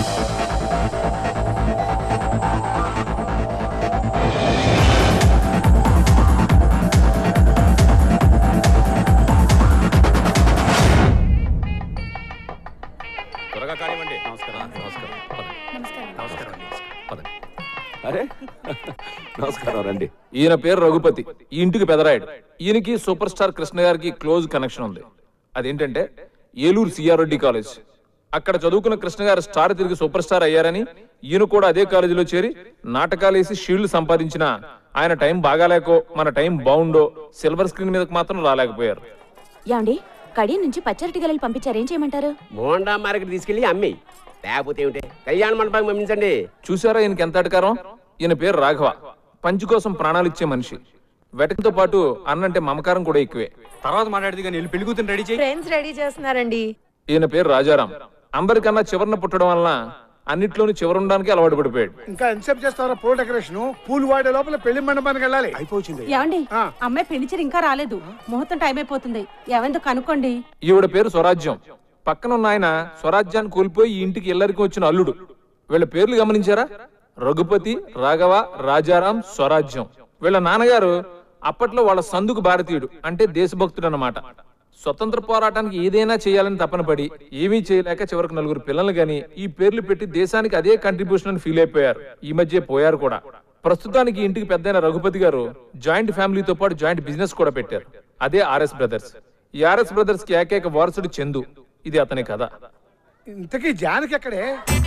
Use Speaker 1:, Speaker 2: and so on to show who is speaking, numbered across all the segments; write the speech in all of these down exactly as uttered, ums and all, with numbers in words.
Speaker 1: అరే నమస్కారం రండి.
Speaker 2: ఈయన పేరు రఘుపతి, ఈ ఇంటికి పెదరాయుడు. ఈయనకి సూపర్ స్టార్ కృష్ణ గారికి క్లోజ్ కనెక్షన్ ఉంది. అదేంటంటే ఏలూరు సిఆర్ రెడ్డి కాలేజ్. అక్కడ చదువుకున్న కృష్ణ గారు స్టార్ తిరిగి సూపర్ స్టార్ అయ్యారని ఈయన కూడా అదే కాలేజీలో చేరి నాటకాలు వేసి షీల్డ్ సంపాదించిన ఆయన టైం బాగాలేకో మన టైం బాగుండో సిల్వర్ స్క్రీన్ మీదకి మాత్రం రాలేకపోయారు.
Speaker 3: యాండి కడి నుంచి పచ్చరటి గలలు పంపించారు, ఏం చేయమంటారు?
Speaker 4: బోండా మార్కెట్ తీసుకెళ్లి అమ్మి, లేకపోతే ఏమిటి కళ్యాణ మండపం పంపించండి.
Speaker 2: చూసారా ఈయనకి ఎంత అధికారం? ఈయన పేరు రాఘవ, పంచి కోసం ప్రాణాలు ఇచ్చే మనిషి. వెటకంతో పాటు అన్నంటే మమకారం కూడా ఎక్కువే.
Speaker 5: తర్వాత మాట్లాడితే కానీ పెళ్లి కూతురు రెడీ చేయి.
Speaker 6: ఫ్రెండ్స్ రెడీ చేస్తున్నారండి.
Speaker 2: ఈయన పేరు రాజారాం. అందరికన్నా చివరన పుట్టడం వలన అన్నిట్లోనూ చివరుండడానికి అలవాటు పడిపోయాడు.
Speaker 7: ఇంకా ఎన్సెప్ట్ చేస్తారా? పూల డెకరేషన్ పూలు వాడే లోపల పెళ్లి మండపానికి వెళ్ళాలి.
Speaker 5: అయిపోయింది.
Speaker 6: ఏమండి అమ్మాయి పెళ్లిచరు ఇంకా రాలేదు, ముహూర్తం టైం అయిపోతుంది, ఏమైందో కనుక్కోండి.
Speaker 2: ఈవిడ పేరు స్వరాజ్యం. పక్కన ఉన్న ఆయన స్వరాజ్యాన్ని కోల్పోయి ఈ ఇంటికి ఎల్లరికి వచ్చిన అల్లుడు. వీళ్ళ పేర్లు గమనించారా? రఘుపతి, రాఘవ, రాజారాం, స్వరాజ్యం. వీళ్ళ నాన్నగారు అప్పట్లో వాళ్ళ సందుకు భారతీయుడు, అంటే దేశభక్తుడు అన్నమాట. స్వతంత్ర పోరాటానికి ఏదైనా చేయాలని తపన పడి ఏమీ చేయలేక చివరికి నలుగురు పిల్లల్ని గాని ఈ పేర్లు పెట్టి దేశానికి అదే కంట్రిబ్యూషన్ అని ఫీల్ అయిపోయారు. ఈ మధ్య పోయారు కూడా. ప్రస్తుతానికి ఇంటికి పెద్దయిన రఘుపతి గారు జాయింట్ ఫ్యామిలీతో పాటు జాయింట్ బిజినెస్ కూడా పెట్టారు, అదే ఆర్ఎస్ బ్రదర్స్. ఈ ఆర్ఎస్ బ్రదర్స్ కి ఏకైక వారసుడు చందు. ఇది అతని కథ.
Speaker 7: ఇంతకీ జానకి ఎక్కడే?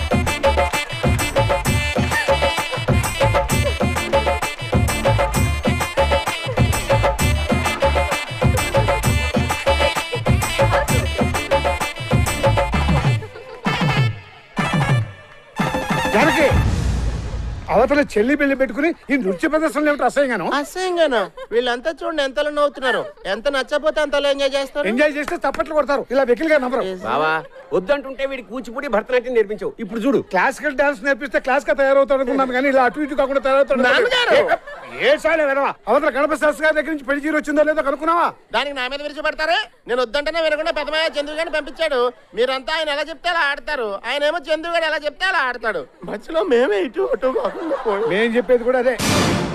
Speaker 7: జానకి అవతల చెల్లి పెళ్లి పెట్టుకుని ఈ నృత్య ప్రదర్శనలు ఏమిటి అసహ్యంగాను?
Speaker 4: అసహ్యంగానా? వీళ్ళంతా చూడండి ఎంతలో నవ్వుతున్నారు. ఎంత నచ్చపోతే అంతలో ఎంజాయ్ చేస్తారు.
Speaker 7: ఎంజాయ్ చేస్తే తప్పట్లు కొడతారు, ఇలా వెకిలిగా నమ్మరు.
Speaker 4: బావా వద్దంటుంటే వీడికి కూచిపూడి భరతనాట్యం నేర్పించవు. ఇప్పుడు చూడు
Speaker 7: క్లాసికల్ డాన్స్ నేర్పిస్తే క్లాస్ గా తయారవుతాడు అనుకున్నాను, కానీ ఇలా అటు ఇటు కాకుండా తయారవుతాడు. ఏ సాలే వినవా? అవతల గణపతి శాస్త్రి గారి దగ్గర నుంచి పెళ్లి చీర వచ్చిందో లేదో కనుక్కున్నావా?
Speaker 4: దానికి నా మీద విరిచిపడతారే? నేను వద్దంటేనే వినకుండా పెద్దమయ్య చంద్రు గారిని పంపించాడు. మీరంతా ఆయన ఎలా చెప్తే అలా ఆడతారు, ఆయన ఏమో చంద్రు గారు ఎలా చెప్తే అలా ఆడతాడు. మధ్యలో మేమే ఇటు అటు
Speaker 7: మేం చెప్పేది కూడా అదే.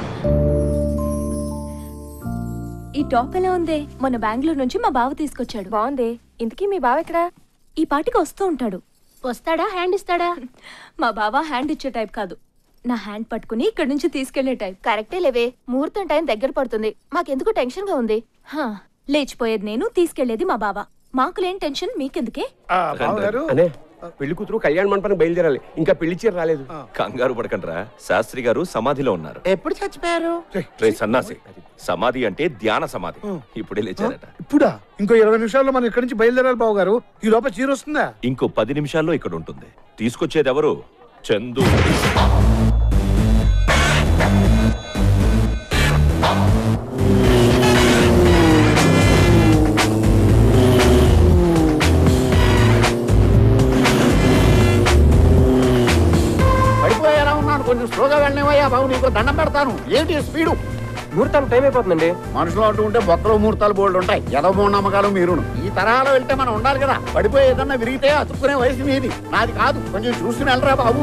Speaker 3: ఈ టాప్ ఎలా ఉంది? మొన్న బెంగళూరు నుంచి మా బావ తీసుకొచ్చాడు. బాగుంది. ఇంతకీ మీ బావ ఎక్కడా? ఈ పాటికి వస్తూ ఉంటాడు. వస్తాడా? హ్యాండ్ ఇస్తాడా? మా బావ హ్యాండ్ ఇచ్చే టైప్ కాదు, నా హ్యాండ్ పట్టుకుని ఇక్కడ నుంచి తీసుకెళ్లే టైప్. కరెక్టే లేవే, ముహూర్తం టైం దగ్గర పడుతుంది, మాకెందుకు టెన్షన్ గా ఉంది. లేచిపోయేది నేను, తీసుకెళ్లేది మా బావ. మాకులేం టెన్షన్, మీకెందుకే?
Speaker 4: పెళ్లి కూతురు కళ్యాణ మండపానికి బయలుదేరాలి, ఇంకా పెళ్లి చీర రాలేదు.
Speaker 1: కంగారు పడకండ్రా, శాస్త్రి గారు సమాధిలో ఉన్నారు.
Speaker 4: ఎప్పుడు చచ్చిపోయారు?
Speaker 1: రే సన్నాసి, సమాధి అంటే ధ్యాన సమాధి. ఇప్పుడే లేచారట.
Speaker 7: ఇప్పుడా? ఇంకో ఇరవై నిమిషాల్లో మనం ఇక్కడ నుంచి బయలుదేరాలి బాబు గారు. ఈ లోపల చీర వస్తుందా?
Speaker 1: ఇంకో పది నిమిషాల్లో ఇక్కడ ఉంటుంది. తీసుకొచ్చేది ఎవరు? చందు.
Speaker 4: పడిపోయారా ఉన్నాను, కొంచెం స్లోగా వెళ్ళినవయ్యా బాబు, నీకు దండం పెడతాను. ఏంటి స్పీడు? ముహూర్తాలు టైం అయిపోతుందండి. మనుషులు అంటూ ఉంటే బొక్కలో ముహూర్తాలు బోల్డ్ ఉంటాయి. ఎదో మూడు నమ్మకాలు మీరును. ఈ తరహాలో వెళ్తే మనం ఉండాలి కదా. పడిపోయి ఏదన్నా విరిగితే అతుక్కునే వయసు మీది, నాది కాదు. కొంచెం చూసుకుని వెళ్ళరా బాబు.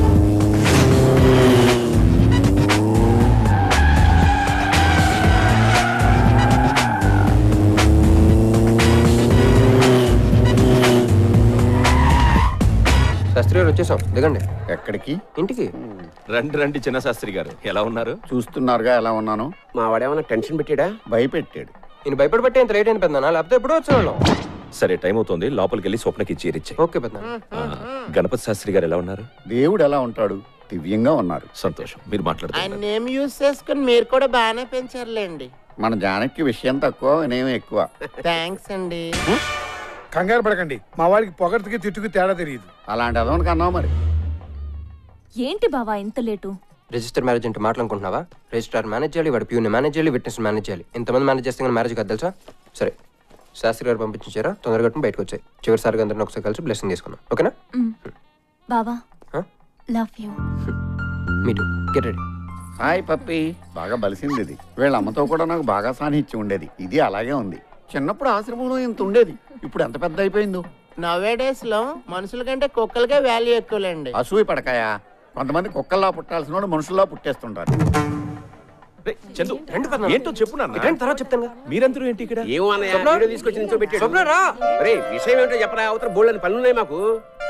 Speaker 8: శాస్త్రి గారు వచ్చేసాం, దిగండి.
Speaker 4: ఎక్కడికి?
Speaker 8: ఇంటికి.
Speaker 1: రండి రండి చిన్న శాస్త్రి గారు, ఎలా ఉన్నారు?
Speaker 4: చూస్తున్నారుగా ఎలా ఉన్నాను. మా వాడేమన్నా టెన్షన్ పెట్టాడా? భయపెట్టాడు.
Speaker 8: నేను భయపడిబట్టి ఎంత లేట్ అయిన పెద్దనా, లేకపోతే ఎప్పుడో వచ్చేవాళ్ళం.
Speaker 1: సరే టైం అవుతుంది, లోపలికి వెళ్ళి స్వప్నకి చీరిచ్చే.
Speaker 8: ఓకే పెద్ద.
Speaker 1: గణపతి శాస్త్రి గారు ఎలా ఉన్నారు?
Speaker 4: దేవుడు ఎలా ఉంటాడు? దివ్యంగా ఉన్నారు.
Speaker 1: సంతోషం, మీరు మాట్లాడుతున్నారు.
Speaker 4: ఆయన నేమ్ యూజ్ చేసుకుని మీరు కూడా బాగానే పెంచారులేండి. మన జానకి విషయం తక్కువ, నేమ్ ఎక్కువ. థ్యాంక్స్ అండి.
Speaker 7: కంగారు పడకండి, మా వాడికి పొగటికి తిట్టుకు తేడా తెలియదు.
Speaker 4: అలాంటి అదోనికి అన్నావు మరి.
Speaker 3: ఏంటి బావా ఇంత లేటు?
Speaker 8: రిజిస్టర్ మ్యారేజ్ అంటే మాట్లాడుకుంటున్నావా? రిజిస్టర్ మేనేజ్ చేయాలి, వాడు ప్యూని మేనేజ్ చేయాలి, విట్నెస్ మేనేజ్ చేయాలి. ఇంతమంది మేనేజ్ చేస్తే కానీ మ్యారేజ్ కాదు తెలుసా? సరే శాస్త్రి గారు పంపించారా, తొందరగా బయటకు వచ్చాయి. చివరిసారిగా అందరిని ఒకసారి కలిసి బ్లెస్సింగ్ తీసుకున్నాం, ఓకేనా?
Speaker 3: బావా love you.
Speaker 8: Me too, get ready.
Speaker 4: Hi puppy. బాగా బలిసింది ఇది. వీళ్ళ అమ్మతో కూడా నాకు బాగా సాన్నిహిత్యం ఉండేది. ఇది అలాగే ఉంది. చిన్నప్పుడు ఆశ్రమంలో ఇంత ఉండేది, ఇప్పుడు ఎంత పెద్ద అయిపోయిందో.
Speaker 9: నవే డేస్ లో మనుషుల కంటే కుక్కలకే వాల్యూ ఎక్కువలేండి.
Speaker 4: అసూయ పడకాయా, కొంతమంది కుక్కల్లా పుట్టాల్సిన వాడు మనుషుల్లా పుట్టేస్తుంటారు.
Speaker 1: చందు ఏంటో చెప్పు నాన్న,
Speaker 8: తర్వాత చెప్తాను.
Speaker 1: మీరందరూ ఏంటి ఇక్కడ?
Speaker 5: ఏమో తీసుకొచ్చి నించో పెట్టాడు. విషయం ఏంటో చెప్పరా, అవతల బోల్డని పనులు ఉన్నాయి మాకు.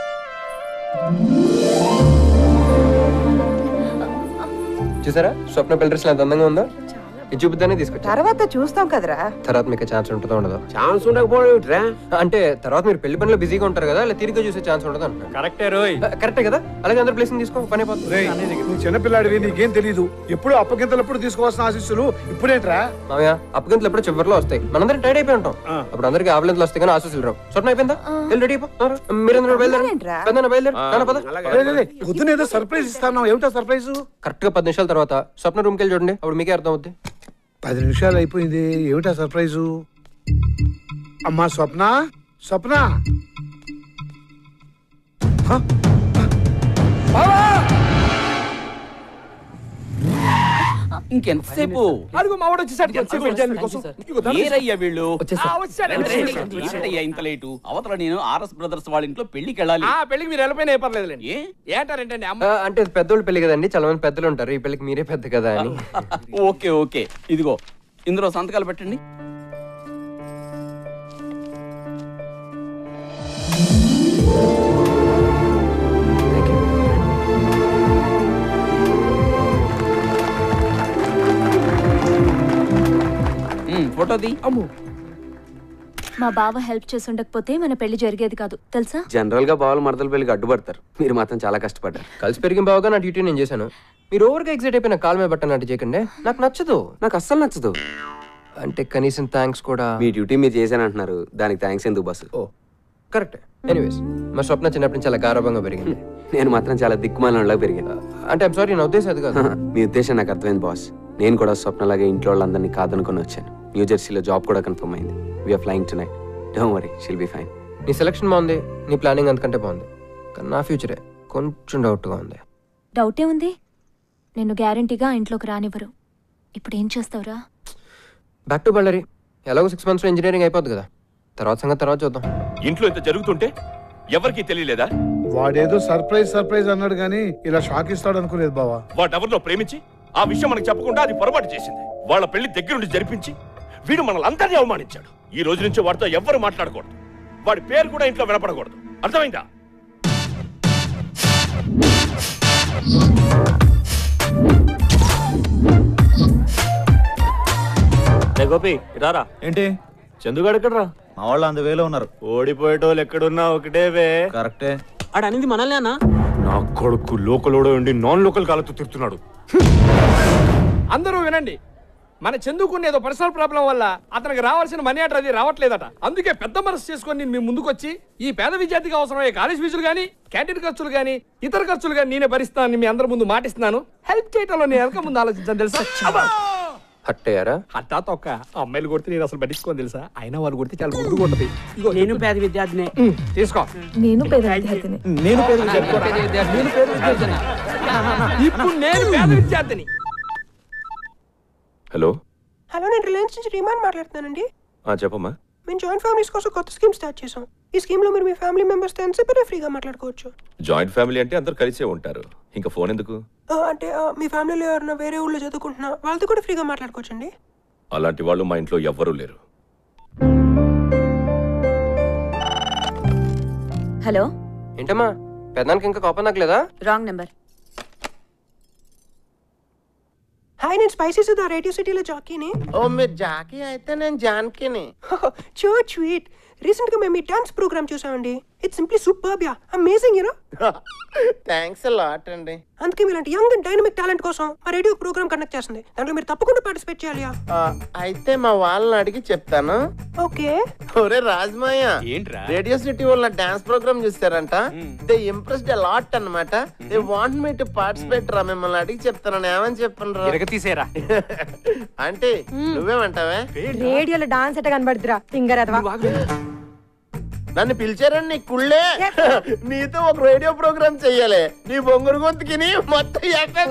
Speaker 8: చూసారా స్వప్న పిల్లర్స్ ఎంత అందంగా ఉందో? ఇది చూపిద్దానే తీసుకొచ్చా.
Speaker 6: తర్వాత చూస్తాం కదరా.
Speaker 8: తర్వాత మీకు ఛాన్స్ ఉంటుందో ఉండదో?
Speaker 5: ఛాన్స్ ఉండకపోవడం
Speaker 8: అంటే తర్వాత మీరు పెళ్లి పనిలో బిజీగా ఉంటారు కదా, అలా తిరిగి చూసే ఛాన్స్ ఉండదు అంట.
Speaker 5: కరెక్టే రోయ్,
Speaker 8: కరెక్టే కదా. అలాగే అందరు ప్లేస్ తీసుకో, పని అయిపోతుంది.
Speaker 7: నువ్వు చిన్నపిల్లాడివి, నీకేం తెలీదు. ఎప్పుడు అప్పగింతలప్పుడు తీసుకోవాల్సిన ఆశీస్సులు ఇప్పుడేంట్రా?
Speaker 8: మామయ్య అప్పగింతలు ఎప్పుడు చివరిలో వస్తాయి, మనందరం టైడ్ అయిపోయి ఉంటాం. అప్పుడు అందరికి ఆవలింతలు వస్తాయి కానీ ఆశీస్సులు రావు. స్వప్న అయిపోయిందా? వెళ్ళి రెడీ అయిపో. మీరందరూ బయలుదేరండి. బయలుదేరు.
Speaker 7: పొద్దున ఏదో సర్ప్రైజ్ ఇస్తాను, ఏమిటో సర్ప్రైజ్?
Speaker 8: కరెక్ట్ గా పది నిమిషాల తర్వాత స్వప్న రూమ్కి వెళ్ళి చూడండి, అప్పుడు మీకే అర్థం అవుద్ది.
Speaker 7: పది నిమిషాలు అయిపోయింది, ఏమిటా సర్ప్రైజు? అమ్మా స్వప్న, స్వప్న
Speaker 5: ఇంకెంతసేపు
Speaker 2: అడుగు మావాడు వచ్చేసాడు.
Speaker 5: ఏరయ్యా వీళ్ళు ఇంత లేటు? అవతల నేను ఆర్ఎస్ బ్రదర్స్ వాళ్ళ ఇంట్లో పెళ్లికి వెళ్ళాలి.
Speaker 2: ఆ పెళ్లికి మీరు వెళ్ళిపోయినా ఏ పర్లేదులేండి. ఏంటారేంటండి?
Speaker 8: అంటే పెద్దోళ్ళు పెళ్లి కదండి, చాలా మంది పెద్దలు ఉంటారు, ఈ పెళ్లికి మీరే పెద్ద కదా అని.
Speaker 5: ఓకే ఓకే, ఇదిగో ఇందులో సంతకాలు పెట్టండి. ఫోటో తీ.
Speaker 3: అమ్మో, మా బావ హెల్ప్ చేసి ఉండకపోతే మన పెళ్లి జరిగేది కాదు తెలుసా?
Speaker 5: జనరల్ గా బావలు మరదల పెళ్లికి అడ్డుపడతారు, మీరు మాత్రం చాలా కష్టపడ్డారు.
Speaker 8: కలిసి పెరిగిన బావగా నా డ్యూటీ నేను చేశాను. మీరు ఓవర్గా ఎగ్జైట్ అయిపోయిన కాల్ మీద బట్టనట్టు చేయకండి, నాకు నచ్చదు.
Speaker 5: నాకు అస్సలు నచ్చదు.
Speaker 8: అంటే కనీసం థ్యాంక్స్ కూడా.
Speaker 5: మీ డ్యూటీ మీరు చేశాను అంటున్నారు, దానికి థ్యాంక్స్ ఎందుకు బస్సు?
Speaker 8: ఓ కరెక్ట్. ఎనీవేస్ మా స్వప్న చిన్నప్పటి నుంచి చాలా గారభంగా పెరిగింది.
Speaker 5: నేను మాత్రం చాలా దిక్కుమాలంలా పెరిగాను.
Speaker 8: అంటే ఐమ్ సారీ, నా ఉద్దేశం అది కాదు.
Speaker 5: మీ ఉద్దేశం నాకు అర్థమైంది బాస్. నేను కూడా స్వప్నలాగే ఇంట్లో వాళ్ళందరినీ కాదనుకుని వచ్చాను. న్యూ జెర్సీలో జాబ్ కూడా కన్ఫర్మ్ అయింది. We're flying tonight. Don't worry, she'll be fine.
Speaker 8: నీ సెలక్షన్ బాగుంది, నీ ప్లానింగ్ అంతకంటే బాగుంది, కానీ నా ఫ్యూచరే కొంచెం డౌట్గా ఉంది.
Speaker 3: డౌటే ఉంది? నేను గ్యారంటీగా ఇంట్లోకి రానివ్వరు. ఇప్పుడు ఏం చేస్తావురా?
Speaker 8: Back to Ballari. ఎలాగో సిక్స్ మంత్స్లో ఇంజనీరింగ్ అయిపోద్ది కదా, తర్వాత సంగతి తర్వాత చూద్దాం.
Speaker 1: ఇంట్లో ఇంత జరుగుతుంటే ఎవరికి తెలియలేదా?
Speaker 7: వాడేదో సర్ప్రైజ్ సర్ప్రైజ్ అన్నాడు గానీ ఇలా షాక్ ఇస్తాడు అనుకోలేదు బావా.
Speaker 1: వాడెవరిలో ప్రేమించి ఆ విషయం మనకు చెప్పకుండా అది పొరపాటు చేసింది. వాళ్ళ పెళ్లి దగ్గరుండి జరిపించి వీడు మనల్ని అందరినీ అవమానించాడు. ఈ రోజు నుంచి వాడితో ఎవ్వరు మాట్లాడకూడదు, వాడి పేరు కూడా ఇంట్లో వినపడకూడదు, అర్థమైందా?
Speaker 10: గోపి రారా.
Speaker 11: ఏంటి
Speaker 10: చందుగాడు ఎక్కడరా?
Speaker 11: మా వాళ్ళు అంద వేలో ఉన్నారు.
Speaker 10: ఓడిపోయేటోళ్ళు ఎక్కడున్నా ఒకటే వే.
Speaker 11: కరెక్టే.
Speaker 10: ఆడ అనేది మనల్ని అన్న.
Speaker 1: నా కొడుకు లోకలోడో ఉండి నాన్ లోకల్ కాలతో తిడుతున్నాడు.
Speaker 2: అందరూ వినండి, మన చందుకున్న ఏదో పర్సనల్ ప్రాబ్లం వల్ల అతనికి రావాల్సిన మనీ ఆర్డర్ అది రావట్లేదట. అందుకే పెద్ద మనసు చేసుకొని నేను మీ ముందుకు వచ్చి ఈ పేద విద్యార్థికి అవసరమయ్యే కాలేజ్ ఫీజులు కానీ, క్యాంటీన్ ఖర్చులు కానీ, ఇతర ఖర్చులు కానీ నేనే భరిస్తానని మీ అందరి ముందు మాటిస్తున్నాను. హెల్ప్ చేయడంలో నేను వెనక ముందు ఆలోచించాను తెలుసా?
Speaker 8: హట్టయ్యారా?
Speaker 2: హట్టా తొక్క అమ్మాయిలు కొడితే నేను అసలు పట్టించుకోని తెలుసా? అయినా వాళ్ళు కొడితే చాలా ముందుకు ఉంటది.
Speaker 5: నేను పేద విద్యార్థిని.
Speaker 2: తీసుకో.
Speaker 3: నేను పేద విద్యార్థిని.
Speaker 2: నేను పేద విద్యార్థిని. ఇప్పుడు నేను పేద విద్యార్థిని.
Speaker 1: హలో
Speaker 12: హలో, నేను రిలయన్స్ నుంచి రీమాన్ మాట్లాడుతున్నానండి.
Speaker 1: చెప్పమ్మా.
Speaker 12: మేము జాయింట్ ఫ్యామిలీస్ కోసం కొత్త స్కీమ్ స్టార్ట్ చేసాం. ఈ స్కీమ్ లో మీరు మీ ఫ్యామిలీ మెంబర్స్ తో ఎంతసేపు ఫ్రీగా మాట్లాడుకోవచ్చు.
Speaker 1: జాయింట్ ఫ్యామిలీ అంటే అందరు కలిసే ఉంటారు, ఇంకా ఫోన్ ఎందుకు?
Speaker 12: అంటే మీ ఫ్యామిలీలో ఎవరైనా వేరే ఊళ్ళో చదువుకుంటున్నా వాళ్ళతో కూడా ఫ్రీగా మాట్లాడుకోవచ్చు అండి.
Speaker 1: అలాంటి వాళ్ళు మా ఇంట్లో ఎవ్వరూ లేరు.
Speaker 3: హలో
Speaker 8: ఏంటమ్మా, పెద్దానికి ఇంకా కోపం తగ్గలేదా?
Speaker 3: Wrong number.
Speaker 12: హాయ్, నేను స్పైసీ సుధా రేడియో సిటీలో జాకీని.
Speaker 9: ఓ మీరు జాకీ అయితే నేను జాన్కీని.
Speaker 12: చో స్వీట్. రీసెంట్ గా మేము ఈ డాన్స్ ప్రోగ్రామ్ చూసామండి. It's simply superb ya, amazing you know.
Speaker 9: Thanks a lot అండి.
Speaker 12: అందుకే మీలాంటి యంగ్ అండ్ డైనమిక్ టాలెంట్ కోసం మా రేడియో ప్రోగ్రామ్ కండక్ట్ చేస్తుంది. దాంట్లో మీరు తప్పకుండా పార్టిసిపేట్ చేయాలి.
Speaker 9: అయితే మా వాళ్ళని అడిగి చెప్తాను.
Speaker 12: ఓకే.
Speaker 9: ఒరే రాజమాయ,
Speaker 5: ఏంట్రా?
Speaker 9: రేడియో సిటీ వాళ్ళ డాన్స్ ప్రోగ్రామ్ చూస్తారంట. దే ఇంప్రెస్డ్ అ లాట్ అన్నమాట. They want me to participate రా. మిమ్మల్ని అడిగి చెప్తాను. ఏమని చెప్పను రా?
Speaker 5: తీసేరా
Speaker 9: అంటే నువ్వేమంటావే?
Speaker 6: రేడియోలో డాన్స్ ఎట్ట కనబడుతురా సింగర్?
Speaker 9: నన్ను పిలిచారని నీ కుళ్ళే. నీతో ఒక రేడియో ప్రోగ్రామ్ చెయ్యాలి. నీ బొంగురు గొంతుకి మొత్తం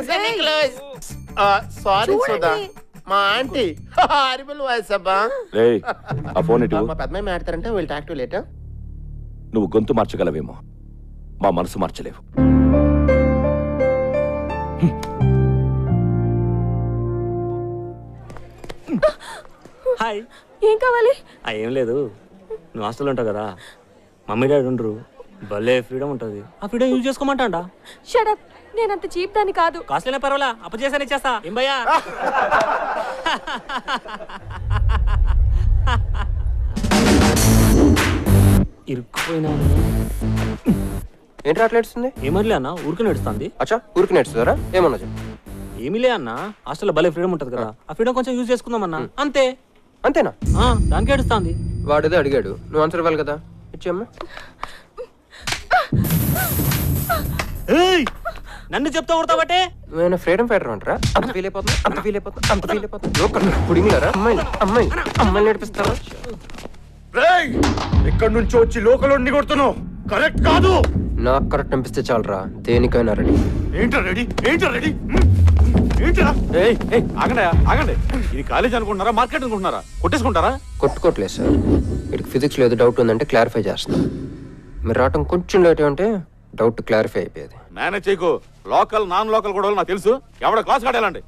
Speaker 9: సారీ సుధా, మా ఆంటీ హారిబుల్ వాయిస్ అబ్బా.
Speaker 1: ఆ ఫోన్ ఇటు.
Speaker 9: మా పెద్దమ్మాయి మాట్లాడతారంటే వీళ్ళు టాక్ టు లేట్.
Speaker 1: నువ్వు గొంతు మార్చగలవేమో, మా మనసు మార్చలేవు.
Speaker 10: హాయ్.
Speaker 3: ఏం కావాలి?
Speaker 10: ఏం లేదు, నువ్వు హాస్టల్లో ఉంటావు కదా, మమ్మీ డాడీ ఉండరు, భలే ఫ్రీడమ్ ఉంటుంది. ఆ ఫ్రీడమ్ యూజ్ చేసుకోమంటా.
Speaker 3: షట్ అప్, నేనంత చీప్ దాన్ని కాదు.
Speaker 10: కాస్ట్లీనే పర్వాలా, అప్ప చేసాను ఇచ్చేస్తా. ఏం భయ్యా? ఇరుక్కుపోయినా
Speaker 8: ఏంటి అట్లా ఏడుస్తుంది?
Speaker 10: ఏమర్లే అన్న, ఊరికి నడుస్తుంది.
Speaker 8: అచ్చా, ఊరికి నేర్చుతారా? ఏమన్నా చెప్పు.
Speaker 10: ఏమీ లే అన్న, హాస్టల్లో భలే ఫ్రీడమ్ ఉంటుంది కదా, ఆ ఫ్రీడమ్ కొంచెం యూజ్ చేసుకుందాం అన్న, అంతే.
Speaker 8: అంతేనా?
Speaker 10: దానికి ఏడుస్తుంది.
Speaker 8: వాడిదే అడిగాడు, నువ్వు ఆన్సర్ ఇవ్వాలి కదా, ఇచ్చేమ్మా.
Speaker 10: నన్ను చెప్తా కొడతావటే?
Speaker 8: నువ్వేనా ఫ్రీడమ్ ఫైటర్ అంటారా? అంత ఫీల్ అయిపోతున్నా, అంత ఫీల్ అయిపోతున్నా, అంత ఫీల్ అయిపోతున్నా. పుడింగిలారా అమ్మాయి అమ్మాయి అమ్మాయిని నేర్పిస్తారా?
Speaker 1: ఎక్కడి నుంచి వచ్చి లోకల్ కొడుతున్నావు, కరెక్ట్ కాదు.
Speaker 8: నాకు కరెక్ట్ అనిపిస్తే చాలరా, దేనికైనా రెడీ.
Speaker 1: ఏంట్రా రెడీ? ఏంట్రా రెడీ? ఏంట్రా? ఆగండి ఆగండి, ఇది కాలేజ్ అనుకుంటున్నారా, మార్కెట్ అనుకుంటున్నారా? కొట్టేసుకుంటారా?
Speaker 8: కొట్టుకోవట్లేదు సార్, వీడికి ఫిజిక్స్ లేదు డౌట్ ఉందంటే క్లారిఫై చేస్తాం. మీరు రావటం కొంచెం లేట్ అంటే డౌట్ క్లారిఫై అయిపోయేది.
Speaker 1: మేనేజ్ చేయకు, లోకల్ నాన్ లోకల్ కూడా నాకు తెలుసు. ఎవడ క్లాస్ కాడేలండి.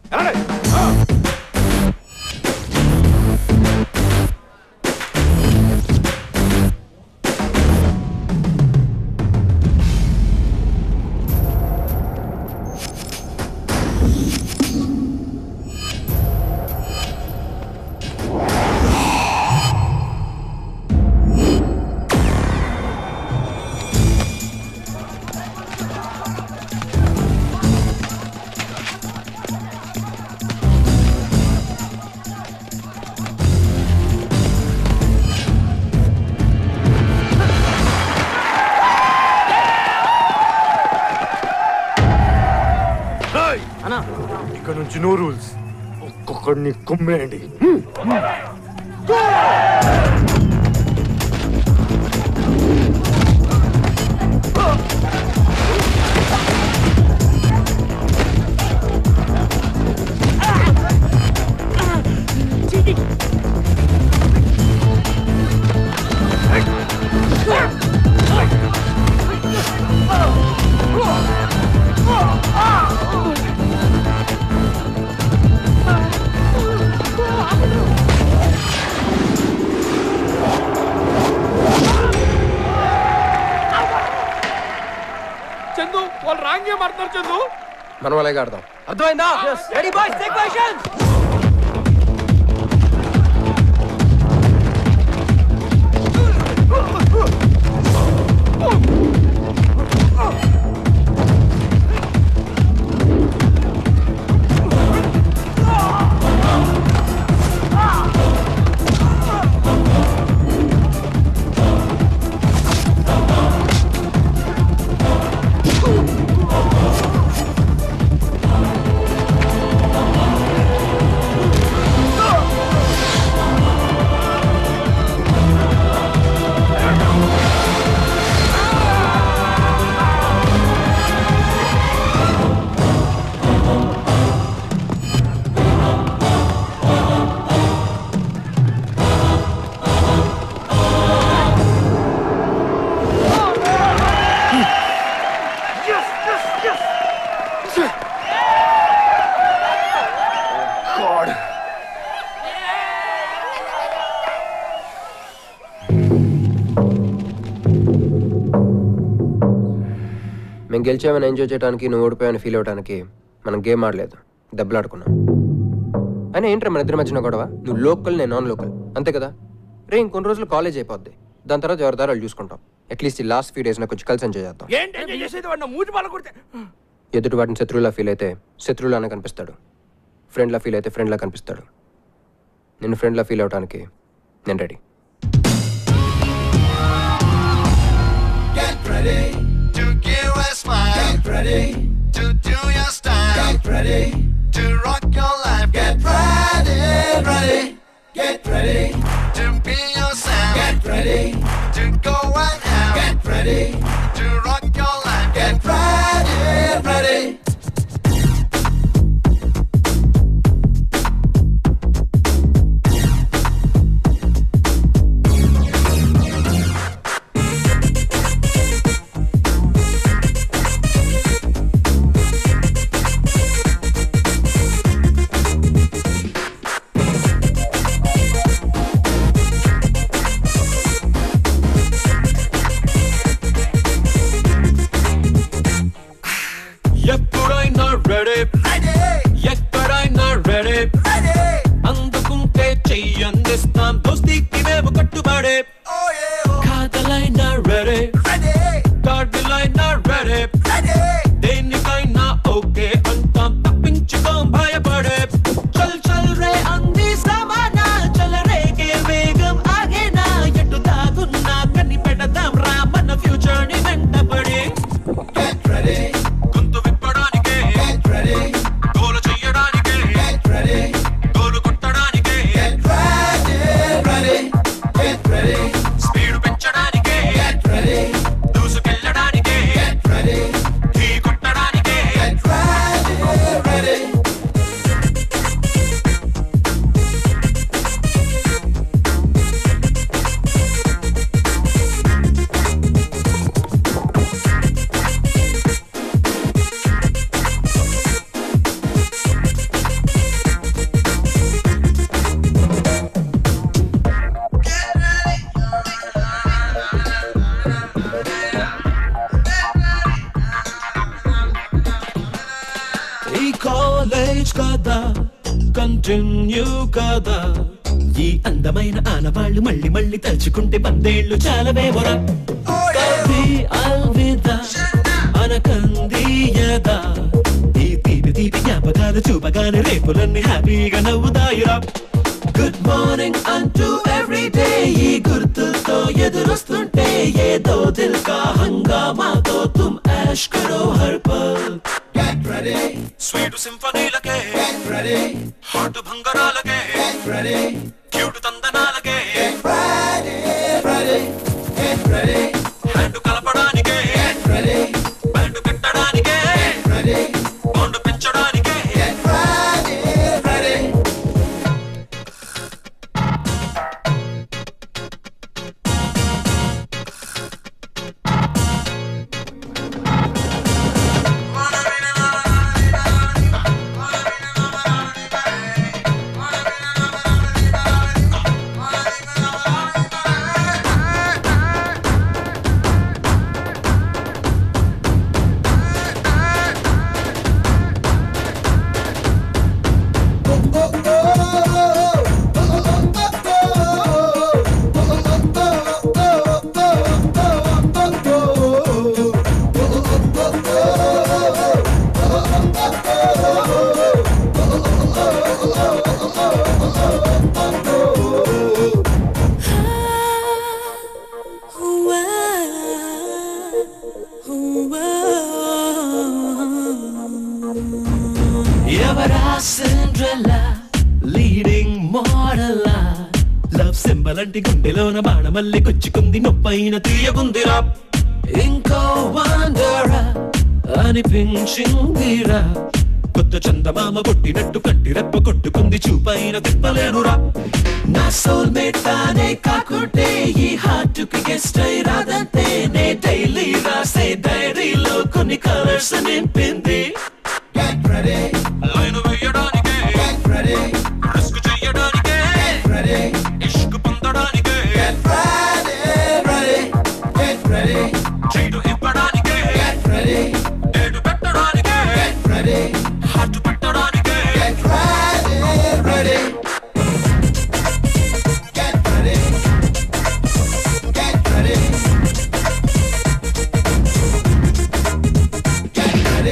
Speaker 1: ఇక్కడ నుంచి నో రూల్స్, ఒక్కొక్కడిని కుమ్మేయండి.
Speaker 2: చందు, వాళ్ళు రాంగ్ గేమ్ ఆడుతున్నారు చందు.
Speaker 8: మనం అలాగే ఆడదాం, అర్థమైందా?
Speaker 2: Ready boys, take position.
Speaker 8: మేము గెలిచామని ఎంజాయ్ చేయడానికి, నువ్వు ఓడిపోయావని ఫీల్ అవడానికి మనం గేమ్ ఆడలేదు, దెబ్బలాడుకున్నాం. అయినా ఏంట్రా మన ఇద్దరి మధ్యన గొడవ? నువ్వు లోకల్, నేను నాన్ లోకల్, అంతే కదా? రే ఇంకొన్ని రోజులు కాలేజ్ అయిపోద్ది, దాని తర్వాత ఎవరి దారాలు చూసుకుంటాం. అట్లీస్ట్ ఈ లాస్ట్ ఫ్యూ డేస్ నాకు కొంచెం కలిసి ఎంజాయ్ చేద్దాం. ఎదుటి వాటిని శత్రువులా ఫీల్ అయితే శత్రువులానే కనిపిస్తాడు, ఫ్రెండ్లా ఫీల్ అయితే ఫ్రెండ్లా కనిపిస్తాడు. నిన్ను ఫ్రెండ్లా ఫీల్ అవడానికి నేను ready.
Speaker 11: To give a smile, get ready. To do your style, get ready. To rock your life, get ready, ready. Get ready. To be yourself, get ready. To go and have, get ready. To rock your life, get ready, ready.
Speaker 13: కదా continue కదా ఈ అందమైన ఆనవాళ్ళు మళ్ళీ మళ్ళీ తలుచుకుంటే పందేళ్లు చాలవేమోరా కవి అల్విదా అనకంది యదా ఈ తీపి తీపి జ్ఞాపకాలు చూపగానే రేపులన్నీ హ్యాపీగా నవ్వుతాయిరా గుడ్ మార్నింగ్ అంటూ ఎవ్రీడే ఈ గుర్తులతో ఎదురొస్తుంటే ఏదో దిల్ కా హంగామాతో తుమ్ యాష్ కరో హర్ పల్ Get ready, sweet symphony lage. Get ready, hot bhangara lage. Get ready, cute tandana lage. Get ready, ready, get ready. Hand kalapadanike. Get ready, band kettadanike. Get ready, bond penchadanike. Get ready, ready. అలాంటి గుండెలోన బాణమల్లి గుచ్చుకుంది నొప్పైన తీయగుందిరా ఇంకో వాండరా అనిపించిందిరా కొత్త చందమామ కొట్టినట్టు కంటి రెప్ప కొట్టుకుంది చూపైన తిప్పలేనురా నా soul mate తానే కాకుంటే ఈ హార్ట్ కి గెస్ట్ అయి రాదంతే నే డైలీ రాసే డైరీలో కొన్ని కలర్స్ నింపింది Get ready, లైన్ వేయడానికి Get ready, రిస్క్ చేయడానికి Get ready, ఇష్క్ పొందడానికి Get ready, ready, get ready, చీటు ఇవ్వడానికి Get ready, డేటు పెట్టడానికి Get ready, హార్ట్ పెట్టడానికి Get ready, ready, get ready, get ready, get ready.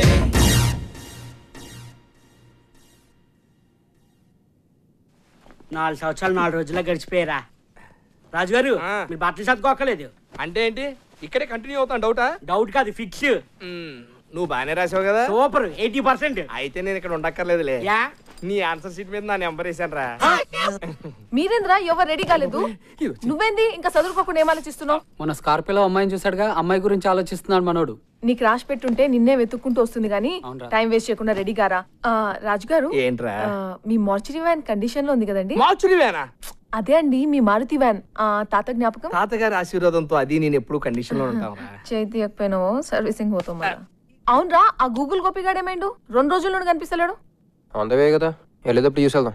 Speaker 14: నాలుగు సంవత్సరాలు నాలుగు రోజుల్లో గడిచిపోయారా రాజుగారు మీరు బట్టలు చదువుకోకలేదు
Speaker 2: అంటే ఏంటి ఇక్కడే కంటిన్యూ అవుతాను డౌటా
Speaker 14: డౌట్ కాదు ఫిక్స్
Speaker 2: నువ్వు బాగానే రాసావు కదా
Speaker 14: సూపర్ ఎయిటీ పర్సెంట్
Speaker 2: అయితే నేను ఇక్కడ ఉండక్కర్లేదులే
Speaker 14: యా
Speaker 2: నీ ఆన్సర్ షీట్ మీద నా నెంబర్ వేసాను రా
Speaker 15: మీరేంద్రా ఎవరు రెడీ కాలేదు నువ్వేంది ఇంకా చదువుకోకుండా ఏం ఆలోచిస్తున్నావు
Speaker 16: మన స్కార్పియోలో అమ్మాయిని చూసాడుగా అమ్మాయి గురించి ఆలోచిస్తున్నాడు మనోడు
Speaker 15: నీకు రాసి పెట్టుంటే నిన్నే వెతుక్కుంటూ వస్తుంది గానీ టైం వేస్ట్ చేయకుండా రెడీ గారా రాజుగారు
Speaker 2: ఏంట్రా
Speaker 15: మీ మార్చురీ వ్యాన్ కండిషన్ లో ఉంది కదండి
Speaker 2: మార్చురీ వ్యానా
Speaker 15: అదే అండి మీ మారుతి వ్యాన్ తాత జ్ఞాపకం
Speaker 2: తాతగారి ఆశీర్వాదంతో అది నేను ఎప్పుడు కండిషన్ లో ఉంటాను
Speaker 15: చేతి తీయకపోయినావో సర్వీసింగ్ పోతాం అవునరా ఆ గూగుల్ గోపిగాడు ఏమైండు రెండు రోజుల్లో కనిపిస్తలేడు
Speaker 8: అందవే కదా వెళ్ళేటప్పుడు చూసేద్దాం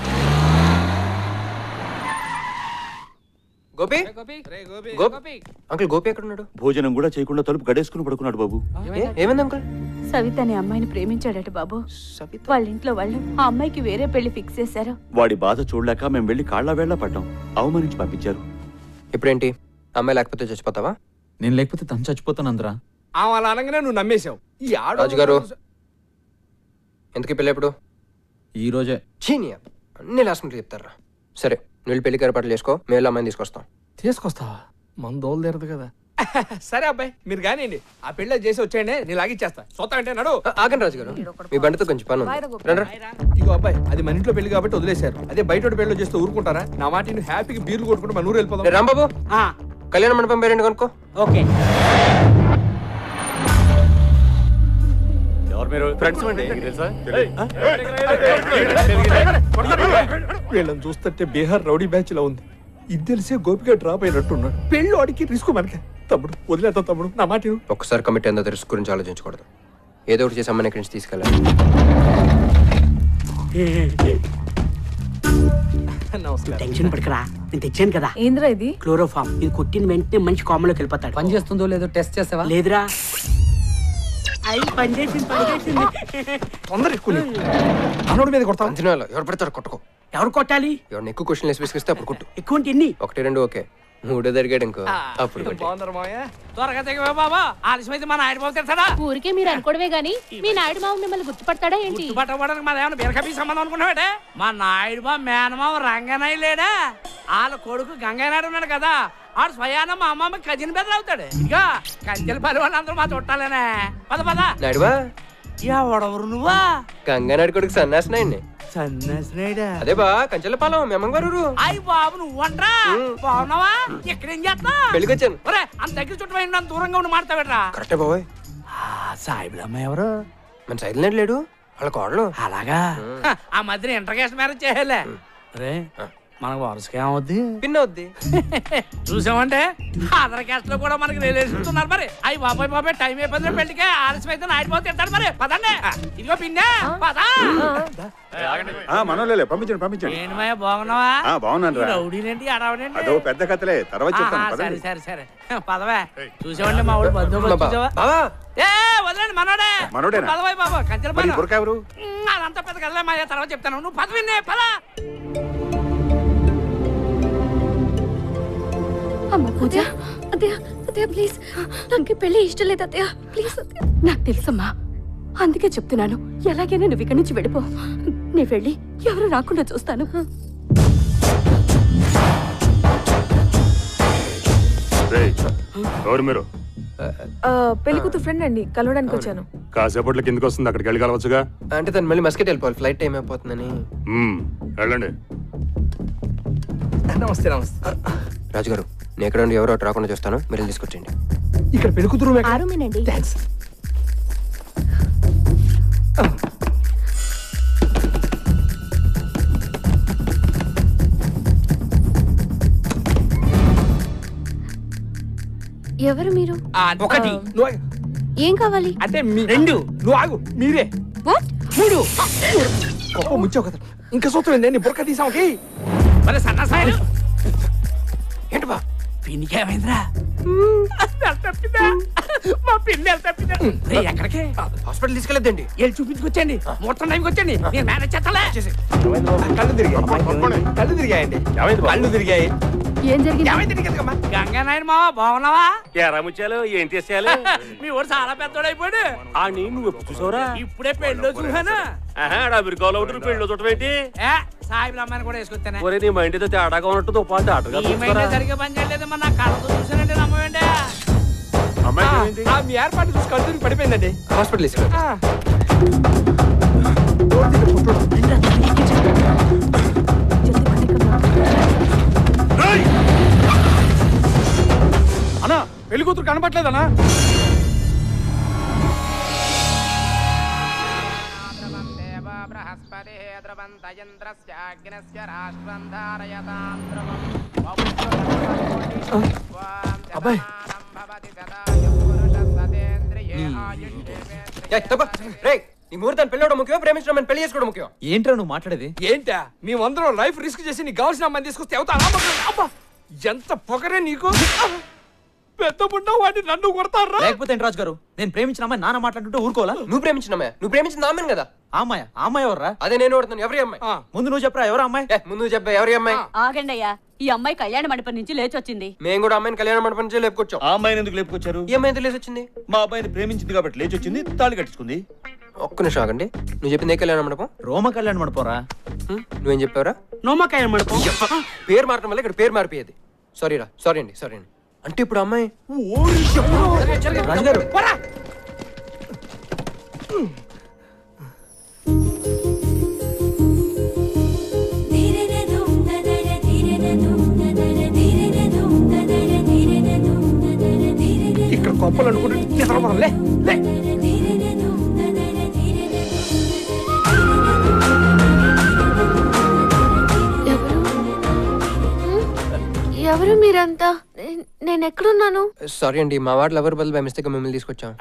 Speaker 8: గోపి అంకుల్ గోపి ఎక్కడ ఉన్నాడు
Speaker 1: భోజనం కూడా చేయకుండా తలుపు గడేసుకుని పడుకున్నాడు బాబు
Speaker 8: ఏమైంది అంకుల్
Speaker 3: సవిత అనే అమ్మాయిని ప్రేమించాడట బాబు వాళ్ళ ఇంట్లో వాళ్ళు ఆ అమ్మాయికి వేరే పెళ్లి ఫిక్స్ చేశారు
Speaker 1: వాడి బాధ చూడలేక మేము వెళ్ళి కాళ్ళ వేళ్ళ పడ్డాం అవమానించి పంపించారు
Speaker 8: ఇప్పుడేంటి అమ్మాయి లేకపోతే చచ్చిపోతావా
Speaker 17: నేను లేకపోతే తను చచ్చిపోతాను అందరా
Speaker 2: అలా అనగానే నువ్వు నమ్మేశావు ఈ
Speaker 8: రాజుగారు ఎందుకు పెళ్ళి ఎప్పుడు
Speaker 17: ఈ రోజే
Speaker 8: చీనియా అన్ని లాస్ట్ మినిట్ చెప్తారా సరే నువ్వు పెళ్లికి ఏర్పాట్లు చేసుకో మేము అమ్మాయిని తీసుకొస్తాం
Speaker 2: తీసుకొస్తావా మన దోలు తీరదు కదా సరే అబ్బాయి మీరు కానివ్వండి ఆ పెళ్ళి చేసి వచ్చేయండి నేను లాగిచ్చేస్తా సొత్త అంటే నడు
Speaker 8: ఆగండి రాజు గారు మీ బండితో కొంచెం పని ఉంది
Speaker 2: ఇగో అబ్బాయి అది మన ఇంట్లో పెళ్లి కాబట్టి వదిలేశారు అదే బయట పెళ్లి చేస్తే ఊరుకుంటారా నా మాట నువ్వు హ్యాపీగా బీర్లు కొట్టుకుంటే మన ఊరు వెళ్ళిపోతాం
Speaker 8: రాంబాబు కళ్యాణ మండపం పేరెంట్ కనుక్కో
Speaker 14: ఓకే
Speaker 2: వీళ్ళని చూస్తుంటే బీహార్ రౌడీ బ్యాచ్ లో ఉంది ఇది తెలిసే గోపిగా డ్రాప్ అయినట్టున్నాడు పెళ్ళి వాడికి రిస్క్ మనకే తమ్ముడు వదిలేద్దాం తమ్ముడు నా మాట
Speaker 8: ఒక్కసారి కమిటీ అంతా రిస్క్ గురించి ఆలోచించకూడదు ఏదో ఒకటి చేసి అమ్మని ఇక్కడి నుంచి తీసుకెళ్ళాలి
Speaker 14: టెన్షన్ పడకరా నేను తెచ్చాను కదా
Speaker 15: ఏంద్రా ఇది
Speaker 14: క్లోరోఫామ్ ఇది కొట్టిన వెంటనే మంచి కామలోకి వెళ్ళిపోతాడు
Speaker 16: పని చేస్తుందో లేదో టెస్ట్ చేసావా
Speaker 14: లేదురా అయి పనిచేసింది పనిచేసింది.
Speaker 18: తొందర ఎక్కువ మనోడి మీద కొడతాం.
Speaker 8: అంచనాలు ఎవరు పడతారు కొట్టుకో.
Speaker 14: ఎవరు కొట్టాలి?
Speaker 8: ఎవరిని ఎక్కువ క్వశ్చన్ వేసి విసిగిస్తే అప్పుడు కొట్టు.
Speaker 14: ఎక్కువ ఎన్ని?
Speaker 8: ఒకటి రెండు ఓకే, మూడో జరిగాడు ఇంకో అప్పుడు కొట్టు.
Speaker 18: బాగుందరు మాయా.
Speaker 14: త్వరగా తెగవే బాబా, ఆలస్యమైతే మా నాయుడు బాబు తెలుసాడా?
Speaker 3: ఊరికే మీరు అనుకోవడమే గానీ మీ నాయుడు బాబు మిమ్మల్ని గుర్తుపడతాడా ఏంటి?
Speaker 14: గుర్తుపట్టడానికి మన ఏమైనా బీరకపీ సంబంధం అనుకున్నావాడే? మా నాయుడు బాబు మేనమావ రంగనాయుడు లేడా? వాళ్ళ కొడుకు గంగనాయుడు ఉన్నాడు కదా, ఆడు స్వయాన మా అమ్మమ్మ కజిన్ బెదర్ అవుతాడు. ఇంకా కంచెల పని వాళ్ళందరూ మా చుట్టాలేనే. పద పద.
Speaker 8: నాయుడువా
Speaker 14: ఎవడెవరు నువ్వా?
Speaker 8: గంగానాయుడు కొడుకు సన్నాసినాయండి.
Speaker 14: సన్నాసినాయుడా?
Speaker 8: అదే బా కంచెల పాలెం మీ అమ్మమ్మ గారు.
Speaker 14: అయ్యి బాబు నువ్వంట్రా బాగున్నావా? ఇక్కడేం చేస్తా?
Speaker 8: పెళ్ళికి వచ్చాను.
Speaker 14: ఒరే అంత దగ్గర చుట్టూ దూరంగా ఉండి మాట్లాడరా.
Speaker 8: కరెక్టే బాబోయ్.
Speaker 14: సాయిబులమ్మ ఎవరు?
Speaker 8: మన సైడ్ లేడు, వాళ్ళ కోడలు.
Speaker 14: అలాగా? ఆ మధ్యన ఇంటర్కేషన్ మ్యారేజ్ చేయాలే. రే మనకు వరుసగా ఏమవుద్ది?
Speaker 8: పిన్ అవుద్ది.
Speaker 14: చూసామంటే ఆధార్ క్యాస్ట్ లో కూడా మనకి రిలేషన్స్ ఉన్నారు మరి. అయ్యి బాబాయ్ బాబాయ్ టైం అయిపోయింది పెళ్లికే, ఆలస్యం అయితే నాయుడు బాబు తింటాడు మరి. పదండి. ఇదిగో పిన్నే పదా.
Speaker 19: మనోలే పంపించండి పంపించండి.
Speaker 14: ఏంటి మాయ బాగున్నావా?
Speaker 19: బాగున్నాను.
Speaker 14: రౌడీలేంటి అడవనేంటి?
Speaker 19: అదో పెద్ద కథలే తర్వాత చెప్తాను.
Speaker 14: సరే సరే సరే పదవే. చూసామంటే మా ఊళ్ళు బంధువులు ఏ వదలండి మనోడే.
Speaker 19: మనోడేనా?
Speaker 14: పదవాయి బాబా కంచెల
Speaker 19: మరి బుర్కా ఎవరు?
Speaker 14: అదంతా పెద్ద కదలే మా తర్వాత చెప్తాను. నువ్వు పద విన్నే పద.
Speaker 3: అమ్మ పూజ, అత్తయ్య అత్తయ్య ప్లీజ్, నాకు పెళ్లి ఇష్టం లేదు అత్తయ్య ప్లీజ్. నాకు తెలుసమ్మా, అందుకే చెప్తున్నాను, ఎలాగైనా నువ్వు ఇక్కడి నుంచి వెళ్ళిపో. నీ వెళ్ళి ఎవరు రాకుండా చూస్తాను.
Speaker 19: ఎవరు మీరు?
Speaker 15: పెళ్లి కూతురు ఫ్రెండ్ అండి, కలవడానికి వచ్చాను.
Speaker 19: కాసేపట్లో కిందకి వస్తుంది, అక్కడికి వెళ్ళి కలవచ్చుగా.
Speaker 8: అంటే తను మళ్ళీ మస్కెట్ వెళ్ళిపోవాలి, ఫ్లైట్ టైం అయిపోతుందని.
Speaker 19: వెళ్ళండి.
Speaker 18: నమస్తే నమస్తే.
Speaker 8: రాజుగారు నేను ఎక్కడ ఉండి ఎవరో రాకుండా చూస్తాను, మీరు తీసుకొచ్చండి.
Speaker 18: ఇక్కడ పెళ్లి కూతురు
Speaker 3: ఆరుమేనండి.
Speaker 18: థ్యాంక్స్.
Speaker 3: ఎవరు మీరు?
Speaker 18: ఒకటి.
Speaker 3: ఏం కావాలి?
Speaker 18: అంటే రెండు. నువ్వు ఆగు. మీరే మూడు. గొప్ప ముచ్చో కదా. ఇంకా సూత్రం ఏంది? నీ బుర్క తీసావుకి
Speaker 14: మరి సన్నాసాయలు
Speaker 8: ఏంటి బా
Speaker 14: పిన్నికేమైందిరా? మా పిన్ని తప్పిందా? ఎక్కడికి?
Speaker 8: హాస్పిటల్ తీసుకెళ్ళద్దండి.
Speaker 14: వెళ్ళి చూపించుకొచ్చండి, ముహూర్తం టైంకి వచ్చండి, నేను మేనేజ్ చేస్తాలే.
Speaker 18: కళ్ళు తిరిగాయి. కళ్ళు తిరిగాయండి. కళ్ళు తిరిగాయి.
Speaker 3: ఏం జరిగింది?
Speaker 14: గంగానాయుడు మావా బాగున్నావా?
Speaker 10: ఎరా ముచ్చాలు ఏం చేసేయాలి?
Speaker 14: మీ వాడు చాలా పెద్దోడు అయిపోయాడు.
Speaker 10: ఆ నేను నువ్వు ఎప్పుడు చూసావురా?
Speaker 14: ఇప్పుడే పెళ్ళిలో చూసాను.
Speaker 10: అమెరికాలో ఉంటుంది పెళ్ళిలో చూడటం ఏంటి?
Speaker 14: సాయిబుల అమ్మాయిని కూడా వేసుకొచ్చాను.
Speaker 10: ఒరే నీ మైండ్ ఏదో తేడాగా ఉన్నట్టు ఉపాధి ఆటగా
Speaker 14: ఈ మైండ్ సరిగ్గా పని చేయలేదు, మరి నా కళ్ళతో చూసానంటే నమ్మవేంటే.
Speaker 18: మీ ఏర్పాటు చూసి కళ్ళు తిరిగి పడిపోయిందండి.
Speaker 8: హాస్పిటల్ తీసుకెళ్ళి.
Speaker 18: అన్నా పెళ్లి కూతురు కనపట్లేదన్నా. అబ్బాయి
Speaker 8: నీ ముహూర్తాన్ని పెళ్ళవడం ముఖ్యం, ప్రేమించడం పెళ్లి చేసుకోవడం ముఖ్యం.
Speaker 18: ఏంట్రా నువ్వు మాట్లాడేది? ఏంటా మేమందరం లైఫ్ రిస్క్ చేసి నీకు కావాల్సిన అమ్మాయిని తీసుకొస్తే అవుతా. అబ్బా ఎంత పొగరే నీకు. పెద్ద పుట్ట వాడిని నన్ను కొడతారా?
Speaker 17: లేకపోతే రాజు గారు నేను ప్రేమించిన అమ్మాయి నాన్న మాట్లాడుతుంటే ఊరుకోవాలా?
Speaker 8: నువ్వు ప్రేమించిన అమ్మాయి నువ్వు ప్రేమించిన అమ్మాయి కదా.
Speaker 17: ఆ అమ్మాయి ఆ అమ్మాయి ఎవర్రా?
Speaker 8: అదే నేను కొడుతున్నాను. ఎవరి అమ్మాయి?
Speaker 17: ముందు నువ్వు చెప్పరా ఎవరు అమ్మాయి?
Speaker 8: ముందు చెప్పా ఎవరి అమ్మాయి?
Speaker 20: ఆగండి అయ్యా, ఈ అమ్మాయి కళ్యాణ మండపం నుంచి లేచి వచ్చింది.
Speaker 8: మేము కూడా అమ్మాయిని కళ్యాణ మండపం నుంచి లేపుకొచ్చాం.
Speaker 10: ఆ అమ్మాయిని ఎందుకు లేపుకొచ్చారు?
Speaker 8: ఈ అమ్మాయి లేచి వచ్చింది.
Speaker 10: మా అబ్బాయిని ప్రేమించింది కాబట్టి లేచి వచ్చింది, తాళి కట్టించుకుంది.
Speaker 8: ఒక్క నిమిషం ఆగండి. నువ్వు చెప్పింది ఏ కళ్యాణ మండపం?
Speaker 17: రోమ కళ్యాణ మండపంరా.
Speaker 8: నువ్వేం చెప్పావరా?
Speaker 14: నోమ కళ్యాణ మండపం.
Speaker 8: పేరు మారడం వల్ల ఇక్కడ పేరు మారిపోయేది. సారీ రా, సారీ అండి, సారీ అండి. అంటే ఇప్పుడు అమ్మాయి
Speaker 17: రాజుగారు
Speaker 18: ఇక్కడ కొప్పలు అనుకుంటే
Speaker 3: ఎవరు మీరంతా? నేను ఎక్కడున్నాను?
Speaker 8: సారీ అండి, మా వాడు లవర్ బదులు బై మిస్టేక్ మిమ్మల్ని తీసుకొచ్చాం.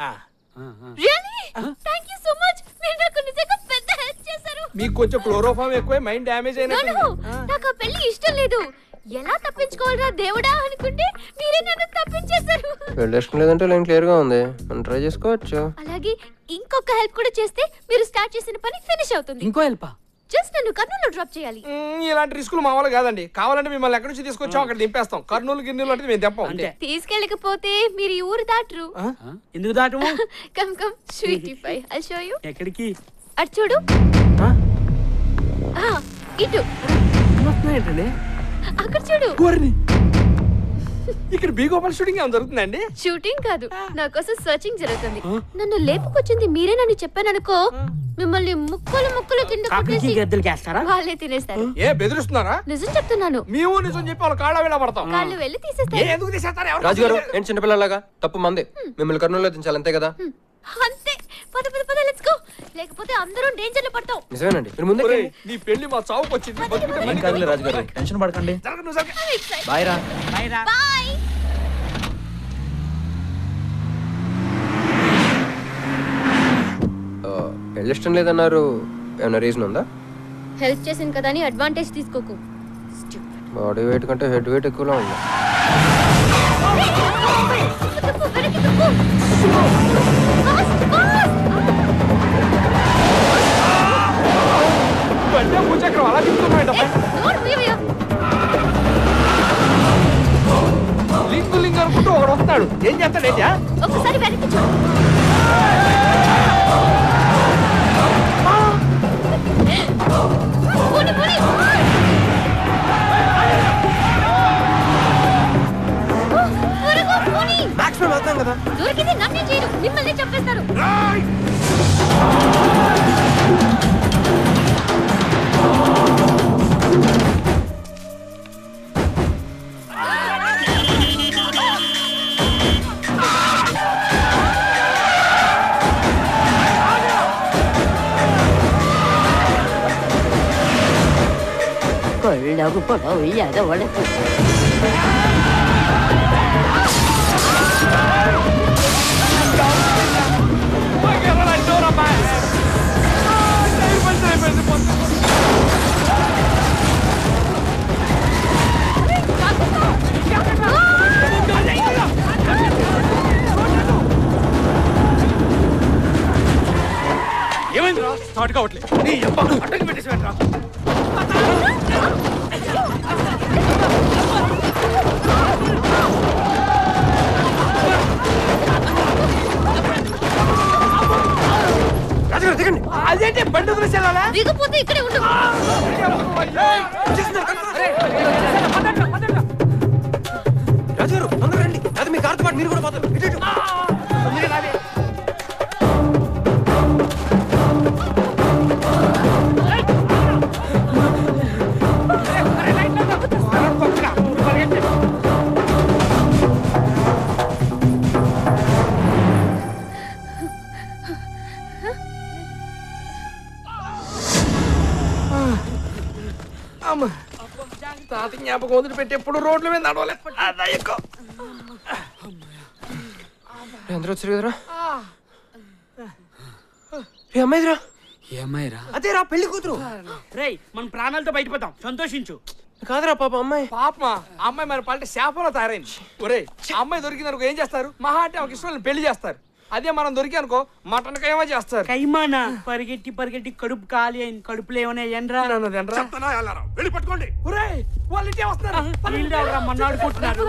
Speaker 18: మీకు కొంచెం క్లోరోఫామ్ ఎక్కువ మైండ్ డ్యామేజ్ అయినట్టు.
Speaker 3: నాకు ఆ పెళ్లి ఇష్టం లేదు. ఎలా తప్పించుకోవాలరా దేవుడా అనుకుంటే మీరే నన్ను తప్పించేశారు.
Speaker 8: వెళ్ళేసిన లేదంటే లైన్ క్లియర్ గా ఉంది, మనం ట్రై చేసుకోవచ్చు.
Speaker 3: అలాగే ఇంకొక హెల్ప్ కూడా చేస్తే మీరు స్టార్ట్ చేసిన పని ఫినిష్ అవుతుంది.
Speaker 14: ఇంకో హెల్పా?
Speaker 3: జస్ట్ నన్ను కర్నూలులో డ్రాప్ చేయాలి.
Speaker 18: ఇలాంటి రిస్కులు మామూలు కాదండి. కావాలంటే మిమ్మల్ని ఎక్కడి నుంచి తీసుకొచ్చాం అక్కడ దింపేస్తాం. కర్నూలు గిన్నెలు అంటే మేము తెంపం.
Speaker 3: తీసుకెళ్ళకపోతే మీరు ఈ ఊరు దాటరు.
Speaker 14: ఎందుకు దాటము?
Speaker 3: Come come sweetie pie I show you.
Speaker 14: ఎక్కడికి?
Speaker 3: అటు చూడు. ఆ ఇటు.
Speaker 18: ఏంటండి
Speaker 3: అక్కడ చూడు.
Speaker 18: ఇక్కడ బీ గోపాల్ షూటింగ్ ఏమైనా జరుగుతుందండి?
Speaker 3: షూటింగ్ కాదు, నా కోసం సర్చింగ్ జరుగుతుంది. నన్ను లేపుకొచ్చింది మీరేనని చెప్పాననుకో, మిమ్మల్ని ముక్కలు ముక్కలు కింద కొట్టేసి వాళ్ళే తినేస్తారు.
Speaker 18: ఏ బెదిరిస్తున్నారా?
Speaker 3: నిజం చెప్తున్నాను.
Speaker 18: మేము నిజం చెప్పి వాళ్ళ కాళ్ళ వేళ పడతాం.
Speaker 3: కాళ్ళు వెళ్ళి తీసేస్తారు.
Speaker 18: ఎందుకు తీసేస్తారు?
Speaker 8: రాజు గారు ఏంటి చిన్నపిల్లలాగా? తప్పు మంది, మిమ్మల్ని కర్నూలులో దించాలి అంతే కదా?
Speaker 3: అంతే. పద పద పద లెట్స్ గో. లేకపోతే అందరం డేంజర్ లో పడతాం.
Speaker 8: నిజమేనండి. మీరు ముందే
Speaker 18: నీ పెళ్లి మా చావుకు వచ్చింది.
Speaker 17: ఏం కాదులే రాజు గారు, టెన్షన్ పడకండి. బాయ్ రా.
Speaker 14: బాయ్ రా.
Speaker 3: బాయ్.
Speaker 8: పెళ్లి ఇష్టం లేదన్నారు, ఏమైనా రీజన్ ఉందా?
Speaker 3: హెల్ప్ చేసింది కదా అని అడ్వాంటేజ్ తీసుకోకు.
Speaker 8: బాడీ వెయిట్ కంటే హెడ్ వెయిట్ ఎక్కువలా ఉంది.
Speaker 18: లింగు లింగు అనుకుంటూ ఒకడు వస్తాడు. ఏం చేస్తాడేంటా?
Speaker 3: ఒకసారి వెనక్కి చూడు. దొరికింది నన్నే చేయరు, మిమ్మల్ని చంపేస్తారు.
Speaker 20: కొళ్ళకు పొడవు ఎదవడకు.
Speaker 18: ఏమైందిరా? స్టార్ట్ కావట్లేదు. నీ అబ్బా అడ్డంగా పెట్టేసి పెట్టరా. అదేంటి బండి వదిలేసి వెళ్ళాలా?
Speaker 3: దిగపోతే ఇక్కడే ఉండు.
Speaker 8: రాజు గారు అందరూ రండి. అది మీ కార్తో పాటు మీరు కూడా పోతారు.
Speaker 18: తాత జ్ఞాపకం వదిలిపెట్టి ఎప్పుడు రోడ్ల మీద నడవలే.
Speaker 8: అందరూ వచ్చారు కదరా? అమ్మాయిరా
Speaker 14: ఏమైరా?
Speaker 8: అదేరా పెళ్లి కూతురు.
Speaker 14: రేయ్ మన ప్రాణాలతో బయటపోతాం, సంతోషించు.
Speaker 8: కాదురా పాప అమ్మాయి.
Speaker 18: పాపమా? అమ్మాయి మన పల్లె శాపంలో తయారైంది. ఒరే అమ్మాయి దొరికిందనుకో ఏం చేస్తారు? మహా అంటే ఒక ఇష్టం పెళ్లి చేస్తారు. అదే మనం దొరికి అనుకో మటన్ కైమా చేస్తారు.
Speaker 14: కైమానా? పరిగెట్టి పరిగెట్టి కడుపు ఖాళీ అయింది. కడుపులో ఏమైనా ఎండ్రా
Speaker 18: వెళ్ళి పట్టుకోండి. ఒరే వాళ్ళు ఇంటే వస్తారు.
Speaker 14: మన ఆడుకుంటున్నారు.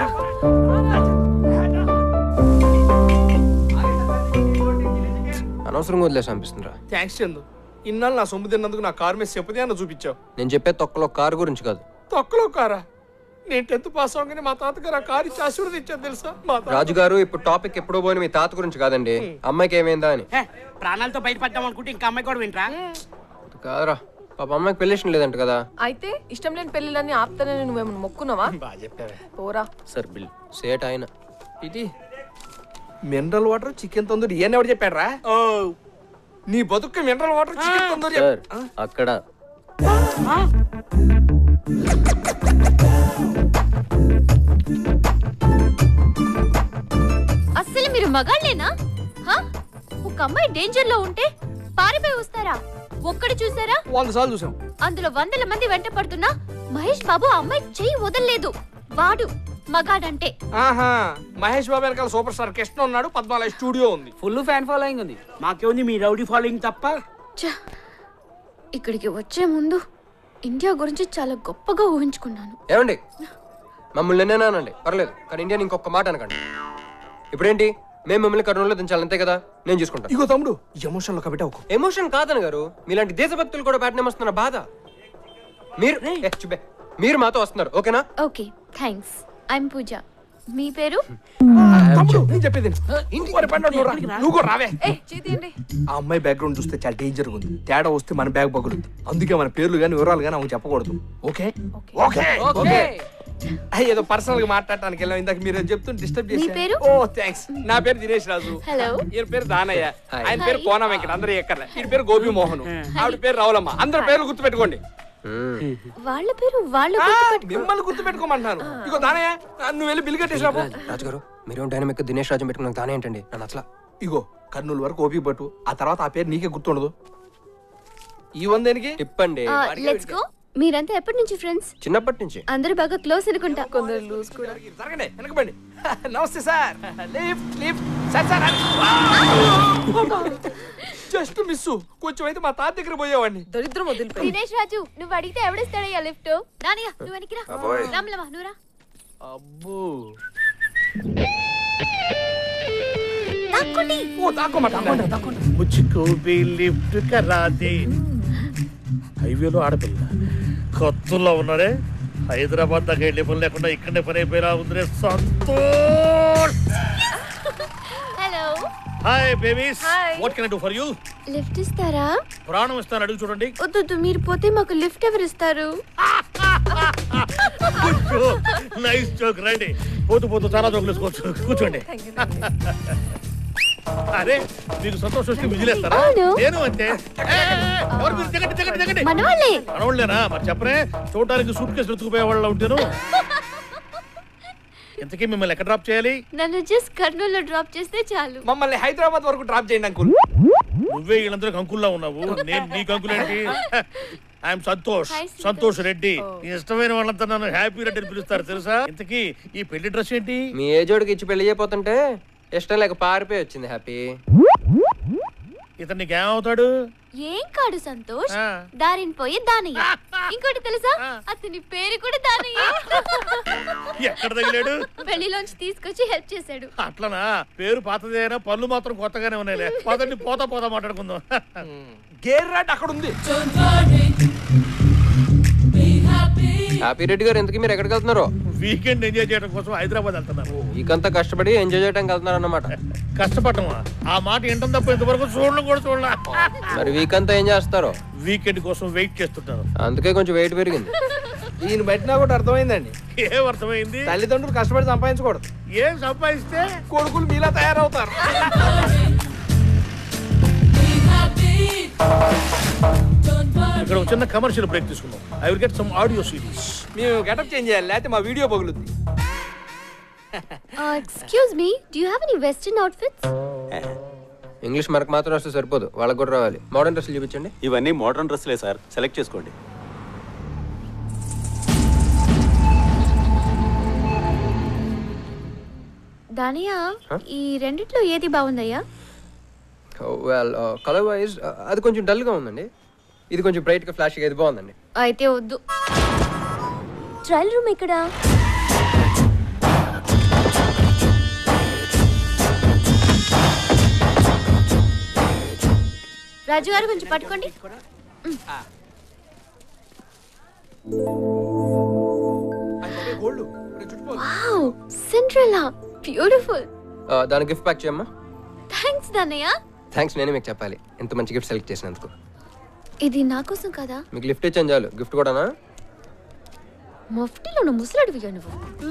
Speaker 8: అనవసరంగా వదిలేసి అనిపిస్తుందిరా.
Speaker 18: థ్యాంక్స్ చందు. ఇన్నాళ్ళు నా సొమ్ము తిన్నందుకు నా కారు మీద చెప్పదే అన్న చూపించావు.
Speaker 8: నేను చెప్పే తొక్కలో కారు గురించి కాదు.
Speaker 18: తొక్కలో కారా? నేను టెన్త్ పాస్ అవగానే మా తాతగారు ఆ కారు ఇచ్చి ఆశీర్వదించాను తెలుసా?
Speaker 8: రాజు గారు ఇప్పుడు టాపిక్ ఎప్పుడో పోయిన మీ తాత గురించి కాదండి, అమ్మాయికి ఏమైందా అని.
Speaker 14: ప్రాణాలతో బయటపడ్డాం అనుకుంటే ఇంకా అమ్మాయి కూడా వింటరా?
Speaker 8: కాదురా పాప అమ్మాయికి పెళ్లి ఇష్టం లేదంట కదా.
Speaker 15: అయితే ఇష్టం లేని పెళ్లిలన్నీ ఆపుతానని నువ్వేమన్నా మొక్కున్నావా?
Speaker 18: బాగా చెప్పావే.
Speaker 15: పోరా
Speaker 8: సార్ బిల్ సేట్ ఆయన.
Speaker 18: ఇది మినరల్ వాటర్ చికెన్ తందూరి ఏం ఎవరు చెప్పాడు రా? నీ బతుకు మినరల్ వాటర్ చికెన్ తందూరి
Speaker 8: అక్కడ.
Speaker 3: అస్సలు మీరు మగాళ్ళేనా? ఒక అమ్మాయి డేంజర్ లో ఉంటే పారిపోయి వస్తారా? ఒక్కడు చూసారా?
Speaker 18: వంద సార్లు చూసాం.
Speaker 3: అందులో వందల మంది వెంట పడుతున్నా మహేష్ బాబు అమ్మాయి చెయ్యి వదలలేదు. వాడు మగాడంటే.
Speaker 18: ఆహా మహేష్ బాబు వెనకాల సూపర్ స్టార్ కృష్ణ ఉన్నాడు, పద్మాలయ స్టూడియో ఉంది,
Speaker 14: ఫుల్ ఫ్యాన్ ఫాలోయింగ్ ఉంది. మాకేముంది మీ రౌడీ ఫాలోయింగ్ తప్ప.
Speaker 3: ఇక్కడికి వచ్చే ముందు ఇండియా గురించి చాలా గొప్పగా ఊహించుకున్నాను.
Speaker 8: ఏమండి మమ్మల్ని నేనానండి పర్లేదు, కానీ ఇండియాని ఇంకొక మాట అనకండి. ఇప్పుడేంటి మేము మిమ్మల్ని కర్నూలులో దించాలి అంతే కదా, నేను చూసుకుంటాను.
Speaker 18: ఇగో తమ్ముడు ఎమోషన్ లో కాబట్టి ఒక
Speaker 8: ఎమోషన్ కాదని గారు, మీలాంటి దేశభక్తులు కూడా బ్యాట్ వస్తున్న బాధ. మీరు చూపే మీరు మాతో వస్తున్నారు, ఓకేనా?
Speaker 3: Okay thanks. ఐఎమ్ పూజ. మీ పేరు?
Speaker 18: తమ్ముడు నేను చెప్పేది నువ్వు రావే. ఆ అమ్మాయి బ్యాక్గ్రౌండ్ చూస్తే చాలా డేంజర్ ఉంది, తేడా వస్తే మన బ్యాగ్ పగులుంది. అందుకే మన పేర్లు గానీ వివరాలు గానీ ఆమె చెప్పకూడదు. Okay okay okay. ఏదో పర్సనల్ గా మాట్లాడటానికి వెళ్ళాం, ఇందాక మీరు చెప్తుంటే డిస్టర్బ్ చేశారు. Oh thanks. నా పేరు దినేష్ రాజు.
Speaker 3: హలో.
Speaker 18: ఈయన పేరు దానయ్య, ఆయన పేరు కోన వెంకట, అందరూ ఎక్కడ. ఈయన పేరు గోపి మోహన్, ఆవిడ పేరు రావులమ్మ. అందరి పేర్లు గుర్తు పెట్టుకోండి.
Speaker 3: వాళ్ళ పేరు వాళ్ళు
Speaker 18: మిమ్మల్ని గుర్తు పెట్టుకోమంటున్నాను. ఇగో దానయ్య నువ్వు వెళ్ళి బిల్ కట్టేసి రాబో.
Speaker 8: రాజుగారు మీరు డైనమిక్ దినేష్ రాజు పెట్టుకున్నాను దానే ఏంటండి నన్ను అసలు.
Speaker 18: ఇగో కర్నూలు వరకు ఓపి పట్టు, ఆ తర్వాత ఆ పేరు నీకే గుర్తుండదు. ఈ వందేనికి
Speaker 8: ఇప్పండి.
Speaker 3: Let's go. మీరంతా ఎప్పటి నుంచి ఫ్రెండ్స్?
Speaker 8: చిన్నప్పటి నుంచి.
Speaker 3: అందరూ బాగా క్లోజ్ అనుకుంటా.
Speaker 15: కొందరు లూజ్ కూడా.
Speaker 18: జరగండి వెనకబండి. నమస్తే sir. Lift lift sir sir. Just miss, కొంచెం అయితే మా తాత దగ్గర పోయేవాడిని.
Speaker 15: దరిద్రం వదిలిపోయి.
Speaker 3: దినేష్ రాజు నువ్వు అడిగితే ఎవడిస్తాడయ్యా లిఫ్ట్? నానియా నువ్వు వెనక్కి రా. రామ్లమ్మ నువ్వు రా.
Speaker 18: అబ్బో
Speaker 3: తాక్కోండి.
Speaker 18: ఓ తాక్కోమా తాక్కోండి తాక్కోండి.
Speaker 1: ముచ్చుకో బి లిఫ్ట్ కరాదే. హైవేలో ఆడపిల్ల కొత్తలో ఉన్నారే, హైదరాబాద్ దాకా వెళ్ళే పని లేకుండా ఇక్కడనే పని అయిపోయినా ఉందిరే. Santosh.
Speaker 3: Hello
Speaker 1: hi babies, what can I do for you?
Speaker 3: Lift ఇస్తారా?
Speaker 1: ప్రాణం ఇస్తాను, అడుగు చూడండి.
Speaker 3: వద్దు, మీరు పోతే మాకు లిఫ్ట్ ఎవరు ఇస్తారు?
Speaker 1: Nice joke. రండి, పోతూ పోతూ చాలా జోకులు వేసుకోవచ్చు. కూర్చోండి. అరే మీకు సంతోషం వస్తే విజిలేస్తారా? నేను అంతే. ఎవరు మీరు? దిగండి దిగండి దిగండి. మనవాళ్ళేనా? మరి చెప్పరే, చూడటానికి సూట్ కేసు ఎత్తుకుపోయే వాళ్ళ ఉంటాను. ఇంతకీ మిమ్మల్ని ఎక్కడ డ్రాప్ చేయాలి?
Speaker 3: నన్ను జస్ట్ కర్నూలులో డ్రాప్ చేస్తే చాలు.
Speaker 18: మమ్మల్ని హైదరాబాద్ వరకు డ్రాప్ చేయండి అంకుల్.
Speaker 1: నువ్వే వీళ్ళందరికి అంకుల్లా ఉన్నావు, నేను నీకు అంకుల్ ఏంటి? ఐఎమ్ సంతోష్, సంతోష్ రెడ్డి. ఇష్టమైన వాళ్ళంతా నన్ను హ్యాపీ రెడ్డి అని పిలుస్తారు తెలుసా? ఇంతకీ ఈ పెళ్లి డ్రెస్ ఏంటి?
Speaker 8: మీ ఏజోడికి ఇచ్చి పెళ్లి చేయబోతుంటే ఇష్టం లేక పారిపోయి వచ్చింది హ్యాపీ.
Speaker 1: ఇతను నీకేమవుతాడు?
Speaker 3: ఏం కాడు సంతోష్, దారిని పోయి దానయ్య. ఇంకోటి తెలుసా, అతని పేరు కూడా దానయ్య.
Speaker 1: ఎక్కడ తగిలాడు?
Speaker 3: పెళ్లిలోంచి తీసుకొచ్చి హెల్ప్ చేశాడు.
Speaker 1: అట్లనా? పేరు పాతదేనా, పనులు మాత్రం కొత్తగానే ఉన్నాయిలే. పదండి పోతా పోతా మాట్లాడుకుందాం.
Speaker 18: గేర్ రాట్ అక్కడ ఉంది.
Speaker 8: హ్యాపీ రెడ్డి గారు ఎందుకు మీరు ఎక్కడికి వెళ్తున్నారు?
Speaker 1: వీకెండ్ ఎంజాయ్ చేయడం కోసం హైదరాబాద్ వెళ్తున్నారు.
Speaker 8: వీకంతా కష్టపడి ఎంజాయ్ చేయడానికి వెళ్తున్నారు అన్నమాట.
Speaker 1: కష్టపడమా? ఆ మాట ఏంటం తప్ప ఇంతవరకు చూడడం కూడా చూడలే.
Speaker 8: మరి వీకంతా ఏం చేస్తారు?
Speaker 1: వీకెండ్ కోసం వెయిట్ చేస్తుంటారు.
Speaker 8: అందుకే కొంచెం వెయిట్ పెరిగింది.
Speaker 18: ఈయన బట్టినా కూడా అర్థమైందండి.
Speaker 1: ఏం అర్థమైంది?
Speaker 18: తల్లిదండ్రులు కష్టపడి సంపాదించకూడదు.
Speaker 1: ఏం సంపాదిస్తే
Speaker 18: కొడుకులు మీలా తయారవుతారు.
Speaker 1: ఇక్కడ ఒక చిన్న కమర్షియల్ బ్రేక్ తీసుకుందాం. I will get some audio series.
Speaker 18: మేము గెటప్ చేంజ్ చేయాలి, లేకపోతే మా వీడియో పగులుద్ది.
Speaker 3: Excuse me, do you have any western outfits?
Speaker 8: English మనకు మాత్రం వస్తే సరిపోదు, వాళ్ళకి కూడా రావాలి. మోడర్న్ డ్రెస్సులు చూపించండి.
Speaker 17: ఇవన్నీ మోడర్న్ డ్రెస్సులే సార్, సెలెక్ట్ చేసుకోండి.
Speaker 3: దానియా, ఈ రెండిట్లో ఏది బాగుందయ్యా?
Speaker 8: వెల్ కలర్ వైజ్ అది కొంచెం డల్గా ఉందండి, ఇది కొంచెం బ్రైట్గా ఫ్లాష్గా ఇది బాగుందండి.
Speaker 3: అయితే వద్దు. ట్రయల్ రూమ్ ఇక్కడ. రాజు గారు కొంచెం పట్టుకోండి. Wow, Cinderella beautiful.
Speaker 8: దాని గిఫ్ట్ ప్యాక్ చేయమ్మా.
Speaker 3: థ్యాంక్స్ దానయ్య.
Speaker 8: థ్యాంక్స్ నేనే మీకు చెప్పాలి, ఇంత మంచి గిఫ్ట్ సెలెక్ట్ చేసినందుకు.
Speaker 3: ఇది నా కోసం కదా?
Speaker 8: మీకు లిఫ్ట్ ఇచ్చాను చాలు, గిఫ్ట్ కూడానా?
Speaker 3: మఫ్టీలో ముసలాడివి నువ్వు.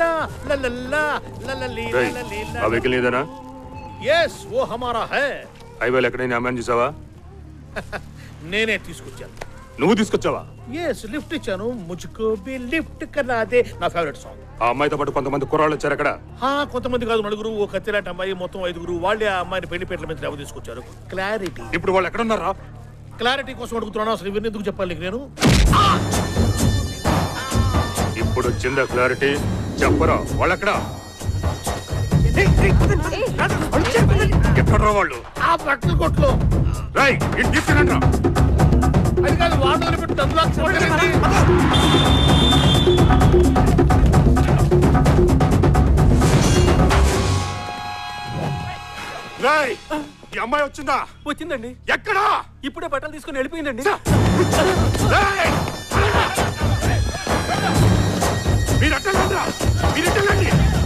Speaker 19: ఆ వెహికల్ ఏదైనా?
Speaker 1: yes वो हमारा है.
Speaker 19: హైవేలో ఎక్కడైనా అమ్మాయిని చూసావా?
Speaker 1: నేనే తీసుకొచ్చాను.
Speaker 19: నువ్వు తీసుకొచ్చావా?
Speaker 1: yes లిఫ్ట్ ఇచ్చాను. ముజ్కో బి లిఫ్ట్ కరా దే, నా ఫేవరెట్ సాంగ్.
Speaker 19: ఆ అమ్మాయితో పాటు కొంతమంది కుర్రాళ్ళు వచ్చారు అక్కడ.
Speaker 1: హా, కొంతమంది కాదు, నలుగురు. ఓ కత్తిలాంటి అమ్మాయి, మొత్తం ఐదుగురు. వాళ్ళే ఆ అమ్మాయిని పెళ్లి పీటల మీద లేవ తీసుకొచ్చారు. క్లారిటీ.
Speaker 19: ఇప్పుడు వాళ్ళు ఎక్కడ ఉన్నారా?
Speaker 1: క్లారిటీ కోసం అడుగుతున్నాను. అసలు ఇవన్నీ ఎందుకు చెప్పాలి నీకు నేను?
Speaker 19: ఇప్పుడు వచ్చిందా క్లారిటీ? చెప్పరా వాళ్ళెక్కడా? ఎక్కడ్రా వాళ్ళు?
Speaker 1: ఆ బట్టలు కొట్లు
Speaker 19: రాయ్ ఇటు తీసుకురండి రా.
Speaker 1: అది కాదు వాళ్ళు పెట్టి డబ్బులు
Speaker 19: రాయ్ ఈ అమ్మాయి వచ్చిందా?
Speaker 17: వచ్చిందండి.
Speaker 19: ఎక్కడా?
Speaker 17: ఇప్పుడే బట్టలు తీసుకుని వెళ్ళిపోయిందండి.
Speaker 19: మీరు అట్టండి రా, మీరు అట్టండి.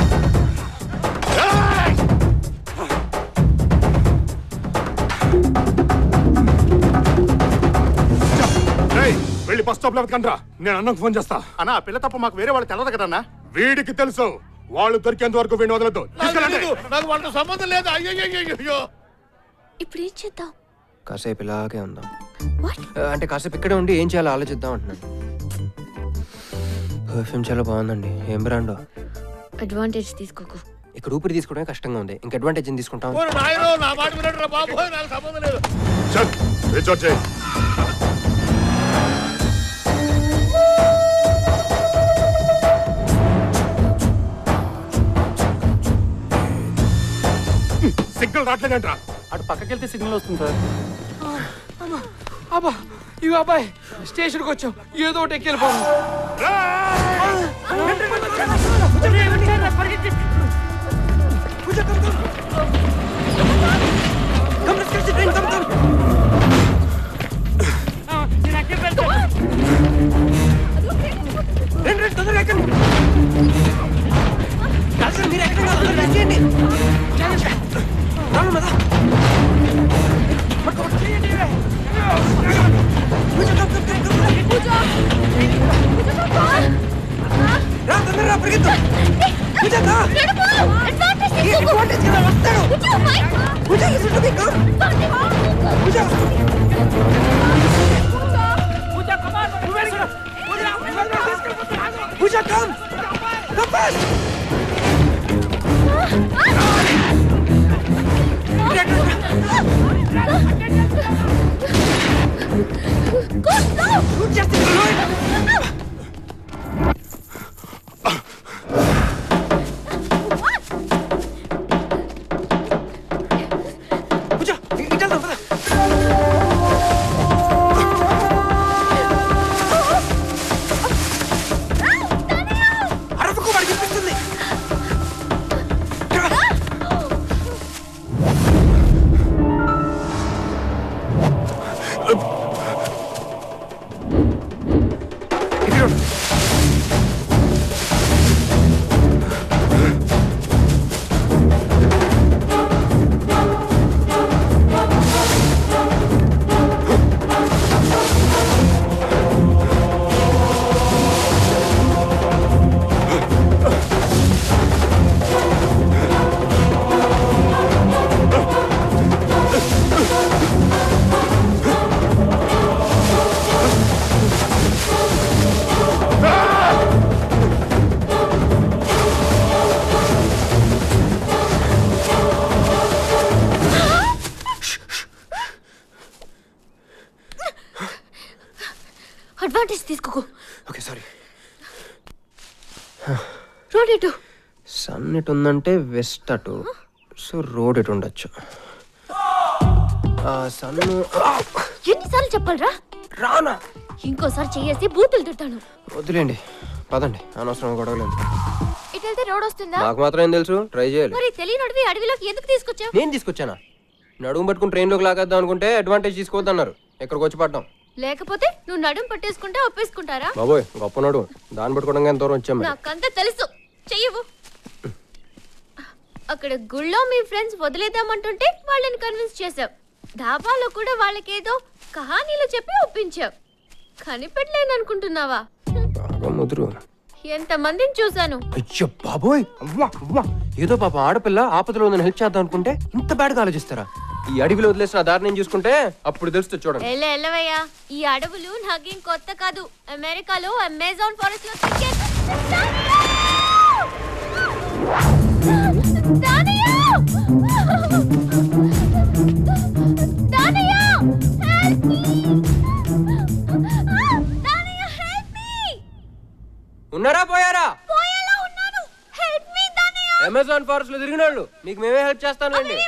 Speaker 19: వెళ్ళి బస్ స్టాప్ లో వెతకండి రా. నేను అన్నకు ఫోన్ చేస్తా.
Speaker 4: అన్నా పిల్ల తప్ప మాకు వేరే వాళ్ళు తెలవదు కదన్నా.
Speaker 19: వీడికి తెలుసు, వాళ్ళు దొరికేంత వరకు వీడిని వదలొద్దు.
Speaker 1: నాకు వాళ్ళతో సంబంధం లేదు. అయ్యో
Speaker 3: ఇప్పుడు ఏం చేద్దాం?
Speaker 8: కాసేపు ఇలాగే ఉందాం. అంటే కాసేపు ఇక్కడే ఉండి ఏం చేయాలో ఆలోచిద్దాం అంటున్నాను. పర్ఫ్యూమ్ చాలా బాగుందండి. ఏం బ్రాండో?
Speaker 3: అడ్వాంటేజ్ తీసుకోకు.
Speaker 8: ఇక్కడ ఊపిరి తీసుకోవడమే కష్టంగా ఉంది, ఇంకా అడ్వాంటేజ్ ఏం తీసుకుంటాం?
Speaker 1: నా మాట వినట్రా బాబు, నాకు సంబంధం లేదు.
Speaker 19: సిగ్నల్ రావట్లేదంట.
Speaker 17: అటు పక్కకి వెళ్తే సిగ్నల్ వస్తుంది సార్.
Speaker 18: అబ్బా ఇగో అబ్బాయి స్టేషన్కి వచ్చాం, ఏదో ఒకటి ఎక్కి వెళ్ళిపోను.
Speaker 3: అడ్వాంటేజ్ తీసుకోకు.
Speaker 8: Okay sorry.
Speaker 3: రోడ్ ఎటు?
Speaker 8: సన్ ఎటు ఉందంటే వెస్ట్ అటు, సో రోడ్ ఎటు ఉండొచ్చు. సన్
Speaker 3: ఎన్నిసార్లు చెప్పాలరా?
Speaker 8: రానా
Speaker 3: ఇంకోసారి చేసి బూతులు తిడతాను.
Speaker 8: వద్దులేండి, పదండి, అనవసరం గొడవలేదు.
Speaker 3: ఇటు వెళ్తే రోడ్ వస్తుందా?
Speaker 8: నాకు మాత్రం ఏం తెలుసు, ట్రై చేయాలి.
Speaker 3: మరి తెలియనడివి అడవిలోకి ఎందుకు తీసుకొచ్చావు?
Speaker 8: నేను తీసుకొచ్చానా? నడుము పట్టుకుని ట్రైన్లోకి లాగేద్దాం అనుకుంటే అడ్వాంటేజ్ తీసుకోవద్దన్నారు, ఇక్కడికి వచ్చి పడ్డాం.
Speaker 3: లేకపోతే నువ్వు నడుము పట్టేసుకుంటే ఒప్పేసుకుంటారా?
Speaker 8: బాబోయ్ గొప్ప నడు, దాన్ని పట్టుకోవడం ఎంత దూరం వచ్చాం.
Speaker 3: నాకంతా తెలుసు, చెయ్యవు. అక్కడ గుళ్ళో మీ ఫ్రెండ్స్ వదిలేద్దామంటుంటే వాళ్ళని కన్విన్స్ చేసావు. ధాబాలో కూడా వాళ్ళకేదో కహానీలు చెప్పి ఒప్పించావు. కనిపెట్టలేను అనుకుంటున్నావా?
Speaker 8: ముదురు
Speaker 3: ఎంత మందిని చూసాను.
Speaker 8: అయ్యో బాబోయ్, అవ్వా అవ్వా, ఏదో పాప ఆడపిల్ల ఆపదలో ఉందని హెల్ప్ చేద్దాం అనుకుంటే ఇంత బ్యాడ్గా ఆలోచిస్తారా? ఈ అడవిలో వదిలేసిన దారి నేను చూసుకుంటే అప్పుడు తెలుస్తుంది చూడండి.
Speaker 3: ఎల్ల ఎల్లవయ్యా, ఈ అడవులు నాకేం కొత్త కాదు. అమెరికాలో అమెజాన్ ఫారెస్ట్ లో
Speaker 8: ఉన్నారా పోయారా? అమెజాన్ ఫారెస్ట్ లో తిరిగిన వాళ్ళు మీకు మేమే హెల్ప్ చేస్తానులేండి.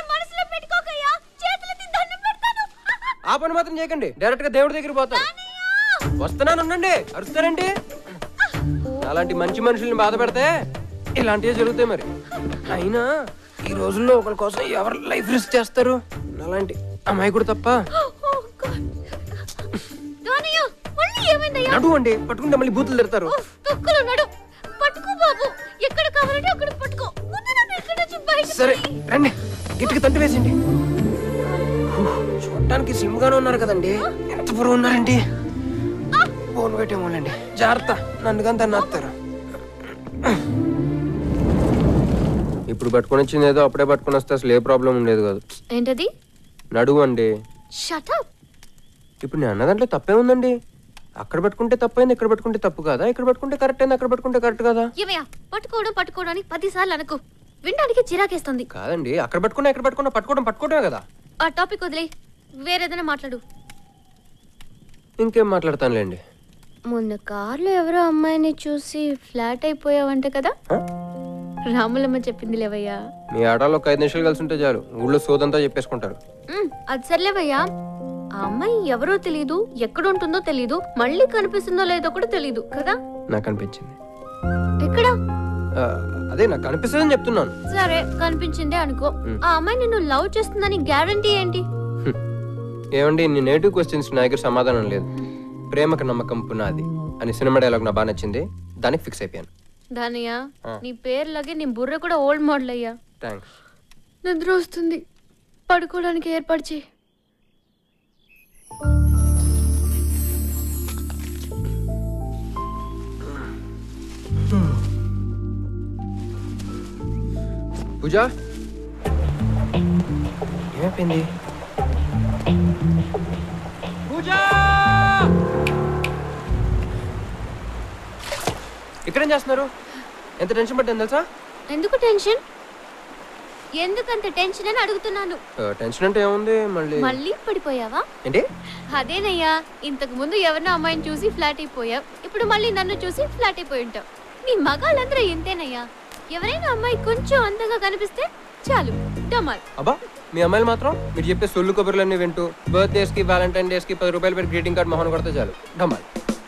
Speaker 8: ఆ పని మాత్రం చేయకండి, డైరెక్ట్ గా దేవుడి దగ్గరికి పోతాను. వస్తున్నాను, ఉండండి. అరుస్తారండి. అలాంటి మంచి మనుషుల్ని బాధ పెడితే ఇలాంటివే జరుగుతాయి. మరి అయినా ఈ రోజుల్లో ఒకరి కోసం ఎవరు లైఫ్ రిస్క్ చేస్తారు? అలాంటి అమాయకుడు తప్ప. నడు అండి, పట్టుకుంటే మళ్ళీ బూతులు తిడతారు. సరే రండి, గిట్టికి తంటి వేసిండి. చూడటానికి స్లిమ్ గానే ఉన్నారు కదండి, ఎంత పొరుగు ఉన్నారండి. ఫోన్ పెట్టేమోనండి, జాగ్రత్త, నన్ను కానీ తను నాస్తారు. ఇప్పుడు పట్టుకొని వచ్చింది ఏదో అప్పుడే పట్టుకొని వస్తే అసలు ఏ ప్రాబ్లం ఉండేది కాదు.
Speaker 3: ఏంటది?
Speaker 8: నడువు అండి.
Speaker 3: Shut up.
Speaker 8: ఇప్పుడు నేను అన్న దాంట్లో తప్పే ఉందండి. అక్కడ పట్టుకుంటే తప్పైంది, ఇక్కడ పట్టుకుంటే తప్పు కాదా? ఇక్కడ పట్టుకుంటే కరెక్ట్ అయింది, అక్కడ పట్టుకుంటే కరెక్ట్ కదా?
Speaker 3: ఏమయ్యా, పట్టుకోవడం పట్టుకోవడానికి పది సార్లు అనుకో, వినడానికి చిరాకేస్తుంది.
Speaker 8: కాదండి, అక్కడ పట్టుకున్నా ఇక్కడ పట్టుకున్నా పట్టుకోవడం పట్టుకోవడమే కదా.
Speaker 3: ఆ టాపిక్ వదిలే, వేరేదైనా మాట్లాడు.
Speaker 8: ఇంకేం మాట్లాడతానులేండి.
Speaker 3: మొన్న కార్లో ఎవరో అమ్మాయిని చూసి ఫ్లాట్ అయిపోయావంట కదా? రాములమ్మ చెప్పింది లేవయ్యా.
Speaker 8: మీ ఆటలో ఒక ఐదు నిమిషాలు కలిసి ఉంటే చాలు, ఊళ్ళో సోదంతా చెప్పేసుకుంటారు.
Speaker 3: అది సర్లేవయ్యా, ఆ అమ్మాయి ఎవరో తెలీదు, ఎక్కడ ఉంటుందో తెలీదు, మళ్ళీ కనిపిస్తుందో లేదో కూడా తెలీదు కదా?
Speaker 8: నాకు అనిపించింది.
Speaker 3: ఎక్కడ?
Speaker 8: అదే నాకు కనిపిస్తుందని చెప్తున్నాను.
Speaker 3: సరే కనిపించిందే అనుకో, ఆ అమ్మాయి నిన్ను లవ్ చేస్తుందని గ్యారంటీ ఏంటి?
Speaker 8: ఏమండి, నీ నేటివ్ క్వశ్చన్స్ నా దగ్గర సమాధానం లేదు. ప్రేమకు నమ్మకం పునాది అని సినిమా డైలాగ్ నాకు బాగా నచ్చింది, దానికి ఫిక్స్ అయిపోయాను.
Speaker 3: దానియా, నీ పేరులాగే నీ బుర్ర కూడా ఓల్డ్ మోడల్ అయ్యా.
Speaker 8: థ్యాంక్స్.
Speaker 3: నిద్ర వస్తుంది, పడుకోవడానికి ఏర్పాటు చేయి.
Speaker 8: పూజ, ఏమైపోయింది? పూజ, ఇక్కడేం చేస్తున్నారు? ఎంత టెన్షన్ పట్టింది తెలుసా?
Speaker 3: ఎందుకు టెన్షన్? ఎందుకంత టెన్షన్ అని అడుగుతున్నాను.
Speaker 8: టెన్షన్ అంటే ఏముంది? మళ్ళీ
Speaker 3: మళ్ళీ పడిపోయావా
Speaker 8: ఏంటి?
Speaker 3: అదేనయ్యా, ఇంతకు ముందు ఎవరినో అమ్మాయిని చూసి ఫ్లాట్ అయిపోయావు, ఇప్పుడు మళ్ళీ నన్ను చూసి ఫ్లాట్ అయిపోయి ఉంటావు. మీ మగాళ్ళందరూ ఇంతేనయ్యా, ఎవరైనా అమ్మాయి కొంచెం అందంగా కనిపిస్తే చాలు డమాల్.
Speaker 8: అబ్బా, మీ అమ్మాయిలు మాత్రం మీరు చెప్పే సొల్లు కబుర్లన్నీ వింటూ బర్త్డేస్ కి వ్యాలంటైన్ డేస్ కి పది రూపాయలు పెట్టి గ్రీటింగ్ కార్డ్ మొహన్ కొడితే చాలు డమాల్.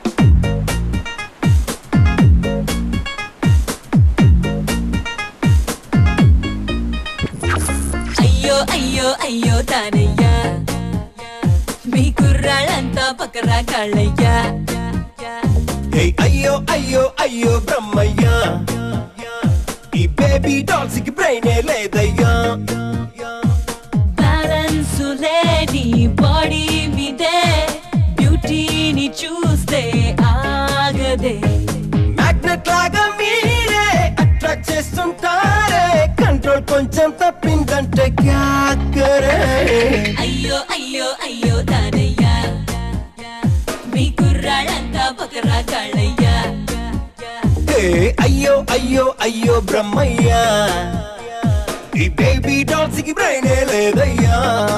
Speaker 21: అయ్యో అయ్యో అయ్యో తానయ్యా, మీ కుర్రాళ్ళంతా పక్కరా కాళ్ళయ్యా.
Speaker 13: అయ్యో అయ్యో అయ్యో బ్రహ్మయ్యా, ఈ బేబీ డాల్స్ కి బ్రెయినే లేదయ్యా.
Speaker 21: బ్యాలెన్స్ లేని బాడీ మీదే బ్యూటీని చూస్తే ఆగదే.
Speaker 13: మ్యాగ్నెట్ లాగా మీరే అట్రాక్ట్ చేస్తుంటారే, కంట్రోల్ కొంచెం తప్పిందంటే క్యా కరే.
Speaker 21: అయ్యో అయ్యో అయ్యో తానయ్యా, మీ కుర్రాళ్ళంతా పక్కరా కాళ్ళయ్యా.
Speaker 13: అయ్యో అయ్యో అయ్యో బ్రహ్మయ్యా, ఈ బేబీ డాల్స్ కి బ్రెయినే లేదయ్యా.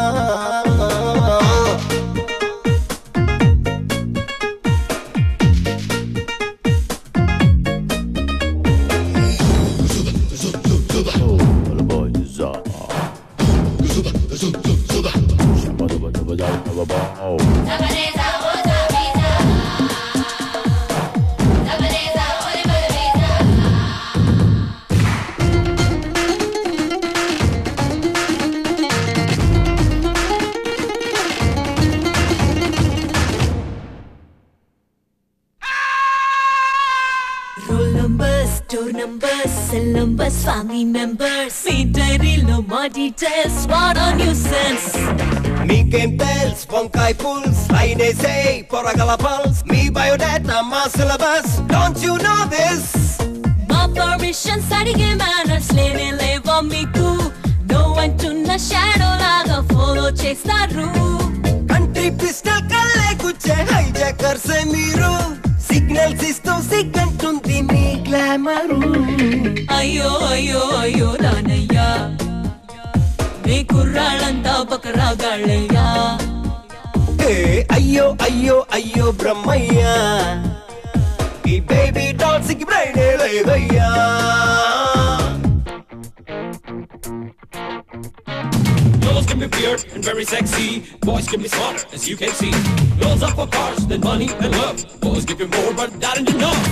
Speaker 21: Cell numbers, family members, మీ డైరీలో మా డీటెయిల్స్, what a nuisance.
Speaker 13: మీకేం తెల్స్ వంకాయ పుల్స్, లైనేసే పొరగల పల్స్, మీ బయోడేటా మా syllabus, don't you know this?
Speaker 21: మా పర్మిషన్స్ అడిగే మేనర్స్ లేనే లేవా మీకు? నో అంటున్న షాడో లాగా ఫాలో చేస్తారు.
Speaker 13: కంట్రీ పిస్టల్ కల్లే గుచ్చే హైజాకర్స్ మీరు, సిగ్నల్స్ ఇస్తూ సిగ్గంటుంది మీ గ్లామరు.
Speaker 21: అయ్యో అయ్యో అయ్యో దానయ్యా, మీ కుర్రాళ్ళంతా పక్కరాగాళ్ళయ్యా.
Speaker 13: అయ్యో అయ్యో అయ్యో బ్రహ్మయ్యా, ఈ బేబీ డాల్స్ కి బ్రైడే లేదయ్యా. me weird and very sexy. Boys give me smarter, as you can see. Girls up for cars, then money and love. Boys give you more, but that ain't enough.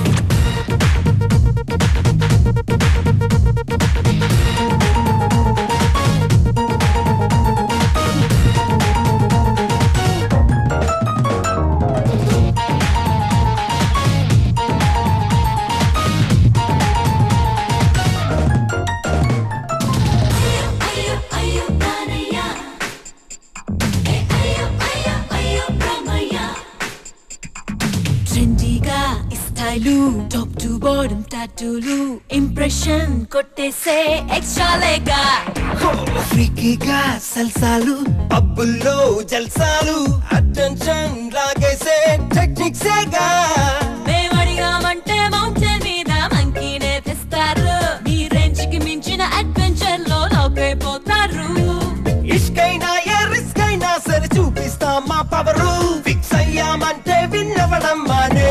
Speaker 21: Top to bottom టాటూలు impression కొట్టేసే extra లేగా
Speaker 13: ఫ్రీకీగా సల్సాలు పబ్బుల్లో జల్సాలు attention లాగేసే టెక్నిక్సేగా
Speaker 21: మేమడిగామంటే మౌంటైన్ మీద మంకీనే తెస్తారు మీ రేంజ్ కి మించిన అడ్వెంచర్ లో లాక్ అయిపోతారు
Speaker 13: ఇష్కైనా ఏ రిస్క్ అయినా సరే చూపిస్తాం మా పవరు ఫిక్స్ అయ్యామంటే విన్నవడం మానే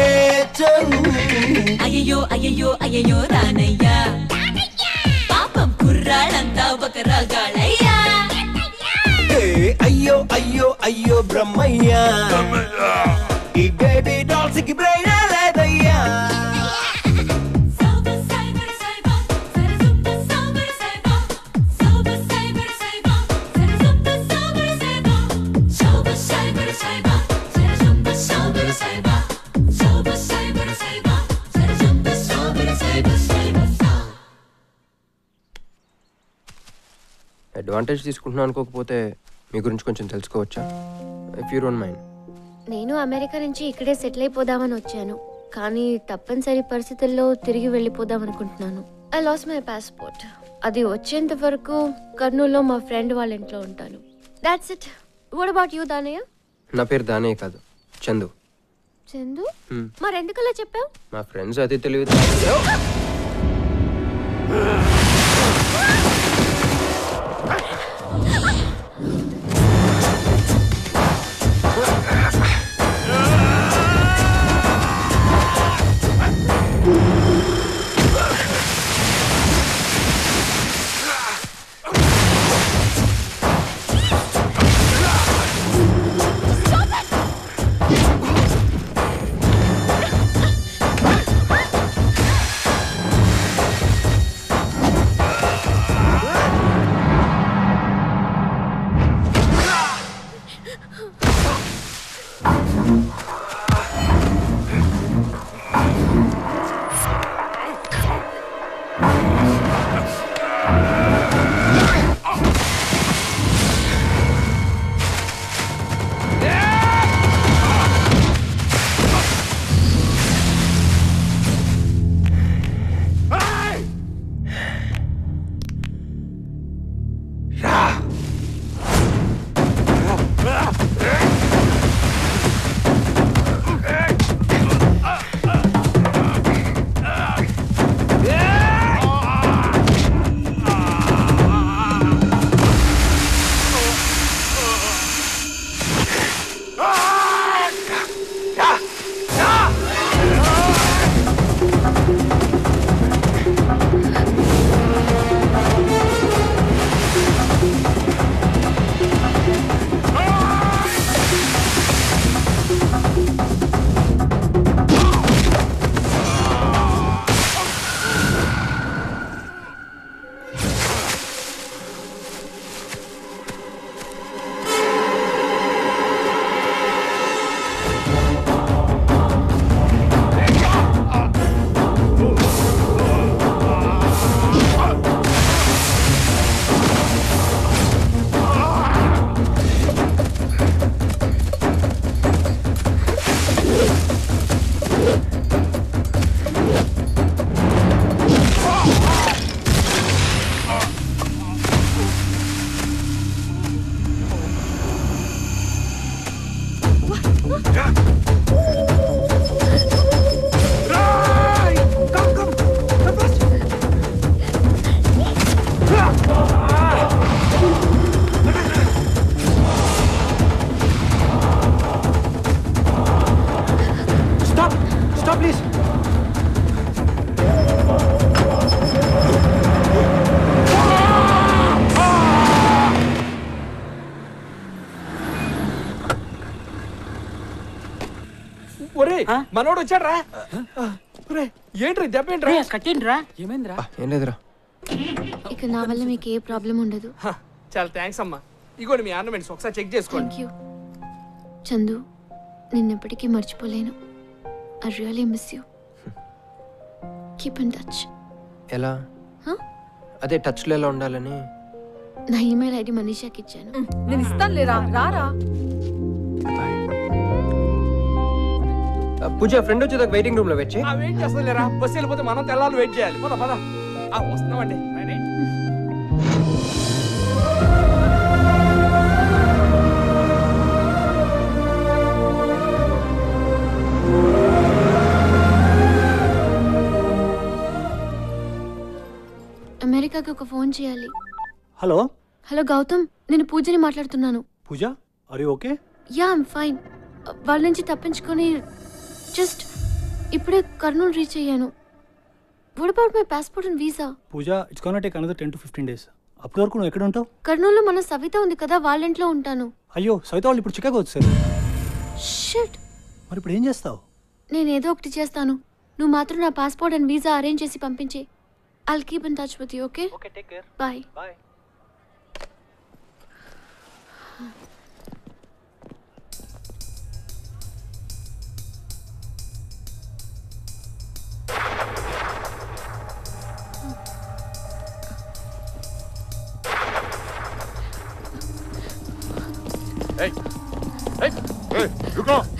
Speaker 21: అయ్యో అయ్యో అయ్యో రానయ్యా పాపం కుర్రాళ్ళంతా ఒక రాగాళ్ళయ్యా
Speaker 13: అయ్యో అయ్యో అయ్యో బ్రహ్మయ్యా ఈ బేబీ డాల్స్ కి బ్రెయిన్ లేదయ్యా
Speaker 8: అడ్వాంటేజ్ తీసుకుంటున్నాను అనుకోకపోతే మీ గురించి కొంచెం తెలుసుకోవచ్చా ఇఫ్ యూ డోంట్ మైండ్
Speaker 7: నేను అమెరికా నుంచి ఇక్కడే సెటిల్ అయిపోదామని వచ్చాను కానీ తప్పనిసరి పరిస్థితుల్లో తిరిగి వెళ్ళిపోదాం అనుకుంటున్నాను ఐ లాస్ మై పాస్పోర్ట్ అది వచ్చేంత వరకు కర్నూలులో మా ఫ్రెండ్ వాళ్ళ ఇంట్లో ఉంటాను that's it what about you Danayya
Speaker 8: నా పేరు దానయ్య కాదు చందు
Speaker 7: చందు మరెందుకలా చెప్పావు
Speaker 8: మా ఫ్రెండ్స్ అది తెలియదు
Speaker 18: ఒరే మనోడు వచ్చాడ్రా. ఒరే ఏంట్రా దెబ్బ ఏంట్రా?
Speaker 14: కట్టేంట్రా? ఏమైందిరా?
Speaker 8: ఏం లేదురా.
Speaker 7: ఇక నా వల్ల మీకు ఏ ప్రాబ్లం ఉండదు.
Speaker 18: చాలా థ్యాంక్స్ అమ్మా. ఇగోండి మీ ఆర్నమెంట్స్ ఒకసారి చెక్ చేసుకోండి.
Speaker 7: Thank you Chandu. నిన్నెప్పటికీ మర్చిపోలేను. I really miss you. Keep in touch.
Speaker 8: ఎలా? అదే టచ్లో ఎలా ఉండాలని.
Speaker 7: నా ఈమెయిల్ ఐడి మనీషాకి ఇచ్చాను.
Speaker 15: నేను ఇస్తాను లేరా. రారా.
Speaker 8: పూజ ఫ్రెండ్ వచ్చేదాకా వెయిటింగ్ రూమ్ లో వెయిట్ చేయి.
Speaker 18: వెయిట్ చేస్తా లేరా. బస్సు వెళ్ళిపోతే మనం తెల్లాలి వెయిట్ చేయాలి. పద పద. వస్తున్నామండి.
Speaker 7: అమెరికాకి ఒక ఫోన్ చేయాలి.
Speaker 12: హలో
Speaker 7: హలో గౌతమ్, నేను పూజని మాట్లాడుతున్నాను.
Speaker 12: Pooja are you okay?
Speaker 7: Yeah I'm fine. వాళ్ళ నుంచి తప్పించుకొని జస్ట్ ఇప్పుడే కర్నూలు రీచ్ అయ్యాను. What about my passport and visa?
Speaker 12: Pooja it's gonna take another ten to fifteen days. అప్పటి వరకు నువ్వు ఎక్కడ ఉంటావు?
Speaker 7: కర్నూలులో మన సవిత ఉంది కదా, వాళ్ళ ఇంట్లో ఉంటాను.
Speaker 12: అయ్యో సవిత వాళ్ళు ఇప్పుడు చికాగో వచ్చారు.
Speaker 7: షిట్.
Speaker 12: మరి ఇప్పుడు ఏం చేస్తావు?
Speaker 7: నేను ఏదో ఒకటి చేస్తాను. నువ్వు మాత్రం నా పాస్పోర్ట్ అండ్ వీసా అరేంజ్ చేసి పంపించే. I'll keep in touch with you, okay?
Speaker 12: Okay, take care.
Speaker 7: Bye.
Speaker 12: Bye.
Speaker 1: Hey! Hey! Hey! Look out!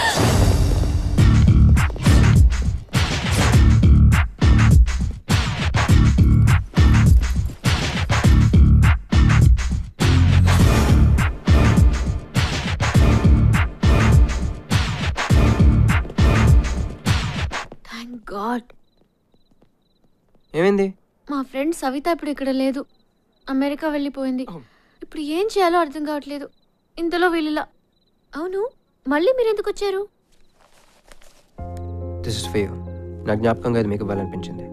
Speaker 7: God.
Speaker 8: ఏమైంది?
Speaker 7: మా ఫ్రెండ్ సవిత ఇప్పుడు ఇక్కడ లేదు. అమెరికా వెళ్ళిపోయింది. ఇప్పుడు ఏం చేయాలో అర్థం కావట్లేదు. ఇంతలో వీళ్ళలా. అవును, మళ్ళీ మీరు ఎందుకు వచ్చారు?
Speaker 8: This is for you. నా జ్ఞాపకంగా ఇది మీకు ఇవ్వాలనిపించింది.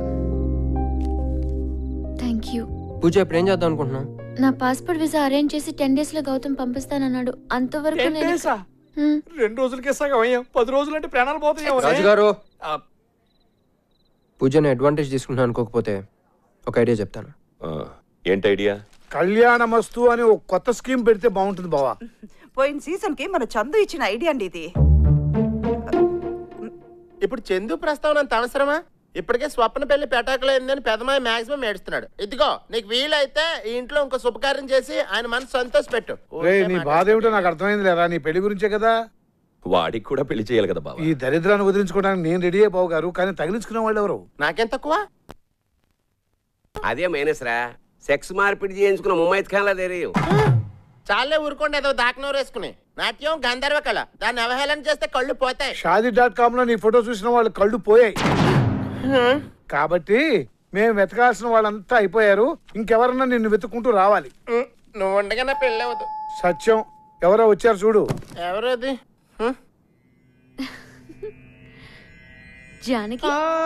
Speaker 7: Thank you.
Speaker 8: పూజ ఇప్పుడు ఏం చేద్దాం అనుకుంటున్నావు?
Speaker 7: నా పాస్పోర్ట్ వీసా అరేంజ్ చేసి టెన్ డేస్ లో గౌతమ్ పంపిస్తానన్నాడు. అంతవరకు నేను
Speaker 18: రెండు రోజులకే సగం అయ్యాం. పది రోజులు అంటే ప్రాణాలు పోతాయి.
Speaker 8: రాజుగారు, పూజని అడ్వాంటేజ్ తీసుకుంటున్నాను అనుకోకపోతే ఒక ఐడియా చెప్తాను.
Speaker 1: ఏంటి ఐడియా?
Speaker 22: కళ్యాణమస్తు అని ఒక కొత్త స్కీమ్ పెడితే బాగుంటుంది బావా.
Speaker 23: పోయిన సీజన్ కి మన చందు ఇచ్చిన ఐడియా అండి ఇది.
Speaker 9: ఇప్పుడు చందు ప్రస్తావన అంత అవసరమా? ఇప్పటికే స్వప్న పెళ్లి పెటాకులు అయిందని పెదమాయి మాక్సిమం ఏడుస్తున్నాడు. ఇదిగో నీకు వీలైతే ఈ ఇంట్లో ఇంకో శుభకార్యం చేసి ఆయన మనసు సంతోష పెట్టు.
Speaker 22: నీ బాధ ఏమిటో నాకు అర్థమైంది లేరా. నీ పెళ్లి గురించే కదా.
Speaker 24: వాడికి కూడా పెళ్లి చేయాలి కదా బాబా.
Speaker 22: ఈ దరిద్రాన్ని వదిలించుకోవడానికి నేను రెడీ అయ్యి బాబు గారు, కానీ తగిలించుకునే వాళ్ళు ఎవరు?
Speaker 9: నాకేం తక్కువ.
Speaker 25: అదే మైనస్ రా. సెక్స్ మార్పిడి చేయించుకున్న ముమ్మైత్ ఖాన్లా తెరియు.
Speaker 9: చాలే ఊరుకోండి, ఏదో దాకనోరు వేసుకుని. నాట్యం గంధర్వ కళ, దాన్ని అవహేళన చేస్తే కళ్ళు పోతాయి.
Speaker 22: షాదీ డాట్ కామ్ లో నీ ఫోటో చూసిన వాళ్ళు కళ్ళు పోయాయి. కాబట్టి మేము వెతకాల్సిన వాళ్ళంతా అయిపోయారు. ఇంకెవరన్నా నిన్ను వెతుక్కుంటూ రావాలి.
Speaker 9: నువ్వు ఉండగా నా పెళ్ళి అవ్వదు.
Speaker 22: సత్యం ఎవరో వచ్చారు చూడు.
Speaker 9: ఎవరది?
Speaker 7: జానకి.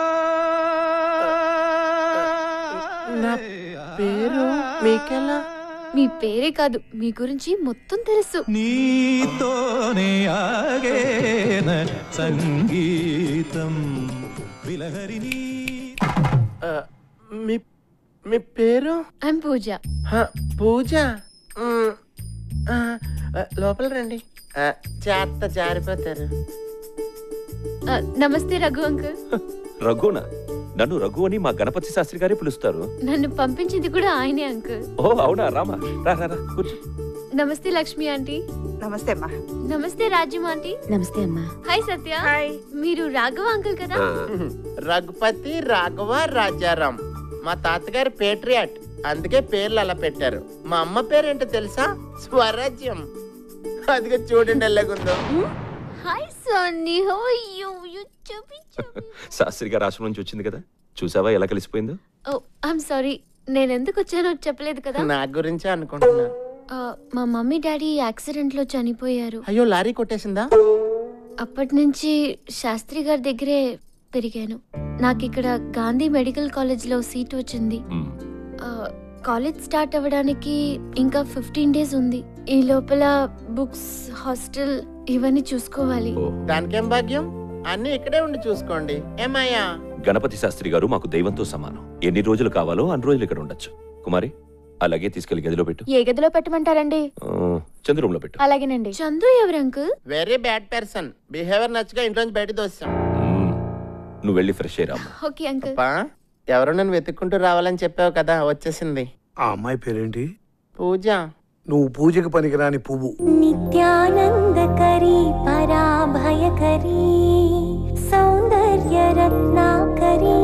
Speaker 9: నా పేరు మీకెలా?
Speaker 7: మీ పేరే కాదు, మీ గురించి మొత్తం తెలుసు.
Speaker 13: నీతోనే ఆగేన సంగీతం విలహరిని.
Speaker 9: మీ మీ పేరు?
Speaker 7: ఐమ్ పూజ.
Speaker 9: పూజ. లోపల రండి. చేత జారిపోతారు.
Speaker 7: నమస్తే రఘు అంకుల్.
Speaker 24: రఘునా? నన్ను రఘు అని మా గణపతి శాస్త్రి గారే పిలుస్తారు.
Speaker 7: నన్ను పంపించింది కూడా ఆయనే అంకుల్.
Speaker 24: ఓ అవునా? రామా రా రా రా కూర్చో.
Speaker 7: నమస్తే లక్ష్మి ఆంటీ.
Speaker 23: నమస్తే అమ్మా.
Speaker 7: నమస్తే రాజ్యం ఆంటీ.
Speaker 3: నమస్తే అమ్మా.
Speaker 7: హాయ్ సత్య.
Speaker 23: హాయ్.
Speaker 7: మీరు రాఘవ అంకుల్ కదా?
Speaker 9: రఘుపతి రాఘవ రాజారాం. మా తాతగారి పేట్రియాట్, అందుకే పేర్లు అలా పెట్టారు. మా అమ్మ పేరేంటో తెలుసా? స్వరాజ్యం. అదిగా చూడండి ఎలాగుందో.
Speaker 7: Hi Sunny. How are you? You chubby chubby.
Speaker 24: Shastri garu ఆశ్రమం నుంచి వచ్చింది కదా, చూసావా ఎలా కలిసిపోయిందో?
Speaker 7: ఓ ఐ యామ్ సారీ, నేను ఎందుకు వచ్చానో చెప్పలేదు కదా.
Speaker 9: నా గురించే అనుకుంటున్నా.
Speaker 7: మా మమ్మీ డాడీ యాక్సిడెంట్ లో చనిపోయారు.
Speaker 9: అయ్యో, లారీ కొట్టేసిందా?
Speaker 7: అప్పటి నుంచి శాస్త్రి గారి దగ్గరే పెరిగాను. నాకు ఇక్కడ గాంధీ మెడికల్ కాలేజ్ లో సీట్ వచ్చింది. కాలేజ్ స్టార్ట్ అవ్వడానికి ఇంకా ఫిఫ్టీన్ డేస్ ఉంది. ఈ లోపల బుక్స్, హాస్టల్ ఇవన్నీ చూసుకోవాలి.
Speaker 9: దానికేం భాగ్యం, అన్ని ఇక్కడే ఉండి చూసుకోండి. ఏమయ్యా?
Speaker 24: గణపతి శాస్త్రి గారు మాకు దైవంతో సమానం. ఎన్ని రోజులు కావాలో అన్ని రోజులు ఇక్కడ ఉండొచ్చు. కుమారి, అలాగే తీసుకెళ్లి గదిలో పెట్టు.
Speaker 7: ఏ గదిలో పెట్టమంటారండి?
Speaker 24: చందు రూమ్ లో పెట్టు.
Speaker 7: అలాగేనండి. చందు ఎవరు uncle?
Speaker 9: Very bad person. Behaviour నచ్చగా ఇంట్లోంచి బయట దోస్తాం.
Speaker 24: నువ్వు వెళ్ళి ఫ్రెష్ అయ్యి రామ్మా.
Speaker 7: Okay uncle.
Speaker 9: ఎవరో నన్ను వెతుక్కుంటూ రావాలని చెప్పావు కదా, వచ్చేసింది.
Speaker 22: ఆ అమ్మాయి పేరేంటి?
Speaker 9: పూజ.
Speaker 22: నువ్వు పూజకి పనికిరాని పువ్వు.
Speaker 2: నిత్యానందకరీ పరాభయకరీ సౌందర్య రత్నాకరీ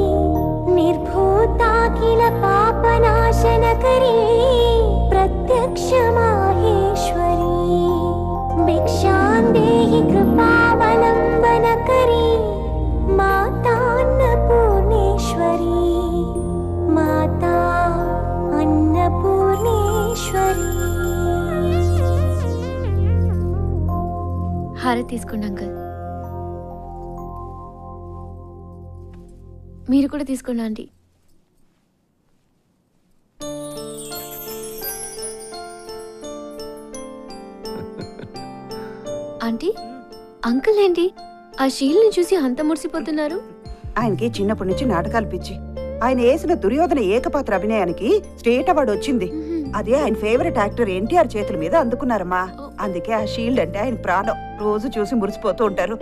Speaker 2: నిర్భూతాఖిల పాపనాశనకరీ ప్రత్యక్ష మాహేశ్వరీ భిక్షాం దేహి కృపావలంబనకరీ మాతాన్నపూర్ణేశ్వరీ మాతా అన్నపూర్ణేశ్వరీ.
Speaker 7: హారతి తీసుకోండి అంకుల్. మీరు కూడా తీసుకోండి ఆంటీ. ఆంటీ, అంకుల్ ఏంటి ఆ షీల్ని చూసి అంత మురిసిపోతున్నారు?
Speaker 23: ఆయనకి చిన్నప్పటి నుంచి నాటకాలు పిచ్చి. ఆయన వేసిన దుర్యోధన ఏకపాత్ర అభినయానికి స్టేట్ అవార్డు వచ్చింది. అదే ఆయన ఫేవరెట్ యాక్టర్ ఎన్టీఆర్ చేతుల మీద అందుకున్నారమ్మా. అందుకే ఆ షీల్డ్ అంటే ఆయన ప్రాణం. రోజు చూసి మురిసిపోతూ ఉంటారు.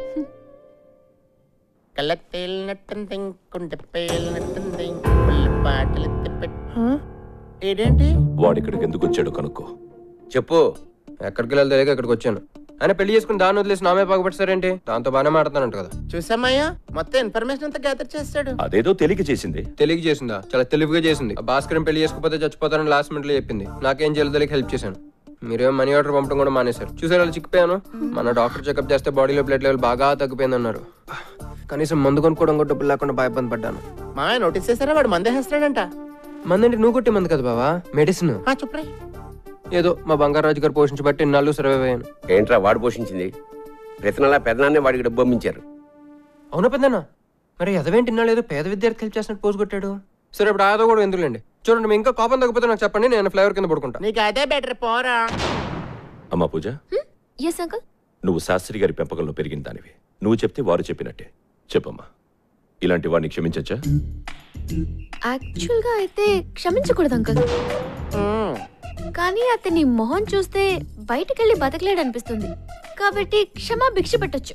Speaker 9: ఏంటి
Speaker 24: వాడు ఇక్కడికి ఎందుకు వచ్చాడు కనుక్కో.
Speaker 8: చెప్పు. ఎక్కడికి వెళ్ళాలి తెలియక ఇక్కడికి వచ్చాను. ఆయన పెళ్లి చేసుకుని దాన్ని వదిలేసి నామే పాగపెట్టారేంటి? దాంతో బాగానే మాట్లాడుతానంట కదా.
Speaker 9: చూసామయ్యా, మొత్తం ఇన్ఫర్మేషన్ అంతా గ్యాదర్ చేస్తాడు.
Speaker 24: అదేదో తెలియక చేసింది.
Speaker 8: తెలియక చేసిందా? చాలా తెలివిగా చేసింది. ఆ భాస్కర్ పెళ్లి చేసుకోకపోతే చచ్చిపోతారని లాస్ట్ మినిట్ లో చెప్పింది. నాకేం చేయాలో తెలియక హెల్ప్ చేశాను. మీరేమో మనీ ఆర్డర్ పంపడం కూడా మానేశారు. చూసారు వాళ్ళు చిక్కిపోయాను. మన డాక్టర్ చెకప్ చేస్తే బాడీలో బ్లడ్ లెవెల్ బాగా తగ్గిపోయింది అన్నారు. కనీసం మందు కొనుక్కోవడం కూడా డబ్బులు లేకుండా బాగా ఇబ్బంది పడ్డాను.
Speaker 9: మా నోటీస్ చేశారా? వాడు మందే వేస్తాడంట.
Speaker 8: మందంటే నువ్వు కొట్టే మంది కదా బావా, మెడిసిన్.
Speaker 9: చెప్పరా.
Speaker 8: ఏదో మా బంగారాజు గారు పోషించబట్టి ఇన్నాళ్ళు సర్వైవ్ అయ్యాను.
Speaker 25: ఏంట్రా వాడు పోషించింది? ప్రతినలా పెద్దనాన్నే వాడికి డబ్బు పంపించారు.
Speaker 8: అవునా పెద్దనా? మరి అదవేంటి ఇన్నాళ్ళు ఏదో పేద విద్యార్థి హెల్ప్ చేసినట్టు పోజు కొట్టాడు. సరే ఇప్పుడు ఆదో కూడా ఎందుకులేండి. చూడండి, మీ ఇంకా కోపం తగ్గిపోతే నాకు చెప్పండి, నేను ఫ్లేవర్ కింద పడుకుంటా.
Speaker 9: నీకు అదే బెటర్ పోరా.
Speaker 24: అమ్మా పూజ,
Speaker 7: ఎస్ అంకుల్.
Speaker 24: నువ్వు శాస్త్రి గారి పెంపకంలో పెరిగిన దానివి. నువ్వు చెప్తే వారు చెప్పినట్టే. చెప్పమ్మా, ఇలాంటి వాడిని క్షమించచ్చా?
Speaker 7: యాక్చువల్ గా అయితే క్షమించకూడదు అంకుల్. కానీ అతని మొహం చూస్తే బయటకెళ్ళి బతకలేడు అనిపిస్తుంది. కాబట్టి క్షమా భిక్ష పెట్టొచ్చు.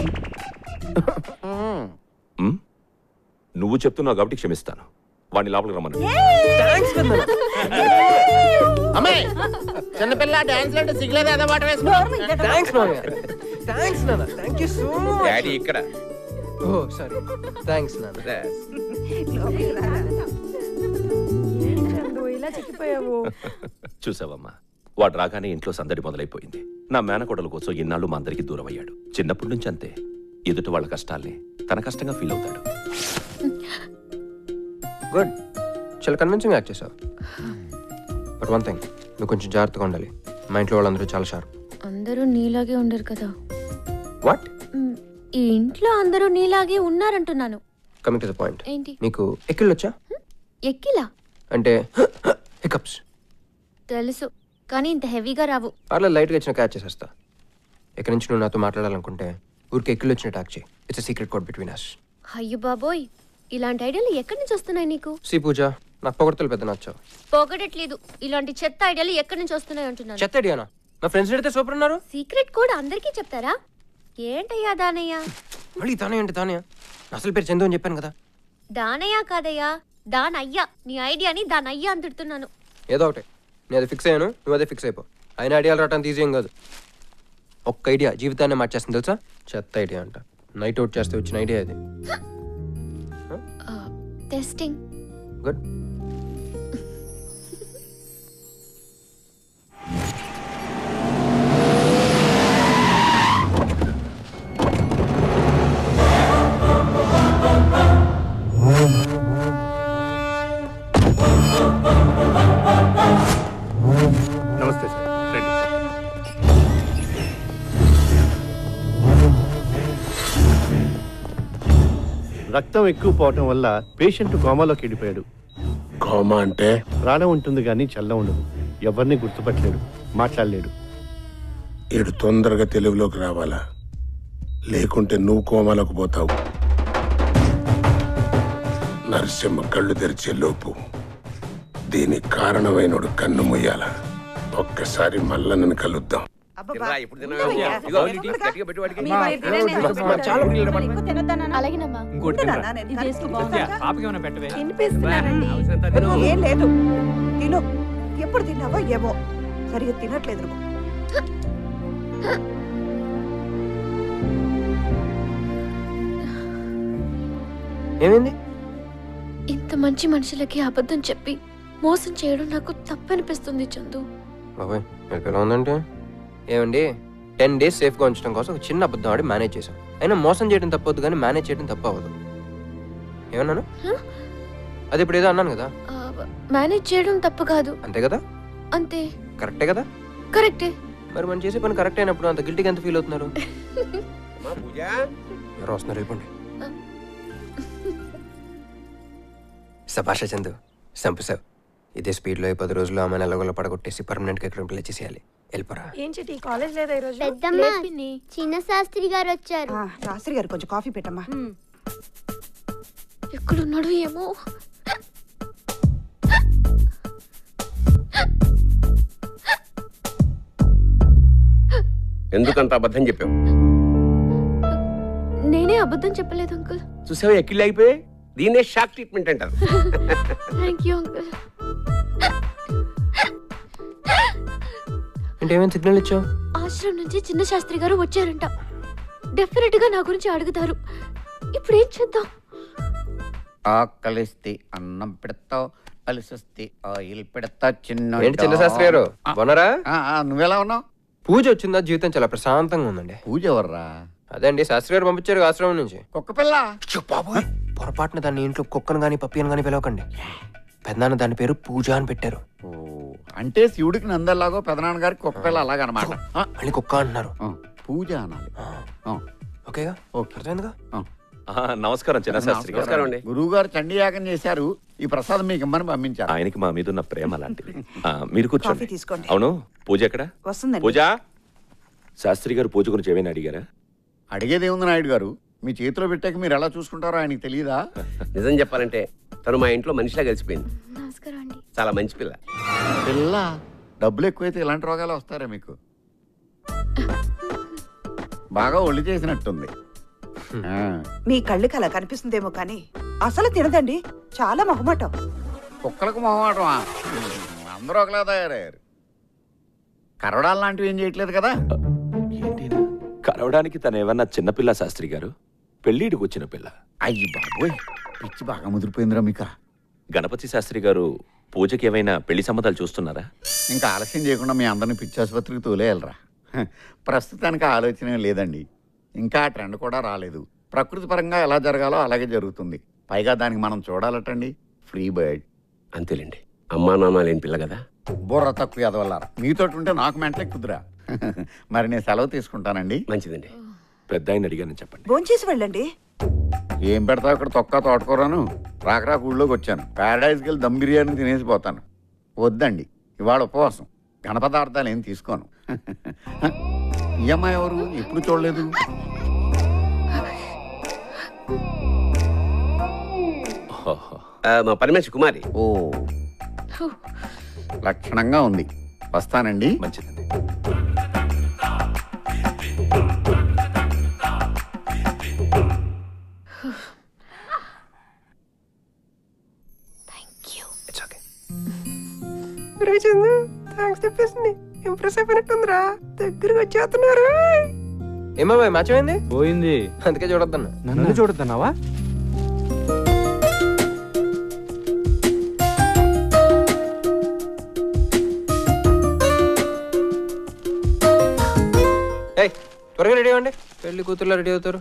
Speaker 24: నువ్వు చెప్తున్నావు కాబట్టి క్షమిస్తాను. వాడిని లోపలికి రమ్మను.
Speaker 9: అమ్మాయి చిన్నపిల్ల డాన్స్ అంటే సిగ్గులేదు అదే మాట
Speaker 25: డాడీ ఇక్కడ.
Speaker 8: ఓ సారీ, థ్యాంక్స్ నాన్న.
Speaker 24: చూసావమ్మా, వాడు రాగానే ఇంట్లో సందడి మొదలైపోయింది. నా మేనకోడల కోసం ఇన్నాళ్ళు మా అందరికి దూరం అయ్యాడు. చిన్నప్పటి నుంచి అంతే. ఎదుటి వాళ్ళ కష్టాల్ని తన కష్టంగా ఫీల్ అవుతాడు.
Speaker 8: గుడ్, చాలా కన్విన్సింగ్ యాక్ట్ చేసావు. బట్ వన్ థింగ్, నువ్వు కొంచెం జాగ్రత్తగా ఉండాలి. మా ఇంట్లో వాళ్ళందరూ చాలా షార్ప్.
Speaker 7: అందరూ నీలాగే ఉండరు కదా.
Speaker 8: వాట్?
Speaker 7: ఈ ఇంట్లో అందరూ నీలాగే ఉన్నారంటున్నాను.
Speaker 8: కమింగ్ టు ద పాయింట్,
Speaker 7: ఏంటి?
Speaker 8: నీకు ఎక్కిళ్ళు వచ్చా?
Speaker 7: ఎక్కిలా
Speaker 8: అంటే హికప్స్.
Speaker 7: తెలుసు, కానీ ఇంత హెవీగా రావు.
Speaker 8: అలా లైట్గా ఇచ్చిన క్యాచ్ చేసేస్తా. ఇక్కడి నుంచి నువ్వు నాతో మాట్లాడాలనుకుంటే ఊరికి ఎక్కిళ్ళు వచ్చినట్టు యాక్ట్ చేయి. It's secret code between us.
Speaker 7: అయ్యో బాబోయ్, ఇలాంటి ఐడియాలు ఎక్కడి నుంచి వస్తున్నాయి నీకు?
Speaker 8: సి పూజ, నాకు పొగడతలు పెద్ద నచ్చావు.
Speaker 7: పొగడట్లేదు, ఇలాంటి చెత్త ఐడియాలు ఎక్కడి నుంచి వస్తున్నాయి అంటున్నాను.
Speaker 8: చెత్త ఐడియానా? నా ఫ్రెండ్స్ అడిగితే సూపర్ ఉన్నారు.
Speaker 7: సీక్రెట్ కోడ్ అందరికీ చెప్తారా? ఏంటయ్యా దానయ్య?
Speaker 8: మళ్ళీ తానయ్య అంటే తానయ్య. అసలు పేరు చందు అని చెప్పాను కదా.
Speaker 7: దానయ్య కాదయ్యా, దానయ్య. నీ ఐడియాని దానయ్య అని తిడుతున్నాను.
Speaker 8: ఏదో ఒకటి, నేను అది ఫిక్స్ అయ్యాను, నువ్వు అదే ఫిక్స్ అయిపో. అయినా ఐడియాలు రావడానికి ఈజీ ఏం కాదు. ఒక్క ఐడియా జీవితాన్ని మార్చేస్తుంది తెలుసా? చెత్త ఐడియా అంట. నైట్ అవుట్ చేస్తే వచ్చిన ఐడియా అది.
Speaker 7: టెస్టింగ్.
Speaker 8: గుడ్.
Speaker 19: నమస్తే సార్. రండి.
Speaker 5: రక్తం ఎక్కువ పోవటం వల్ల పేషెంట్ కోమాలోకి వెళ్ళిపోయాడు. కోమా అంటే
Speaker 6: ప్రాణం ఉంటుంది కానీ చల్ల ఉండదు. ఎవరిని గుర్తుపట్టలేడు, మాట్లాడలేడు.
Speaker 5: ఈడు తొందరగా తెలుగులోకి రావాలా, లేకుంటే నువ్వు కోమాలకు పోతావు. నరసింహ కళ్ళు తెరిచే లోపు దీనికి కారణమైనడు కన్ను మొయ్యాల. ఒక్కసారి మళ్ళా నన్ను కలుద్దాం.
Speaker 23: ఏం లేదు, తిను. ఎప్పుడు తిన్నావో ఏమో, సరిగ్గా తినట్లేదు నువ్వు.
Speaker 8: ఏమైంది?
Speaker 7: ఇంత మంచి మనుషులకి అబద్ధం చెప్పి మోసం చేయడం నాకు తప్పనిపిస్తుంది చందు.
Speaker 8: బాబాయ్ ఎలా ఉందంటే ఏమండి, టెన్ డేస్ సేఫ్గా ఉంచడం కోసం ఒక చిన్న అబద్ధం ఆడి మేనేజ్ చేసాం. అయినా మోసం చేయడం తప్పవద్దు కానీ మేనేజ్ చేయడం తప్ప అవ్వదు. ఏమన్నాను? అది ఇప్పుడు ఏదో అన్నాను కదా.
Speaker 7: మేనేజ్ చేయడం తప్పు కాదు.
Speaker 8: అంతే కదా?
Speaker 7: అంతే.
Speaker 8: కరెక్టే కదా?
Speaker 7: కరెక్టే.
Speaker 8: మరి మనం చేసే పని కరెక్ట్ అయినప్పుడు అంత గిల్టీగా ఎంత ఫీల్ అవుతున్నారు? ఎవరు వస్తున్నారు? వెళ్ళిపోండి. సభాష చందు, సంపసావు. ఇదే స్పీడ్లో పది రోజుల్లో ఆమె నెలగొల్ల పడగొట్టేసి పర్మనెంట్గా ఎక్కడ ప్లే చేసేయాలి. వెళ్ళిపోరా.
Speaker 10: ఏం చిటి కాలేజ్ లేదా ఈ రోజు?
Speaker 11: పెద్దమ్మ, చిన్న శాస్త్రి గారు వచ్చారు.
Speaker 23: శాస్త్రి గారు కొంచెం కాఫీ పెట్టమ్మా.
Speaker 7: ఎక్కడున్నాడు ఏమో.
Speaker 25: ఎందుకంత అబద్ధం చెప్పావు?
Speaker 7: నేనే అబద్ధం చెప్పలేదు అంకుల్.
Speaker 25: చూసావు ఎక్కిళ్ళు అయిపోయి. దీన్నే షాక్ ట్రీట్మెంట్ అంటారు.
Speaker 7: Thank you uncle.
Speaker 8: అంటే ఏమైనా సిగ్నల్ ఇచ్చావు?
Speaker 7: ఆశ్రమం నుంచి చిన్న శాస్త్రి గారు వచ్చారంట. డెఫినెట్ గా నా గురించి అడుగుతారు. ఇప్పుడు ఏం చేద్దాం?
Speaker 4: ఆకలిస్తే అన్నం పెడతావు, అలిసిస్తే ఆయిల్ పెడతా. చిన్న
Speaker 8: ఏంటి చిన్న శాస్త్రి గారు బాగున్నారా?
Speaker 4: నువ్వెలా ఉన్నావు?
Speaker 8: పూజ వచ్చిందా? జీవితం చాలా ప్రశాంతంగా ఉందండి.
Speaker 4: పూజ ఎవర్రా?
Speaker 8: అదే అండి, శాస్త్రి గారు పంపించారు ఆశ్రమం నుంచి.
Speaker 4: కుక్క పిల్ల.
Speaker 8: పొరపాటున దాన్ని ఇంట్లో కుక్కను గాని పప్పిని గాని పిలవకండి. పెద్దనాన్న దాని పేరు పూజ అని పెట్టారు.
Speaker 4: అంటే శివుడికి నందల్లాగో పెదనాన్న గారికి కుక్క పిల్ల అలాగనమాట.
Speaker 8: మళ్ళీ కుక్క అంటున్నారు.
Speaker 4: పూజ అనాలి.
Speaker 8: ఓకేగా? అర్థమైందిగా?
Speaker 24: నమస్కారం చిన్న శాస్త్రి గారు.
Speaker 4: గురువు గారు చండీ యాగం చేశారు. ఈ ప్రసాదం మీకు ఇమ్మని పంపించారు.
Speaker 24: ఆయనకి మా మీద ఉన్న ప్రేమ లాంటిది. మీరు కూర్చోండి.
Speaker 23: తీసుకోండి.
Speaker 24: అవును, పూజ ఎక్కడ?
Speaker 23: వస్తుందండి.
Speaker 24: పూజ. శాస్త్రి గారు పూజ గురించి ఏమైనా అడిగారా?
Speaker 4: అడిగేదేముంది నాయుడు గారు, మీ చేతిలో పెట్టాక మీరు ఎలా చూసుకుంటారో ఆయనకి తెలియదా?
Speaker 25: నిజం చెప్పాలంటే తను మా ఇంట్లో మనిషిలా కలిసిపోయింది. చాలా మంచి పిల్ల.
Speaker 4: పిల్ల డబ్బులు ఎక్కువైతే ఇలాంటి రోగాలు వస్తారా మీకు? బాగా ఒళ్ళు చేసినట్టుంది.
Speaker 23: మీ కళ్ళకి అలా కనిపిస్తుందేమో కానీ అసలు తినదండి. చాలా మొహమాటం.
Speaker 4: కుక్కలకు మొహమాటమా? అందరూ ఒకలా తయారయ్యారు. కరవడాలు లాంటివి ఏం చేయట్లేదు కదా?
Speaker 24: కరవడానికి తను ఏమన్నా చిన్నపిల్ల శాస్త్రి గారు? పెళ్ళిడికి వచ్చిన పిల్ల.
Speaker 4: అయ్యి బాబోయ్, పిచ్చి బాగా ముదిరిపోయిందిరా మీక.
Speaker 24: గణపతి శాస్త్రి గారు పూజకి ఏమైనా పెళ్లి సంబంధాలు చూస్తున్నారా?
Speaker 4: ఇంకా ఆలస్యం చేయకుండా మీ అందరినీ పిచ్చి ఆసుపత్రికి తోలేయాలరా. ప్రస్తుతానికి ఆలోచన లేదండి. ఇంకా ఆ ట్రెండ్ కూడా రాలేదు. ప్రకృతి పరంగా ఎలా జరగాలో అలాగే జరుగుతుంది. పైగా దానికి మనం చూడాలటండి. Free bird.
Speaker 25: అంతేలేండి, అమ్మా నాన్న లేని పిల్ల కదా.
Speaker 4: బుర్ర తక్కువ ఎదవల్లారా. మీతో ఉంటే నాకు మెంటలే కుదురా. మరి నేను సెలవు తీసుకుంటానండి.
Speaker 25: మంచిదండి.
Speaker 24: పెద్ద ఆయన అడిగానని చెప్పండి.
Speaker 23: భోంచేసి వెళ్ళండి.
Speaker 4: ఏం పెడతావు ఇక్కడ? తొక్క తోటకూరను. రాక రాక ఊళ్ళోకి వచ్చాను. ప్యారడైజ్కి వెళ్ళి దమ్ బిర్యానీ తినేసిపోతాను. వద్దండి, ఇవాళ ఉపవాసం. ఘనపదార్థాలు ఏం తీసుకోను. ఈ అమ్మాయి ఎవరు? ఎప్పుడు చూడలేదు.
Speaker 25: మా పని మనిషి కుమారి.
Speaker 4: ఓ, లక్షణంగా ఉంది. వస్తానండి.
Speaker 24: మంచిదండి.
Speaker 8: ఇంప్రెస్ అయిపోయినట్టుందిరా. దగ్గరకు వచ్చేస్తున్నారు. ఏమో మ్యాచ్ అయింది.
Speaker 12: పోయింది,
Speaker 8: అందుకే చూడొద్దన్నా.
Speaker 12: నన్ను చూడొద్దన్నావా?
Speaker 8: ఏయ్, త్వరగా రెడీ అవ్వండి. పెళ్లి కూతుర్లో రెడీ అవుతారు.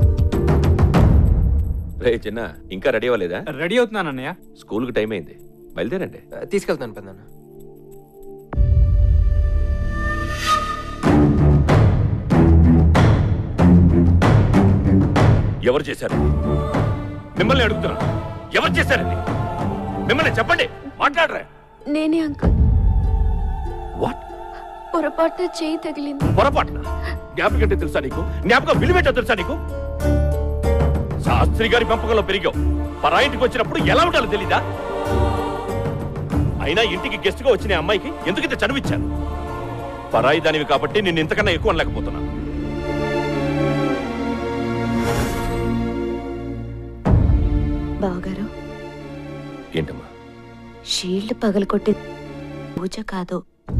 Speaker 24: రే చిన్న, ఇంకా రెడీ అవ్వలేదా?
Speaker 12: రెడీ అవుతున్నాను అన్నయ్య.
Speaker 24: స్కూల్కి టైం అయింది. బయలుదేరండి.
Speaker 8: తీసుకెళ్తాను పెద్దనాన్న.
Speaker 24: ఎవరు చేశారండి? మిమ్మల్ని అడుగుతున్నా, ఎవరు చేశారండి? మిమ్మల్ని చెప్పండి, మాట్లాడరా.
Speaker 7: నేనే అంకుల్.
Speaker 24: వాట్?
Speaker 7: పొరపాటున చేయి తగిలింది.
Speaker 24: పొరపాటున? జ్ఞాపకం అంటే తెలుసా నీకు? జ్ఞాపకం విలువేటో తెలుసా నీకు? శాస్త్రి గారి పెంపకంలో పెరిగావు. పరాయింటికి వచ్చినప్పుడు ఎలా ఉండాలో తెలీదా? అయినా ఇంటికి గెస్ట్ గా వచ్చిన అమ్మాయికి ఎందుకంత చనువిచ్చాను? పరాయి దానివి కాబట్టి నిన్ను ఇంతకన్నా ఎక్కువ అనలేకపోతున్నా.
Speaker 14: బావగారు,
Speaker 24: ఏంటమ్మా?
Speaker 14: షీల్డ్ పగలకొట్టి పూజ కాదు,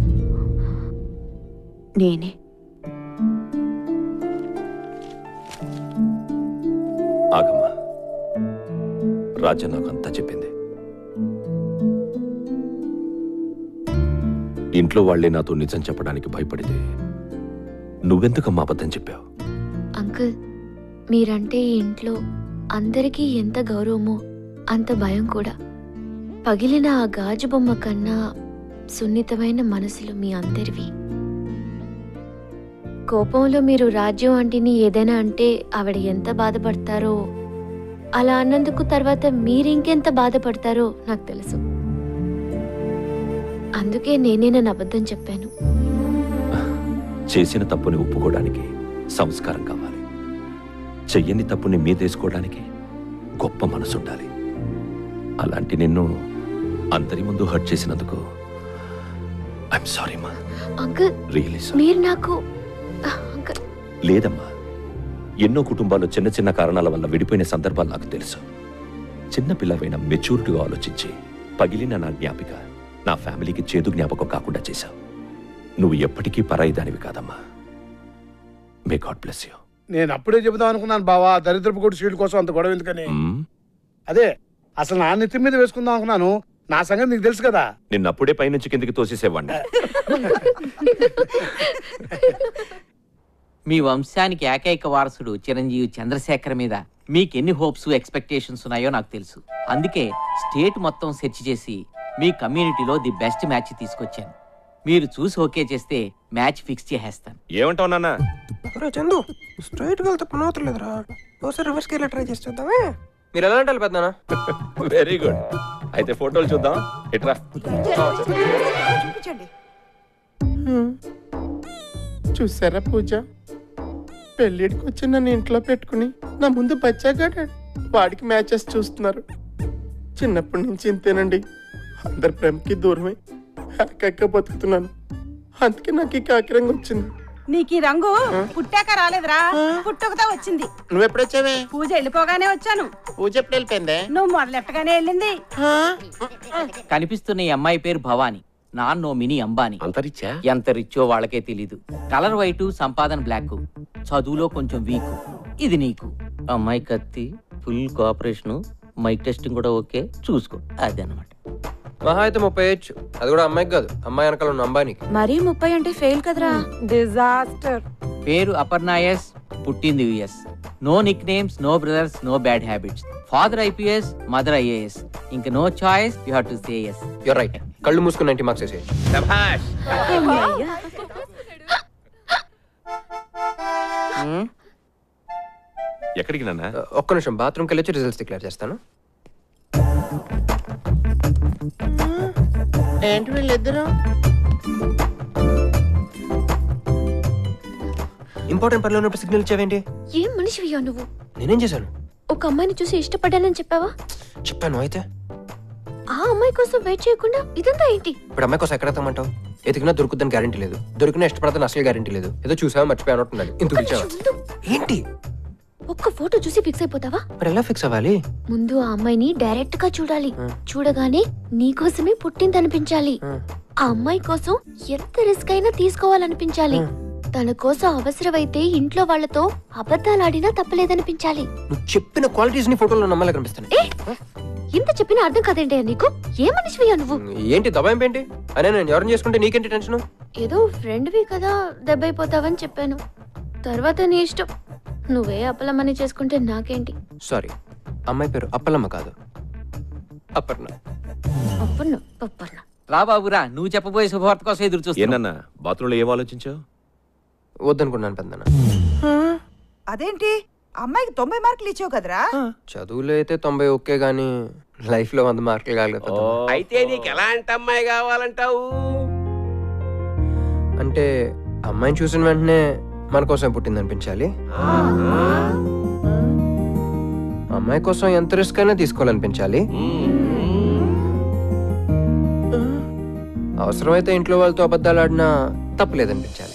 Speaker 14: నేనే.
Speaker 24: ఆగమ్మా, రాజా నాకు అంతా చెప్పింది. ఇంట్లో వాళ్లే నాతో నిజం చెప్పడానికి భయపడితే నువ్వెందుకమ్మా అబద్ధం చెప్పావు?
Speaker 7: అంకుల్, మీరంటే ఈ ఇంట్లో అందరికీ ఎంత గౌరవమో అంత భయం కూడా. పగిలిన ఆ గాజు బొమ్మ కన్నా సున్నితమైన మనసులు మీ అందరివి. కోపంలో మీరు రాజ్యం ఆంటీని ఏదైనా అంటే ఆవిడ ఎంత బాధపడతారో, అలా అన్నందుకు తర్వాత మీరింకెంత బాధపడతారో నాకు తెలుసు. అందుకే నేనే నన్ను అబద్ధం చెప్పాను.
Speaker 24: చేసిన తప్పుని ఒప్పుకోవడానికి సంస్కారం కావాలి. చెయ్యని తప్పుని మీదేసుకోవడానికి గొప్ప మనసుండాలి. అలాంటి నిన్ను అందరి ముందు హర్ట్ చేసినందుకు ఐఎమ్ సారీ మా.
Speaker 7: Uncle,
Speaker 24: really sorry.
Speaker 7: మీరు నాకు
Speaker 24: లేదమ్మా, ఎన్నో కుటుంబాలు చిన్న చిన్న కారణాల వల్ల విడిపోయిన సందర్భాలు నాకు తెలుసు. చిన్న పిల్లవైన మెచ్యూరిటీగా ఆలోచించి పగిలిన నా జ్ఞాపిక నా ఫ్యామిలీకి చేదు జ్ఞాపకం కాకుండా చేశావు. నువ్వు ఎప్పటికీ పరాయి దానివి కాదమ్మా. May God bless you.
Speaker 22: నేను అప్పుడే చెబుదాం అనుకున్నాను బావా, దరిద్రపు కొట్టు షీల్డ్ కోసం అంత గొడవ ఎందుకని. అదే అసలు నా నెత్తి మీద వేసుకుందాం అనుకున్నాను. నా సంగతి నీకు తెలుసు కదా.
Speaker 24: నిన్నప్పుడే పైనుంచి కిందకి తోసేసేవాడిని.
Speaker 16: మీ వంశానికి ఏకైక వారసుడు చిరంజీవి చంద్రశేఖర్ మీద మీకెన్ని హోప్స్ ఎక్స్పెక్టేషన్స్ ఉన్నాయో నాకు తెలుసు. అందుకే స్టేట్ మొత్తం సెర్చ్ చేసి మీ కమ్యూనిటీలో ది బెస్ట్ మ్యాచ్ తీసుకొచ్చాను. మీరు చూసి ఓకే చేస్తే మ్యాచ్ ఫిక్స్ చేసేస్తాను.
Speaker 24: ఏమంటావు నాన్న?
Speaker 17: చందు, స్ట్రైట్ గా వెళ్తే పని అవుతలేదురా. ఒకసారి రివర్స్ కి ట్రై చేసి చూద్దామే.
Speaker 8: మీరు ఎలా అంటారు పెద్దనా?
Speaker 24: Very good. అయితే ఫోటోలు చూద్దాం. ఎట్రా
Speaker 23: చూపించండి.
Speaker 9: చూసారా పూజ, పెళ్ళిడికి వచ్చి నన్ను ఇంట్లో పెట్టుకుని నా ముందు బచ్చాగాడు. వాడికి మ్యాచెస్ చూస్తున్నారు. చిన్నప్పటి నుంచి ఇంతేనండి, అందరి ప్రేమకి దూరమై ఏకైక బతుకుతున్నాను. అందుకే నాకు ఈ కాకిరంగు వచ్చింది.
Speaker 10: నీకు ఈ రంగు పుట్టాక రాలేదురా, పుట్టుకతో వచ్చింది.
Speaker 9: నువ్వు ఎప్పుడు వచ్చావే?
Speaker 10: పూజ వెళ్ళిపోగానే వచ్చాను.
Speaker 9: పూజ ఎప్పుడు వెళ్ళిపోయిందే?
Speaker 10: నువ్వు మొదలెట్టగానే వెళ్ళింది.
Speaker 16: కనిపిస్తున్న ఈ అమ్మాయి పేరు భవాని, నాన్నో మినీ అంబానీ.
Speaker 25: అంతరిచ్చా?
Speaker 16: ఎంత రిచ్చో వాళ్ళకే తెలీదు. కలర్ వైట్, సంపాదన బ్లాక్, చదువులో కొంచెం వీక్. ఇది నీకు. అమ్మాయి కత్తి, ఫుల్ కోఆపరేషన్, మైక్ టెస్టింగ్ కూడా ఓకే, చూసుకో. అది అన్నమాట.
Speaker 8: మహా అయితే ముప్పై వచ్చు. అది కూడా అమ్మాయికి కాదు, అమ్మాయి వెనకాల ఉన్న అంబానీకి.
Speaker 14: మరీ ముప్పై అంటే ఫెయిల్ కదరా.
Speaker 10: డిజాస్టర్.
Speaker 16: పేరు అపర్ణాయస్, పుట్టింది US. No nicknames, no brothers, no bad habits. Father IPS, mother IAS. ఇంక no choice, you have to say yes.
Speaker 8: Your right. కళ్ళు మూసుకుని నైంటీ మార్క్స్ వేసేయ్.
Speaker 24: శభాష్. ఎక్కడికి నాన్న?
Speaker 8: ఒక్క నిమిషం, బాత్రూమ్కి వెళ్ళి వచ్చి రిజల్ట్స్ డిక్లేర్ చేస్తాను.
Speaker 9: ఏంటి వీళ్ళిద్దరు?
Speaker 8: ఇంపార్టెంట్ పనిలో ఉన్నప్పుడు సిగ్నల్ ఇచ్చావేంటి?
Speaker 7: ఏం మనిషివయ్యా నువ్వు?
Speaker 8: నేనేం చేశాను?
Speaker 7: ఒక అమ్మాయిని చూసి ఇష్టపడ్డానని చెప్పావా?
Speaker 8: చెప్పాను. అయితే
Speaker 7: ఆ అమ్మాయి కోసం వెయిట్ చేయకుండా ఇదంతా ఏంటి?
Speaker 8: ఇప్పుడు అమ్మాయి కోసం ఎక్కడ తమ్మంటావు? ఎదిగినా దొరుకుద్దని గ్యారెంటీ లేదు, దొరికినా ఇష్టపడతాను అసలు గ్యారెంటీ లేదు. ఏదో చూసావా మర్చిపోయి ఉండాలి. ఇంత పిలిచావా? ఏంటి?
Speaker 7: ఒక్క ఫోటో చూసి ఫిక్స్ అయిపోతావా?
Speaker 8: మరి ఎలా ఫిక్స్ అవ్వాలి?
Speaker 7: ముందు ఆ అమ్మాయిని డైరెక్ట్ గా చూడాలి. చూడగానే నీకోసమే పుట్టిందనిపించాలి. ఆ అమ్మాయి కోసం ఎంత రిస్క్ అయినా తీసుకోవాలనిపించాలి. తన కోసం అవసరమైతే ఇంట్లో వాళ్లతో అబద్ధాలాడినా తప్పలేదనిపించాలి.
Speaker 8: నువ్వు చెప్పిన క్వాలిటీస్ ని ఫోటోలో నమ్మలే కనిపిస్తాను.
Speaker 7: ఇంత చెప్పినా అర్థం కాదేంటి నీకు? ఏ మనిషివయ్యా నువ్వు?
Speaker 8: ఏంటి దబాయింపు ఏంటి? అనే నేను ఎవరిని చేసుకుంటే నీకేంటి టెన్షన్?
Speaker 7: ఏదో ఫ్రెండ్వి కదా దెబ్బైపోతావని చెప్పాను. తర్వాత నీ ఇష్టం. నువ్వే అప్పలమ్మని చేసుకుంటే నాకేంటి?
Speaker 8: సారీ, అమ్మాయి పేరు అప్పలమ్మ కాదు, అపర్ణ.
Speaker 16: రా బాబురా, నువ్వు చెప్పబోయే శుభవార్త కోసం ఎదురు చూస్తా.
Speaker 24: ఏనన్నా బాత్రూంలో ఏం ఆలోచించావు?
Speaker 8: వద్దనుకున్నాను పెద్దన.
Speaker 23: అదేంటి అమ్మాయికి తొంభై మార్కులు ఇచ్చావు కదరా?
Speaker 8: చదువులో అయితే తొంభై ఓకే గానీ లైఫ్ లో వంద మార్కులు కాలేదు.
Speaker 25: అయితే నీకు ఎలాంటి అమ్మాయి కావాలంటావు?
Speaker 8: అంటే అమ్మాయిని చూసిన వెంటనే మన కోసం పుట్టింది అనిపించాలి. అమ్మాయి కోసం ఎంత రిస్క్ అయినా తీసుకోవాలనిపించాలి. అవసరమైతే ఇంట్లో వాళ్ళతో అబద్ధాలు ఆడినా తప్పలేదనిపించాలి.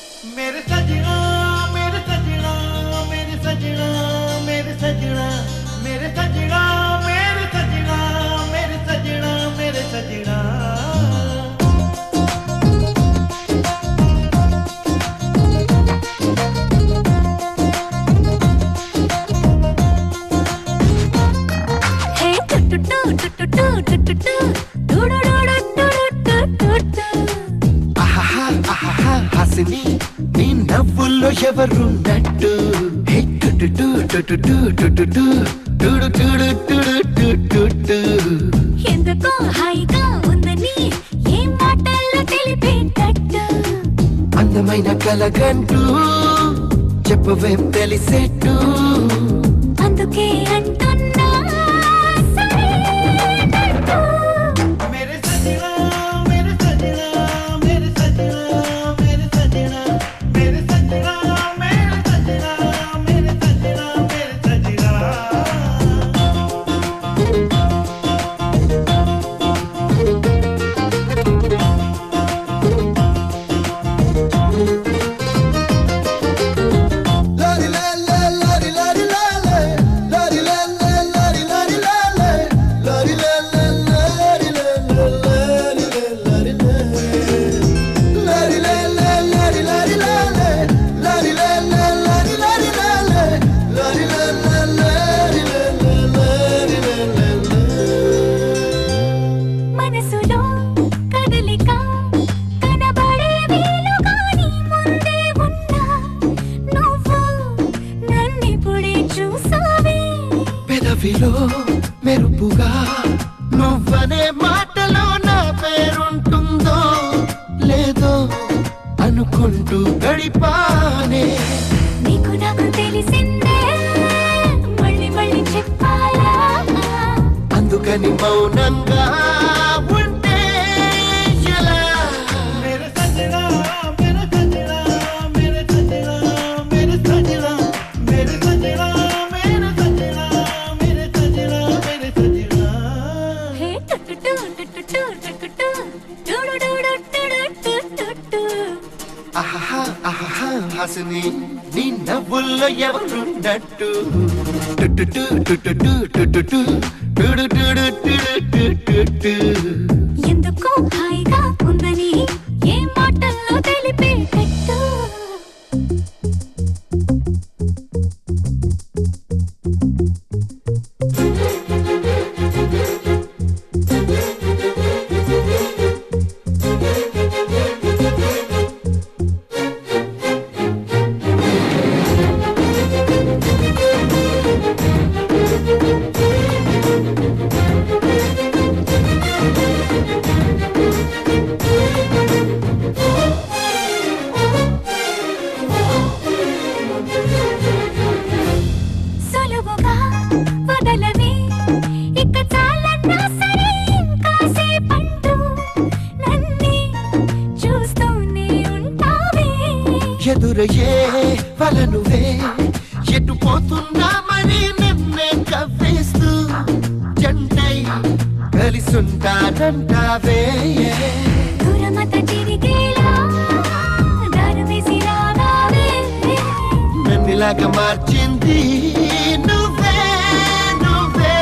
Speaker 13: హాసిని నీ నవ్వుల్లో ఎవరున్నట్టు
Speaker 2: ఎందుకో హాయిగా ఉందని ఏ మాటల్లో తెలిపేటట్టు
Speaker 13: అందమైన కలగంటూ చెప్పవేం తెలిసేట్టు
Speaker 2: అందుకే అంటున్నా సరేనట్టు.
Speaker 13: మెరుపుగా నువ్వనే మాటలో నా పేరుంటుందో లేదో అనుకుంటూ గడిపానే.
Speaker 2: నీకు నాకు తెలిసిందే మళ్ళీ మళ్ళీ చెప్పాలా,
Speaker 13: అందుకని మౌనంగా ఉంటే ఎలా? హాసిని నీ నవ్వుల్లో ఎవరున్నట్టు
Speaker 2: ఎందుకో హాయిగా ఉందని ఏ మాటల్లో తెలిపేటట్టు.
Speaker 13: ఎదురయ్యే వలనువే ఎటు పోతున్నామని నిన్నే కవ్వేస్తూ జంటై కలిసుంటానంటావే. నన్నిలాగా మార్చింది నువ్వే నువ్వే.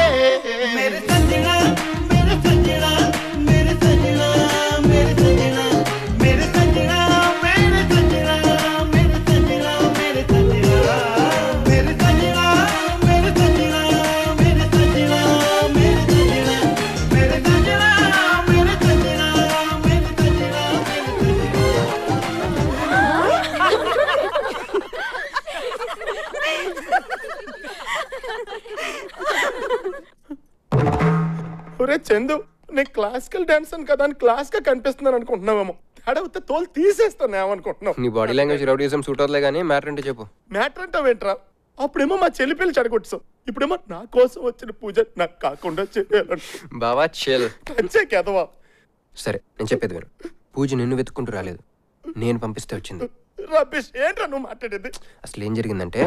Speaker 9: ఒరే చందు,
Speaker 1: నేను క్లాసికల్ డాన్సర్ కదా అని క్లాస్ గా కనిపిస్తున్నాను అనుకుంటున్నావేమో. తేడా వస్తే తోలు తీసేస్తాను ఏమనుకుంటున్నావు.
Speaker 8: నీ బాడీ లాంగ్వేజ్ రౌడీజం సూట్ అవుతలే కానీ మ్యాటర్ అంటే చెప్పు.
Speaker 1: మ్యాటర్ అంటావేంట్రా? అప్పుడేమో మా చెల్లి పిల్లలు చెడగొట్టావు, ఇప్పుడేమో నా కోసం వచ్చిన పూజ నాకు కాకుండా చేయాలంట.
Speaker 8: బావా చెల్
Speaker 1: కంచే కదవా.
Speaker 8: సరే నేను చెప్పేది విను. పూజ నిన్ను వెతుక్కుంటూ రాలేదు, నేను పంపిస్తే వచ్చింది.
Speaker 1: రబీష్ ఏంట్రా నువ్వు మాట్లాడేది?
Speaker 8: అసలు ఏం జరిగిందంటే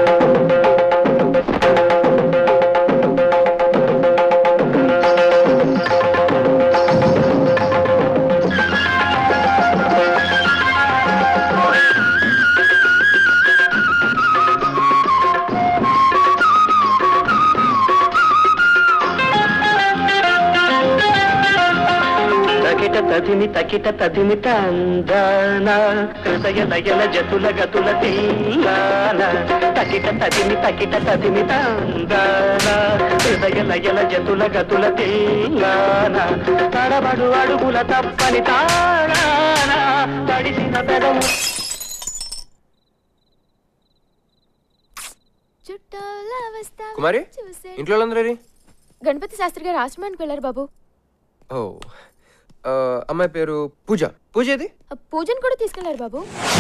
Speaker 13: తదిమి తకిట తదిమి తందాన హృదయ లయల జతుల గతుల తీయాన తకిట తదిమి తకిట తదిమి తందాన హృదయ లయల జతుల గతుల తీయాన తడబడు అడుగుల తప్పని తాళాన తడిసిన పెదము.
Speaker 8: కుమారి ఇంట్లో వాళ్ళందరూ
Speaker 7: గణపతి శాస్త్రి గారు ఆశ్రమానికి వెళ్ళారు బాబు.
Speaker 8: ఓ అమ్మాయి పేరు పూజ. పూజ ఏది?
Speaker 7: పూజను కూడా తీసుకెళ్లారు బాబు.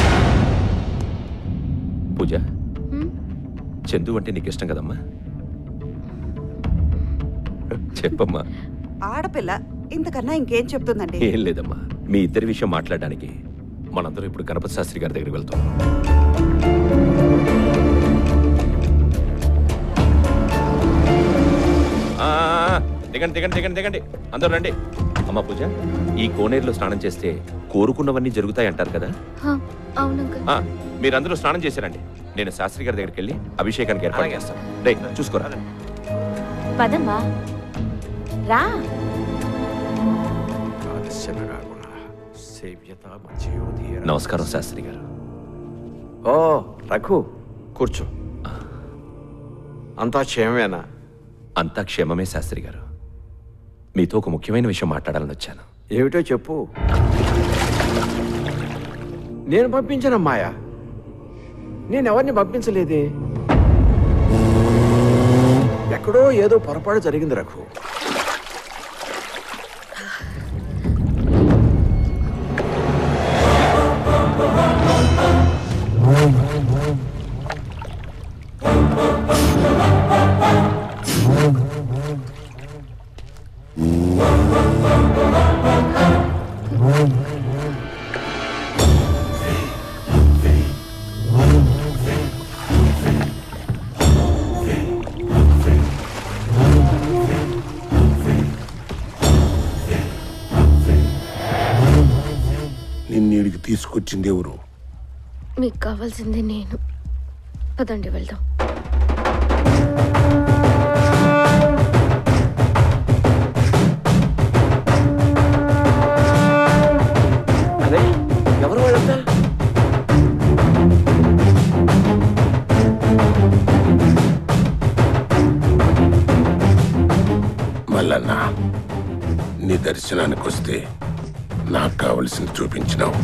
Speaker 24: పూజ, చందు అంటే నీకు ఇష్టం కదమ్మా? చెప్పమ్మా.
Speaker 23: ఆడపిల్ల ఇంతకన్నా ఇంకేం చెప్తుందండి?
Speaker 24: ఏం లేదమ్మా, మీ ఇద్దరి విషయం మాట్లాడడానికి మనందరం ఇప్పుడు గణపతి శాస్త్రి గారి దగ్గరికి వెళ్తాం. దిగండి దిగండి దిగండి దిగండి అందరూ రండి. అమ్మ పూజ, ఈ కోనేరులో స్నానం చేస్తే కోరుకున్నవన్నీ జరుగుతాయి అంటారు కదా? మీరందరూ స్నానం చేశారండి. నేను శాస్త్రి గారి దగ్గరికి వెళ్ళి అభిషేకానికి ఏర్పాటు చేస్తాను. రే చూసుకోరా.
Speaker 3: పదమ్మా రా.
Speaker 24: నమస్కారం శాస్త్రి గారు.
Speaker 15: ఓ రఘు, కూర్చో. అంతా క్షేమమేనా?
Speaker 24: అంతా క్షేమమే శాస్త్రి గారు. మీతో ఒక ముఖ్యమైన విషయం మాట్లాడాలని వచ్చాను.
Speaker 15: ఏమిటో చెప్పు. నేను పంపించనమ్మాయా? నేను ఎవరిని పంపించలేదే. ఎక్కడో ఏదో పొరపాటు జరిగింది రఘు.
Speaker 5: నిన్నీడికి తీసుకొచ్చింది ఎవరు?
Speaker 7: మీకు కావాల్సింది నేను. పదండి వెళ్దాం.
Speaker 15: అదే ఎవరు వాళ్ళంతా?
Speaker 5: మల్లన్న, నీ దర్శనానికి వస్తే నాకు కావలసింది చూపించినావు.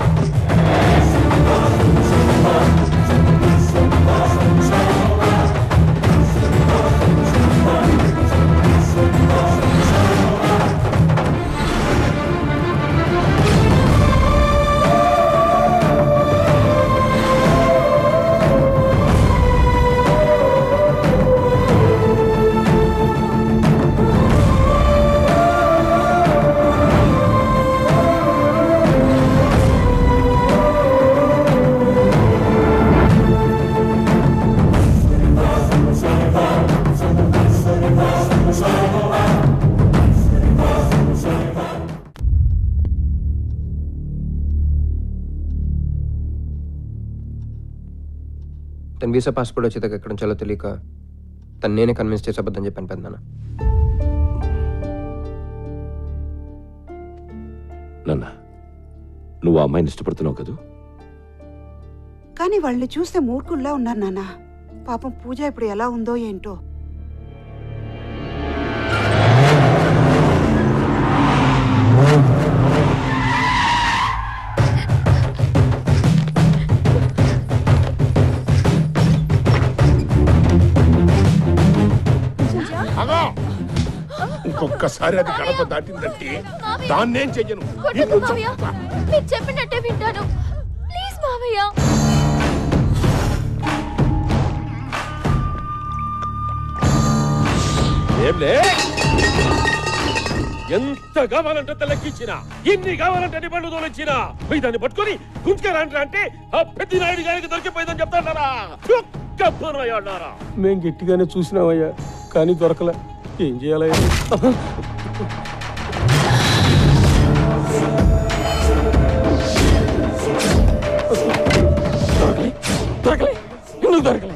Speaker 8: తన వీసా పాస్పోర్ట్ వచ్చేదాకా ఎక్కడ ఉంచాలో తెలియక తను నేనే కన్విన్స్ చేసి అబద్ధం చెప్పాను పెద్దనాన్న.
Speaker 24: నాన్న, నువ్వు ఆ అమ్మాయిని ఇష్టపడుతున్నావు కదూ?
Speaker 23: కానీ వాళ్ళని చూస్తే మూర్ఖుల్లా ఉన్నారు నాన్న. పాపం పూజ ఇప్పుడు ఎలా ఉందో ఏంటో.
Speaker 5: ఇంకొకసారి అది గడప దాటిందంటే దాన్నేం చెయ్యను.
Speaker 7: మీరు చెప్పినట్టే వింటాను. ప్లీజ్ మావయ్య.
Speaker 6: ఏంలే ఎంత కావాలంటే తెల్లకిచ్చినా ఎన్ని కావాలంటే అన్ని బండ్లు తోలిచ్చినా పోయి దాన్ని పట్టుకొని గుంజుకారంటారా అంటే ఆ పెద్ద నాయుడు గారికి దొరికిపోయిందని చెప్తాడారా అన్నారా?
Speaker 17: మేం గట్టిగానే చూసినామయ్యా, కానీ దొరకలే. ఏం చేయాలయ్యా?
Speaker 6: దొరకలే ఎందుకు దొరకలే?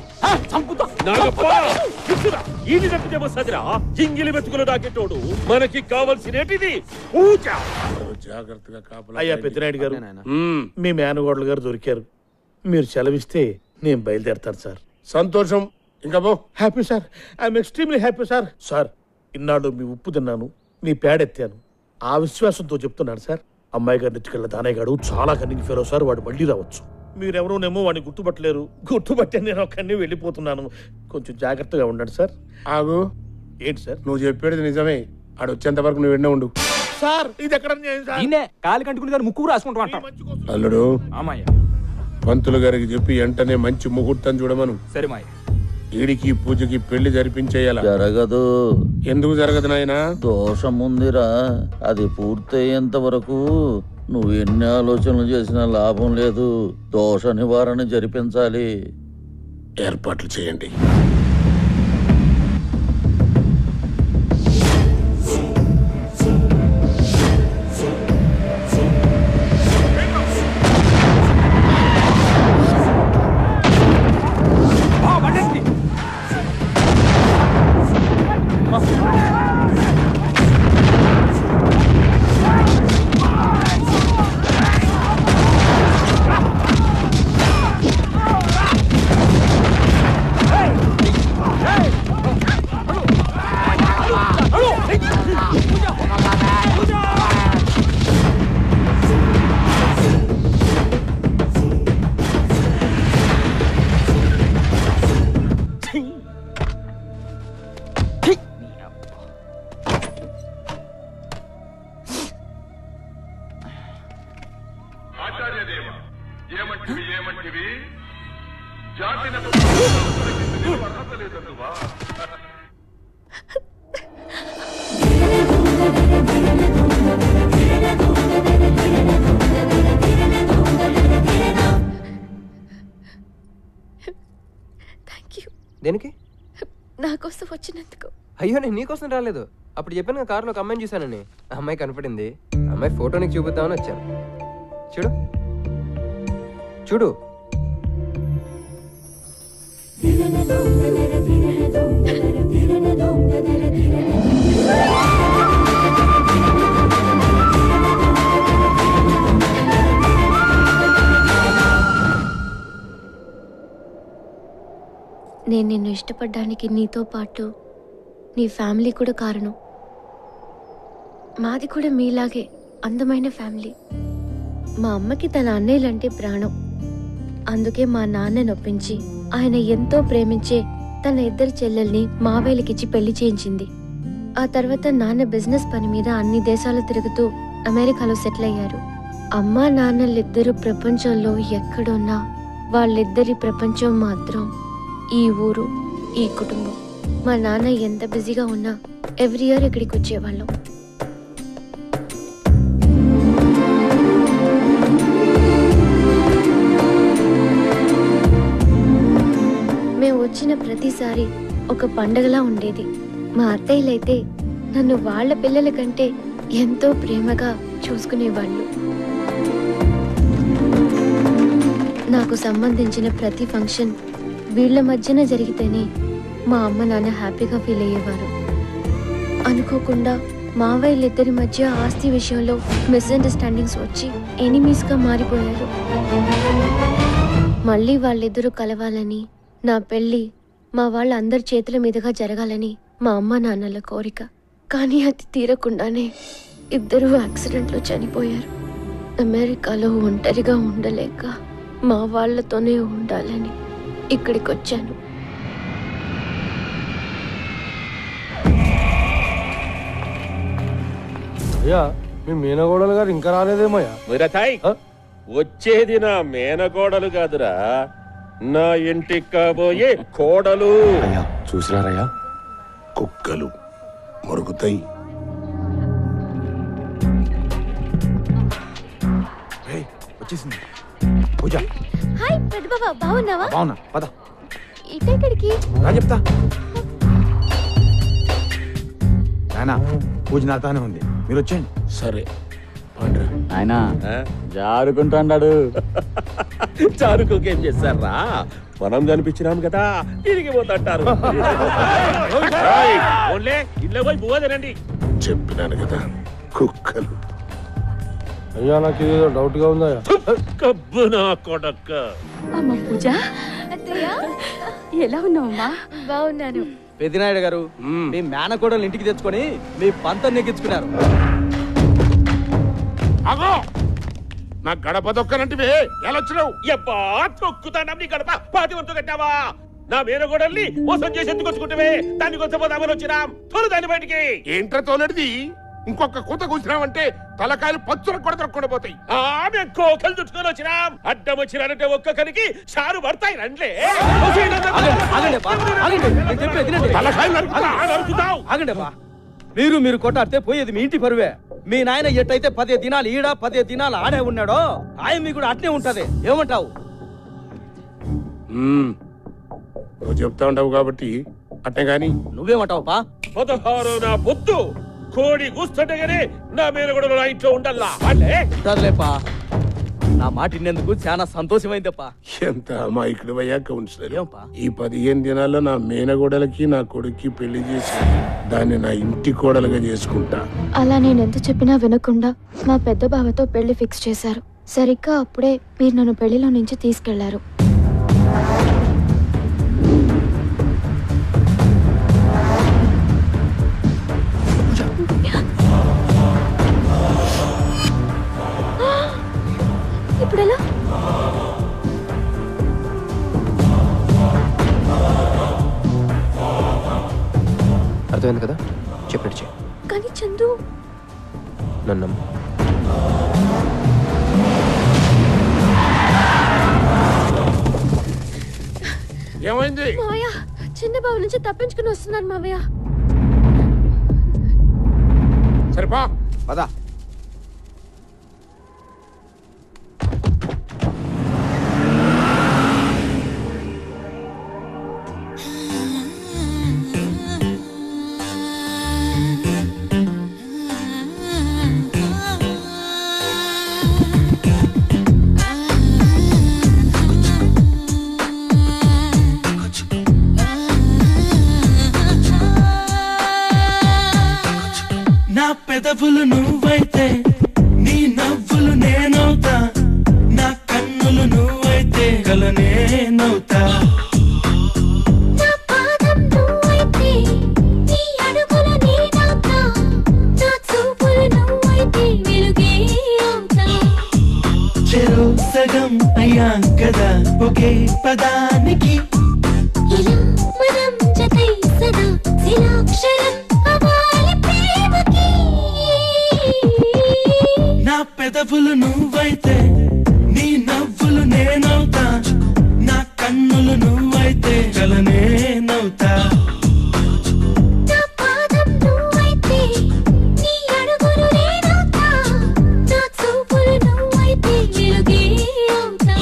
Speaker 6: ఇది తప్పితేమో సదిరా జింగిలి వెతుకులు దాకెట్టోడు. మనకి కావాల్సినటిది పూజ.
Speaker 1: జాగ్రత్తగా కాపలా. అయ్యా పెద్దినాయుడు గారు, మీ మేనగోడలు గారు దొరికారు. మీరు సెలవిస్తే నేను బయలుదేరతాను సార్.
Speaker 5: సంతోషం. ఇంకా బో.
Speaker 1: Happy sir. I'm extremely happy sir. Sir, ఇన్నాడు మీ ఉప్పు తిన్నాను, మీ పేడెత్తాను. ఆ విశ్వాసంతో చెప్తున్నాను సార్. అమ్మాయి గారి నెత్తికెళ్ళ దానయ్య గారు చాలా కన్నింగ్ ఫెలో సార్. వాడు మళ్ళీ రావచ్చు. మీరెవరోనేమో వాడిని గుర్తుపట్టలేరు. గుర్తుపట్టే నేను ఒక్కడిని వెళ్ళిపోతున్నాను. కొంచెం జాగ్రత్తగా ఉండండి సార్.
Speaker 5: ఆగు.
Speaker 1: ఏంటి సార్?
Speaker 5: నువ్వు చెప్పేది నిజమే. ఆడు వచ్చేంత వరకు నువ్వు ఎన్నో ఉండు.
Speaker 1: సార్, ఇది ఎక్కడ
Speaker 17: కాలు కంటుకుని దాన్ని ముక్కు రాసుకుంటూ అంటాం.
Speaker 5: అల్లుడు,
Speaker 17: అమ్మాయ్యా
Speaker 5: పంతులు గారికి చెప్పి వెంటనే మంచి ముహూర్తం చూడమను.
Speaker 17: సరే మాయ.
Speaker 5: ఈడికి పూజకి పెళ్లి జరిపించేయాల.
Speaker 18: జరగదు.
Speaker 5: ఎందుకు జరగదు నాయనా?
Speaker 18: దోషం ఉందిరా. అది పూర్తయ్యేంత వరకు నువ్వు ఎన్ని ఆలోచనలు చేసినా లాభం లేదు. దోష నివారణ జరిపించాలి.
Speaker 5: ఏర్పాట్లు చేయండి.
Speaker 8: దేనికి?
Speaker 7: నా కోసం వచ్చినందుకు.
Speaker 8: అయ్యో, నేను నీకోసం రాలేదు. అప్పుడు చెప్పాను కదా, కారులో ఒక అమ్మాయిని చూశానని. ఆ అమ్మాయి కనపడింది. అమ్మాయి ఫోటో నీకు చూపిద్దామని వచ్చాను. చూడు చూడు.
Speaker 7: నేను నిన్ను ఇష్టపడ్డానికి నీతో పాటు నీ ఫ్యామిలీ కూడా కారణం. మాది కూడా మీలాగే అందమైన ఫ్యామిలీ. మా అమ్మకి తన అన్నయ్యలంటే ప్రాణం. అందుకే మా నాన్న నొప్పించి ఆయన ఎంతో ప్రేమించే తన ఇద్దరు చెల్లెల్ని మావేలికిచ్చి పెళ్లి చేయించింది. ఆ తర్వాత నాన్న బిజినెస్ పని మీద అన్ని దేశాలు తిరుగుతూ అమెరికాలో సెటిల్ అయ్యారు. అమ్మ నాన్నలిద్దరూ ప్రపంచంలో ఎక్కడున్నా వాళ్ళిద్దరి ప్రపంచం మాత్రం ఈ ఊరు, ఈ కుటుంబం. మా నాన్న ఎంత బిజీగా ఉన్నా ఎవ్రీ ఇయర్ ఇక్కడికి వచ్చేవాళ్ళం. మేము వచ్చిన ప్రతిసారి ఒక పండగలా ఉండేది. మా అత్తయ్యలైతే నన్ను వాళ్ళ పిల్లల కంటే ఎంతో ప్రేమగా చూసుకునేవాళ్ళు. నాకు సంబంధించిన ప్రతి ఫంక్షన్ వీళ్ళ మధ్యన జరిగితేనే మా అమ్మ నాన్న హ్యాపీగా ఫీల్ అయ్యేవారు. అనుకోకుండా మావయ్యలిద్దరి మధ్య ఆస్తి విషయంలో మిస్అండర్స్టాండింగ్స్ వచ్చి ఎనిమీస్గా మారిపోయారు. మళ్ళీ వాళ్ళిద్దరూ కలవాలని, నా పెళ్ళి మా వాళ్ళ అందరి చేతుల మీదుగా జరగాలని మా అమ్మ నాన్నల కోరిక. కానీ అది తీరకుండానే ఇద్దరూ యాక్సిడెంట్లో చనిపోయారు. అమెరికాలో ఒంటరిగా ఉండలేక మా వాళ్ళతోనే ఉండాలని ఇక్కడికి వచ్చాను.
Speaker 4: అయ్యా మీ మీనగోడలు గారు ఇంకా రాలేదేమోయా.
Speaker 6: మీరతాయ్ వచ్చేది నా మేనగోడలు కాదురా, నా ఇంటికి కాబోయే కోడలు.
Speaker 5: చూసినారయ్యా, కుక్కలు మురుగుతాయి.
Speaker 15: వచ్చేసింది పూజ.
Speaker 7: హాయ్ పెద్ద బావ, బాగున్నావా?
Speaker 15: బాగున్నా, పద.
Speaker 7: ఇటెక్కడికి?
Speaker 15: రా చెప్తా. నాయనా పూజ నాతోనే ఉంది, మీరు వచ్చేయండి.
Speaker 5: సరే
Speaker 11: ఆయన జారుకుంటాడు.
Speaker 6: చారుకోకేం చేస్తారా, మనం కనిపించినాం కదా తిరిగిపోతాంటారు. ఇళ్ళ పోయి పోదేనండి.
Speaker 5: చెప్పినాను కదా కుక్కలు.
Speaker 4: అయ్యా నాకు ఏదో డౌట్ గా ఉందా.
Speaker 6: కబ్బు నా కొడక్క.
Speaker 3: అమ్మ పూజ, ఎలా ఉన్నావమ్మా?
Speaker 7: బాగున్నాను.
Speaker 11: పెద్దినాయుడు గారు మీ మేనకోడలు ఇంటికి తెచ్చుకొని మీ పంతం నెగ్గించుకున్నారు.
Speaker 5: అగో నా గడప దొక్కనంటివే, ఎలా వచ్చినావు?
Speaker 6: ఎబ్బా తొక్కుతాండా నీ గడప పాతి వంతు కట్టావా? నా మేనగోడల్ని మోసం చేసి ఎందుకు వచ్చుకుంటావే? దాన్ని కొంచెం పోదామని వచ్చినాం. తోలు దాన్ని బయటికి.
Speaker 5: ఏంట్రా తోలడిది? ఇంకొక కూత కూర్చున్నావంటే తలకాయలు పచ్చులకు కూడా దొరకకుండా పోతాయి.
Speaker 6: ఆమె కోకలు చుట్టుకొని వచ్చినాం. అడ్డం వచ్చినారంటే ఒక్కొక్కరికి చారు పడతాయి. రండ్లే
Speaker 11: ఆగండి. మీరు మీరు కొట్టాడితే పోయేది మీ ఇంటి పరువే. మీ నాయన ఎట్టయితే పదే దినాలు ఈడ పదే దినాలు ఆడే ఉన్నాడో ఆయన మీ కూడా అట్నే ఉంటది. ఏమంటావు?
Speaker 5: నువ్వు చెప్తా ఉంటావు కాబట్టి అట్నే గాని
Speaker 11: నువ్వేమంటావు పా?
Speaker 6: పదహారు నా పొద్దు కోడి కూస్తుండగానే నా మేనగోడలు నా ఇంట్లో ఉండాలా?
Speaker 11: ఉంటదిలేపా, నా మాట ఇన్నందుకు చాలా సంతోషమైందప్పా.
Speaker 5: ఎంత అమాయకుడు అయ్యా కౌన్సిలర్. ఈ పదిహేను దినాల్లో నా మేనగోడలకి నా కొడుక్కి పెళ్లి చేసి దాన్ని నా ఇంటి కోడలుగా చేసుకుంటా.
Speaker 7: అలా నేను ఎంత చెప్పినా వినకుండా మా పెద్ద బావతో పెళ్లి ఫిక్స్ చేశారు. సరిగ్గా అప్పుడే మీరు నన్ను పెళ్లిలో నుంచి తీసుకెళ్లారు. ఇప్పుడెలా?
Speaker 8: అర్థమైంది కదా, చెప్పినట్టు చేయి.
Speaker 7: కానీ చందు
Speaker 8: నన్ను
Speaker 5: ఏమైంది?
Speaker 7: మావయ్య, చిన్న బావ నుంచి తప్పించుకుని వస్తున్నాను మావయ్య.
Speaker 5: సరిపా
Speaker 15: పదా.
Speaker 13: నా పెదవులు నువ్వైతే నీ నవ్వులు నేనవుతా, నా కన్నులు నువ్వైతే కల నేనవుతా.
Speaker 2: నా పాదం నువ్వైతే నీ అడుగులు నేనవుతా, నా చూపులు నువ్వైతే వెలుగే అవుతా.
Speaker 13: చెరో సగం అయ్యాం కదా ఒకే పదానికి,
Speaker 2: ఇలా మనం జతై సదా శిలాక్షరం అవ్వాలి ప్రేమకి.
Speaker 13: నా పెదవులు నువ్వైతే నీ నవ్వులు నేనవుతా, నా కన్నులు నువ్వైతే కల నేనవుతా.
Speaker 2: నా పాదం నువ్వైతే నీ అడుగులు నేనవుతా, నా చూపులు నువ్వైతే వెలుగే అవుతా.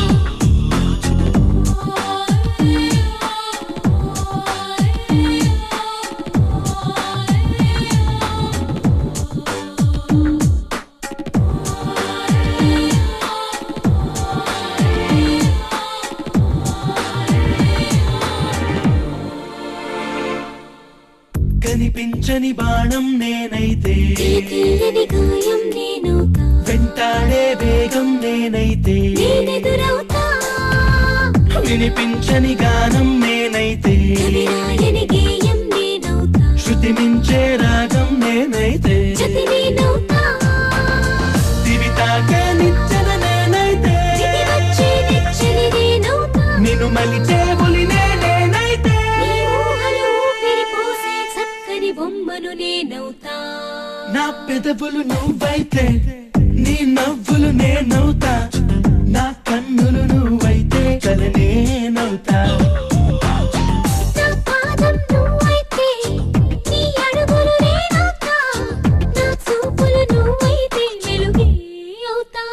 Speaker 13: కనిపించని బాణం నేనైతే,
Speaker 2: తీయని గాయం నేనవుతా,
Speaker 13: వెంటాడే వేగం నేనైతే,
Speaker 2: నేనెదురవుతా.
Speaker 13: వినిపించని గానం నేనైతే,
Speaker 2: కవిరాయని గేయం నేనవుతా,
Speaker 13: శృతి మించే రాగం నేనైతే,
Speaker 2: జతి నేనవుతా.
Speaker 13: దివి తాకే నిచ్చెన నేనైతే,
Speaker 2: దిగి వచ్చే నిచ్చెన నేనవుతా.
Speaker 13: నిన్ను మలిచే బులి నేనైతే,
Speaker 2: నీ ఊహలు ఊపిరి పోసే చక్కని బొమ్మను నేనవుతా.
Speaker 13: నా పెదవులు నువ్వైతే నీ నవ్వులు నేనవుతా నా కన్నులు నువ్వైతే కల నేనవుతా
Speaker 2: నా పాదం నువ్వైతే నీ అడుగులు నేనవుతా నా చూపులు నువ్వైతే వెలుగే అవుతా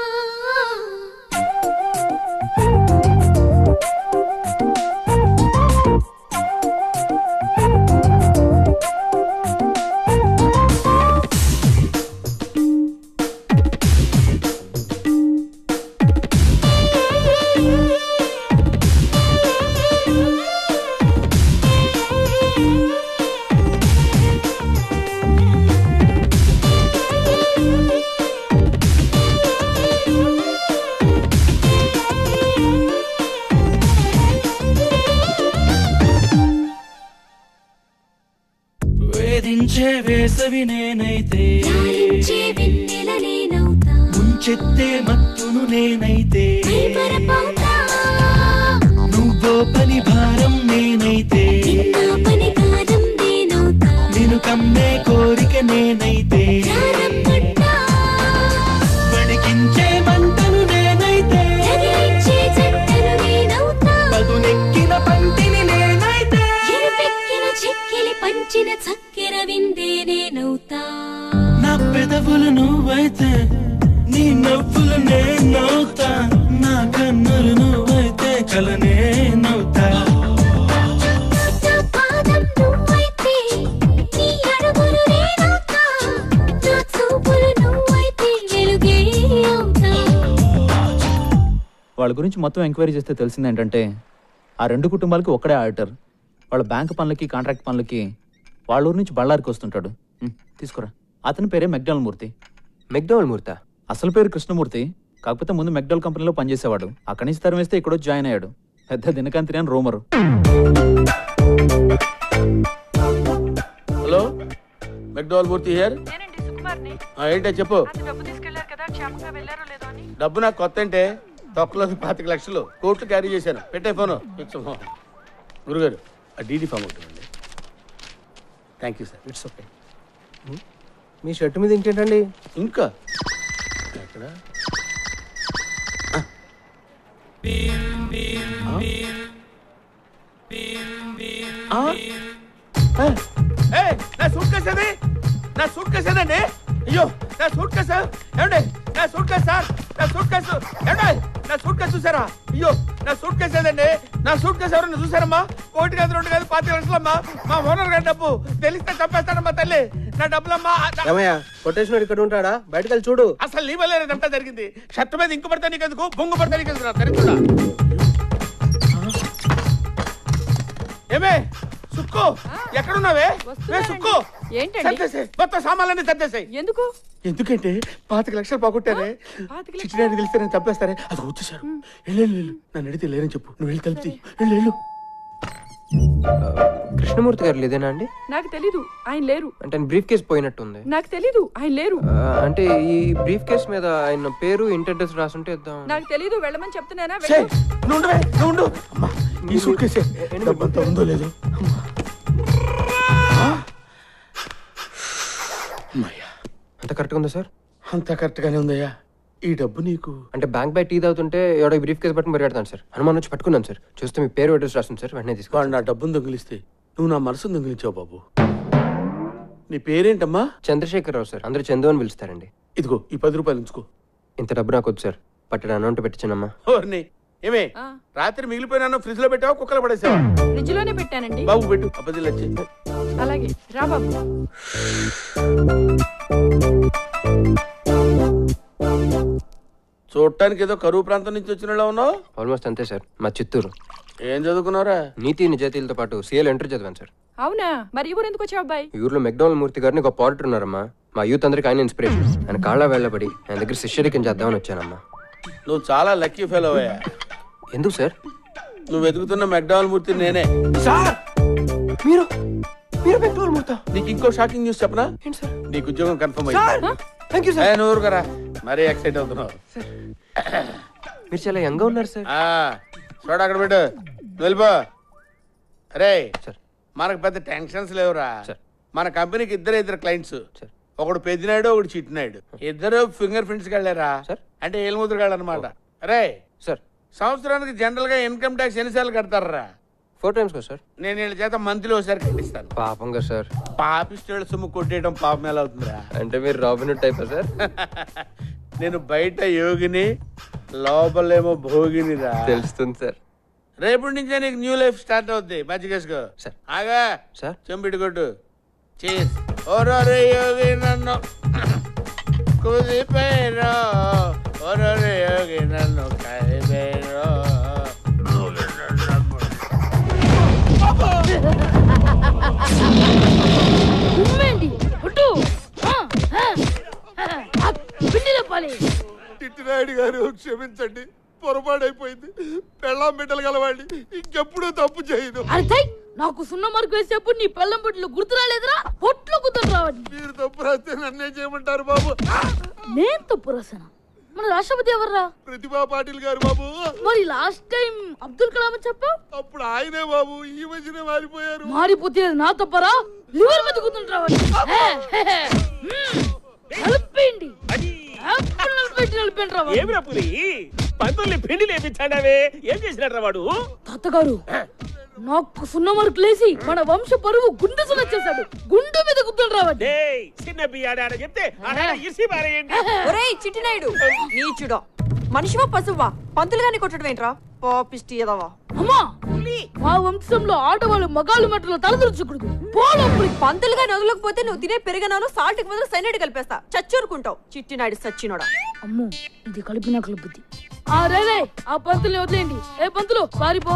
Speaker 13: వేధించే వేసవి నేనైతే
Speaker 2: లాలించే వెన్నెల నేనవుతా
Speaker 13: ముంచెత్తే మత్తును నేనైతే
Speaker 2: మైమరపవుతా
Speaker 13: నువ్వో పని భారం నేనైతే
Speaker 2: నా పని కారం నేనవుతా
Speaker 13: నేను కమ్మే కోరిక నేనైతే
Speaker 2: ప్రారంభంటా
Speaker 13: వణికించే మంటను నేనైతే
Speaker 2: రగిలించే జంటను నేనవుతా
Speaker 13: పదునెక్కిన పంటిని నేనైతే
Speaker 2: ఎరుపెక్కిన చెక్కిలి పంచిన చక్కెర విందే నేనవుతా
Speaker 13: నా పెదవులు నువ్వైతే నీ నవ్వులు నేనవుతా నా కన్నులు నువ్వైతే కల నేనవుతా
Speaker 2: నా పాదం నువ్వైతే నీ అడుగులు నేనవుతా నా చూపులు నువ్వైతే వెలుగే అవుతా
Speaker 12: వాళ్ళ గురించి మొత్తం ఎంక్వైరీ చేస్తే తెలిసింది ఏంటంటే ఆ రెండు కుటుంబాలకి ఒక్కడే ఆడిటర్. వాళ్ళ బ్యాంక్ పనులకి కాంట్రాక్ట్ పనులకి వాళ్ళ ఊరు నుంచి బళ్ళారికి వస్తుంటాడు. ఉమ్, తీసుకురా. అతని పేరే మెక్డాల్ మూర్తి.
Speaker 8: మెక్డోవల్ మూర్త
Speaker 12: అసలు పేరు కృష్ణమూర్తి, కాకపోతే ముందు మెక్డాల్ కంపెనీలో పనిచేసేవాడు. అక్కడి నుంచి తరం వేస్తే ఇక్కడ జాయిన్ అయ్యాడు. పెద్ద దినకాంతి అని rumour.
Speaker 1: Hello McDowell Murthy here. ఏంటో చెప్పు. డబ్బు నాకు కొత్త అంటే తొక్కలో పాతిక లక్షలు కోట్లు క్యారీ చేశాను. పెట్టే ఫోను. గురుగారు ఆ డీడీ ఫామ్ ఉంటుందండి. Thank you sir. It's okay.
Speaker 19: మీ షర్ట్ మీద ఇంకేంటండి
Speaker 1: ఇంకా ఎక్కడ నా సూట్ కేసేది నా సూట్ కేసేదండి. అయ్యో నా సూట్ కేసు ఏమండి నా సూట్ కేసు సార్ నా సూట్ కేసు ఏమండి నా సూట్ కేసు చూసారా? అయ్యో నా సూట్ కేసు ఏదండి. నా సూట్ కేసు ఎవరన్నా చూసారమ్మా? ఒకటి కాదు రెండు కాదు పాతి లక్షలమ్మా. మా ఓనర్ గారి డబ్బు తెలిస్తే చంపేస్తాడమ్మా తల్లి. నా డబ్బులమ్మా.
Speaker 19: ఏమయ్యా కొట్టేసినాడు ఇక్కడ ఉంటాడా? బయటకు వెళ్ళి చూడు.
Speaker 1: అసలు నీ వల్ల ఇదంతా జరిగింది. షర్ట్ మీద ఇంకు పడితే నీకెందుకు, బొంగు పడితే నీకెందుకు? దరిద్రుడా. ఏమే సుక్కు ఎక్కడున్నావే? సుక్కు సర్దేసాయి మొత్తం సామాన్లన్నీ సర్దేసాయి.
Speaker 10: ఎందుకు?
Speaker 1: ఎందుకంటే పాతిక లక్షలు పోగొట్టారే. చిట్టినాడు తెలిస్తే నేను చంపేస్తారే. అది వచ్చేసారు. వెళ్ళు వెళ్ళు. నన్ను అడిగితే లేరని చెప్పు. నువ్వు వెళ్ళి తలుపుతీ. వెళ్ళు వెళ్ళు.
Speaker 8: కృష్ణమూర్తి గారు లేదేనా అండి?
Speaker 10: నాకు తెలీదు, ఆయన లేరు.
Speaker 8: అంటే బ్రీఫ్ కేసు పోయినట్టుంది.
Speaker 10: నాకు తెలీదు, ఆయన లేరు.
Speaker 8: అంటే ఈ బ్రీఫ్ కేసు మీద ఆయన పేరు ఇంటి అడ్రస్ రాసుంటే ఇద్దాం.
Speaker 10: నాకు తెలీదు, వెళ్ళమని చెప్తున్నానా?
Speaker 1: ఈ సూట్ కేసే డబ్బంతా ఉందో లేదో.
Speaker 8: అంత కరెక్ట్గా ఉందా సార్?
Speaker 1: అంత కరెక్ట్ గానే ఉందయ్యా. ఈ డబ్బు నీకు
Speaker 8: అంటే బ్యాంక్ బై టీ తాగుతుంటే ఎవడో బ్రీఫ్ కేసు పట్టుకుని పరిగెడతాను సార్. హనుమాన్ వచ్చి పట్టుకున్నాను సార్. చూస్తే మీ పేరు అడ్రస్ రాస్తుంది సార్. వెంటనే తీసుకోండి.
Speaker 1: నా డబ్బును దొంగిలిస్తే నువ్వు నా మనసును దొంగిలించావు బాబు. నీ పేరేంటమ్మా?
Speaker 8: చంద్రశేఖరరావు సార్. అందరూ చందు అని పిలుస్తారండి.
Speaker 1: ఇదిగో ఈ పది రూపాయలు ఉంచుకో.
Speaker 8: ఇంత డబ్బు నాకు వద్దు సార్. పట్టణ అమౌంట్ పెట్టించానమ్మా.
Speaker 1: ఓర్ని ఏమే రాత్రి మిగిలిపోయినా ఫ్రిడ్జ్ లో పెట్టావా కుక్కలు పడేసావా?
Speaker 10: ఫ్రిడ్జ్ లోనే పెట్టానండి.
Speaker 1: బాబు పెట్టు. అబ్బది వచ్చి
Speaker 10: అలాగే రా బాబు.
Speaker 1: చూడటానికి ఏదో కరువు ప్రాంతం నుంచి వచ్చిన ఉన్నావు.
Speaker 8: ఆల్మోస్ట్ అంతే సార్. మా చిత్తూరు.
Speaker 1: ఏం చదువుకున్నారా?
Speaker 8: నీతి నిజాయితీలతో పాటు సీఎల్ ఎంటర్ చదివాను సార్.
Speaker 10: అవునా? మరి ఈ ఊరు ఎందుకు వచ్చావు అబ్బాయి?
Speaker 8: ఈ ఊర్లో మెక్డోవల్ మూర్తి గారిని ఒక ఆడిటర్ ఉన్నారమ్మా. మా యూత్ అందరికి ఆయన ఇన్స్పిరేషన్. ఆయన కాళ్ళ వెళ్ళబడి ఆయన దగ్గర శిష్యరికం చేద్దామని వచ్చానమ్మా.
Speaker 1: నువ్వు చాలా లక్కీ ఫెయిల్ అయ్యా.
Speaker 8: ఎందుకు సార్?
Speaker 1: నువ్వు వెతుకుతున్న మెక్డోవల్ మూర్తి నేనే సార్.
Speaker 8: మీరు మీరు మెక్డోవల్ మూర్తి?
Speaker 1: నీకు ఇంకో షాకింగ్ న్యూస్ చెప్పనా? నీకు ఉద్యోగం కన్ఫర్మ్ అయ్యింది. నువ్వు ఊరుకరా, మరీ ఎక్సైట్ అవుతున్నావు.
Speaker 8: మీరు చాలా యంగ్ గా ఉన్నారు సార్.
Speaker 1: చూడ అక్కడ పెట్టు. వెళ్ళిపో. అరే మనకు పెద్ద టెన్షన్స్ లేవురా. మన కంపెనీకి ఇద్దరు ఇద్దరు క్లయింట్స్.
Speaker 14: ఒకడు పెద్దినాయుడు ఒకడు చిట్టినాయుడు ఇద్దరు ఫింగర్ ప్రింట్స్ వెళ్ళారా అంటే ఏలు ముద్రగాళ్ళు అనమాట. రే
Speaker 8: సార్
Speaker 14: సంవత్సరానికి జనరల్ గా ఇన్కమ్ ట్యాక్స్ ఎన్నిసార్లు కడతారా?
Speaker 8: ఫోర్ టైమ్స్ కదా సార్.
Speaker 14: నేను వీళ్ళ చేత మంత్లీ ఒకసారి కట్టిస్తాను.
Speaker 8: పాపం కదా సార్.
Speaker 14: పాపిస్టేళ్ళ సొమ్ము కొట్టేయడం పాపం ఎలా అవుతుందిరా?
Speaker 8: అంటే మీరు రాబిన్ టైపా సార్?
Speaker 14: నేను బయట యోగిని లోపలేమో భోగినిరా.
Speaker 8: తెలుస్తుంది సార్.
Speaker 14: రేపటి నుంచే నీకు న్యూ లైఫ్ స్టార్ట్ అవుద్ది. మజ్జిగేసుకో
Speaker 8: సార్.
Speaker 14: ఆగా
Speaker 8: సార్
Speaker 14: చెంపిటి కొట్టు. చీజ్ ఓరోరే యోగి నన్ను కుదిపోయిరో ఓరోరే యోగి నన్ను కైపోయిరో.
Speaker 1: తిట్టినాయుడు గారు క్షమించండి, పొరపాటైపోయింది. పెళ్ళాం బిడ్డలు గలవాడి ఇంకెప్పుడు తప్పు చేయదు.
Speaker 16: అరే నాకు సున్న మార్కు వేసేప్పుడు నీ పెళ్ళం బిడ్డలు గుర్తు రాలేదురా? పొట్లు గుర్తు రావండి.
Speaker 1: మీరు తప్పు రాస్తే నన్నే చేయమంటారు బాబు.
Speaker 16: నేను తప్పు రాసానా? మన రాష్ట్రపతి ఎవర్రా?
Speaker 1: ప్రతిభా పాటిల్ గారు బాబు.
Speaker 16: మరి లాస్ట్ టైం అబ్దుల్ కలాం అని చెప్పావు.
Speaker 1: అప్పుడు ఆయనే బాబు, ఈ మధ్యనే మారిపోయారు.
Speaker 16: మారిపోతే నా తప్పరా? లివర్ మీద గుర్తుంటు రావాలి. నలిపేయండి
Speaker 6: ఏమిరా పులి పంతుల్ని పిండి లేపించాడావే? ఏం చేసినట్రా వాడు?
Speaker 16: తాతగారు నాకు సున్న మార్కులు వేసి మన వంశ పరువు గుండె సున్న చేశాడు. గుండె మీద గుర్తులు రావాలి.
Speaker 6: చిన్న బియ్యాడ చెప్తే ఇసి పారేయండి.
Speaker 20: ఒరేయ్ చిట్టినాయుడు నీచుడా, మనిషివా పశువా? పంతులు గాని కొట్టడం ఏంట్రా? పాపిష్టి ఎదవా.
Speaker 16: అమ్మా మా వంశంలో ఆడవాళ్ళు మగాళ్ళు మట్టలో తలదొరచకూడదు. పోలప్పుడు
Speaker 20: పంతులు గాని వదలకపోతే నువ్వు తినే పెరిగనాను సాల్ట్ కి బదులు సైనైడ్ కలిపేస్తా. చచ్చూరుకుంటావు చిట్టినాయుడు సచ్చినోడా.
Speaker 16: అమ్మో ఇది కలిపిన కలుపుద్ది. ఆ రేరే ఆ పంతుల్ని వదిలేండి. ఏ పంతులు పారిపో.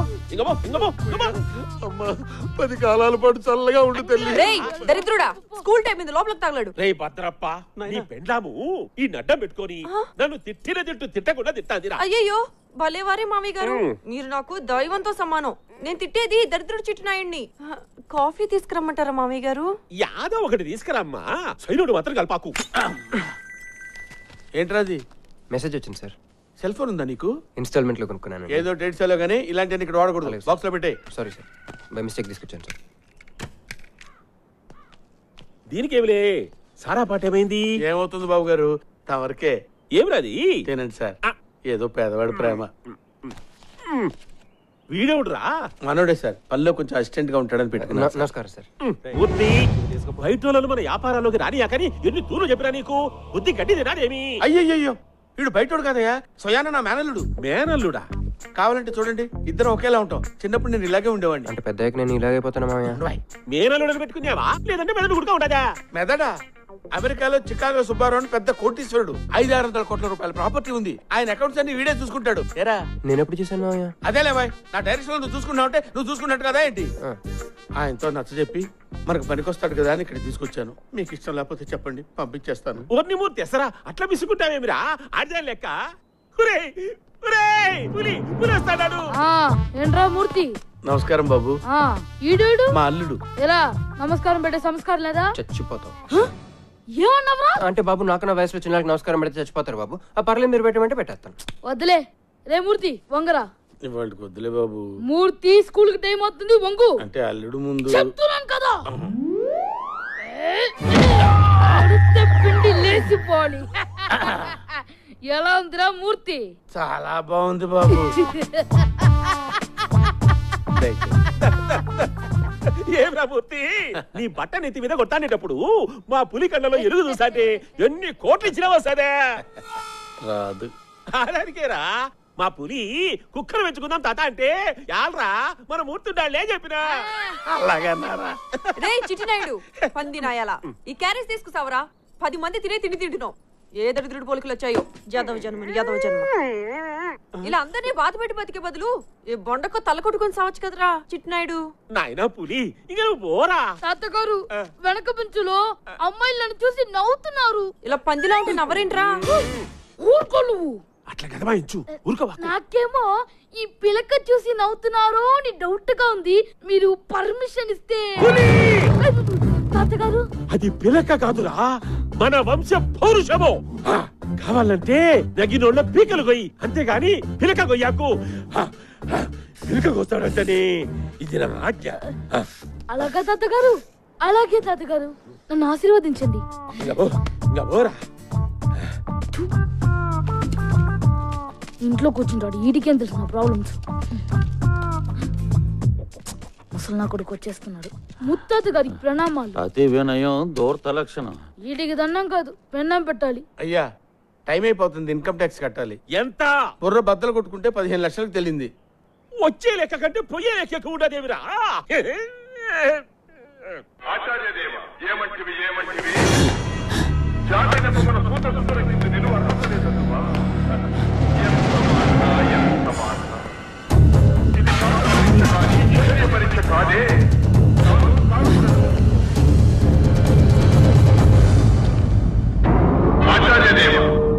Speaker 1: పది కాలాల పాటు చల్లగా ఉండు తల్లి.
Speaker 20: రేయ్ దరిద్రుడా, స్కూల్ టైం మీద లోపలికి తగలడు.
Speaker 6: రే భద్రప్ప, నీ పెండ్లాము ఈ నడ్డం పెట్టుకొని నన్ను తిట్టిన తిట్టు తిట్టకుండా తిట్టాదిరా.
Speaker 20: అయ్యయ్యో భలేవారే మామయ్య గారు, మీరు నాకు దైవంతో సమానం. నేను తిట్టేది దరిద్రుడు చిట్టినాయుడిని. కాఫీ తీసుకురమ్మంటారా మామయ్య గారు?
Speaker 6: యాదో ఒకటి తీసుకురమ్మా, సైనుడు మాత్రం కల్పాకు.
Speaker 14: ఏంట్రాది?
Speaker 8: మెసేజ్ వచ్చింది సార్.
Speaker 14: సెల్ ఫోన్ ఉందా నీకు?
Speaker 8: ఇన్స్టాల్మెంట్ లో కొనుక్కున్నాను.
Speaker 14: ఏదో డేట్ సెల్లో కానీ ఇలాంటి ఇక్కడ వాడకూడదు. బాక్స్ లో పెట్టే.
Speaker 8: సారీ సార్, బై మిస్టేక్ తీసుకొచ్చాను సార్.
Speaker 6: దీనికేమిలే సారా పాట ఏమైంది?
Speaker 14: ఏమవుతుంది బాబు గారు, తమరికే.
Speaker 6: ఏమిరాది?
Speaker 14: తినండి సార్. ఏదో పేదవాడి ప్రేమ.
Speaker 6: వీడేవుడురా?
Speaker 14: మనోడే సార్, పనిలో కొంచెం అసిస్టెంట్ గా ఉంటాడని పెట్టుకున్నా.
Speaker 8: నమస్కారం సార్.
Speaker 6: బుద్ధి బయట మన వ్యాపారాల్లోకి రానియాకని ఎన్ని దూరం చెప్పినా నీకు బుద్ధి గడ్డి తినాదేమి?
Speaker 14: అయ్యయ్యో వీడు బయటోడు కదయ్యా, స్వయాన నా మేనల్లుడు.
Speaker 6: మేనల్లుడా?
Speaker 14: కావాలంటే చూడండి, ఇద్దరం ఒకేలా ఉంటాం. చిన్నప్పుడు నేను ఇలాగే ఉండేవాడిని.
Speaker 8: అంటే పెద్ద నేను ఇలాగైపోతాను మామయ్య.
Speaker 6: మేనల్లుడని పెట్టుకున్నావా లేదంటే మెదడు గుడుగా ఉండదా?
Speaker 14: మెదడా? అమెరికాలో చికాగో సుబ్బారావు అని పెద్ద కోటీశ్వరుడు. ఐదు ఆరు వందల కోట్ల రూపాయల ప్రాపర్టీ ఉంది. ఆయన అకౌంట్స్ అన్ని వీడే చూసుకుంటాడు. ఏరా
Speaker 8: నేను ఎప్పుడు చూసాను మామయ్య?
Speaker 14: అదేలే బాయ్, నా డైరెక్షన్ లో నువ్వు చూసుకున్నావు అంటే నువ్వు చూసుకున్నట్టు కదా ఏంటి? ఆయనతో నచ్చ చెప్పి మనకు పనికొస్తాడు కదా అని ఇక్కడ తీసుకొచ్చాను. మీకు ఇష్టం లేకపోతే చెప్పండి, పంపించేస్తాను.
Speaker 6: ఓర్ని మూర్తి ఎసరా అట్లా విసుకుంటావేమిరా? ఆడదాని లెక్క.
Speaker 16: ఏంట్రా మూర్తి?
Speaker 14: నమస్కారం బాబు.
Speaker 16: ఈడు
Speaker 14: మా అల్లుడు.
Speaker 16: ఎలా నమస్కారం పెట్టే సంస్కారం లేదా?
Speaker 8: చచ్చిపోతావు.
Speaker 16: ఏమన్నావా?
Speaker 8: అంటే బాబు నాకు నా వయసులో చిన్న నమస్కారం పెడితే చచ్చిపోతారు బాబు. ఆ పర్లేదు మీరు పెట్టమంటే పెట్టేస్తాను.
Speaker 16: వద్దులే రే మూర్తి, వంగరా.
Speaker 14: ఇవాళకి వద్దులే బాబు.
Speaker 16: మూర్తి స్కూల్ కి టైం అవుతుంది, వంగు.
Speaker 14: అంటే అల్లుడు ముందు
Speaker 16: చెప్తున్నాను కదా. పిండి లేచిపోవాలి. ఎలా ఉందిరా మూర్తి?
Speaker 14: చాలా బాగుంది బాబు.
Speaker 6: ఏమిరా మూర్తి, నీ బట్ట నెత్తి మీద కొట్టానేటప్పుడు మా పులి కళ్ళలో ఎరుగు చూసాంటే ఎన్ని కోట్లు ఇచ్చినావా సరే
Speaker 14: రాదు.
Speaker 6: దానికేరా మా పులి కుక్కను పెంచుకుందాం తాత అంటే యాలరా మన మూర్తుండాలే చెప్పినా.
Speaker 14: అలాగన్నారా?
Speaker 20: రే చిట్టినాయుడు పంది నాయాలా, ఈ క్యారేజ్ తీసుకుసావరా? పది మంది తినే తిండి తింటున్నావు. ఏ దరిద్రుడు పోలికలు వచ్చాయో. యాదవ జన్మని యాదవ జన్మ. ఇలా అందరినీ బాధ పెట్టి బతికే బదులు ఏ బొండకో తల కొట్టుకొని సావచ్చు కదరా చిట్టినాయుడు.
Speaker 6: నాయనా పులి ఇంకా నువ్వు పోరా.
Speaker 16: తాతగారు వెనక పెంచులో అమ్మాయిలు నన్ను చూసి నవ్వుతున్నారు.
Speaker 20: ఇలా పందిలా ఉంటే నవ్వరేంట్రా?
Speaker 16: ఊరుకో నువ్వు.
Speaker 6: అట్లా గదమాయించు, ఊరుకోవా.
Speaker 16: నాకేమో ఈ పిలక చూసి నవ్వుతున్నారో అని డౌట్ గా ఉంది. మీరు పర్మిషన్ ఇస్తే. తాతగారు
Speaker 6: అది పిలక కాదురా, మన వంశ పౌరుషము. కావాలంటే నగినోళ్ళ పీకలు కొయ్యి, అంతేగాని పిలక కొయ్యాకు. పిలక కొస్తాడంటనే ఇది నా ఆజ్ఞ.
Speaker 16: అలాగా తాతగారు, అలాగే తాతగారు, నన్ను ఆశీర్వదించండి. ఇంట్లో కూర్చుంటాడు, వీడికేం తెలుసు నా ప్రాబ్లమ్స్. అసలు నా కొడుకు వచ్చేస్తున్నాడు. ముత్తాత గారికి ప్రణామాలు.
Speaker 18: అతి వినయం దూరత లక్షణం.
Speaker 16: వీడికి దండం కాదు, పెన్నం పెట్టాలి.
Speaker 14: అయ్యా టైం అయిపోతుంది, ఇన్కమ్ ట్యాక్స్ కట్టాలి.
Speaker 6: ఎంత?
Speaker 14: బుర్ర బద్దలు కొట్టుకుంటే పదిహేను లక్షలకు తెలియంది.
Speaker 6: వచ్చే లెక్క కంటే పోయే లెక్క కూడా దేవిరా.
Speaker 9: ఆచార్యదేవ ఏమంటివి ఏమంటివి జాతక మన సూత సుందరకి నిన్ను అర్థమలేదమ్మా. ఎంత మాట ఇది కానీ పరీక్ష కాదే. ఆచార్యదేవ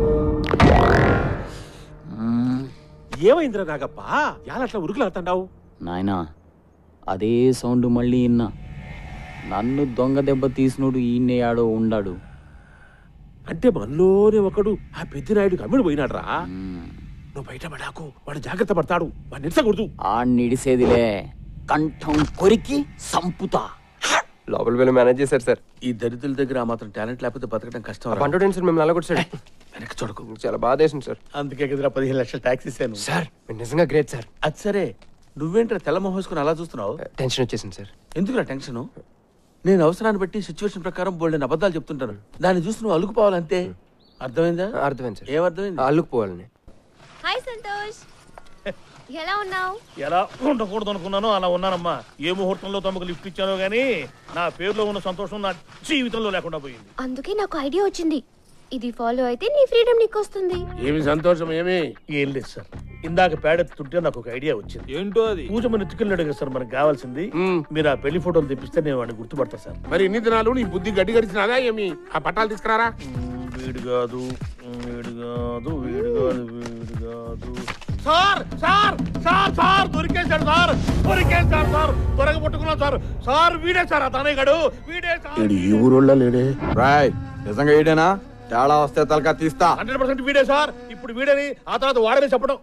Speaker 6: ఏమైందిరా నాగప్ప, యాలట్లా ఉరుకులాడుతున్నావు?
Speaker 12: నాయనా అదే సౌండ్ మళ్ళీ ఇన్నా. నన్ను దొంగ దెబ్బ తీసినోడు ఈయనే ఆడో ఉండాడు.
Speaker 6: అంటే మనలోనే ఒకడు ఆ పెద్దినాయుడికి అమ్ముడు పోయినాడ్రా. నువ్వు బయట పడాకు, వాడు జాగ్రత్త పడతాడు, వాడు నిలిచకూడదు.
Speaker 12: ఆ నిడిసేదిలే, కంఠం కొరికి సంపుతా.
Speaker 8: లోపల వెళ్ళి మేనేజ్ చేశారు సార్.
Speaker 14: ఈ దరిద్రుల దగ్గర ఆ మాత్రం టాలెంట్ లేకపోతే బతకడం కష్టం.
Speaker 8: పంట టెన్షన్ మిమ్మల్ని అలా కొట్టాడు.
Speaker 14: వెనక్కి చూడకు,
Speaker 8: చాలా బాధ వేసింది సార్.
Speaker 14: అందుకే కదరా పదిహేను లక్షలు ట్యాక్స్ ఇస్తాను.
Speaker 8: సార్ మీరు నిజంగా గ్రేట్ సార్.
Speaker 14: అది సరే, నువ్వేంట్రా తెల్ల మొహోసుకుని అలా చూస్తున్నావు?
Speaker 8: టెన్షన్ వచ్చేసింది సార్.
Speaker 14: ఎందుకురా టెన్షన్? నేను అవసరాన్ని బట్టి సిచ్యువేషన్ ప్రకారం బోల్డెన్ అబద్ధాలు చెప్తుంటాను. దాన్ని చూసి నువ్వు అలుకుపోవాలంతే. అర్థమైందా?
Speaker 8: అర్థమైంది సార్.
Speaker 14: ఏమర్థమైంది?
Speaker 8: అల్లుకుపోవాలని.
Speaker 7: హాయ్ సంతోష్, ఎలా ఉన్నావు?
Speaker 1: ఎలా ఉండకూడదు అనుకున్నానో అలా ఉన్నానమ్మా. ఏ ముహూర్తంలో తమకు లిఫ్ట్ ఇచ్చానో గానీ నా పేరులో ఉన్న సంతోషం నా జీవితంలో లేకుండా పోయింది.
Speaker 7: అందుకే నాకు ఐడియా వచ్చింది. ఇది ఫాలో అయితే నీ ఫ్రీడమ్ నీకు వస్తుంది.
Speaker 5: ఏమి సంతోషం? ఏమి
Speaker 1: ఏం లేదు సార్, ఇందాక పేడెత్తుంటే నాకు ఒక ఐడియా వచ్చింది.
Speaker 6: ఏంటో అది?
Speaker 1: పూజ మన ఎత్తుకెళ్ళాడు కదా సార్, మనకు కావాల్సింది. మీరు ఆ పెళ్లి ఫోటోలు తెప్పిస్తే నేను వాడిని గుర్తుపడతా సార్.
Speaker 5: మరి ఇన్ని దినాలు నీ బుద్ధి గడ్డి గడిచినాదా ఏమి? ఆ పట్టాలు తీసుకురారా.
Speaker 1: వీడు కాదు, వీడు కాదు, వీడు కాదు, వీడు కాదు.
Speaker 14: సార్ సార్ సార్ సార్ దొరికేశాడు సార్, దొరికేశాడు సార్, త్వరగా పట్టుకున్నాం సార్. సార్ వీడే సార్, ఆ తానే గడు వీడే సార్.
Speaker 5: ఈ ఊరోళ్ళ లేడే
Speaker 15: రాయ్, నిజంగా వీడేనా? తేడా వస్తే తలకా తీస్తా.
Speaker 1: హండ్రెడ్ పర్సెంట్ వీడే సార్. ఇప్పుడు వీడని, ఆ తర్వాత వాడని చెప్పడం.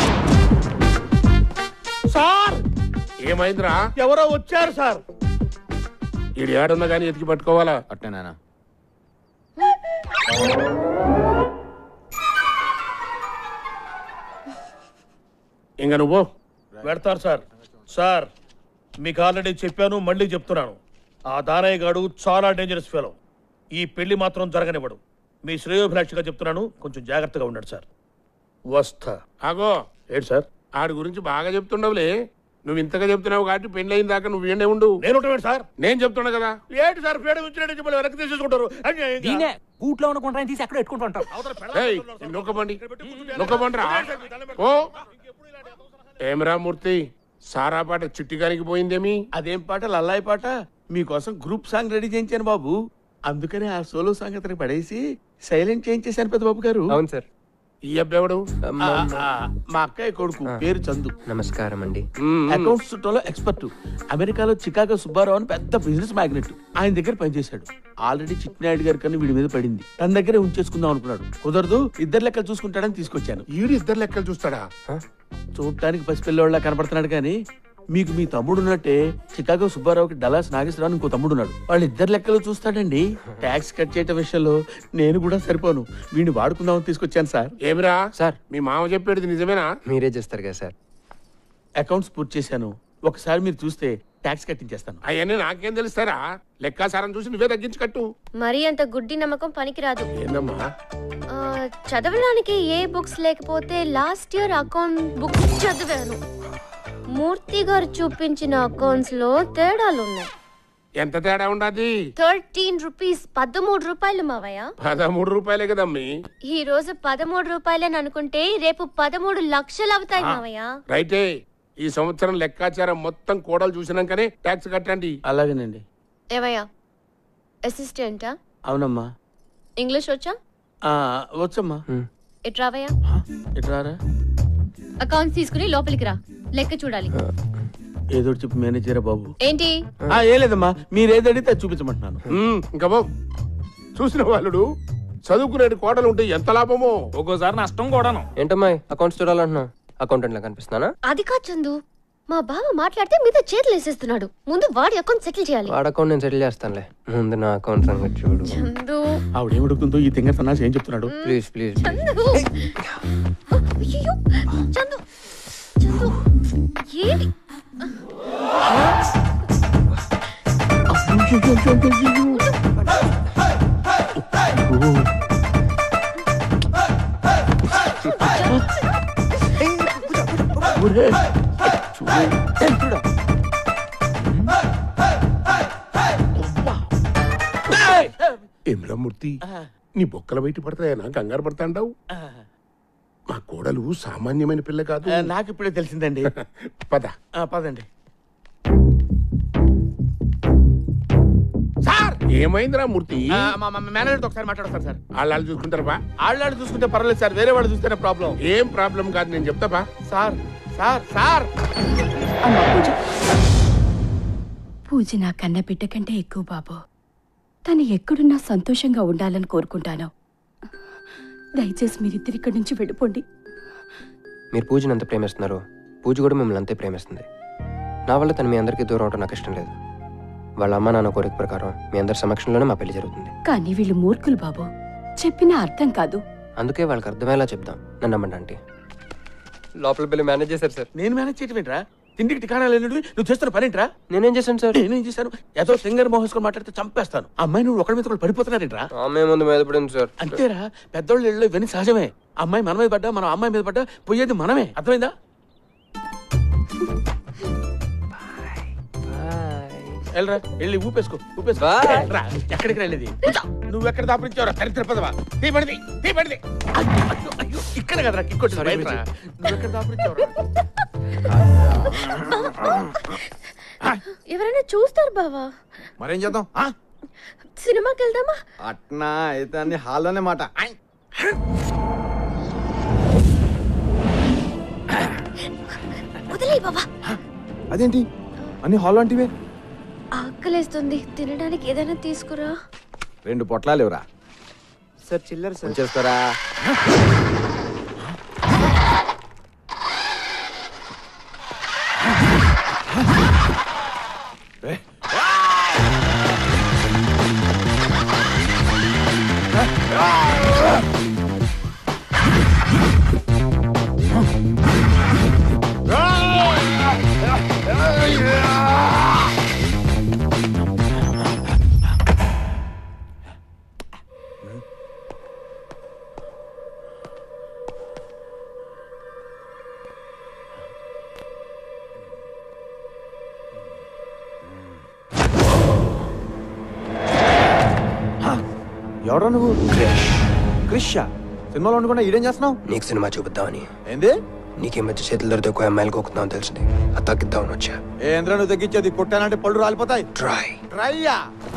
Speaker 14: సార్
Speaker 5: ఏమైందిరా?
Speaker 14: ఎవరో వచ్చారు సార్.
Speaker 5: ఈడు ఏడున్నా కానీ ఎతికి పట్టుకోవాలా?
Speaker 15: అట్టేనా?
Speaker 5: ఇంకా నువ్వు
Speaker 1: పెడతారు సార్. సార్ మీకు ఆల్రెడీ చెప్పాను, మళ్ళీ చెప్తున్నాను. ఆ దానయ్య గాడు చాలా డేంజరస్ ఫెలో. ఈ పెళ్లి మాత్రం జరగనివ్వడు. మీ శ్రేయోభిలాషిగా చెప్తున్నాను, కొంచెం జాగ్రత్తగా ఉన్నాడు సార్. వస్తా.
Speaker 5: ఆగో.
Speaker 1: ఏంటి సార్?
Speaker 5: ఆడి గురించి బాగా చెప్తుండవులే. నువ్వు ఇంతగా చెప్తున్నావు కాబట్టి పెళ్లి అయిన దాకా నువ్వు ఏండే ఉండు.
Speaker 1: నేను సార్
Speaker 5: నేను చెప్తున్నా కదా.
Speaker 1: ఏంటి సార్ పేడ నుంచి వెనక్కి తీసేసుకుంటారు?
Speaker 11: కూట్లో ఉన్న కొంటాన్ని తీసి అక్కడ పెట్టుకుంటా.
Speaker 5: నొక్కబండి నొక్కబండి రా. ఓ ఏమరా మూర్తి, సారా పాట చిట్టిగానికి పోయిందేమి?
Speaker 14: అదేం పాట? లల్లాయి పాట. మీకోసం గ్రూప్ సాంగ్ రెడీ చేయించాను బాబు. అందుకని ఆ సోలో సాంగ్ అతనికి పడేసి సైలెంట్ చేయించేశాను పెద్ద బాబు గారు.
Speaker 8: అవును సార్.
Speaker 5: ఈ అబ్బాయి
Speaker 14: మా అక్కయ్య కొడుకు, పేరు చందు.
Speaker 8: నమస్కారం అండి.
Speaker 14: అకౌంట్స్ చుట్టంలో ఎక్స్పర్ట్. అమెరికాలో చికాగో సుబ్బారావు అని పెద్ద బిజినెస్ మ్యాగ్నెట్. ఆయన దగ్గర పనిచేశాడు. ఆల్రెడీ చిట్టినాయుడు గారి కన్నా వీడి మీద పడింది. తన దగ్గరే ఉంచేసుకుందాం అనుకున్నాడు. కుదరదు, ఇద్దరు లెక్కలు చూసుకుంటాడని తీసుకొచ్చాను.
Speaker 5: ఈడు ఇద్దరు లెక్కలు చూస్తాడా?
Speaker 14: చూడటానికి పసిపిల్లవాళ్ళ కనపడుతున్నాడు కానీ మీకు మీ తమ్ముడు ఉన్నట్టే చికాగో సుబ్బారావుకి డలాస్ నాగేశ్వరరావు ఇంకో తమ్ముడు ఉన్నాడు. వాళ్ళు ఇద్దరు లెక్కలు చూస్తాడండి. ట్యాక్స్ కట్ చేయటం విషయంలో నేను కూడా సరిపోను. వీడిని వాడుకుందామని తీసుకొచ్చాను సార్.
Speaker 5: ఏమిరా
Speaker 8: సార్,
Speaker 5: మీ మామ చెప్పేది నిజమేనా?
Speaker 8: మీరే చేస్తారు కదా సార్.
Speaker 14: అకౌంట్స్ పూర్తి చేశాను. ఒకసారి మీరు చూస్తే ట్యాక్స్ కట్టించేస్తాను.
Speaker 5: అవన్నీ నాకేం తెలుస్తారా? లెక్కాసారం చూసి నువ్వే తగ్గించి కట్టు.
Speaker 7: మరీ అంత గుడ్డి నమ్మకం పనికిరాదు.
Speaker 5: ఏందమ్మా?
Speaker 7: చదవడానికి ఏ బుక్స్ లేకపోతే లాస్ట్ ఇయర్ అకౌంట్ బుక్ చదివాను. మూర్తి గారు చూపించిన అకౌంట్స్ లో తేడాలు ఉన్నాయి.
Speaker 5: ఎంత తేడా ఉండదు?
Speaker 7: థర్టీన్ రూపీస్ పదమూడు రూపాయలు మావయ్య.
Speaker 5: పదమూడు రూపాయలే కదమ్మీ.
Speaker 7: ఈ రోజు పదమూడు రూపాయలని అనుకుంటే రేపు పదమూడు లక్షలు అవుతాయి మావయ్య.
Speaker 5: రైటే. ఈ సంవత్సరం లెక్కాచారం మొత్తం కోడలు చూసినాకనే ట్యాక్స్ కట్టండి.
Speaker 14: అలాగేనండి.
Speaker 7: ఏవయ్యా అసిస్టెంటా?
Speaker 14: అవునమ్మా.
Speaker 7: ఇంగ్లీష్ వచ్చా?
Speaker 14: వచ్చమ్మా.
Speaker 7: ఎట్రావయ్యా?
Speaker 14: ఎట్రారా?
Speaker 7: అకౌంట్స్ తీసుకుని లోపలికి రా, లెక్క చూడాలి.
Speaker 14: ఏదో చెప్పి మేనేజరా బాబు.
Speaker 7: ఏంటి?
Speaker 14: ఏ లేదమ్మా, మీరు ఏది అడిగితే చూపించమంటున్నాను.
Speaker 5: ఇంకా బాబు చూసిన వాళ్ళు చదువుకునే కోడలు ఉంటే ఎంత లాభమో.
Speaker 11: ఒక్కోసారి నష్టం కూడాను.
Speaker 8: ఏంటమ్మా అకౌంట్స్ చూడాలంటున్నా? అకౌంటెంట్ లా కనిపిస్తున్నానా?
Speaker 7: అది కాదు చందు, మా బావ మాట్లాడితే మీతో చేతులు వేసేస్తున్నాడు. ముందు వాడి అకౌంట్ సెటిల్ చేయాలి.
Speaker 8: వాడి అకౌంట్ నేను సెటిల్ చేస్తానులే, ముందు నా అకౌంట్ సంగతి చూడు.
Speaker 7: చందు
Speaker 14: ఆవిడ ఏమడుగుతుందో ఈ తింగర్ సన్నాసి ఏం చెప్తున్నాడు?
Speaker 8: ప్లీజ్ ప్లీజ్
Speaker 7: చందు అయ్యో చందు చందు ఏంటి
Speaker 5: ఏమ్రమూర్తి, నీ బొక్కల బయట పడతాయనా కంగారు పడతా అంటావు? మా కోడలు సామాన్యమైన పిల్ల కాదు.
Speaker 14: నాకు ఇప్పుడే తెలిసిందండి.
Speaker 5: పద
Speaker 14: పదండి.
Speaker 5: సార్ ఏమైందిరా మూర్తి?
Speaker 14: మేనేజర్ ఒకసారి మాట్లాడతారు సార్.
Speaker 5: వాళ్ళు చూసుకుంటారా?
Speaker 14: వాళ్ళు చూసుకుంటే పర్వాలేదు సార్, వేరే వాళ్ళు చూస్తేనే ప్రాబ్లం.
Speaker 5: ఏం ప్రాబ్లం కాదు, నేను చెప్తాపా.
Speaker 14: సార్ సార్ సార్
Speaker 3: పూజ నా కన్న బిడ్డ కంటే ఎక్కువ బాబు. తను ఎక్కడున్నా సంతోషంగా ఉండాలని కోరుకుంటాను. దయచేసి మీరిద్దరు ఇక్కడి నుంచి వెళ్ళిపోండి.
Speaker 8: మీరు పూజను అంత ప్రేమిస్తున్నారు, పూజ కూడా మిమ్మల్ని అంతే ప్రేమిస్తుంది. నా వల్ల తను మీ అందరికీ దూరం అవడం నాకు ఇష్టం లేదు. వాళ్ళ అమ్మ నాన్న కోరిక ప్రకారం మీ అందరి సమక్షంలోనే మా పెళ్లి జరుగుతుంది.
Speaker 3: కానీ వీళ్ళు మూర్ఖులు బాబు, చెప్పినా అర్థం కాదు.
Speaker 8: అందుకే వాళ్ళకి అర్థమయ్యేలా చెప్దాం. నన్ను నమ్మండి ఆంటీ. లోపల బిల్లు మేనేజ్ చేశారు సార్.
Speaker 14: నేను మేనేజ్ చేయటం ఏంట్రా? తిండికి టికాణా లేనుడు నువ్వు చేస్తున్న పని ఏంట్రా?
Speaker 8: నేనేం చేశాను సార్?
Speaker 14: నేనేం చేశాను? ఏదో సింగర్ మోహస్కొని మాట్లాడితే చంపేస్తాను. అమ్మాయి నువ్వు ఒకరి మీద ఒకరు పడిపోతున్నారేంట్రా?
Speaker 8: ఆమె ముందు మీద పడింది సార్.
Speaker 14: అంతేరా, పెద్దోళ్ళు ఇళ్ళు ఇవన్నీ సహజమే. అమ్మాయి మన మీద పడ్డా, మనం అమ్మాయి మీద పడ్డా పోయేది మనమే. అర్థమైందా? వెళ్ళరా, వెళ్ళి ఊపేసుకో ఊపేసుకో. రా, ఎక్కడికి వెళ్ళేది?
Speaker 5: నువ్వు ఎక్కడ దాపరించావురా చరిత్ర పదవా? తీపడిది తీపడిది.
Speaker 14: అయ్యో ఇక్కడ కదరా కిక్కొచ్చి బయటరా. నువ్వు ఎక్కడ దాపరించావురా?
Speaker 7: ఎవరైనా చూస్తారు బావా.
Speaker 15: మరేం చేద్దాం?
Speaker 7: సినిమాకి వెళ్దామా?
Speaker 15: అట్నా అయితే అన్ని హాల్లోనే మాట.
Speaker 7: వదిలే బావా.
Speaker 15: అదేంటి అన్ని హాల్లో అంటివే?
Speaker 7: ఆకలేస్తుంది, తినడానికి ఏదైనా తీసుకురా.
Speaker 15: రెండు పొట్లాలు ఇవ్వరా.
Speaker 8: సార్ చిల్లర సార్
Speaker 15: చేస్తారా? ఎవరా నువ్వు? క్రిష్ సినిమాలో ఉండకుండా ఈడేం చేస్తున్నావు?
Speaker 8: నీకు సినిమా చూపిద్దామని.
Speaker 15: ఏంది?
Speaker 8: నీకే మధ్య చేతులు దొరికితే ఒక అమ్మాయిలు కోకుతున్నావు తెలిసింది. అది తగ్గిద్దామని వచ్చా.
Speaker 15: ఏంద్రా నువ్వు తగ్గించేది? కొట్టానంటే పళ్ళు రాలిపోతాయి.
Speaker 8: ట్రై
Speaker 15: ట్రైయా?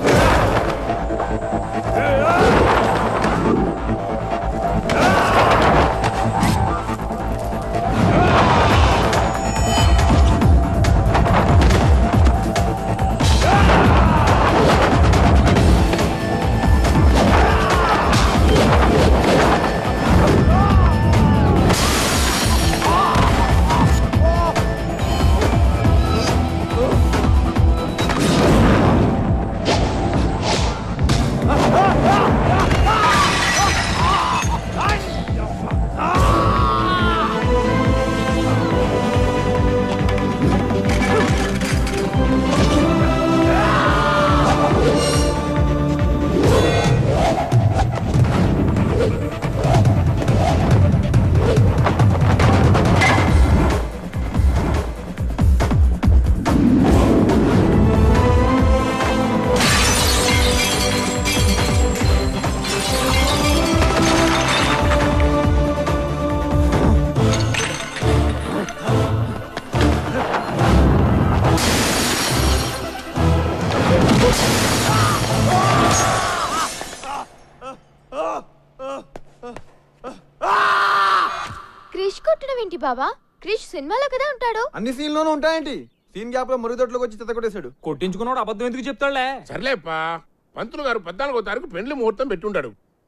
Speaker 7: క్రిష్ కొట్టడం ఏంటి బాబా? క్రిష్ సినిమాలో కదా ఉంటాడు.
Speaker 15: అన్ని సీన్ లోనూ ఉంటాయేంటి? సీన్ గ్యాప్ లో మురుగుదొడ్లోకి వచ్చి చెత్త కొట్టేశాడు.
Speaker 6: కొట్టించుకున్నాడు అబద్ధం ఎందుకు చెప్తాడులే.
Speaker 5: సర్లేప్పా, పంతులు గారు పద్నాలుగో తారీఖు పెండ్లి ముహూర్తం పెట్టుంటాడు.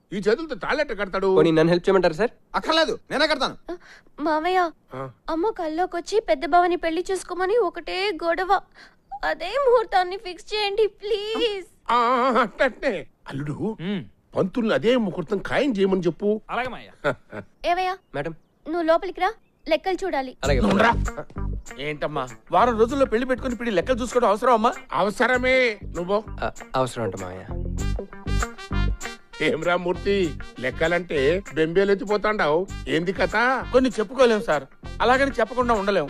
Speaker 5: ఈ చేతులతో తాళెట్ట కడతాడు.
Speaker 8: పోనీ నన్ను హెల్ప్ చేయమంటారు సార్?
Speaker 15: అక్కర్లేదు, నేనే కడతాను.
Speaker 7: మావయ్య అమ్మ కల్లోకొచ్చి పెద్ద బావని పెళ్లి చేసుకోమని ఒకటే గొడవ. అదే ముహూర్తాన్ని ఫిక్స్ చేయండి ప్లీజ్.
Speaker 5: అంటే అల్లుడు పంతుల్ని అదే ముహూర్తం ఖాయం చేయమని చెప్పు.
Speaker 12: అలాగే మాయా.
Speaker 7: ఏవయ్యా
Speaker 8: మేడం
Speaker 7: నువ్వు లోపలికి రా, లెక్కలు చూడాలి.
Speaker 14: ఏంటమ్మా వారం రోజుల్లో పెళ్లి పెట్టుకుని ఇప్పుడు లెక్కలు చూసుకోవడం అవసరం అమ్మా?
Speaker 5: అవసరమే. నువ్వు
Speaker 8: అవసరం అంట మాయా.
Speaker 5: ఏమ్రా మూర్తి, లెక్కలంటే బెంబేలు ఎత్తిపోతాండావు, ఏంది కథ?
Speaker 14: కొన్ని చెప్పుకోలేం సార్, అలాగని చెప్పకుండా ఉండలేం.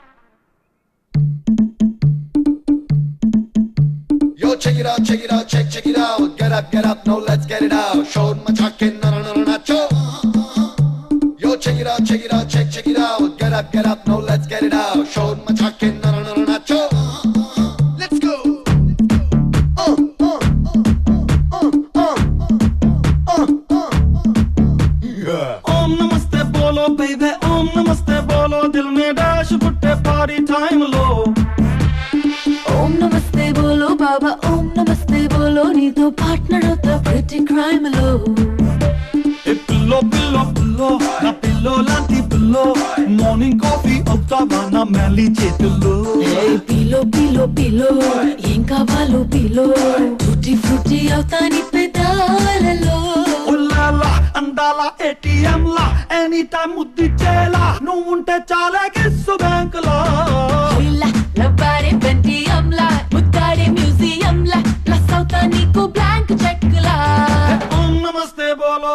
Speaker 21: Yo, check it out, check it out, check, check it out. Get up, get up, now let's get it out. Show my chuckin', na na na na cho. Yo, check it out, check it out, check, check it out. Get up, get up, now let's get it out. Show my chuckin', na na na na cho. Let's go. Uh, uh, uh, uh, uh, uh.
Speaker 13: Yeah. Om namaste bolo baby, om namaste bolo. Dil mein dash putte party time lo.
Speaker 2: ఓం నమస్తే బోలో బాబా, ఓం నమస్తే బోలో, నీతో partner అవుతా ప్రతి crime లో.
Speaker 13: Pillow pillow pillow నా pillow లాంటి పిల్లో, మార్నింగ్ కాఫీ అవుతావా నా మ్యాలీ చేతుల్లో.
Speaker 2: పిలో పిలో పిలో ఏం కావాలో పిలో, ఫ్రూటీ ఫ్రూటీ అవుతా నీ పెదాలలో.
Speaker 13: ఉల్లాలా అందాల ఏటీఎం లా ఎనీ టైం ముద్దిచ్చేలా, నువ్వుంటే చాలా కిస్సు బ్యాంక్ లో.
Speaker 2: లవ్వారే పెంటియం లా, ముద్దాడే మ్యూజియం లా, ప్లస్ అవుతా నీకు బ్లాంక్ చెక్ లా.
Speaker 13: ఓం నమస్తే బోలో,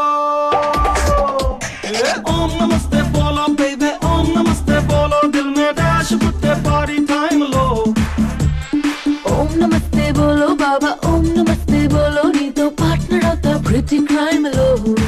Speaker 13: ఓం నమస్తే బోలో బేబీ, ఓం నమస్తే బోలో. దిల్ మే డాష్ పుట్టే పార్టీ టైమ్ లో.
Speaker 2: ఓం నమస్తే బోలో బాబా, ఓం నమస్తే బోలో, నీతో పార్ట్నర్ అవుతా ప్రతి క్రైమ్ లో.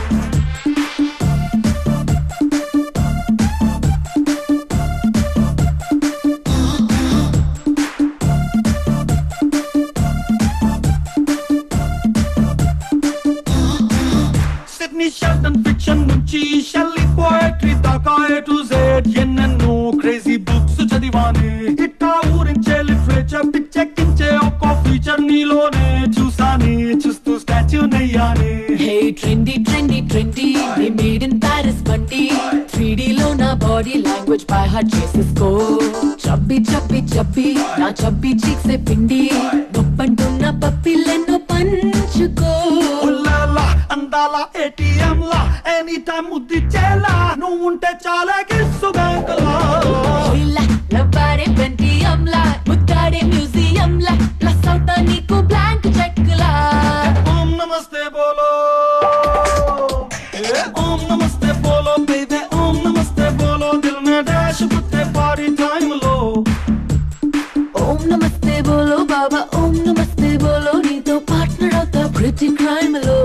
Speaker 13: షెల్టన్ ఫిక్షన్ నుంచి షెల్లీ పోయట్రీ దాకా ఏ టు జెడ్ ఎన్నెన్నో క్రేజీ బుక్స్ చదివానే. ఇట్టా ఊరించే లిటరేచర్ పిచ్చెక్కించే ఒక్కో ఫీచర్ నీలోనే చూసానే, చూస్తూ స్టాచ్యూ నయ్యానే.
Speaker 2: హే ట్రెండీ ట్రెండీ ట్రెండీ, నీ మేడ్ ఇన్ ప్యారిస్ బండి, త్రీ డి లో నా body language by heart చేసేసుకో. Chubby chubby chubby నా చబ్బి చీక్సే పిండి, నొప్పంటున్న పప్పిలెన్నో పంచుకో.
Speaker 13: ఉల్లాలా అందాల ఏటీఎం లా ఎనీ టైం ముద్దిచ్చేలా, నువ్వుంటే చాలా కిస్సు బ్యాంక్ లో.
Speaker 2: లవ్వారే పెంటియం లా, ముద్దాడే మ్యూజియం లా, ప్లస్ అవుతా నీకు బ్లాంక్ చెక్ లా.
Speaker 13: ఓం నమస్తే బోలో, ఓం నమస్తే బోలో బేబీ, ఓం నమస్తే బోలో. దిల్ మే డాష్ పుట్టే పార్టీ టైమ్ లో.
Speaker 2: ఓం నమస్తే బోలో బాబా, ఓం నమస్తే బోలో, నీతో పార్ట్నర్ అవుతా ప్రతి క్రైమ్ లో.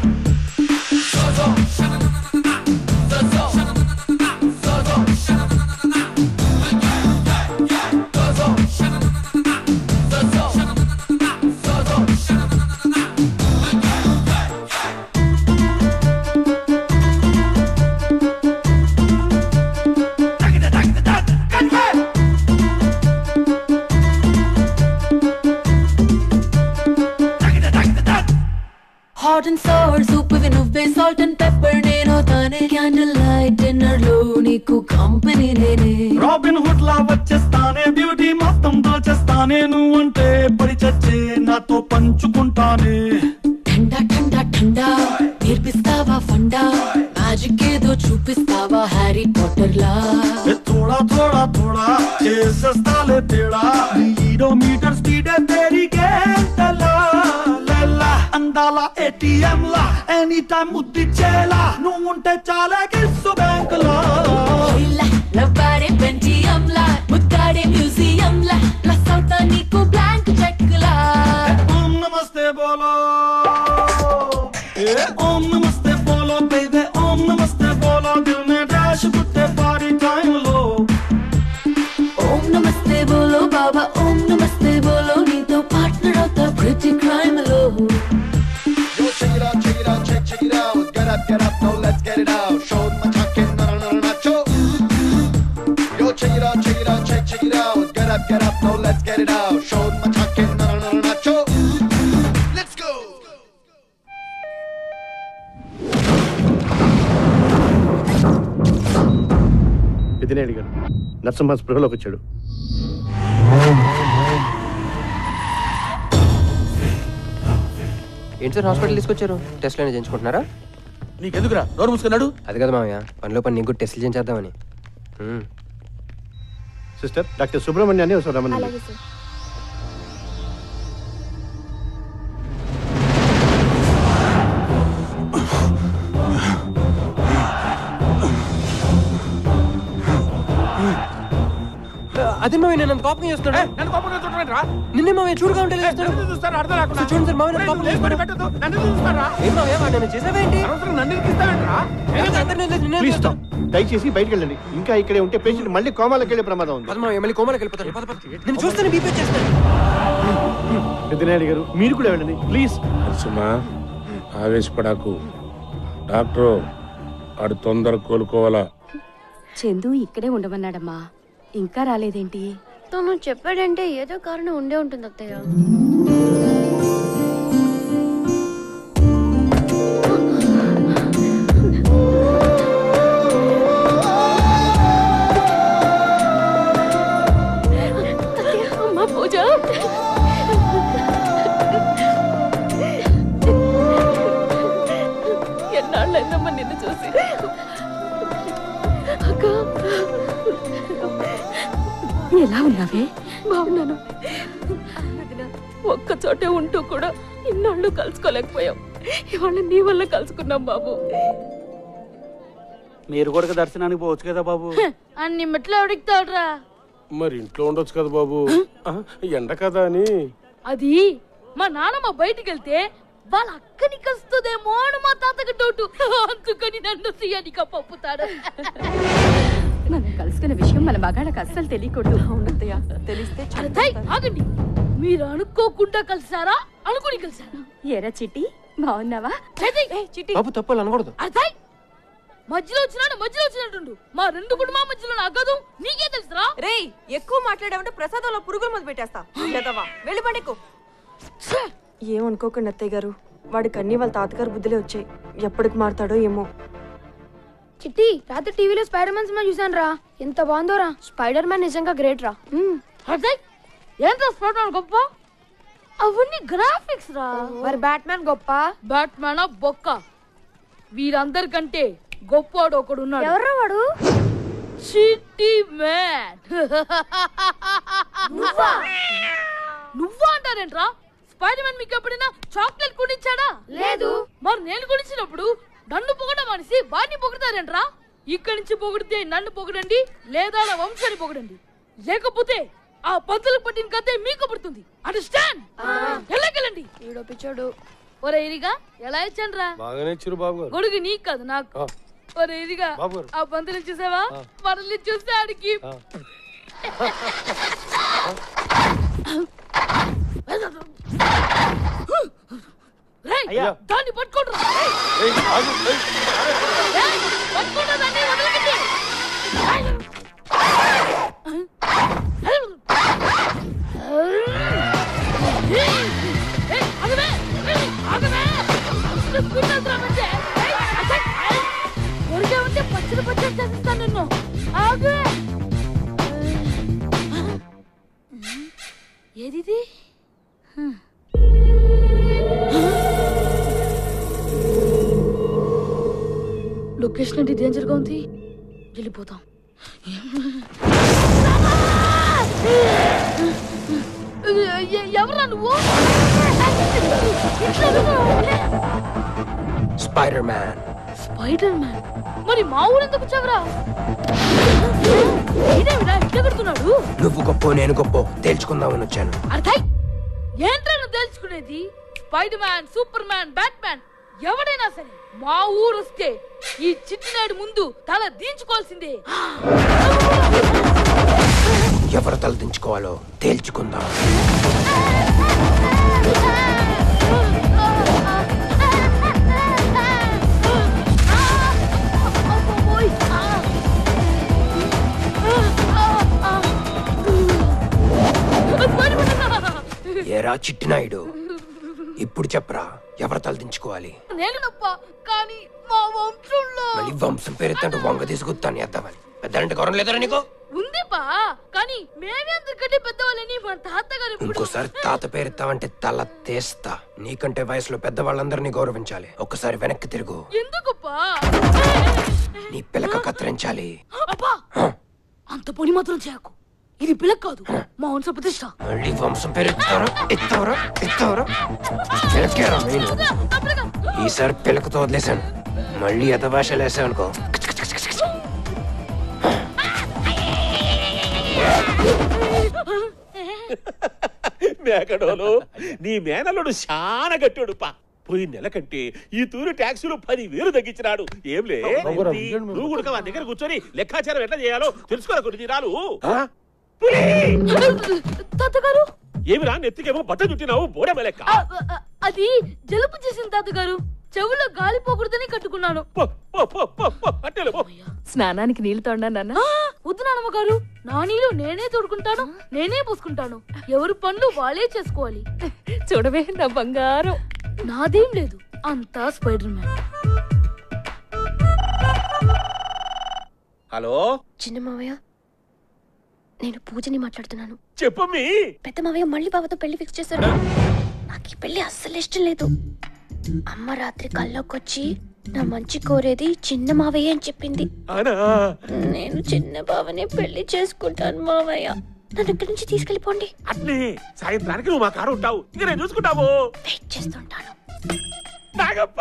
Speaker 2: Hot and sour soup with నువ్వే, salt and pepper నేను తానే, క్యాండిల్ లైట్ డిన్నర్ లో నీకు కంపెనీ నేనే.
Speaker 13: రాబిన్ హుడ్ లా వచ్చేస్తానే, బ్యూటీ మొత్తం దోచేస్తానే, నువ్వంటే పడి చచ్చే నాతో పంచుకుంటానే.
Speaker 2: ఠండా ఠండా ఠండా నేర్పిస్తావా ఫండా, మ్యాజిక్ ఏదో చూపిస్తావా హ్యారీ పాటర్ లా.
Speaker 13: థోడా థోడా థోడా చేసేస్తాలే తేడా, ఈడో మీటర్ స్పీడే పెరిగేంతలా. అందాల ఏటీఎం లా ఎనీ టైం ముద్దిచ్చేలా, నువ్వుంటే చాలా కిస్సు బ్యాంక్ లో.
Speaker 2: లవ్వారే పెంటియం లా, ముద్దాడే మ్యూజియం లా, ప్లస్ అవుతా నీకు బ్లాంక్ చెక్ లా.
Speaker 13: ఓం నమస్తే బోలో, ఓం నమస్తే బోలో బేబీ, ఓం నమస్తే బోలో. దిల్ మే డాష్ పుట్టే పార్టీ టైమ్ లో.
Speaker 2: ఓం నమస్తే బోలో బాబా, ఓం నమస్తే బోలో, నీతో పార్ట్నర్ అవుతా ప్రతి క్రైమ్ లో.
Speaker 21: Yo, check it out, check it out, check, check it out. Get up, get up, now let's get it out. Show my chuckin', na na na na cho. Yo, check it out, check it out, check, check it out. Get up, get up, now let's get it out. Show my chuckin', na na na na cho. Let's go.
Speaker 1: Narasimha స్పృహలోకి వచ్చాడు.
Speaker 8: ఏంటి sir hospital తీసుకొచ్చారు? టెస్ట్లు అయినా చేయించుకుంటున్నారా?
Speaker 14: నీకెందుకురా నోరు మూసుకున్నాడు?
Speaker 8: అది కదా మామయ్య, పనిలో పని నీకు టెస్ట్లు చేయించేద్దామని.
Speaker 1: సిస్టర్ డాక్టర్ సుబ్రహ్మణ్యాన్ని ఒకసారి రమ్మని.
Speaker 8: అదే మామయ్య నేను కోపం చేస్తున్నాడు.
Speaker 14: నన్ను కోపంగా చూడరా?
Speaker 8: నిన్నే మామయ్య చూడగా ఉంటే
Speaker 14: చూస్తారు అర్థం లేకుండా.
Speaker 8: చూడండి సార్ మామయ్య కోపం చేస్తున్నాడు.
Speaker 14: నన్ను చూస్తారా?
Speaker 8: ఏం మామయ్య వాడు చేసావేంటి?
Speaker 14: నన్ను ఇరికిస్తావేంట్రా?
Speaker 1: ప్లీజ్ దయచేసి బయటికి వెళ్ళండి. ఇంకా ఇక్కడే ఉంటే పేషెంట్ మళ్ళీ కోమాలోకి వెళ్ళే ప్రమాదం ఉంది.
Speaker 8: మళ్ళీ కోమాలోకి వెళ్ళిపోతాను. పద పద. నేను చూస్తాను బీపీ చేస్తాను.
Speaker 1: పెద్దనాయుడు గారు మీరు కూడా వెళ్ళండి ప్లీజ్.
Speaker 5: నరసింహ ఆవేశపడాకు. డాక్టర్ ఆడు తొందర కోలుకోవాలా.
Speaker 3: చందు ఇక్కడే ఉండమన్నాడమ్మా, ఇంకా రాలేదేంటి?
Speaker 7: తను చెప్పాడంటే ఏదో కారణం ఉండే ఉంటుంది అత్తయ్య.
Speaker 3: అమ్మా పూజ, ఎన్నాళ్ళైందమ్మా నిన్ను చూసి. అక్క ఎలా ఉన్నావే? బాగున్నాను. ఒక్క చోటే ఉంటూ కూడా ఇన్నాళ్ళు కలుసుకోలేకపోయాం. ఇవాళ నీ వల్ల కలుసుకున్నాం బాబు.
Speaker 17: మీరు కూడా దర్శనానికి పోవచ్చు కదా బాబు.
Speaker 16: అన్ని మెట్లు అడుగుతాడురా.
Speaker 4: మరి ఇంట్లో ఉండొచ్చు కదా బాబు. ఎండ కదా అని.
Speaker 16: అది మా నాన్నమ్మ బయటికి వెళ్తే వాళ్ళ అక్కని కస్తుందేమో అని మా తాతకి డౌట్. అందుకని నన్ను సీయానిక పంపుతాడు.
Speaker 3: మనం కలుసుకున్న విషయం మన మగాళ్ళకి అస్సలు తెలియకూడదు.
Speaker 20: అవునత్తయ్య, తెలిస్తే
Speaker 16: అర్థయ్ ఆగండి. మీరు అనుకోకుండా కలిసారా అనుకుని కలిసారా?
Speaker 3: ఏరా చిట్టి బాగున్నావా?
Speaker 16: చిట్టి
Speaker 8: బాబు తప్పులు అనకూడదు.
Speaker 16: అర్థయ్ మధ్యలో వచ్చినాడు మధ్యలో వచ్చినట్టుండు. మా రెండు కుటుంబం మధ్యలో నాగదు నీకే తెలుసురా?
Speaker 20: రేయ్ ఎక్కువ మాట్లాడామంటే ప్రసాదంలో పురుగుల మందు పెట్టేస్తా. లేదవా వెళ్ళి పడేకు. ఏమనుకోకండి అత్తయ్య గారు, వాడికి అన్ని వాళ్ళ తాతగారు బుద్ధులే వచ్చాయి. ఎప్పటికి మారుతాడో ఏమో.
Speaker 7: చిట్టి రాత్రి టీవీలో స్పైడర్ మ్యాన్ సినిమా చూసాను రా, ఎంత బాగుందోరా. స్పైడర్ మ్యాన్ నిజంగా గ్రేట్ రా.
Speaker 16: అర్థయ్ ఏంట్రా స్పైడర్ మ్యాన్ గొప్ప? అవన్నీ గ్రాఫిక్స్ రా.
Speaker 7: మరి బ్యాట్ మ్యాన్ గొప్ప?
Speaker 16: బ్యాట్ మ్యాన్ బొక్క. వీరందరికంటే గొప్పవాడు ఒకడు ఉన్నాడు.
Speaker 7: ఎవరు వాడు?
Speaker 16: చిట్టి మ్యాన్. నువ్వా నువ్వా అంటారేంట్రా? స్పైడర్ మ్యాన్ మీకు ఎప్పుడైనా చాక్లెట్ కొనిచ్చాడా?
Speaker 7: లేదు.
Speaker 16: మరి నేను కొనిచ్చినప్పుడు నన్ను పొగడం అనేసి వాడిని పొగుడతారేంట్రా? ఇక్కడి నుంచి పొగిడితే నన్ను పొగడండి, లేదా నా వంశాన్ని పొగడండి. లేకపోతే ఆ పంతులకు పట్టిన కథే మీకు పడుతుంది. అండర్స్టాండ్? వెళ్ళకెళ్ళండి.
Speaker 7: ఈడో పిచ్చోడు.
Speaker 16: ఒరే ఇరిగా ఎలా ఇచ్చాను రా?
Speaker 4: బాగానే ఇచ్చారు బాబు గారు.
Speaker 16: గొడుగు నీకు కాదు నాకు. ఒరే ఇరిగా ఆ పంతులు చూసావా? మనల్ని చూస్తే ఆడికి దాన్ని పట్టుకోండి. పట్టుకోండి దాన్ని వదలకండి. పచ్చడి పచ్చడి చేస్తాను నిన్ను. ఆగు. ఏది లొకేషన్ అంటే డేంజర్ గా ఉంది. వెళ్ళిపోతాం. ఎవరా నువ్వు?
Speaker 8: Spiderman.
Speaker 16: Spiderman? మరి మా ఊరు ఎందుకు వచ్చావరా? ఇదేమిరా ఇట్టగడుతున్నాడు?
Speaker 8: నువ్వు గొప్ప నేను గొప్ప తేల్చుకుందామని వచ్చాను.
Speaker 16: అర్థయ్ ఏంట్రా నువ్వు తెలుసుకునేది? Spiderman, Superman, Batman ఎవడైనా సరే మా ఊరు వస్తే ఈ చిట్టినాడు ముందు తల దించుకోవాల్సిందే.
Speaker 8: ఎవరు తల దించుకోవాలో తేల్చుకుందాం. ఏరా చిట్టినాయుడు, ఇప్పుడు చెప్పరా ఎవరు తల దించుకోవాలి?
Speaker 16: నేను తప్ప కానీ మా వంశంలో
Speaker 8: మళ్ళీ వంశం పేరెత్తంటూ వంగ తీసుకొస్తాను ఎద్దామని పెద్దంటే గౌరవం లేదరా నీకు?
Speaker 16: ఉంది బా, కానీ మేమే అందరికంటే పెద్దవాళ్ళని మా తాతగారు ఎప్పుడు-
Speaker 8: ఇంకోసారి తాత పేరుతావంటే తల తీస్తా. నీకంటే వయసులో పెద్దవాళ్ళందరినీ గౌరవించాలి. ఒక్కసారి వెనక్కి తిరుగు.
Speaker 16: ఎందుకు బా?
Speaker 8: నీ పిలక కత్తిరించాలి.
Speaker 16: అబ్బా, అంత పని మాత్రం చేయకు. ఇది పిలక కాదు, మా వంశ ప్రతిష్ట.
Speaker 8: మళ్ళీ వంశం పేరు ఎత్తావరా ఎత్తావరా ఎత్తావరా పిలకేరా మెయిన్. ఈసారి పిలకతో వదిలేశాను. మళ్ళీ ఎదభాషలు వేసావనుకో.
Speaker 6: మేకడోలు నీ మేనల్లుడు చాలా గట్టాడు పా. పోయిన నెల కంటే ఈ తూరు ట్యాక్సీలు పది వేలు తగ్గించినాడు. ఏంలే నువ్వు కూడా వాడి దగ్గర కూర్చొని లెక్కాచారం ఎట్లా చేయాలో తెలుసుకోరా కొన్ని దినాలు.
Speaker 16: తాతగారు
Speaker 6: ఏమిరా నెత్తికేమో బట్ట చుట్టినావు బోడెమ లెక్క.
Speaker 16: అది జలుబు చేసింది తాతగారు. చెవులో గాలి పోకూడదని కట్టుకున్నాను.
Speaker 3: స్నానానికి నీళ్లు తోడా నాన్న?
Speaker 16: వద్దు నానమ్మ గారు, నా నీళ్ళు నేనే తోడుకుంటాను, నేనే పోసుకుంటాను. ఎవరు పనులు వాళ్ళే చేసుకోవాలి.
Speaker 3: చూడవే నా బంగారం.
Speaker 16: నాదేం లేదు, అంతా స్పైడర్ మ్యాన్.
Speaker 6: హలో
Speaker 7: చిన్న మావయ్య, నేను పూజని మాట్లాడుతున్నాను.
Speaker 6: చెప్పమ్మీ.
Speaker 7: పెద్ద మావయ్య మళ్ళీ బావతో పెళ్లి ఫిక్స్ చేశారు. నాకు ఈ పెళ్లి అస్సలు ఇష్టం లేదు. అమ్మ రాత్రి కల్లోకొచ్చి నా మంచి కోరేది చిన్న మావయ్య అని చెప్పింది. నేను చిన్న బావనే పెళ్లి చేసుకుంటాను మావయ్య. నన్ను ఇక్కడి నుంచి తీసుకెళ్ళిపోండి.
Speaker 6: అట్లే సాయంత్రానికి నువ్వు మా కారు ఉంటావు, ఇక నేను చూసుకుంటావు.
Speaker 7: వెయిట్ చేస్తుంటాను.
Speaker 6: నాగప్ప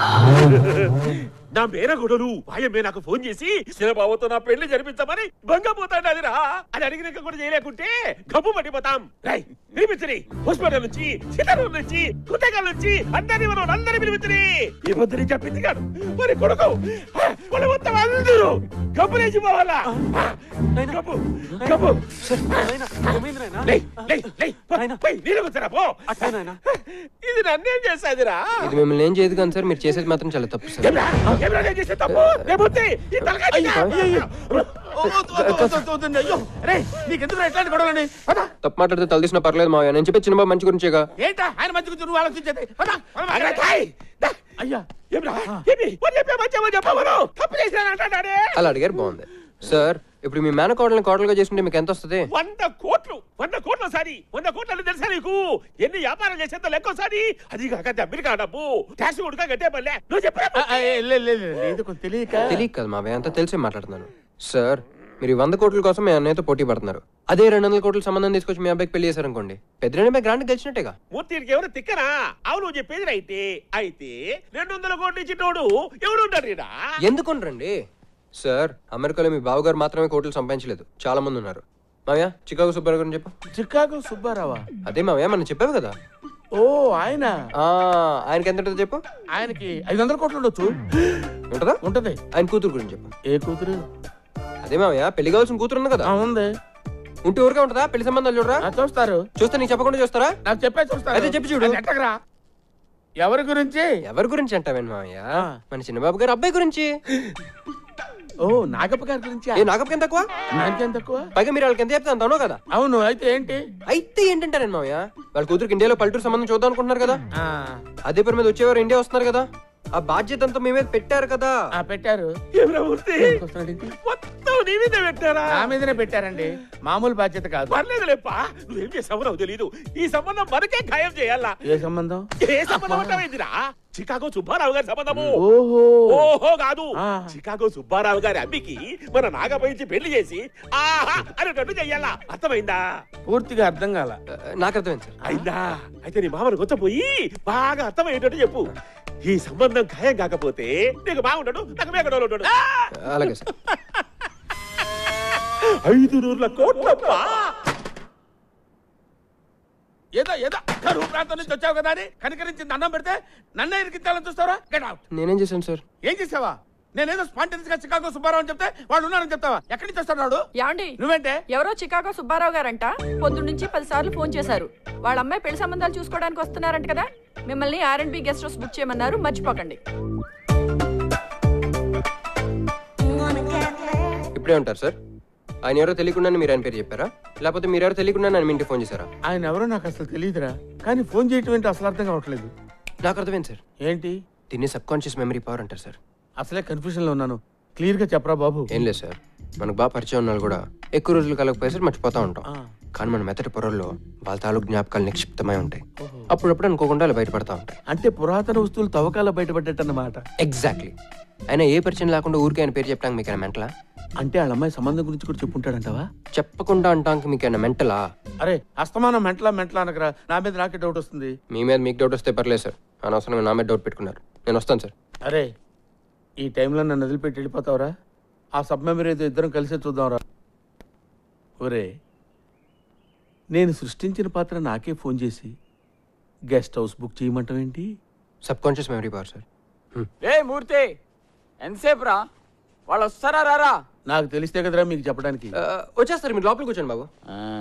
Speaker 6: నా మేనగొడలు వాయమ్మే నాకు ఫోన్ చేసి శిలబాబుతో నా పెళ్లి జరిపించమని భంగపోతాడు. అదిరా అది అడిగినాక కూడా చేయలేకుంటే గబ్బు పట్టిపోతాం. రై పిలిపించని హాస్పిటల్ నుంచి, చిత్తూరు నుంచి, కుట్టగాల నుంచి అందరినీ మనం అందరినీ పిలిపించని. ఈ పొద్దుని చెప్పింది కాదు మరి కొడుకు వాళ్ళు మొత్తం అందరూ గబ్బులేసి పోవాలా. గబ్బు గబ్బు నీళ్ళు వచ్చారా పో. ఇది నన్నేం చేస్తాదిరా?
Speaker 8: ఇది మిమ్మల్ని ఏం చేయదు కానీ సార్, మీరు చేసేది మాత్రం చాలా తప్పు సార్. తప్పు మాట్లాడితే తల తీసినా పర్లేదు మావయ్య. నేను చెప్పే చిన్న బాబు మంచి గురించేగా.
Speaker 6: ఏంటా ఆయన మంచి గురించి నువ్వు ఆలోచించేది? అయ్యా
Speaker 8: అలా అడిగారు, బాగుంది సార్. ఇప్పుడు మీ మేన కోడల్ని కోడలుగా చేసుకుంటే మీకు ఎంత వస్తుంది?
Speaker 6: వంద కోట్లు వంద కోట్ల సారి వంద కోట్లని తెలుసా నీకు? ఎన్ని వ్యాపారం చేసేంత లెక్క సారి. అది కాక అమెరికా డబ్బు ట్యాక్స్ కొడుక కట్టే పల్లె. నువ్వు చెప్పలేదు
Speaker 8: తెలియక కదా మావయ్య, అంతా తెలిసే మాట్లాడుతున్నాను సార్. మీరు వంద కోట్ల కోసం మీ అన్నయ్యతో పోటీ పడుతున్నారు. అదే రెండు వందల కోట్ల సంబంధం తీసుకొచ్చి మీ అబ్బాయికి పెళ్లి చేశారనుకోండి, పెద్దనే గ్రాండ్ గెలిచినట్టేగా.
Speaker 6: మూర్తికి ఎవరు తిక్కనా? అవును నువ్వు చెప్పేది అయితే అయితే రెండు వందల కోట్లు ఇచ్చినోడు ఎవడు ఉంటాడు?
Speaker 8: ఎందుకుంటారండి సార్? అమెరికాలో మీ బావగారు మాత్రమే కోట్లు సంపాదించలేదు, చాలా మంది ఉన్నారు. మావయ్య చికాగో సుబ్బారావు గురించి చెప్పు.
Speaker 14: చికాగో సుబ్బారావా?
Speaker 8: అదే మావయ్య మనం చెప్పావు కదా.
Speaker 14: ఓ ఆయన
Speaker 8: ఆయనకి ఎంత ఉంటుందో చెప్పు.
Speaker 14: ఆయనకి ఐదు వందల కోట్లు ఉండొచ్చు.
Speaker 8: ఉంటదా?
Speaker 14: ఉంటది.
Speaker 8: ఆయన కూతురు గురించి చెప్పు.
Speaker 14: ఏ కూతురు?
Speaker 8: అదే మావయ్య పెళ్లి కావాల్సిన కూతురు ఉంది కదా.
Speaker 14: ఉంది.
Speaker 8: ఉంటే ఊరికే ఉంటదా? పెళ్లి సంబంధాలు చూడరా?
Speaker 14: చూస్తారు.
Speaker 8: చూస్తే నీకు చెప్పకుండా చూస్తారా?
Speaker 14: నాకు చెప్పే చూస్తారు.
Speaker 8: అయితే చెప్పి చూడు.
Speaker 14: ఎవరి గురించి?
Speaker 8: ఎవరి గురించి అంటావేంటి మావయ్య? మన చిన్నబాబు గారు అబ్బాయి గురించి.
Speaker 14: ఓ నాగప్ప గారి గురించి.
Speaker 8: ఏ నాగప్పకి ఎంత తక్కువ?
Speaker 14: నాకేం తక్కువ?
Speaker 8: పైగా మీరు వాళ్ళకి ఎంత చెప్తే అంత అవును కదా.
Speaker 14: అవును. అయితే ఏంటి?
Speaker 8: అయితే ఏంటంటారండి మావయ్య, వాళ్ళ కూతురికి ఇండియాలో పల్లెటూరు సంబంధం చూద్దాం అనుకుంటున్నారు కదా. అదే పేరు మీద వచ్చేవారు ఇండియా వస్తున్నారు కదా. ఆ బాధ్యత అంతా మీ మీద పెట్టారు కదా.
Speaker 14: పెట్టారు.
Speaker 6: మొత్తం నీ మీద పెట్టారా?
Speaker 14: నా మీదనే పెట్టారండి. మామూలు బాధ్యత కాదు.
Speaker 6: పర్లేదు లేప్పా, నువ్వేం చేసావు నాకు తెలీదు. ఈ సంబంధం మనకే ఖాయం చేయాలా.
Speaker 14: ఏ సంబంధం?
Speaker 6: ఏ సంబంధం అంటావేందిరా? చికాగో సుబ్బారావు గారి సంబంధము.
Speaker 14: ఓహో
Speaker 6: ఓహో కాదు, చికాగో సుబ్బారావు గారి అమ్మికి మన నాగపైచి పెళ్లి చేసి ఆహా అనేటట్టు చెయ్యాలా. అర్థమైందా?
Speaker 14: పూర్తిగా అర్థం కాల.
Speaker 8: నాకు అర్థమైంది సార్.
Speaker 6: అయిందా? అయితే నీ మామను కొత్తపోయి బాగా అర్థమయ్యేటట్టు చెప్పు. ఈ సంబంధం ఖాయం కాకపోతే నీకు బాగుంటాడు, నాకు మేకడోలు ఉంటాడు.
Speaker 8: అలాగే సార్.
Speaker 6: ఐదు నూరుల కోట్లప్పా.
Speaker 14: ఏదో ఏదో కరువు ప్రాంతం నుంచి వచ్చావు కదా అని కనికరించి దండం పెడితే నన్నే ఇరికించాలని చూస్తావా? Get out.
Speaker 8: నేనేం చేశాను సార్?
Speaker 14: ఏం చేసావా? నేనేదో స్పాంటేనియస్ గా చికాగో సుబ్బారావు అని చెప్తే వాళ్ళు ఉన్నారని చెప్తావా? ఎక్కడి నుంచి వస్తాడు?
Speaker 20: యాండి
Speaker 14: నువ్వేంటే?
Speaker 20: ఎవరో చికాగో సుబ్బారావు గారంట పొద్దు నుంచి పది సార్లు ఫోన్ చేశారు. వాళ్ళ అమ్మాయి పెళ్లి సంబంధాలు చూసుకోవడానికి వస్తున్నారంట కదా. మిమ్మల్ని R and B guest house book చేయమన్నారు, మర్చిపోకండి.
Speaker 8: ఇప్పుడే ఉంటారు సార్. ఆయన ఎవరో తెలియకుండా మీరు ఆయన పేరు చెప్పారా, లేకపోతే మీరెవరో తెలియకుండా నన్ను మీ ఇంటికి ఫోన్ చేశారా?
Speaker 14: ఆయన ఎవరో నాకు అసలు తెలియదురా, కానీ ఫోన్ చేయటం ఏంటి అసలు అర్థం కావట్లేదు.
Speaker 8: నాకు అర్థమైంది సార్.
Speaker 14: ఏంటి?
Speaker 8: దీన్ని సబ్ కాన్షియస్ మెమరీ పవర్ అంటారు సార్.
Speaker 14: అసలే కన్ఫ్యూజన్ లో ఉన్నాను, క్లియర్ గా చెప్పరా బాబు.
Speaker 8: ఏం లేదు సార్, మనకు బాగా పరిచయం ఉన్న వాళ్ళు కూడా ఎక్కువ రోజులు కలగపోయేసరికి మర్చిపోతూ ఉంటాం. కానీ మన మెత్తటి పొరల్లో వాళ్ళ తాలూకు జ్ఞాపకాలు నిక్షిప్తమై ఉంటాయి. అప్పుడప్పుడు అనుకోకుండా అలా బయటపడతా ఉంటాయి.
Speaker 14: అంటే పురాతన వస్తువులు తవ్వకాల బయటపడ్డట్టు అన్నమాట.
Speaker 8: ఎగ్జాక్ట్లీ. అయినా ఏ పరిచయం లేకుండా ఊరికే ఆయన పేరు చెప్పడానికి మీకు మెంటలా?
Speaker 14: అంటే వాళ్ళ అమ్మాయి సంబంధం గురించి కూడా చెప్పుంటాడంటావా?
Speaker 8: చెప్పకుండా అంటానికి మీకు మెంటలా?
Speaker 14: అరే అస్తమానం మెంటలా మెంటలా అనకరా, నా మీద నాకే డౌట్ వస్తుంది.
Speaker 8: మీ మీద మీకు డౌట్ వస్తే పర్లేదు సార్, అనవసరం నా మీద డౌట్ పెట్టుకున్నారు. నేను వస్తాను సార్.
Speaker 14: అరే ఈ టైంలో నన్ను వదిలిపెట్టి వెళ్ళిపోతావురా? ఆ సబ్ మెమరీ ఏదో ఇద్దరం కలిసే చూద్దాంరా. ఒరే నేను సృష్టించిన పాత్ర నాకే ఫోన్ చేసి గెస్ట్ హౌస్ బుక్ చేయమంటావు ఏంటి?
Speaker 8: Subconscious memory power sir.
Speaker 19: ఏ మూర్తి ఎంతసేపు రా? వాళ్ళు వస్తారా రారా?
Speaker 14: నాకు తెలిస్తే కదరా మీకు చెప్పడానికి.
Speaker 8: వచ్చేస్తారు, మీరు లోపలికి కూర్చోండి బాబు.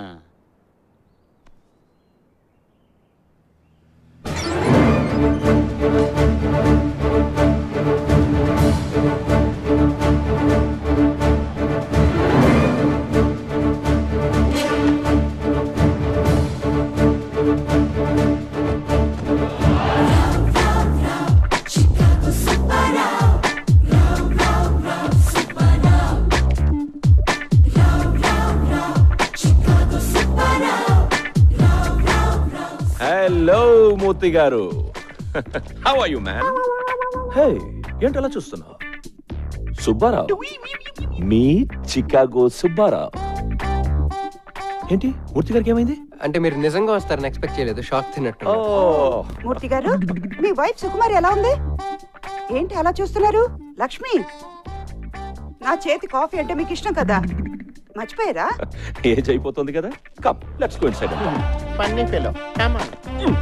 Speaker 22: Hello Murthy garu, how are you man? Hey ఏంటి అలా చూస్తున్నావు? సుబ్బారావు, మీ చికాగో సుబ్బారావు. ఏంటి మూర్తి గారికి ఏమైంది?
Speaker 8: అంటే మీరు నిజంగా వస్తారని ఎక్స్పెక్ట్ చేయలేదు, షాక్ తిన్నట్టు.
Speaker 10: మూర్తి గారు మీ వైఫ్ సుకుమారి ఎలా ఉంది? ఏంటి అలా చూస్తున్నారు? లక్ష్మి, నా చేతి కాఫీ అంటే మీకు ఇష్టం కదా, మర్చిపోయారా?
Speaker 22: ఏజ్ అయిపోతుంది కదా. Come let's go inside.
Speaker 5: Funny fellow come on.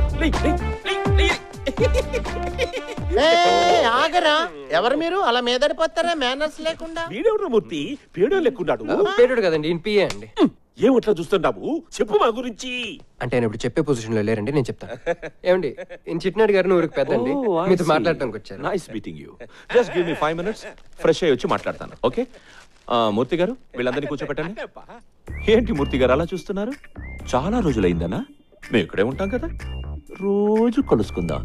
Speaker 5: ఆగరా, ఎవరు మీరు అలా మీదడిపోతారా మేనర్స్ లేకుండా?
Speaker 6: వీడెవరు మూర్తి? పేడో లెక్కున్నాడు.
Speaker 8: పేరుడు కదండి, ఈయన పిఏ అండి.
Speaker 6: ఏమట్లా చూస్తున్నావు? చెప్పు మా గురించి.
Speaker 8: అంటే ఆయన ఇప్పుడు చెప్పే పొజిషన్ లో లేరండి, నేను చెప్తాను. ఏమండి, ఈయన చిట్నాడు గారిని ఊరికి పెద్దండి, మీతో మాట్లాడటానికి వచ్చారు.
Speaker 22: Nice meeting you. Just give me five minutes, fresh అయ్యి వచ్చి మాట్లాడతాను. ఓకే మూర్తి గారు, వీళ్ళందరినీ కూర్చోపెట్టండి. ఏంటి మూర్తి గారు అలా చూస్తున్నారు? చాలా రోజులైందనా? మేము ఇక్కడే ఉంటాం కదా, రోజు కలుసుకుందాం.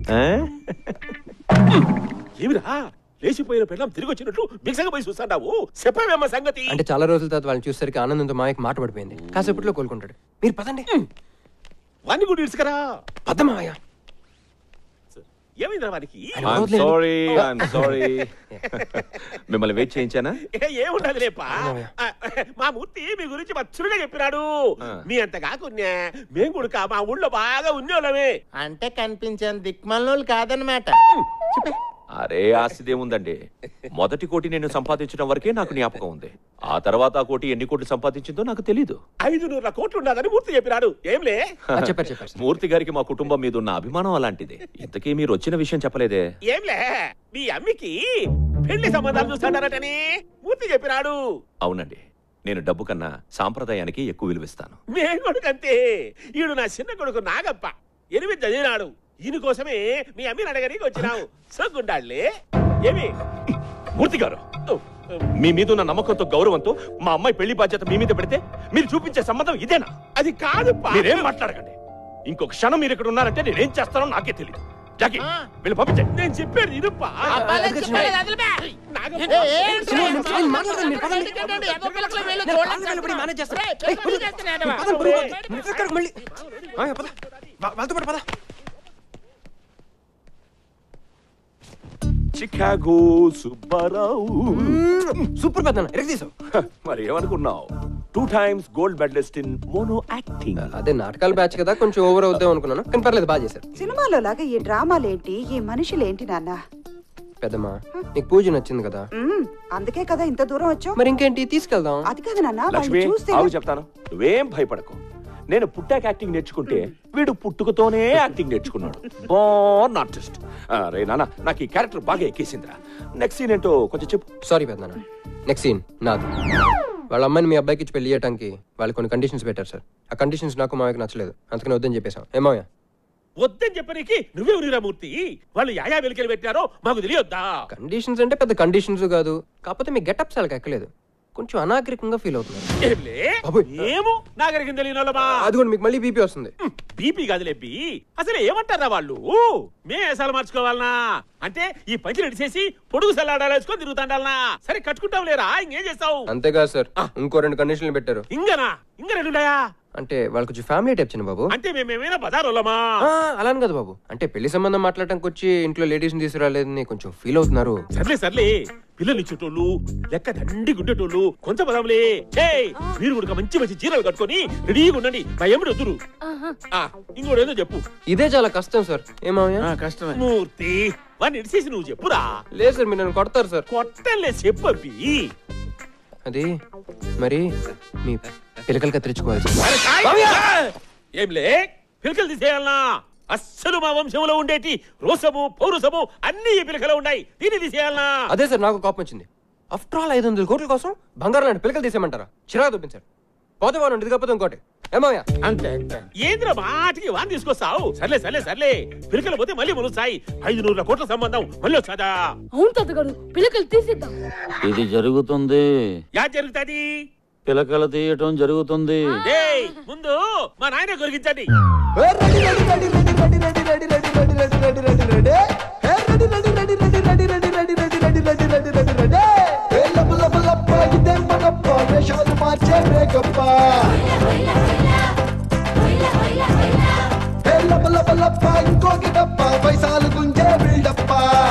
Speaker 6: ఏమిరా లేచిపోయిన పిల్లం తిరిగి వచ్చినట్టు బిగ్సంగా పోయి చూస్తాడావు? చెప్పవేమ్మ సంగతి?
Speaker 8: అంటే చాలా రోజుల తర్వాత వాళ్ళని చూసరికి ఆనందంతో మాయకు మాట పడిపోయింది. కాసేపట్లో కోలుకుంటాడు. మీరు పదండి.
Speaker 6: వాణ్ణి కూడా ఇడుచుకరా.
Speaker 8: పదమాయ.
Speaker 6: ఏమైందా వానికి?
Speaker 22: సారీ సారీ మిమ్మల్ని వెయిట్ చేయించానా?
Speaker 6: ఏముండదు రేపా, మా మూర్తి మీ గురించి మచ్చురుగా చెప్పినాడు. మీ అంత కాకున్నా మేము కూడా మా ఊళ్ళో బాగా ఉన్నోళ్ళమే.
Speaker 5: అంటే కనిపించాను దిక్మల్లోళ్ళు కాదనమాట.
Speaker 22: అరే ఆస్తిదేముందండి, మొదటి కోటి నేను సంపాదించడం వరకే నాకు జ్ఞాపకం ఉంది. ఆ తర్వాత ఆ కోటి ఎన్ని కోట్లు సంపాదించిందో నాకు తెలీదు.
Speaker 6: ఐదు నూరుల కోట్లు ఉన్నదని మూర్తి చెప్పినాడు. ఏంలే
Speaker 22: మూర్తి గారికి మా కుటుంబం మీద ఉన్న అభిమానం అలాంటిది. ఇంతకీ మీరు వచ్చిన విషయం చెప్పలేదే?
Speaker 6: ఏంలే, మీ అమ్మికి పెళ్లి సంబంధాలు చూస్తాడనటని మూర్తి చెప్పినాడు.
Speaker 22: అవునండి, నేను డబ్బు కన్నా సాంప్రదాయానికి ఎక్కువ విలువిస్తాను.
Speaker 6: మేము కొడుకంతే. ఈడు నా చిన్న కొడుకు నాగప్ప, ఎనిమిది చదివినాడు. ఈయన కోసమే మీ అమ్మిని అడగడానికి వచ్చినావు. సొగ్గుండాళ్లే. ఏమి
Speaker 22: మూర్తి గారు, మీ మీద ఉన్న నమ్మకంతో గౌరవంతో మా అమ్మాయి పెళ్లి బాధ్యత మీ మీద పెడితే మీరు చూపించే సంబంధం ఇదేనా?
Speaker 6: అది కాదు.
Speaker 22: మీరేం మాట్లాడకండి. ఇంకొక క్షణం మీరు ఇక్కడ ఉన్నారంటే నేనేం చేస్తానో నాకే తెలియదు. జాకీ వీళ్ళు పంపించండి.
Speaker 6: నేను చెప్పేది ఇరుప్పా.
Speaker 22: చికాగో సుబ్బారావు.
Speaker 8: సూపర్ పెద్దన్న, ఎరగదీసావు.
Speaker 22: మరి ఏమనుకున్నావు? Two times gold medalist in mono acting.
Speaker 8: అదే నాటకాల బ్యాచ్ కదా, కొంచెం ఓవర్ అవుతాం అనుకున్నాను, కానీ పర్లేదు, బాగా చేశారు.
Speaker 10: సినిమాలో లాగా ఈ డ్రామాలేంటి, ఈ మనుషులేంటి నాన్న?
Speaker 8: పెద్దమ్మా, నీకు పూజ నచ్చింది కదా,
Speaker 10: అందుకే కదా ఇంత దూరం వచ్చావు.
Speaker 8: మరి ఇంకేంటి, తీసుకెళ్దాం.
Speaker 10: అది కాదు నాన్న,
Speaker 22: లక్ష్మి ఆవు చెప్తాను, నువ్వేం భయపడకు. నేను పుట్టాక యాక్టింగ్ నేర్చుకుంటే వీడు పుట్టుకతోనే యాక్టింగ్ నేర్చుకున్నాడు. బాన్ ఆర్టిస్ట్. రే నాన్న, నాకు ఈ క్యారెక్టర్ బాగా ఎక్కేసిందిరా. నెక్స్ట్ సీన్ ఏంటో కొంచెం చెప్పు.
Speaker 8: సారీ పెద్దన్న, నెక్స్ట్ సీన్ నాది. వాళ్ళ అమ్మాయిని మీ అబ్బాయికి ఇచ్చి పెళ్లి చేయడానికి వాళ్ళు కొన్ని కండిషన్స్ పెట్టారు సార్. ఆ కండిషన్స్ నాకు మామయ్యకి నచ్చలేదు, అందుకని వద్దని చెప్పేశాం. ఏమావయ్య?
Speaker 6: వద్దని చెప్పడానికి నువ్వే మూర్తి. వాళ్ళు యాయా వెలికలు పెట్టారో మాకు తెలియొద్దా?
Speaker 8: కండిషన్స్ అంటే పెద్ద కండిషన్స్ కాదు, కాకపోతే మీ గెటప్స్ వాళ్ళకి ఎక్కలేదు, కొంచెం అనాగరికంగా ఫీల్ అవుతున్నారు.
Speaker 6: నాగరికం తెలియని
Speaker 8: అది కూడా మీకు మళ్ళీ బీపీ వస్తుంది.
Speaker 6: బీపీ గదిలేపి అసలు ఏమంటారా వాళ్ళు మే వేసాలు మార్చుకోవాలనా అంటే ఈ పంచులు ఇడిసేసి పొడుగు సల్లాడాలు వేసుకొని తిరుగుతాండాలనా సరే కట్టుకుంటాం లేరా ఇంకేం చేస్తావు
Speaker 8: అంతేగా సార్ ఇంకో రెండు కండిషన్లు పెట్టారు
Speaker 6: ఇంగనా ఇంక రెండున్నాయా
Speaker 8: అంటే వాళ్ళకి కొంచెం ఫ్యామిలీ టైప్ చిన్న బాబు
Speaker 6: అంటే మేమేమైనా బజారోళ్ళమా
Speaker 8: అలానే కదా బాబు అంటే పెళ్లి సంబంధం మాట్లాడటానికి వచ్చి ఇంట్లో లేడీస్ తీసుకురాలేదని కొంచెం ఫీల్ అవుతున్నారు
Speaker 6: సర్లే సర్లే పిల్లలు ఇచ్చేటోళ్ళు లెక్క దండి గుడ్డేటోళ్ళు కొంచెం పదంలే మీరు కూడా మంచి మంచి చీరలు కట్టుకొని రెడీగా ఉండండి మా ఎముడు వద్దురు ఇంకోటి ఏదో చెప్పు
Speaker 8: ఇదే చాలా కష్టం సార్ ఏమయ్యా
Speaker 14: కష్టమే
Speaker 6: మూర్తి వాడిని ఇడిసేసి నువ్వు చెప్పురా
Speaker 8: లేదు సార్ మీరు నన్ను కొడతారు సార్
Speaker 6: కొట్టలే చెప్పి
Speaker 8: అది మరి మీ పిలకలు కత్తిరించుకోవాలి
Speaker 6: ఏంలే పిలకలు తీసేయాలనా అస్సలు మా వంశంలో ఉండేటి రోసము పౌరుసము అన్ని ఈ పిలకలు ఉన్నాయి దీన్ని తీసేయాలనా
Speaker 8: అదే సార్ నాకు కోపం వచ్చింది ఆఫ్టర్ ఆల్ ఐదు వందల కోట్ల కోసం బంగారం లాంటి పిలకలు తీసేయమంటారా చిరాకు చూపించారు పోతే వాడు ఇది కాకపోతే ఇంకోటి ఏమయ్యా
Speaker 6: అంతే ఏంద్ర మాటికి వాన్ తీసుకొస్తావు సర్లే సర్లే సర్లే పిలకలు పోతే మళ్ళీ మొలుస్తాయి ఐదు నూరుల కోట్ల సంబంధం మళ్ళీ వచ్చాదా
Speaker 16: అవును తాతగారు పిలకలు తీసేద్దాం
Speaker 17: ఇది జరుగుతుంది
Speaker 6: యా జరుగుతుంది
Speaker 17: పిలకలు తీయటం జరుగుతుంది
Speaker 6: ముందు మా నాయన కొరిగించండి
Speaker 21: మార్చే మేకప్ప ఇంకోకి డప్ప పైసాలు గుంజే బిల్డప్ప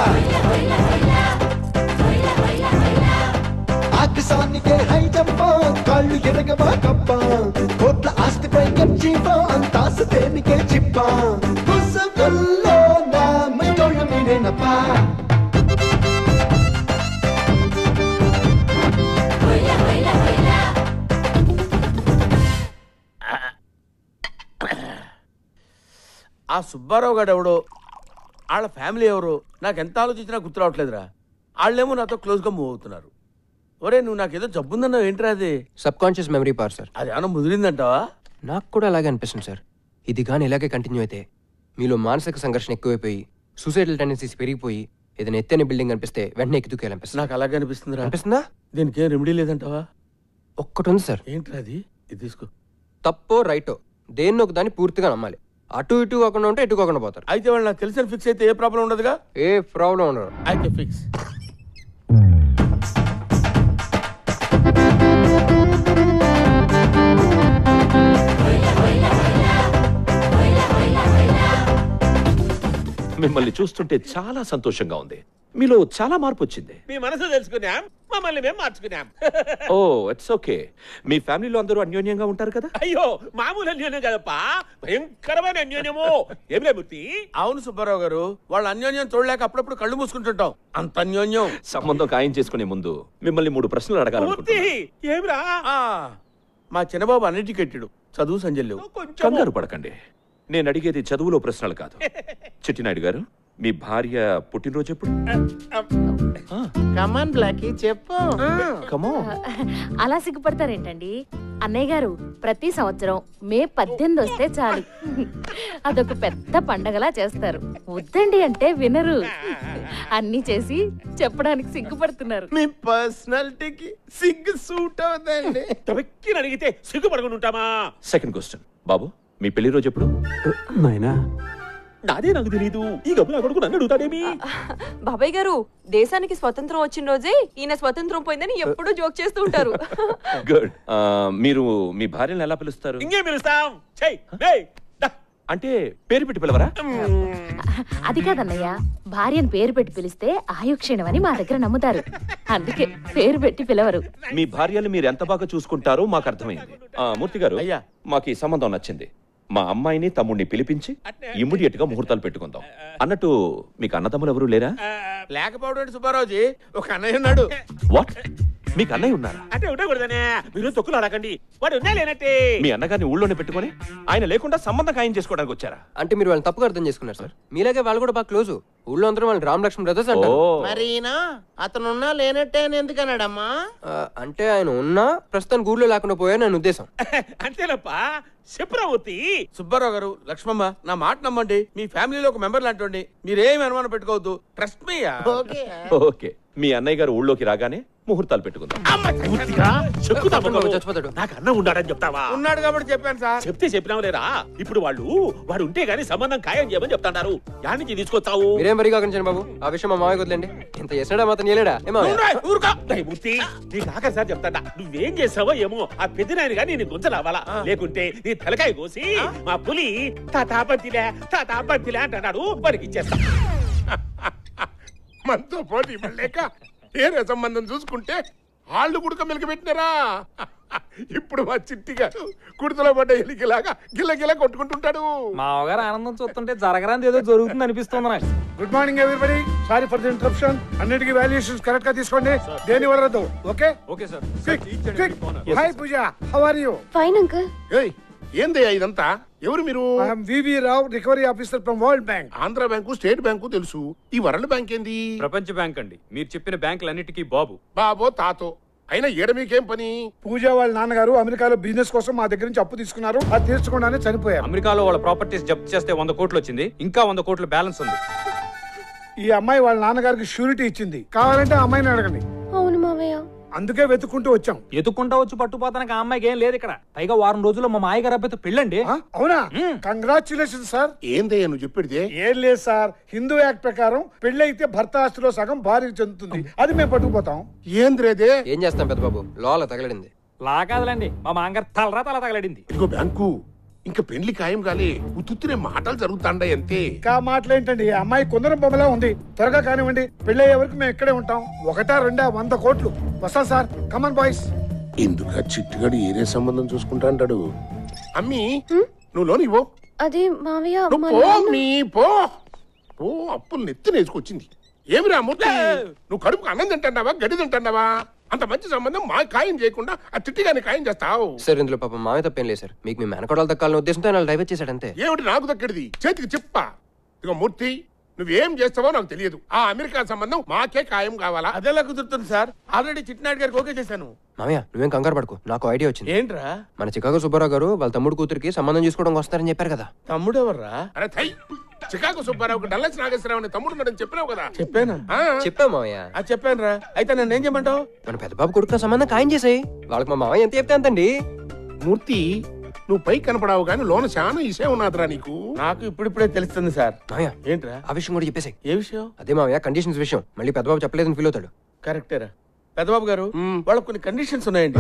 Speaker 21: ఆకాశానికే హై జంప కాళ్ళు ఎరగవా కప్ప కోట్ల ఆస్తిపై గర్జీప అంతాస దేనికే చిప్ప పుస్తకంలో నా మైతోళ్ళ మీరేనప్ప
Speaker 14: ఆ సుబ్బారావు గారు ఎవడో వాళ్ళ ఫ్యామిలీ ఎవరో నాకు ఎంత ఆలోచించినా గుర్తు రావట్లేదురా వాళ్ళేమో నాతో క్లోజ్గా మూవ్ అవుతున్నారు ఒరే నువ్వు నాకేదో జబ్బుందన్నావు ఏంట్రా అది
Speaker 8: subconscious memory power sir
Speaker 14: అది ఏమన్నా ముదిరిందంటావా
Speaker 8: నాకు కూడా అలాగే అనిపిస్తుంది సార్ ఇది కానీ ఇలాగే కంటిన్యూ అయితే మీలో మానసిక సంఘర్షణ ఎక్కువైపోయి సూసైడల్ టెండెన్సీస్ పెరిగిపోయి ఏదైనా ఎత్తైన బిల్డింగ్ అనిపిస్తే వెంటనే ఎక్కితూకేయాలనిపిస్తుంది
Speaker 14: నాకు అలాగే అనిపిస్తుందిరా
Speaker 8: అనిపిస్తుందా
Speaker 14: దీనికి ఏం రెమెడీ లేదంటావా
Speaker 8: ఒక్కటి ఉంది సార్
Speaker 14: ఏంట్రా అది ఇది తీసుకో
Speaker 8: తప్పో రైటో దేన్ని ఒక దాన్ని పూర్తిగా నమ్మాలి అటు ఇటు కాకుండా ఉంటే ఇటు కాకుండా పోతారు
Speaker 14: అయితే వాళ్ళు నాకు తెలిసిన ఫిక్స్ అయితే ఏ ప్రాబ్లం ఉండదుగా
Speaker 8: ఏ ప్రాబ్లం ఉండదు
Speaker 14: అయితే ఫిక్స్
Speaker 22: మిమ్మల్ని చూస్తుంటే చాలా సంతోషంగా ఉంది మీలో చాలా మార్పు వచ్చింది
Speaker 6: మీ మనసు తెలుసుకున్నాం మమ్మల్ని మేము మార్చుకున్నాం
Speaker 22: ఓ ఇట్స్ ఓకే మీ ఫ్యామిలీలో అందరూ అన్యోన్యంగా ఉంటారు కదా
Speaker 6: అయ్యో మామూలు అన్యోన్యం కదప్పా భయంకరమైన అన్యోన్యము ఏమిలే మూర్తి
Speaker 14: అవును సుబ్బారావు గారు వాళ్ళ అన్యోన్యం చూడలేక అప్పుడప్పుడు కళ్ళు మూసుకుంటుంటాం అంత అన్యోన్యం
Speaker 22: సంబంధం ఖాయం చేసుకునే ముందు మిమ్మల్ని మూడు ప్రశ్నలు అడగాలనుకుంటున్నాను
Speaker 6: ఏమిరా
Speaker 14: మా చిన్నబాబు అన్ఎడ్యుకేటెడ్ చదువు సంజయ్
Speaker 22: కంగారు పడకండి నేను అడిగేది చదువులో ప్రశ్నలు కాదు చిట్టినాయుడు గారు మీ భార్య పుట్టినరోజు ఎప్పుడు
Speaker 5: కమాన్ బ్లాకీ చెప్పు
Speaker 3: అలా సిగ్గుపడతారేంటండి అన్నయ్య గారు ప్రతి సంవత్సరం మే పద్దెనిమిది వస్తే చాలు అదొక పెద్ద పండగలా చేస్తారు వద్దండి అంటే వినరు అన్ని చేసి చెప్పడానికి సిగ్గుపడుతున్నారు
Speaker 5: మీ పర్సనాలిటీకి సిగ్గు సూట్ అవుతుందండి
Speaker 6: తొక్కి అడిగితే సిగ్గుపడకుండా ఉంటామా
Speaker 22: సెకండ్ క్వశ్చన్ బాబు మీ పెళ్లి రోజు ఎప్పుడు
Speaker 17: నాయనా
Speaker 6: నాదే నాకు తెలీదు ఈ గబ్బులా కొడుకు నన్ను అడుగుతాడేమి
Speaker 20: బాబాయ్ గారు దేశానికి స్వతంత్రం వచ్చిన రోజే ఈయన స్వతంత్రం పోయిందని ఎప్పుడూ జోక్ చేస్తూ ఉంటారు
Speaker 22: గుడ్ మీరు మీ భార్యను ఎలా పిలుస్తారు
Speaker 6: ఇంకేం పిలుస్తాం
Speaker 22: అంటే పేరు పెట్టి పిలవరా
Speaker 3: అది కాదన్నయ్య భార్యను పేరు పెట్టి పిలిస్తే ఆయుక్షీణం అని మా దగ్గర నమ్ముతారు అందుకే పేరు పెట్టి పిలవరు
Speaker 22: మీ భార్యలు మీరు ఎంత బాగా చూసుకుంటారో మాకు అర్థమైంది మూర్తి గారు అయ్యా మాకు ఈ సంబంధం నచ్చింది మా అమ్మాయిని తమ్ముడిని పిలిపించి ఇమ్మీడియట్ గా ముహూర్తాలు పెట్టుకుందాం అన్నట్టు మీకు అన్నదమ్ములు ఎవరు లేరా
Speaker 14: లేకపోవడం సుబ్బారావుజీ ఒక అన్నయ్య ఉన్నాడు
Speaker 22: వాట్ మీకు అన్నయ్య ఉన్నారా
Speaker 6: అంటే ఉండకూడదనే మీరు తొక్కులు అడగండి వాడు ఉన్నా లేనట్టే
Speaker 22: మీ అన్నగారిని ఊళ్ళోనే పెట్టుకొని ఆయన లేకుండా సంబంధం ఖాయం చేసుకోవడానికి వచ్చారా
Speaker 8: అంటే మీరు వాళ్ళని తప్పుగా అర్థం చేసుకున్నారు సార్ మీలాగే వాళ్ళు కూడా బాగా క్లోజ్ ఊళ్ళో అందరూ వాళ్ళు రామ్ లక్ష్మణ్ బ్రదర్స్ అంటారు
Speaker 5: మరి అతను ఉన్నా లేనట్టే అని ఎందుకన్నాడమ్మా
Speaker 8: అంటే ఆయన ఉన్నా ప్రస్తుతానికి ఊళ్ళో లేకుండా పోయాను నేను ఉద్దేశం
Speaker 6: అంతేనప్ప చెప్పరావతి
Speaker 14: సుబ్బారావు గారు లక్ష్మమ్మ నా మాట నమ్మండి మీ ఫ్యామిలీలో ఒక మెంబర్ లాంటి మీరేమి అనుమానం పెట్టుకోవద్దు ట్రస్ట్ మీ
Speaker 22: ఓకే మీ అన్నయ్య గారు ఊళ్ళోకి రాగానే ముహూర్తాలు పెట్టుకుందాం.
Speaker 6: పూర్తిగా చెప్పుతా మొగలు.
Speaker 8: చచ్చిపోతాడు.
Speaker 6: నాకు అన్నం ఉన్నాడని చెప్తావా?
Speaker 14: ఉన్నాడు కాబట్టి చెప్పాను సార్.
Speaker 6: చెప్తే చెప్పినావు లేరా? ఇప్పుడు వాళ్ళు వాడు ఉంటే గానీ సంబంధం ఖాయం చేయమని చెప్తాడారు. యాడ్ నుంచి తీసుకొచ్చావు?
Speaker 8: మీరేం వరి కాకండి బాబు, ఆ విషయం మా మామయ్య వదిలేండి. ఇంత చేసినాడా మాత్రం చేయలేడా?
Speaker 6: మూర్తి నీకు ఆఖరి సార్ చెప్తాడా, నువ్వేం చేసావో ఏమో ఆ పెద్దనాయన గానీ నీ గుంజ రావాలా, లేకుంటే నీ తలకాయ కోసి మా పులి తాతాపతిలే తాతాపతిలే అంటున్నాడు, వారికి ఇచ్చేస్తా.
Speaker 5: మనతో పోటీ లేక ఏరే సంబంధం చూసుకుంటే వాళ్ళు గుడక మెలికి పెట్టినారా? ఇప్పుడు మా చిట్టి గారు కుడితలో పడ్డ ఎలికిలాగా గిల్ల గిల్ల కొట్టుకుంటుంటాడు.
Speaker 19: మా అవగారు ఆనందం చూస్తుంటే జరగరాంది ఏదో జరుగుతుంది అనిపిస్తుంది నాకు.
Speaker 1: Good morning everybody, sorry for the interruption. అన్నిటికీ వాల్యుయేషన్స్ కరెక్ట్ గా తీసుకోండి, దేని వరదు. Okay
Speaker 19: okay sir.
Speaker 1: Hi Pooja, how are you?
Speaker 7: Fine uncle.
Speaker 5: ఏయ్ ఏందయ్యా ఇదంతా? ఎవరు మీరు?
Speaker 1: I'm VV Rao, recovery officer from World Bank.
Speaker 5: Andhra Bank, State Bank తెలుసు, ఈ వరల్డ్ బ్యాంక్ ఏంది?
Speaker 9: ప్రపంచ బ్యాంక్ అండి. మీరు చెప్పిన బ్యాంకులన్నిటికీ బాబు.
Speaker 5: బాబో తాతో అయినా ఏడ మీకేం పని?
Speaker 1: పూజ వాళ్ళ నాన్నగారు అమెరికాలో బిజినెస్ కోసం మా దగ్గర నుంచి అప్పు తీసుకున్నారు, అది తీర్చకుండానే చనిపోయారు.
Speaker 9: అమెరికాలో వాళ్ళ ప్రాపర్టీస్ జప్తు చేస్తే వంద కోట్లు వచ్చింది, ఇంకా వంద కోట్ల బ్యాలెన్స్ ఉంది.
Speaker 1: ఈ అమ్మాయి వాళ్ళ నాన్నగారికి షూరిటీ ఇచ్చింది, కావాలంటే ఆ అమ్మాయిని అడగండి.
Speaker 7: అవును మావయ్య.
Speaker 1: అందుకే వెతుక్కుంటూ వచ్చాం.
Speaker 19: ఎత్తుకుంటా వచ్చి పట్టుపోతానికి ఆ అమ్మాయికి ఏం లేదు ఇక్కడ. పైగా వారం రోజుల్లో మా మాయ గారు అబ్బాయితో పెళ్ళండి.
Speaker 1: అవునా? Congratulation sir.
Speaker 5: ఏందయ్యా నువ్వు చెప్పేది?
Speaker 1: ఏం లేదు సార్, హిందూ యాక్ట్ ప్రకారం పెళ్లి అయితే భర్త ఆస్తిలో సగం భార్యకి చెందుతుంది, అది మేము పట్టుకుపోతాం.
Speaker 5: ఏంద్రేదే?
Speaker 8: ఏం చేస్తాం పెద్ద బాబు, లోల తగలడింది.
Speaker 19: లా కాదులండి, మా మాంగారు తలరా తల తగలడింది.
Speaker 5: ఇదిగో బ్యాంకు, ఇంకా పెళ్లి ఖాయం కాలే, ఉత్తుత్తునే మాటలు జరుగుతాండే అంతే.
Speaker 1: ఇంకా మాటలేంటండి, అమ్మాయి కొందరం బొమ్మలా ఉంది, త్వరగా కానివ్వండి, పెళ్లి అయ్యే వరకు మేము ఇక్కడే ఉంటాం. ఒకటా రెండా వంద కోట్లు వస్తాం సార్. Come on boys.
Speaker 5: ఎందుకు చిట్టుగాడు ఏరే సంబంధం చూసుకుంటా అంటాడు? అమ్మి నువ్వు లోని పో.
Speaker 7: అది మావయ్య,
Speaker 5: పో పో, అప్పులు నెత్తి నేర్చుకొచ్చింది. ఏమి రా మూర్తి, నువ్వు కడుపుకు అన్నం తింటున్నావా గడి తింటున్నావా? అంత మంచి సంబంధం మా ఖాయం చేయకుండా ఆ చిట్టిగాని ఖాయం చేస్తావు.
Speaker 8: సార్ ఇందులో పాపం మామయ్య తప్పేం లేదు సార్, మీకు మీ మేనకోడలు దక్కాలనే ఉద్దేశంతో ఆయన డైవర్ట్ చేశాడు అంతే.
Speaker 5: ఏమిటి నాకు దక్కడిది? చేతికి చెప్పా. ఇక మూర్తి, నువ్వేం చేస్తావో నాకు తెలియదు, ఆ అమెరికా సంబంధం మాకే ఖాయం కావాలా?
Speaker 14: అదేలా కుదురుతుంది సార్? ఆల్రెడీ చిట్టినాయుడు గారికి ఓకే చేశాను.
Speaker 8: మామయ్య నువ్వేం కంగారు పడుకో, నాకు ఐడియా వచ్చింది.
Speaker 14: ఏంట్రా?
Speaker 8: మన చికాగో సుబ్బారావు గారు వాళ్ళ తమ్ముడు కూతురికి సంబంధం చూసుకోవడం వస్తారని చెప్పారు కదా.
Speaker 14: తమ్ముడు ఎవర్రా?
Speaker 5: అరే థై, చికాగో సుబ్బారావుకి డల్లస్ నాగేశ్వరరావు అనే తమ్ముడు ఉన్నాడని చెప్పినావు కదా.
Speaker 14: చెప్పానా?
Speaker 8: చెప్పా మామయ్య.
Speaker 14: అది చెప్పాను రా. అయితే నన్ను ఏం చేయమంటావు?
Speaker 8: మన పెద్ద బాబు కొడుకు సంబంధం ఖాయం చేసాయి, వాళ్ళకి మా మామయ్య ఎంత చెప్తే అంతండి.
Speaker 5: మూర్తి, నువ్వు పై కనపడావు కానీ లోన చాలా ఇసే ఉన్నాదిరా నీకు.
Speaker 14: నాకు ఇప్పుడిప్పుడే తెలుస్తుంది సార్.
Speaker 8: మామయ్య
Speaker 14: ఏంట్రా?
Speaker 8: ఆ విషయం కూడా చెప్పేసాయి.
Speaker 14: ఏ విషయం?
Speaker 8: అదే మామయ్య కండిషన్స్ విషయం, మళ్ళీ పెద్ద బాబు చెప్పలేదని ఫీల్ అవుతాడు.
Speaker 14: కరెక్టేరా పెద్దబాబు గారు, వాళ్ళకి కొన్ని కండిషన్స్ ఉన్నాయండి.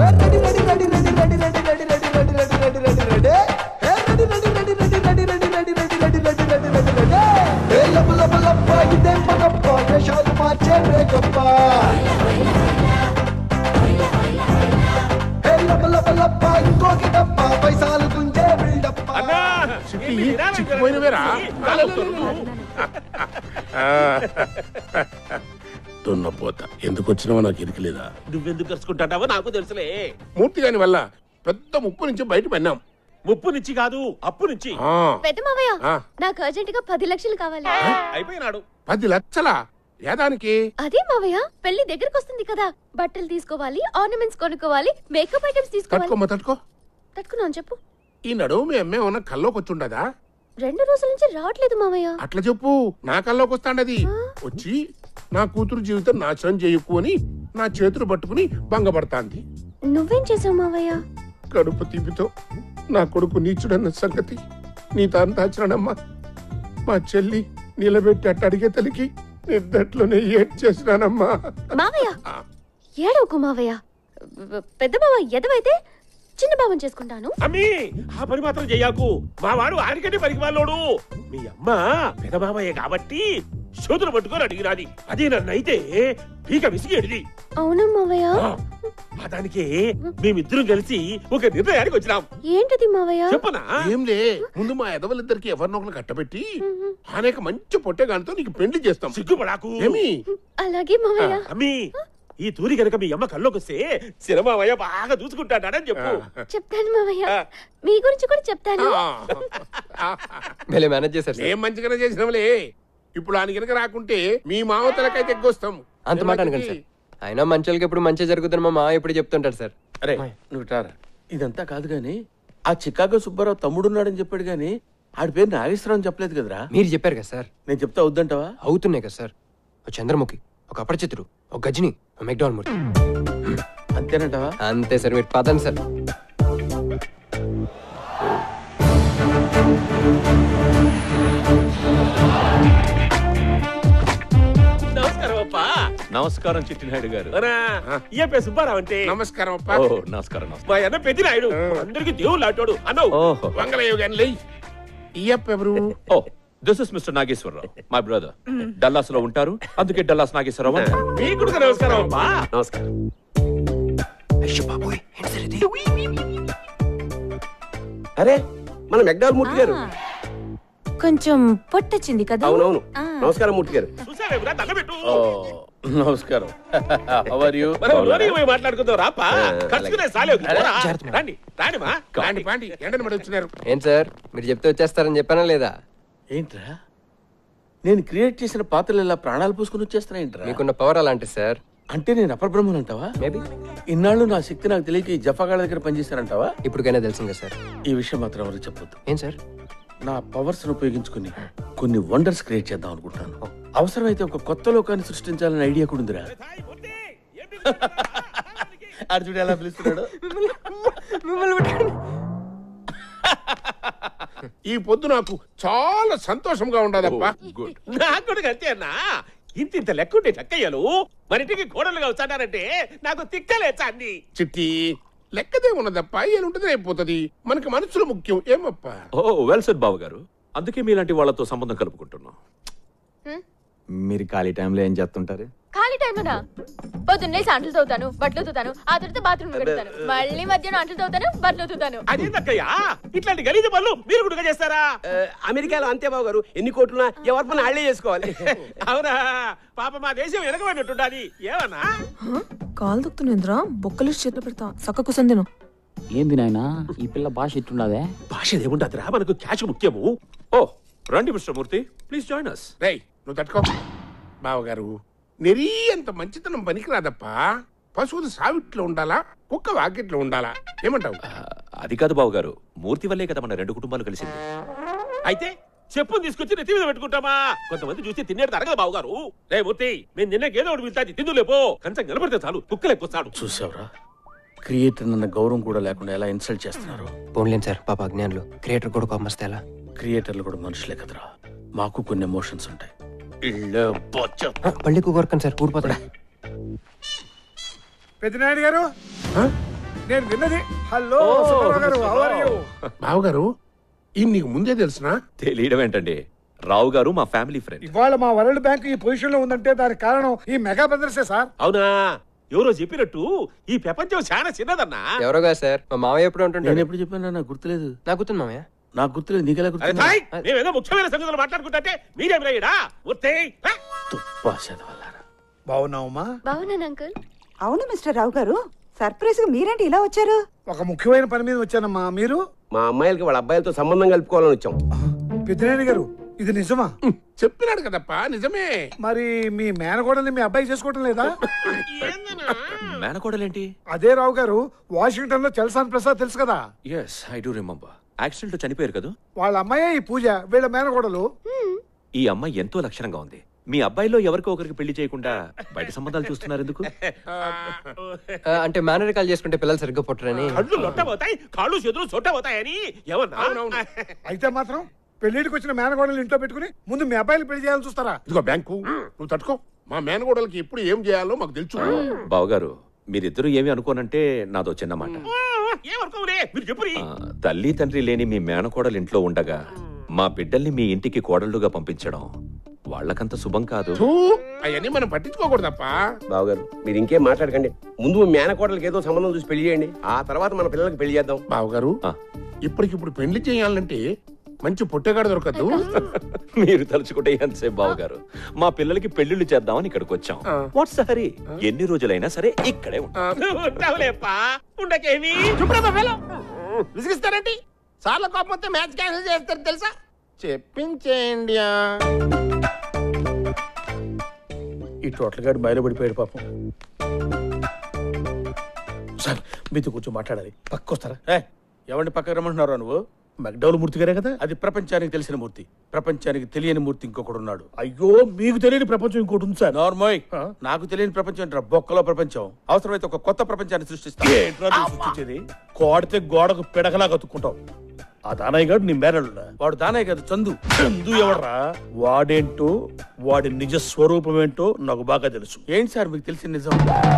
Speaker 5: దున్నపోతా ఎందుకు వచ్చినావో నాకు ఇరికలేదా?
Speaker 6: నువ్వెందుకు కలుసుకుంటావో నాకు తెలుసులే.
Speaker 5: మూర్తి గాని వల్ల పెద్ద ముప్పు నుంచి బయట పడినాం.
Speaker 6: ముప్పు నుంచి కాదు, అప్పు నుంచి.
Speaker 7: పెద్ద మావయ్య, నాకు అర్జెంట్ గా పది లక్షలు కావాలి.
Speaker 6: అయిపోయినాడు.
Speaker 5: పది లక్షలా? ఏదానికి?
Speaker 7: అదే మావయ్య, పెళ్లి దగ్గరకు వస్తుంది కదా, బట్టలు తీసుకోవాలి, ఆర్నమెంట్స్ కొనుక్కోవాలి, మేకప్ ఐటమ్స్ తీసుకోవాలి.
Speaker 5: తట్టుకోమ్మా తట్టుకో.
Speaker 7: తట్టుకున్నాను చెప్పు.
Speaker 5: ఈ నడువు మీ అమ్మే ఉన్న కల్లోకి వచ్చుండదా?
Speaker 7: రెండు రోజుల నుంచి రావట్లేదు మావయ్య.
Speaker 5: అట్లా చెప్పు, నా కల్లోకి వస్తాండది. వచ్చి నా కూతురు జీవితం నాశనం చేయకు అని నా చేతులు పట్టుకుని భంగపడతాంది.
Speaker 7: నువ్వేం చేసావు మావయ్య?
Speaker 5: కడుపు తీపితో నా కొడుకు నీచుడన్న సంగతి నీ తాను దాచినాడమ్మా. మా చెల్లి నిలబెట్టి అట్ట అడిగే తల్లికి నిద్దట్లోనే ఏడ్ చేసినానమ్మా.
Speaker 7: మావయ్య ఏడవకు మావయ్య, పెద్ద బావ ఎదవైతే చిన్న బావం చేసుకుంటాను.
Speaker 6: అమ్మీ ఆ పని మాత్రం చెయ్యాకు, మా వాడు ఆడికంటే పనికి వాళ్ళోడు. మీ అమ్మ పెదమామయ్య కాబట్టి శోధన పట్టుకొని అడిగినాది, అది నన్నైతే పీక విసిగేది.
Speaker 7: అవునా మావయ్య?
Speaker 6: దానికి మేమిద్దరం కలిసి ఒక నిర్ణయానికి వచ్చినాం.
Speaker 7: ఏంటది మావయ్య?
Speaker 6: చెప్పనా?
Speaker 5: ఏంలే, ముందు మా ఎదవలిద్దరికి ఎవరినొకరు కట్టబెట్టి అనేక మంచి పొట్టేగానితో నీకు పెళ్లి చేస్తాం.
Speaker 6: సిగ్గుపడాకు.
Speaker 5: ఏమి?
Speaker 7: అలాగే మావయ్య.
Speaker 6: అమ్మీ ఈ తూరి కనుక మీ అమ్మ కల్లోకి వస్తే సినిమావయ్య బాగా చూసుకుంటాడని చెప్పు.
Speaker 7: చెప్తాను మావయ్య, మీ గురించి కూడా చెప్తాను.
Speaker 8: మేనేజ్ చేశారు.
Speaker 5: ఏం మంచిగానే చేసినాంలే. ఇప్పుడు ఆయన కనుక రాకుంటే మీ మావతలకైతే ఎగ్గొస్తాం.
Speaker 8: అంత మాట అనకండి సార్, అయినా మంచోళ్ళకి ఎప్పుడు మంచి జరుగుతుంది మా మావ ఎప్పుడు చెప్తుంటాడు సార్.
Speaker 14: అరే నువ్వు టారా, ఇదంతా కాదు గాని ఆ చికాగో సుబ్బారావు తమ్ముడున్నాడని చెప్పాడు గాని ఆడి పేరు నాగేశ్వరరావు అని చెప్పలేదు కదరా?
Speaker 8: మీరు చెప్పారు కదా సార్.
Speaker 14: నేను చెప్తా వద్దంటావా?
Speaker 8: అవుతున్నాయి కదా సార్. చంద్రముఖి ఒక అపరిచితుడు, ఒక గజని, ఒక మెక్డాల్ మూర్తి.
Speaker 14: అంతేనంటావా?
Speaker 8: అంతే సార్, మీరు పదండి సార్.
Speaker 6: నమస్కారం అప్పా.
Speaker 22: నమస్కారం చిట్టినాయుడు గారు.
Speaker 6: ఏ పే సుబ్బారావు అంటే.
Speaker 5: నమస్కారం అప్ప.
Speaker 22: ఓ నమస్కారం నమస్కారం.
Speaker 6: మా అన్న పెద్దినాయుడు అందరికి దేవుళ్ళు ఆటోడు అన్నావు.
Speaker 22: ఓహో
Speaker 5: వంగలేవు కానీ లే. ఈ అప్ప ఎవరు?
Speaker 22: Oh this is mister Nageswararao, my brother. Dallas లో ఉంటారు, అందుకే డల్లాస్ నాగేశ్వరరావు అంటారు.
Speaker 6: మీకు కూడా నమస్కారం అప్పా.
Speaker 22: నమస్కారం.
Speaker 11: అరే మన మెక్డాల్ మూర్తి గారు.
Speaker 3: కొంచెం పొట్టొచ్చింది కదా.
Speaker 11: అవునవును. నమస్కారం మూర్తి గారు.
Speaker 14: నమస్కారం. How are you?
Speaker 6: మాట్లాడుకుందాం రాపా. ఖర్చుకునే సాలే రండి రాండి మా
Speaker 5: పాండి పాండి ఎండని పడి వచ్చినారు.
Speaker 8: ఏం సార్ మీరు చెప్తే వచ్చేస్తారని చెప్పానా లేదా?
Speaker 14: ఏంట్రా నేను క్రియేట్ చేసిన పాత్రలు ఇలా ప్రాణాలు పూసుకుని వచ్చేస్తున్నా ఏంట్రా?
Speaker 8: మీకున్న పవర్ అలాంటి సార్.
Speaker 14: అంటే నేను అపరబ్రహ్మన్ అంటావా?
Speaker 8: మేబీ.
Speaker 14: ఇన్నాళ్ళు నా శక్తి నాకు తెలియక ఈ జఫాగాళ్ళ దగ్గర పనిచేస్తానంటావా?
Speaker 8: ఇప్పటికైనా తెలిసిందా సార్?
Speaker 14: ఈ విషయం మాత్రం ఎవరికి చెప్పొద్దు.
Speaker 8: ఏం సార్?
Speaker 14: నా పవర్స్ ఉపయోగించుకుని కొన్ని వండర్స్ క్రియేట్ చేద్దాం అనుకుంటున్నాను. అవసరమైతే ఒక కొత్త లోకాన్ని సృష్టించాలనే ఐడియా కూడా ఉందిరా. అర్జుడు ఎలా పిలుస్తున్నాడు?
Speaker 5: ఈ పొద్దు నాకు చాలా సంతోషంగా ఉండదప్ప.
Speaker 6: నాకు కూడా అంతే అన్నా. ఇంత ఇంత లెక్కుంటే చక్కయ్యలు మరింటికి కోడలుగా వచ్చాడారంటే నాకు తిక్కలేచా అన్ని.
Speaker 5: చిట్టి లెక్కదే ఉన్నదప్ప, ఏముంటది అయిపోతుంది. మనకి మనుషులు ముఖ్యం. ఏమప్ప?
Speaker 22: ఓ వెల్ సెడ్ బాబు గారు. అందుకే మీలాంటి వాళ్ళతో సంబంధం కలుపుకుంటున్నాం.
Speaker 15: మీరు ఖాళీ టైంలో ఏం చేస్తుంటారు?
Speaker 3: ఖాళీ టైమేనా? పొద్దున్నే అంట్లు తవ్వుతాను, బట్టలు తూతాను, ఆ తర్వాత బాత్రూమ్ పెడతాను, మళ్ళీ మధ్యాహ్నం అంట్లు తవ్వుతాను, బట్టలు తూతాను.
Speaker 6: అదేందక్కయ్యా ఇట్లాంటి గలీజ పనులు మీరు కూడా చేస్తారా?
Speaker 11: అమెరికాలో అంతే బాబు గారు. ఎన్ని కోట్లున్నా ఎవరి పని ఆళ్లే చేసుకోవాలి.
Speaker 6: అవునా? పాప మా దేశం వెనకబడినట్టుండాలి. ఏమన్నా
Speaker 20: కాలు దుక్కుతుందిరా, బొక్కలు చేతులు పెడతా చక్క కుసందిను.
Speaker 12: ఏంది నాయనా ఈ పిల్ల భాష ఇట్టుండదే?
Speaker 6: భాష ఏముండదురా, మనకు క్యాష్ ముఖ్యము.
Speaker 22: ఓ రండి mister Murthy, please join us.
Speaker 5: రేయ్ నువ్వు తట్టుకో. బావగారు నెరీ అంత మంచితనం పనికిరాదప్ప. పశువులు సావిట్లో ఉండాలా, కుక్క వాకిట్లో ఉండాలా? ఏమంటావు?
Speaker 22: అది కాదు బాబు గారు, మూర్తి వల్లే కదా మన రెండు కుటుంబాలు కలిసింది.
Speaker 6: అయితే చెప్పుని తీసుకొచ్చి నెత్తి మీద పెట్టుకుంటామా? కొంతమంది చూస్తే తినేది అరగదు బాబు గారు. రే మూర్తి, మేము నిన్నకేదో ఒకటి పిలుతాది తిందులేపో. కంచం నిలబడితే చాలు కుక్కలు ఎక్కువస్తాడు.
Speaker 14: చూసావురా, క్రియేటర్ అన్న గౌరవం కూడా లేకుండా ఎలా ఇన్సల్ట్ చేస్తున్నారు.
Speaker 8: పోన్లేం సార్, పాప అజ్ఞానులు. క్రియేటర్ కూడా కోపమస్తే ఎలా?
Speaker 14: క్రియేటర్లు కూడా మనుషులే కదరా, మాకు కొన్ని ఎమోషన్స్ ఉంటాయి.
Speaker 8: పళ్ళెక్కు కొరకండి సార్, ఊడిపోతా.
Speaker 18: పెద్దనాయుడు గారు, నేను విన్నది. హలో
Speaker 5: బావగారు, ఈ నీకు ముందే తెలుసునా?
Speaker 22: తెలియడం ఏంటండి, రావు గారు మా ఫ్యామిలీ ఫ్రెండ్.
Speaker 18: ఇవాళ మా వరల్డ్ బ్యాంక్ ఈ పొజిషన్ లో ఉందంటే దానికి కారణం ఈ మెగా బ్రదర్సే సార్.
Speaker 6: అవునా? ఎవరో చెప్పినట్టు ఈ ప్రపంచం చాలా చిన్నదన్నా.
Speaker 8: ఎవరోగా సార్? మా మామయ్య ఎప్పుడు ఉంటుంటాడు.
Speaker 14: నేను ఎప్పుడు చెప్పాను? నాకు గుర్తులేదు.
Speaker 8: నాకు గుర్తుంది మామయ్య.
Speaker 14: నాకు గుర్తులేదు, నీకెలా గుర్తుంది?
Speaker 6: మేమేదో ముఖ్యమైన సంగతులు మాట్లాడుకుంటే మీరేం రాయడా?
Speaker 18: బాగున్నావమ్మా?
Speaker 3: బాగున్నాను అంకుల్.
Speaker 10: అవును మిస్టర్ రావు గారు, సర్ప్రైజ్ గా మీరేంటి ఇలా వచ్చారు?
Speaker 18: ఒక ముఖ్యమైన పని మీద వచ్చానమ్మా. మీరు?
Speaker 11: మా అమ్మాయిలకి వాళ్ళ అబ్బాయిలతో సంబంధం కలుపుకోవాలని వచ్చాం.
Speaker 18: పెద్దనాయుడు గారు, ఇది నిజమా?
Speaker 5: చెప్పినాడు కదప్పా, నిజమే.
Speaker 18: మరి మీ మేనకోడల్ని మీ అబ్బాయి చేసుకోవటం లేదా?
Speaker 22: మేనకోడలేంటి?
Speaker 18: అదే రావు గారు, వాషింగ్టన్ లో చల్సాన్ ప్రసాద్ తెలుసు కదా?
Speaker 22: Yes I do remember. Accident లో చనిపోయారు కదా.
Speaker 18: వాళ్ళ అమ్మాయే ఈ పూజ, వీళ్ళ మేనకోడలు.
Speaker 22: ఈ అమ్మాయి ఎంతో లక్షణంగా ఉంది. మీ అబ్బాయిలో ఎవరికో ఒకరికి పెళ్లి చేయకుండా బయట సంబంధాలు చూస్తున్నారు ఎందుకు?
Speaker 8: అంటే మేనరికాలు చేసుకుంటే పిల్లలు సరిగ్గా పుట్టరని.
Speaker 6: కళ్ళు లొట్టబోతాయి, కాళ్ళు చేతులు చొట్టబోతాయని ఏమన్నా?
Speaker 18: అయితే మాత్రం పెళ్లిడికి వచ్చిన మేనకోడలు ఇంట్లో పెట్టుకుని ముందు మీ అబ్బాయిలు పెళ్లి చేయాలని చూస్తారా?
Speaker 5: ఇదిగో బ్యాంకు, నువ్వు తట్టుకో. మా మేనగోడలకి ఎప్పుడు ఏం చేయాలో మాకు తెలుసు.
Speaker 22: బావగారు, మీరిద్దరూ ఏమి అనుకోనంటే నాదో చిన్న మాట. తల్లి తండ్రి లేని మీ మేనకోడలు ఇంట్లో ఉండగా మా బిడ్డల్ని మీ ఇంటికి కోడళ్లుగా పంపించడం వాళ్ళకంత శుభం కాదు.
Speaker 5: అవన్నీ మనం పట్టించుకోకూడదప్ప.
Speaker 11: బావగారు, మీరు ఇంకేం మాట్లాడకండి. ముందు మీ మేనకోడలకి ఏదో సంబంధం చూసి పెళ్లి చేయండి, ఆ తర్వాత మన పిల్లలకి పెళ్లి చేద్దాం.
Speaker 5: బావగారు, ఇప్పటికిప్పుడు పెళ్లి చేయాలంటే మంచి పొట్టేగాడు దొరకద్దు.
Speaker 22: మీరు తలుచుకుంటే ఎంతసేపు బావగారు, మా పిల్లలకి పెళ్లిళ్ళు చేద్దామని ఇక్కడికి వచ్చాం. What's hurry? ఎన్ని రోజులైనా సరే ఇక్కడే
Speaker 5: విసిగిస్తారండి. చాలా కోపం మ్యాచ్ క్యాన్సిల్ చేస్తారు తెలుసా? చెప్పించేయండి.
Speaker 1: ఈ టోటల్ గాడు మైలో పడిపోయాడు పాపం. సార్ మీతో కూర్చొని మాట్లాడాలి, పక్కొస్తారా?
Speaker 14: ఎవరిని పక్కకు రమ్మంటున్నారా నువ్వు?
Speaker 1: మెక్డౌల్ మూర్తి గారే కదా?
Speaker 14: అది ప్రపంచానికి తెలిసిన మూర్తి. ప్రపంచానికి తెలియని మూర్తి ఇంకొకడు ఉన్నాడు.
Speaker 1: అయ్యో, మీకు తెలియని ప్రపంచం ఇంకోటి ఉంది సార్.
Speaker 14: నార్మోయ్, నాకు తెలియని ప్రపంచం ఏంట్రా? బొక్కలో ప్రపంచం. అవసరమైతే ఒక కొత్త ప్రపంచాన్ని సృష్టిస్తా.
Speaker 1: సృష్టించేది కోడితే గోడకు పిడకలా కతుక్కుంటావు. ఆ దానయ్య గారు నీ మేనల్లుడా?
Speaker 14: వాడు దానయ్య కాదు, చందు.
Speaker 1: చందు ఎవడరా? వాడేంటో వాడి నిజ స్వరూపం ఏంటో నాకు బాగా తెలుసు.
Speaker 14: ఏంటి సార్ మీకు తెలిసిన నిజం?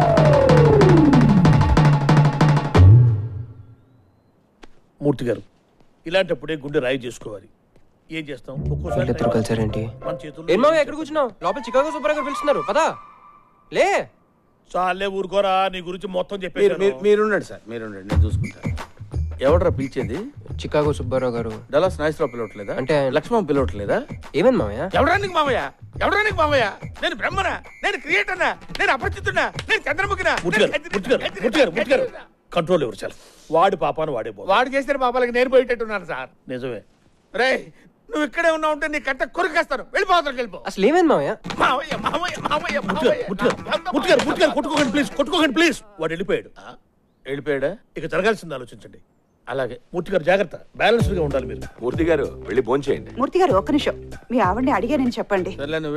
Speaker 1: మూర్తి గారు, ఇలాంటప్పుడే గుండె రాయి చేసుకోవాలి. ఏం చేస్తాం? ఒక్కోసారి
Speaker 8: కలిసారేంటి? ఎక్కడ కూర్చున్నావు? లోపల చికాగో సుబ్బారావు గారు పిలుస్తున్నారు. పదా లే.
Speaker 1: చాలే ఊరుకోరా, నీ గురించి మొత్తం చెప్పి.
Speaker 14: మీరుండండి సార్, మీరుండండి, నేను చూసుకుంటాను. ఎవడరా పిలిచేది?
Speaker 8: చికాగో సుబ్బారావు గారు.
Speaker 14: డలాస్ నాగేశ్వరరావు పిలవట్లేదా?
Speaker 8: అంటే
Speaker 14: లక్ష్మణ్ పిలవట్లేదా?
Speaker 8: ఏమని మామయ్య?
Speaker 14: ఎవడానికి మామయ్య? ఎవడానికి మామయ్య? నేను బ్రహ్మనా? నేను క్రియేటర్నా? నేను అపరిచితున్నా? నేను చంద్రముఖినా?
Speaker 1: కంట్రోల్ ఎవరు? చాలు, వాడి పాపాను వాడే పో.
Speaker 14: వాడు చేసిన పాపాలకి నేను పోయేటట్టున్నాను సార్.
Speaker 1: నిజమే.
Speaker 14: రే, నువ్వు ఇక్కడే ఉన్నావు ఉంటే నీ కట్ట కొరికేస్తాను. వెళ్ళిపోతాను, వెళ్ళిపో.
Speaker 8: అసలు ఏమైంది మామయ్య?
Speaker 14: మామయ్య మామయ్య మామయ్య
Speaker 1: కొట్టుకోకండి ప్లీజ్, కొట్టుకోకండి ప్లీజ్. వాడు వెళ్ళిపోయాడు.
Speaker 14: వెళ్ళిపోయాడా?
Speaker 1: ఇక జరగాల్సింది ఆలోచించండి.
Speaker 14: అలాగే.
Speaker 1: మూర్తి గారు జాగ్రత్త, బ్యాలెన్స్ గా ఉండాలి మీరు.
Speaker 22: మూర్తి గారు వెళ్ళి భోంచేయండి.
Speaker 10: మూర్తి గారు ఒక్క నిమిషం, మీ ఆవిడ్ని అడిగానని చెప్పండి.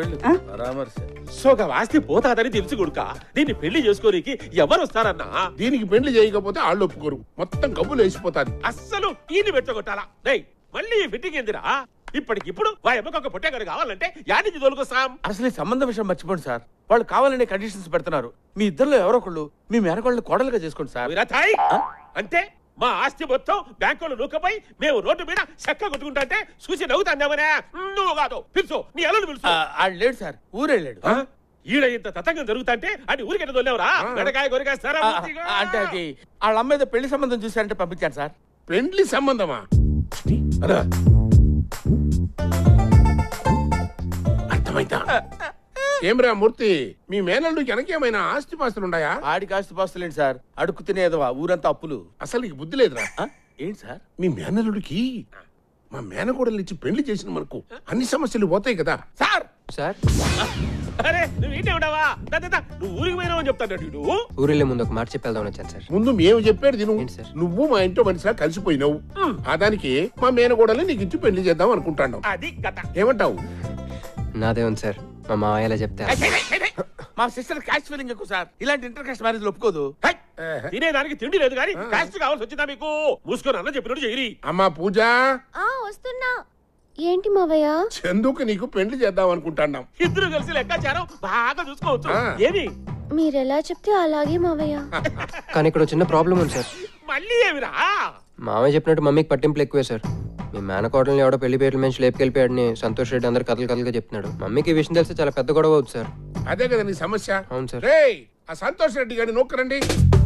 Speaker 6: సోగా ఆస్తి పోతాదని తెలుసు కొడుక, దీన్ని పెళ్లి చేసుకోనికి ఎవరు వస్తారన్నా?
Speaker 5: దీనికి పెళ్లి చేయకపోతే వాళ్ళు ఒప్పుకోరు, మొత్తం గబ్బులు వేసిపోతాది.
Speaker 6: అస్సలు ఈయన్ని పెట్టగొట్టాలా? రేయ్, మళ్ళీ ఫిట్టింగ్ ఏందిరా? ఇప్పటికిప్పుడు వా అమ్మకు ఒక పొట్టగాడు కావాలంటే యానికి తోలుకొస్తాం.
Speaker 14: అసలు ఈ సంబంధం విషయం మర్చిపోండి సార్. వాళ్ళు కావాలనే కండిషన్స్ పెడుతున్నారు. మీ ఇద్దరులో ఎవరో ఒకళ్ళు మీ మేనకోళ్ళని కోడలుగా చేసుకోండి సార్.
Speaker 6: అంటే మా ఆస్తి మొత్తం బ్యాంకులో నూకపోయి మేము రోడ్డు మీద చెక్క కొట్టుకుంటే చూసి నవ్వుతాందామనే. నువ్వు కాదు, పిలుచు, నీ అల్లుడు పిలుచు.
Speaker 14: లేడు సార్, ఊరెళ్ళాడు.
Speaker 6: ఈడ ఇంత తతంగం జరుగుతుంటే అది ఊరికెట తోలేవరా? గడకాయ గొరికేస్తారా?
Speaker 14: అంటే అది వాళ్ళ అమ్మాయి పెళ్లి సంబంధం చూసారంటే పంపించాను సార్.
Speaker 5: పెళ్లి సంబంధమా? అర్థమైందా? ఏమ్రా మూర్తి, మీ మేనల్లు వెనకేమైనా ఆస్తి పాస్తులు ఉన్నాయా?
Speaker 14: ఆడికి ఆస్తి పాస్తులేండి సార్, అడుక్కు తినేదవా ఊరంతా అప్పులు.
Speaker 5: అసలు నీకు బుద్ధి లేదురా?
Speaker 14: ఏంటి సార్?
Speaker 5: మీ మేనల్లుడికి మా మేనకోడలు ఇచ్చి పెళ్లి చేసిన మనకు అన్ని సమస్యలు పోతాయి కదా
Speaker 14: సార్.
Speaker 8: సార్,
Speaker 6: అరే నువ్వు ఏంటి ఉండవా? నువ్వు ఊరికి పోయినావని చెప్తాను. నువ్వు
Speaker 8: ఊరిలో ముందు ఒక మాట చెప్పేద్దామని వచ్చాను సార్.
Speaker 5: ముందు మేము చెప్పేది నువ్వు నువ్వు మా ఇంట్లో మనిషిలా కలిసిపోయినావు. ఆ దానికి మా మేనకోడలు నీకు ఇచ్చి పెళ్లి చేద్దాం అనుకుంటాను.
Speaker 6: అది కథ.
Speaker 5: ఏమంటావు?
Speaker 8: నాదే ఉంది సార్, మా మావయ్యలా చెప్తే.
Speaker 14: మా సిస్టర్ క్యాస్ట్ ఫీలింగ్ ఎక్కువ సార్. ఇలాంటి ఇంటర్ కాస్ట్ మ్యారేజ్ ఒప్పుకోదు.
Speaker 6: తినేదానికి తిండి లేదు కానీ కాస్ట్ కావాల్సి వచ్చిందా మీకు? మూసుకొని అన్న చెప్పినట్టు చేయరి.
Speaker 5: అమ్మా పూజ,
Speaker 7: వస్తున్నా. ఏంటి మావయ్య?
Speaker 5: చందుకు నీకు పెళ్లి చేద్దాం అనుకుంటాం.
Speaker 6: ఇద్దరు కలిసి లెక్కాచారం బాగా చూసుకోవచ్చు. ఏమి
Speaker 7: మీరెలా చెప్తే అలాగే మావయ్య.
Speaker 8: కానీ ఇక్కడ చిన్న ప్రాబ్లం ఉంది సార్.
Speaker 6: మళ్ళీ ఏమిరా?
Speaker 8: మామయ్య చెప్పినట్టు మమ్మీకి పట్టింపులు ఎక్కువే సార్. మీ మేనకోటల్ని ఎవడో పెళ్లి పేర్ల నుంచి లేపుకెళ్ళిపోయాడని సంతోష్ రెడ్డి అందరు కథలు కథలుగా చెప్తున్నాడు. మమ్మీకి ఈ విషయం తెలిస్తే చాలా పెద్ద గొడవ అవుతుంది సార్.
Speaker 5: అదే కదా నీ సమస్య?
Speaker 8: అవును సార్.
Speaker 5: రేయ్, ఆ సంతోష్ రెడ్డి గారిని నొక్కరండి.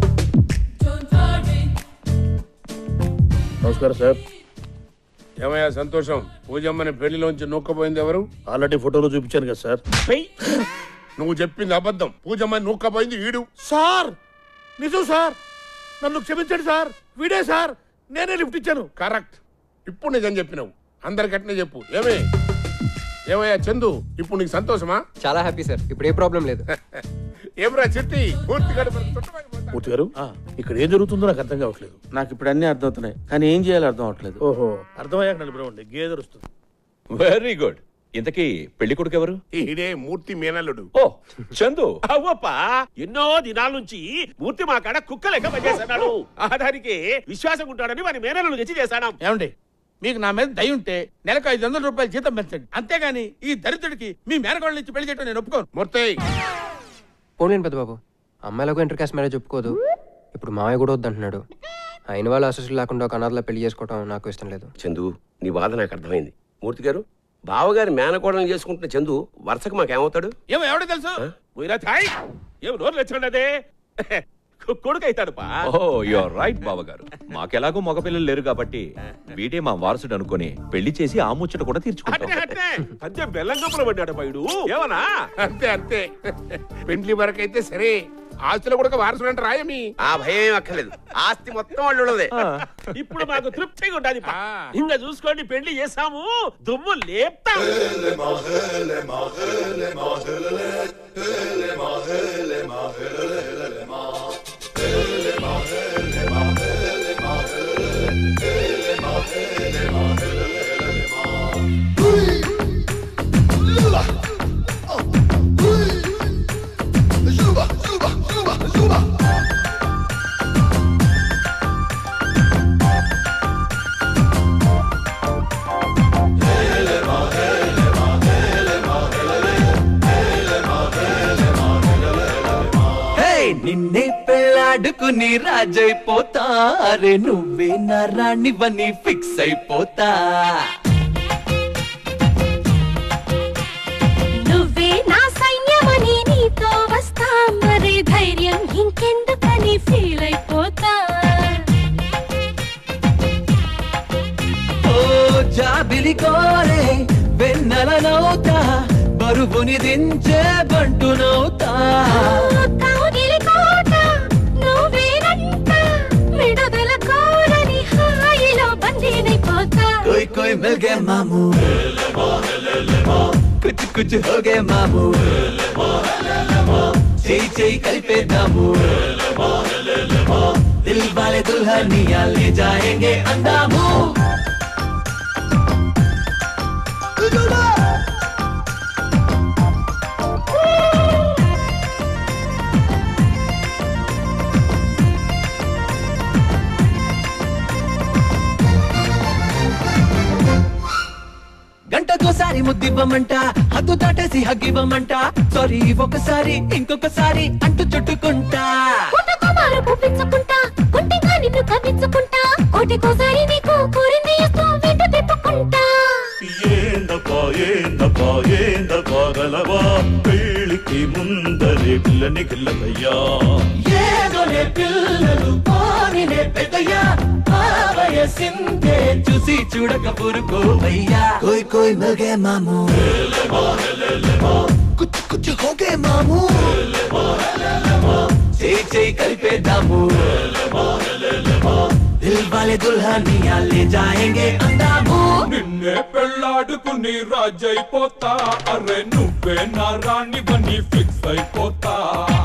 Speaker 1: నమస్కారం సార్.
Speaker 5: ఏమయ్యా సంతోషం, పూజమ్మని పెళ్లిలోంచి నూక్కపోయింది ఎవరు?
Speaker 1: ఆల్రెడీ ఫోటోలో చూపించాను కదా సార్.
Speaker 5: నువ్వు చెప్పింది అబద్ధం. పూజమ్మని నూక్కపోయింది వీడు.
Speaker 1: సార్ నిజం సార్, నన్ను క్షమించండి సార్. వీడే సార్, నేనే లిఫ్ట్ ఇచ్చాను.
Speaker 5: కరెక్ట్, ఇప్పుడు నిజం చెప్పినావు. అందరికట్నే చెప్పు. ఏమే ఏమయ్యా చందు, ఇప్పుడు నీకు సంతోషమా?
Speaker 8: చాలా హ్యాపీ సార్, ఇప్పుడు ఏ ప్రాబ్లం లేదు.
Speaker 5: ఏమరా చిట్టి, పూర్తిగా
Speaker 1: మూర్తి గారు, ఇక్కడ ఏం జరుగుతుందో నాకు అర్థం కావట్లేదు.
Speaker 14: నాకు ఇప్పుడు అన్ని అర్థమవుతున్నాయి, కానీ ఏం చేయాలో అర్థం అవట్లేదు.
Speaker 1: ఓహో, అర్థమయ్యాక నలుపురండి, గేదె వస్తుంది.
Speaker 22: Very good. ఇంతకీ పెళ్లి కొడుకు ఎవరు?
Speaker 5: ఇదే మూర్తి మేనల్లుడు.
Speaker 22: ఓ చందు.
Speaker 6: అవ్వప్పా, ఎన్నో దినాల నుంచి మూర్తి మా కాడ కుక్క లెక్క పనిచేస్తున్నాడు. ఆధారికి విశ్వాసం ఉంటాడని వారి మేనల్లు తెచ్చి చేశాను.
Speaker 14: ఏమండి, మీకు నా మీద దయ ఉంటే నెలకు ఐదు వందల రూపాయలు జీతం పెంచండి, అంతేగాని ఈ దరిద్రుడికి మీ మేనకోళ్ళ నుంచి పెళ్లి చేయడం నేను ఒప్పుకోను.
Speaker 5: మూర్తి
Speaker 8: పోలేను పెద్ద బాబు, అమ్మాయిలకు ఇంటర్ కాస్ట్ మ్యారేజ్ ఒప్పుకోదు. ఇప్పుడు మావయ్య కూడా వద్దంటున్నాడు. అయిన వాళ్ళ అసలు లేకుండా ఒక అనాథలా పెళ్లి చేసుకోవడం నాకు ఇష్టం లేదు.
Speaker 11: చందు, నీ బాధ నాకు అర్థమైంది. మూర్తి గారు, బావగారి మేనకోడలను చేసుకుంటున్న చందు వరుసకు మాకేమవుతాడు?
Speaker 14: ఏమో ఎవడో తెలుసు.
Speaker 6: ఏం నోరు తెచ్చుకున్నదే కొడుకు అవుతాడు.
Speaker 22: ఓ యూర్ రైట్ బావగారు. మాకెలాగో మగపిల్లలు లేరు కాబట్టి వీడే మా వారసుడు అనుకుని పెళ్లి చేసి ఆ ముచ్చట కూడా తీర్చుకుంటాం.
Speaker 6: అంతే బెల్లంగప్పులు పడ్డాడు పైడు. ఏమన్నా
Speaker 5: అంతే అంతే. పెండ్లి వరకైతే సరే, ఆస్తులు కూడా వారసుడు అంటే రాయమి.
Speaker 11: ఆ భయం ఏం అక్కర్లేదు, ఆస్తి మొత్తం వాళ్ళు ఉన్నదే.
Speaker 6: ఇప్పుడు మాకు తృప్తిగా ఉండాలి. ఇంకా చూసుకోండి, పెళ్లి చేసాము, దుమ్ము లేపుతాం.
Speaker 21: Zuba, Zuba, Zuba, Zuba.
Speaker 2: నిన్నే పెళ్ళాడుకుని రాజైపోతా అరే నువ్వే నా రాణివని ఫిక్స్ అయిపోతా
Speaker 13: నువ్వే నా సైన్యమని నీతో వస్తా మరి ధైర్యం ఇంకెందుకని ఫీల్ అయిపోతా
Speaker 2: ఓ జాబిలి కోరే వెన్నెలనవుతా బరువుని దించే బంటునవుతా कोई कोई मिल गए मामू कुछ कुछ हो गए मामू चई चई कल्पे दामू दिल वाले दुल्हनिया ले जाएंगे अंदामू గంటకోసారి ముద్దివ్వమంట హద్దు దాటేసి హగ్గివ్వమంట సారీ ఒకసారి ఇంకొకసారి అంటూ చుట్టుకుంటా
Speaker 13: పుప్పించుకుంటా కొంటిగా నిన్ను కవ్వించుకుంటా కోటికోసారి నీకు కోరింది ఇస్తూ వెంట తిప్పుకుంటా
Speaker 23: ఏందబ్బా ఏందబ్బా ఏందబ్బా గలవా పెళ్ళికి ముందరే పిల్లని గిల్లదయ్యా
Speaker 2: ఏదోనే పిల్లలు పోనినే పెద్దయ్యా వయసిందే చూసి చూడక పురుకోవయ్యా కోయ్ కోయ్ మిల్ గए మామూ కుచ్ కుచ్ హో గए మామూ చేయి చేయి కలిపేద్దాము దిల్ వాలే దుల్హనియా లే జాయేంగే అందాము
Speaker 24: నిన్నే పెళ్ళాడుకుని రాజైపోతా అరే నువ్వే నా రాణివని ఫిక్స్ అయిపోతా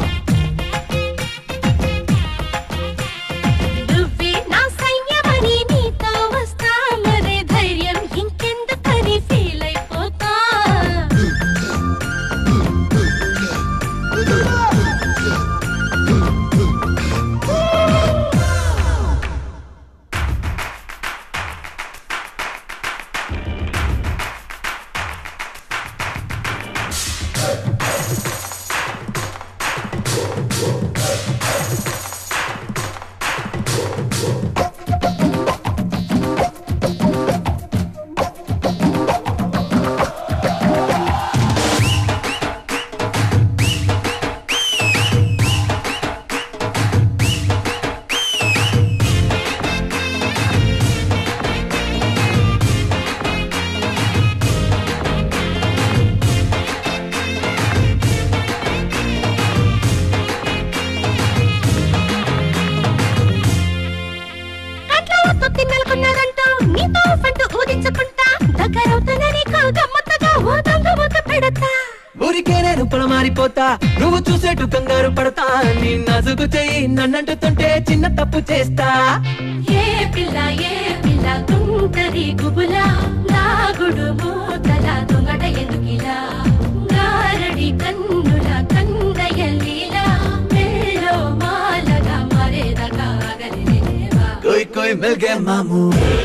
Speaker 2: ఊరికే నేను పొలమారిపోతా నువ్వు చూసేటు కంగారు పడతా నీ నసుగు చెయ్యి నన్నంటుతుంటే చిన్న తప్పు చేస్తా
Speaker 13: ఏ పిల్ల ఏ పిల్ల తుంటది గుబులా నాగుడు మూతల దొంగట ఎందుకిలా గారడి కన్నుల కందయలీలా మెల్లో మాలగా మరేదగా అగలిలేవా
Speaker 2: कोई कोई मिल गए मामू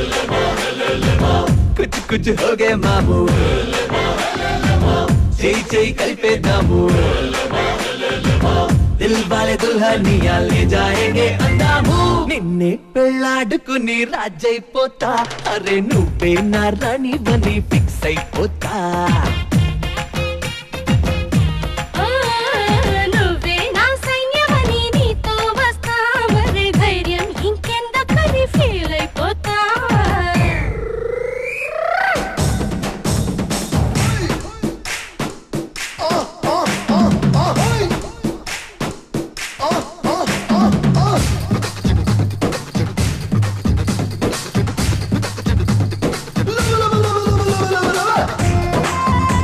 Speaker 2: कुछ कुछ हो गए मामू చేయి చేయి కలిపేద్దాము దిల్ వాలే దుల్హనియా లే జాయేంగే అందాము నిన్నే పెళ్ళాడుకుని రాజైపోతా అరే నువ్వే నా రాణివని ఫిక్స్ అయిపోతా
Speaker 13: నువ్వే నా సైన్యమని నీతో వస్తా మరి ధైర్యం ఇంకెందుకని ఫీల్ అయిపోతా
Speaker 21: La la la la la la la la la la.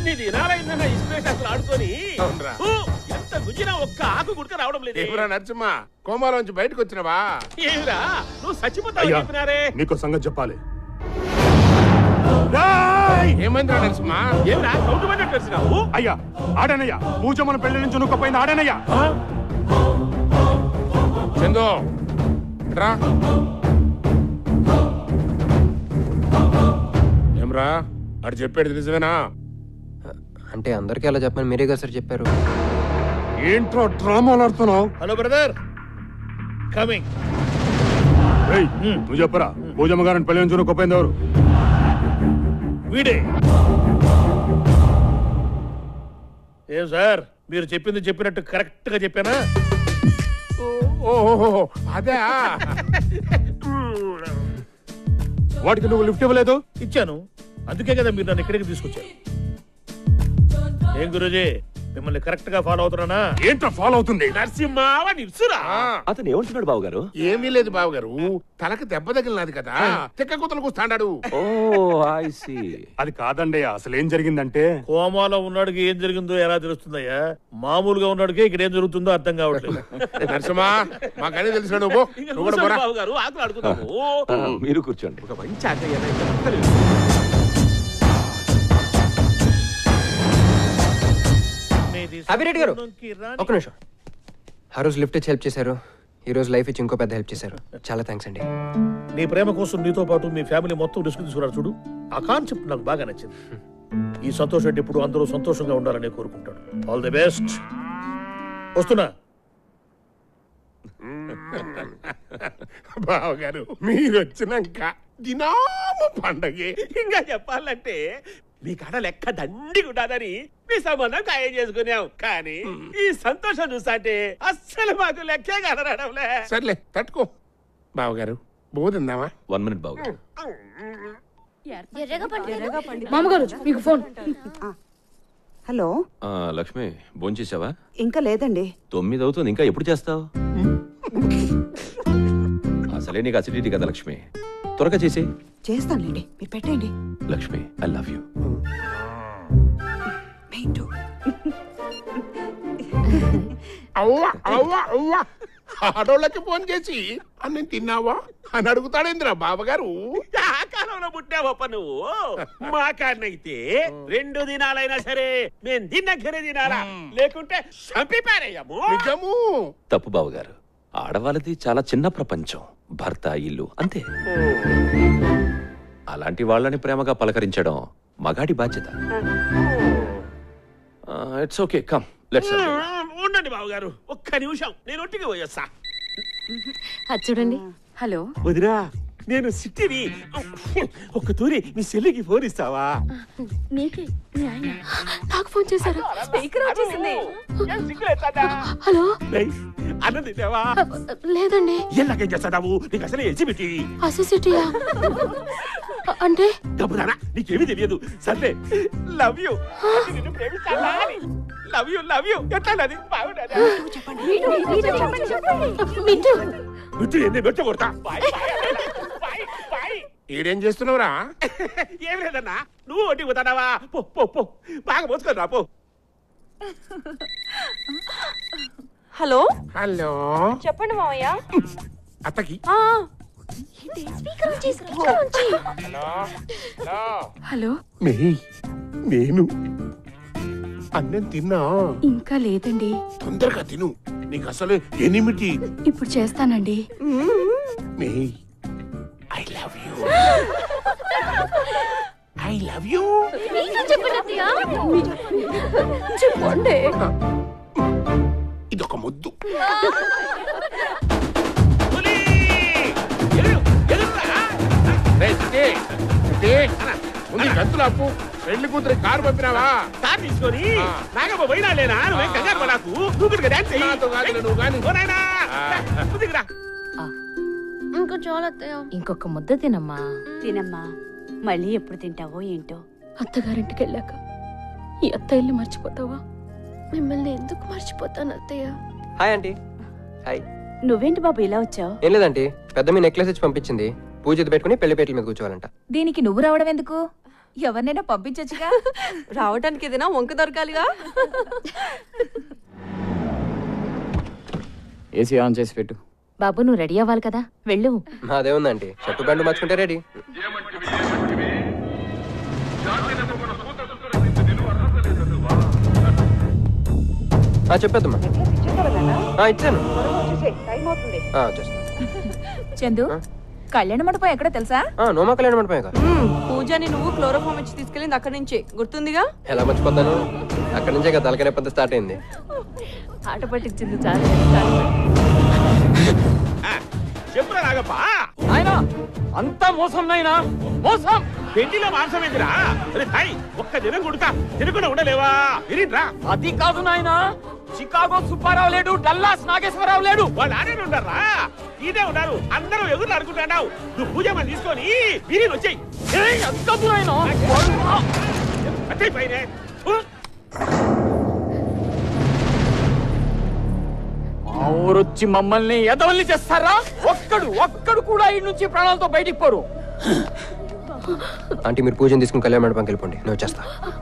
Speaker 6: ఎన్ని దినాలైందన్న ఇస్పేట్ అసలు ఆడుకొని ఊ, ఎంత గుజ్జినా ఒక్క ఆకు గుర్తు రావడం లేదు.
Speaker 5: ఏమిరా నరసింహ కోమాలోంచి బయటకు వచ్చినవా?
Speaker 6: ఏమిరా నువ్వు చచ్చిపోతావు చెప్పినారే.
Speaker 4: నీకు సంగతి చెప్పాలి.
Speaker 5: ఏమైందిరా నరసింహ?
Speaker 6: ఏమిరా కౌంటు పడినట్టు వచ్చినావు?
Speaker 4: అయ్యా ఆడనయ్యా పూజమ్మను పెళ్లి నుంచి నుక్కపోయింది ఆడనయ్యా.
Speaker 5: చందు రా. ఏమ్రా అటు చెప్పేది నిజమేనా?
Speaker 8: అంటే అందరికీ అలా చెప్పమని మీరే కదా సార్ చెప్పారు.
Speaker 4: ఏంట్రా డ్రామాలు ఆడుతున్నావు?
Speaker 1: Hello brother coming.
Speaker 4: నువ్వు చెప్పరా పూజమ్మ గారిని పెళ్లి నుంచి నుక్కపోయింది ఎవరు?
Speaker 1: వీడే. ఏం సార్ మీరు చెప్పింది చెప్పినట్టు కరెక్ట్ గా చెప్పానా?
Speaker 5: ఓహో అదే.
Speaker 4: వాడికి నువ్వు లిఫ్ట్ ఇవ్వలేదు?
Speaker 1: ఇచ్చాను, అందుకే కదా మీరు నన్ను ఇక్కడికి తీసుకొచ్చారు. ఏం గురూజీ మిమ్మల్ని కరెక్ట్ గా ఫాలో అవుతున్నానా?
Speaker 4: ఏంట్రా ఫాలో అవుతుంది?
Speaker 6: నరసింహ నిప్సురా.
Speaker 22: అతను ఏమంటున్నాడు బాబు గారు?
Speaker 5: ఏమీ లేదు బాబు గారు, తలకి దెబ్బ తగిలినది కదా తిక్క కూతలకు వస్తాడాడు.
Speaker 22: ఓ ఐ సీ.
Speaker 4: అది కాదండి, అసలు ఏం జరిగిందంటే
Speaker 1: కోమాలో ఉన్నాడికి ఏం జరిగిందో ఎలా తెలుస్తుందయ్యా? మామూలుగా ఉన్నాడికి ఇక్కడ ఏం జరుగుతుందో అర్థం కావట్లేదు.
Speaker 5: నరసింహ మాకనే తెలిసినాడు.
Speaker 6: బాబు గారు ఆకులు అడుగుతాము.
Speaker 22: మీరు కూర్చోండి.
Speaker 6: ఒక మంచి ఆకలి.
Speaker 8: అభిరెడ్డి గారు ఒక్క నిమిషం. ఆ రోజు లిఫ్ట్ ఇచ్చి హెల్ప్ చేశారు, ఈ రోజు లైఫ్ ఇచ్చి ఇంకో పెద్ద హెల్ప్ చేశారు. చాలా థ్యాంక్స్ అండి.
Speaker 1: నీ ప్రేమ కోసం నీతో పాటు మీ ఫ్యామిలీ మొత్తం రిస్క్ తీసుకున్నారు చూడు, ఆ కాన్సెప్ట్ నాకు బాగా నచ్చింది. ఈ సంతోషం అంటే ఇప్పుడు అందరూ సంతోషంగా ఉండాలని కోరుకుంటాడు. All the best. వస్తున్నా.
Speaker 5: బావగారు మీరు వచ్చినాక దినాము పండగే.
Speaker 6: ఇంకా చెప్పాలంటే మీ కాడ లెక్క దండిగా ఉండాలని మీ సంబంధం ఖాయం చేసుకున్నాం. కానీ ఈ సంతోషం చూసాంటే అస్సలు మాకు లెక్కే కనరాడంలే.
Speaker 5: సర్లే తట్టుకో. బావగారు బోధిందామా?
Speaker 22: వన్ మినిట్ బాబు గారు.
Speaker 10: మామగారు మీకు ఫోన్. హలో
Speaker 22: ఆ, లక్ష్మి భోంచేసావా?
Speaker 10: ఇంకా లేదండి.
Speaker 22: తొమ్మిది అవుతుంది, ఇంకా ఎప్పుడు చేస్తావు? అసలే నీకు అసిడిటీ కదా లక్ష్మి, త్వరగా చేసి.
Speaker 10: చేస్తానులేండి, మీరు పెట్టండి.
Speaker 22: Lakshmi I love you.
Speaker 5: అవ్వా అవ్వా అవ్వా ఆడోళ్ళకి ఫోన్ చేసి అన్నం తిన్నావా అని అడుగుతాడేంద్రా బావగారు?
Speaker 6: ఆ కాలంలో పుట్టావప్ప నువ్వు. మా కాడనైతే రెండు దినాలైనా సరే మేము తిన్నక్కరే తినాలా, లేకుంటే చంపి పారేయము.
Speaker 5: నిజము.
Speaker 22: తప్పు బాబు గారు, ఆడవాళ్ళది చాలా చిన్న ప్రపంచం, భర్త ఇల్లు అంతే. అలాంటి వాళ్ళని ప్రేమగా పలకరించడం మగాడి బాధ్యత. It's okay, come let's.
Speaker 6: ఉండండి బావగారు ఒక్క నిమిషం, నేను ఒట్టికి పోయొస్తా.
Speaker 3: అది చూడండి. హలో
Speaker 6: వదినా, నేను సిట్టిని. ఒక్క తూరి మీ చెల్లికి ఫోన్ ఇస్తావా?
Speaker 3: నీకే నాకు ఫోన్ చేశారు. స్పీకర్ వచ్చేసింది. హలో
Speaker 6: అన్నం తింటావా?
Speaker 3: లేదండి.
Speaker 6: ఎలాగేం చేస్తావు? నీకు అసలు ఎలిజిబిలిటీ
Speaker 3: అసిసిటీయా అంటే
Speaker 6: డబ్బుదానా? నీకేమీ తెలియదు. సర్లే, లవ్ యూ. నిన్ను ప్రేమిస్తానా? Love you love you. ఎట్లా అది బాగుండదా? మిట్టు ఎన్ని మెట్టు కొడతా.
Speaker 5: ఈడేం చేస్తున్నావురా?
Speaker 6: ఏం లేదన్నా, నువ్వు ఒంటికి పోతానావా? పో పో పో, బాగా మోసుకొని రా పో.
Speaker 20: హలో
Speaker 5: హలో
Speaker 20: చెప్పండి మావయ్య.
Speaker 5: అత్తకి
Speaker 3: హలో
Speaker 5: నేను అన్నం తిన్నా?
Speaker 3: ఇంకా లేదండి.
Speaker 5: తొందరగా తిను, నీకు అసలు ఎనిమిది.
Speaker 3: ఇప్పుడు చేస్తానండి.
Speaker 5: May I love you. I love you.
Speaker 3: చెప్పండి.
Speaker 5: ఇదొక ముద్దు. గంతులు అప్పు పెళ్లి కూతురు కారు పంపినావా?
Speaker 6: కారు తీసుకొని నాగమ్మ పోయినా లేనా? నువ్వేం కంగారు పడకు, నువ్వు డాన్స్ చెయ్యి.
Speaker 5: నువ్వు కానీ
Speaker 7: ఇంకా చాలా
Speaker 3: ఇంకొక ముద్ద తినమ్మా.
Speaker 9: తినమ్మా, మళ్ళీ ఎప్పుడు తింటావో ఏంటో.
Speaker 3: అత్తగారింటికి వెళ్ళాక ఈ అత్త ఇల్లు మర్చిపోతావా?
Speaker 7: మిమ్మల్ని ఎందుకు మర్చిపోతాను అత్తయ్య?
Speaker 8: Hi aunty. హాయ్.
Speaker 9: నువ్వేంటి బాబు ఇలా వచ్చావు?
Speaker 8: ఏం లేదంటే పెద్ద మీ నెక్లెస్ ఇచ్చి పంపించింది, పూజ పెట్టుకుని పెళ్లి పేటల మీద కూర్చోవాలంట.
Speaker 3: దీనికి నువ్వు రావడం ఎందుకు?
Speaker 15: ఎవరినైనా పంపించచ్చుగా.
Speaker 20: రావటానికి ఏదైనా వంక దొరకాలిగా.
Speaker 12: ఏసీ ఆన్ చేసి పెట్టు.
Speaker 3: బాబు నువ్వు రెడీ అవ్వాలి కదా, వెళ్ళు.
Speaker 8: అదేముందండి, షర్టు ప్యాంటు మార్చుకుంటే రెడీ. చెప్పేద్దమ్మా. ఇచ్చాను.
Speaker 15: చందు, కళ్యాణ మండపం ఎక్కడ తెలుసా?
Speaker 8: నోమా కళ్యాణ మండపం.
Speaker 20: పూజని నువ్వు క్లోరోఫామ్ ఇచ్చి తీసుకెళ్ళింది అక్కడి నుంచి, గుర్తుందిగా?
Speaker 8: ఎలా మర్చిపోతాను, అక్కడి నుంచే కదా తలకాయ నొప్పి స్టార్ట్ అయింది.
Speaker 3: ఆట పట్టించింది చాలా.
Speaker 6: చెప్పురా నాగప్పా.
Speaker 14: ఆయన అంతా మోసం నాయనా, మోసం.
Speaker 6: పెళ్లిలో మాంసం ఏంటిరా? అరే తాయ్, ఒక్క దినం కొడుతా తినకుండా ఉండలేవా? వినిరా.
Speaker 14: అది కాదు నాయనా, చికాగో సుబ్బారావు లేడు, డల్లాస్ నాగేశ్వరరావు లేడు.
Speaker 6: వాళ్ళు ఆడే ఉన్నారా? ఇదే ఉన్నారు. అందరూ ఎదురు అనుకుంటున్నావు. నువ్వు పూజ మంది తీసుకొని బిర్యానీ వచ్చాయి.
Speaker 14: మా ఊరొచ్చి మమ్మల్ని ఎదవల్ని చేస్తారా? ఒక్కడు ఒక్కడు కూడా ఈ నుంచి ప్రాణాలతో బయటికి పోరు.
Speaker 8: ఆంటీ మీరు పూజను తీసుకుని కళ్యాణ మండపంకి వెళ్ళిపోండి, నేను వచ్చేస్తా.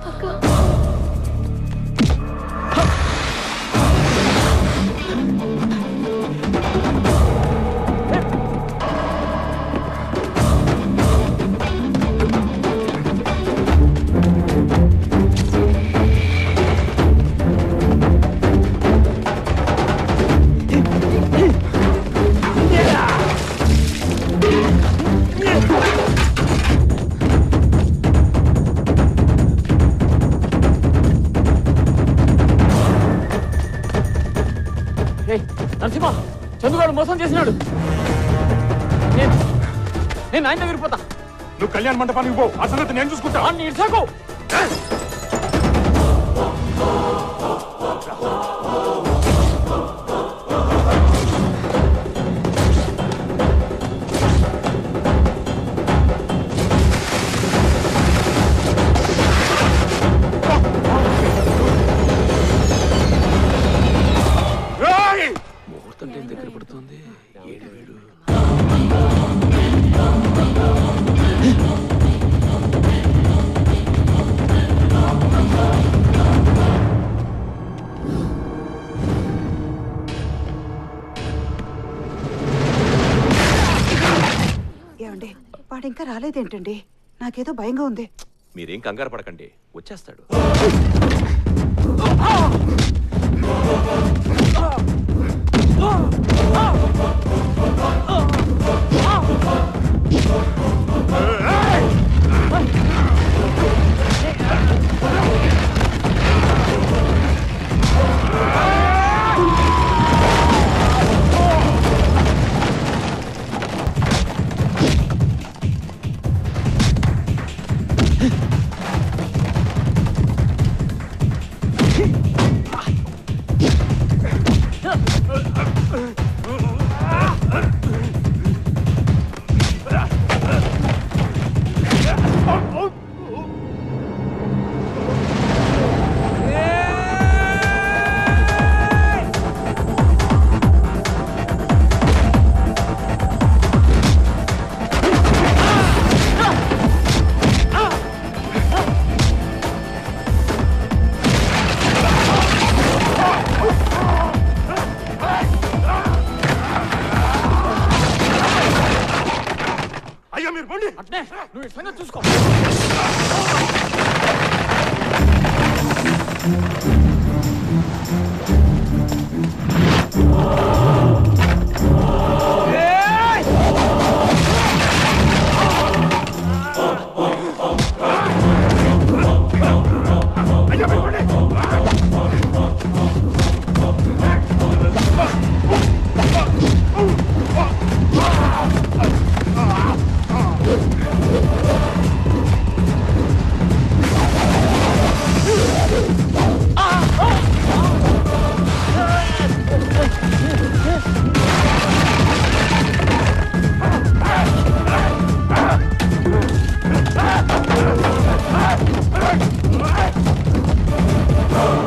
Speaker 14: నరసింహ, చందుగాడు మోసం చేసినాడు. నేను నేను ఆయన దగ్గరికి పోతా.
Speaker 4: నువ్వు కళ్యాణ మండపానికి పో, ఆ సంగతి నేను చూసుకుంటా.
Speaker 14: అన్ని ఇడ్సాకు. ముహూర్తం టైం దగ్గర పడుతుంది. ఏడు వేడు
Speaker 10: ఏమండి, వాడు ఇంకా రాలేదేంటండి? నాకేదో భయంగా ఉంది.
Speaker 22: మీరేం కంగారు పడకండి, వచ్చేస్తాడు.
Speaker 14: నువ్వు సంగతి చూసుకో. Ah!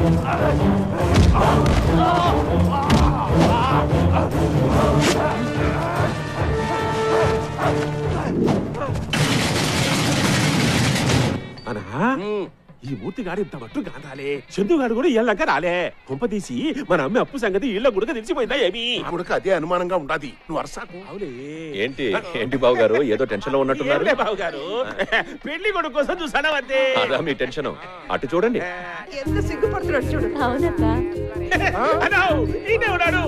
Speaker 6: అనా ఈ మూర్తి గాడు ఇంత మట్టు కాదాలే చందు గాడు కూడా ఇళ్ళక రాలే కుంప తీసి మన అమ్మ అప్పు సంగతి ఇళ్ళ గుడక తెలిసిపోయిందా ఏమి
Speaker 5: గుడక అదే అనుమానంగా ఉండాది నువ్వు అరసాకు
Speaker 22: ఏంటి ఏంటి బాబు గారు ఏదో టెన్షన్ లో ఉన్నట్టున్నారు
Speaker 6: బాబు గారు పెళ్లి కొడుకు కోసం చూసానా అంతే
Speaker 22: అదా మీ టెన్షన్ అటు చూడండి
Speaker 10: ఎంత సిగ్గుపడుతున్నాడు చూడు.
Speaker 3: అవునక్క
Speaker 6: అన్నా ఈయనే ఉన్నాడు.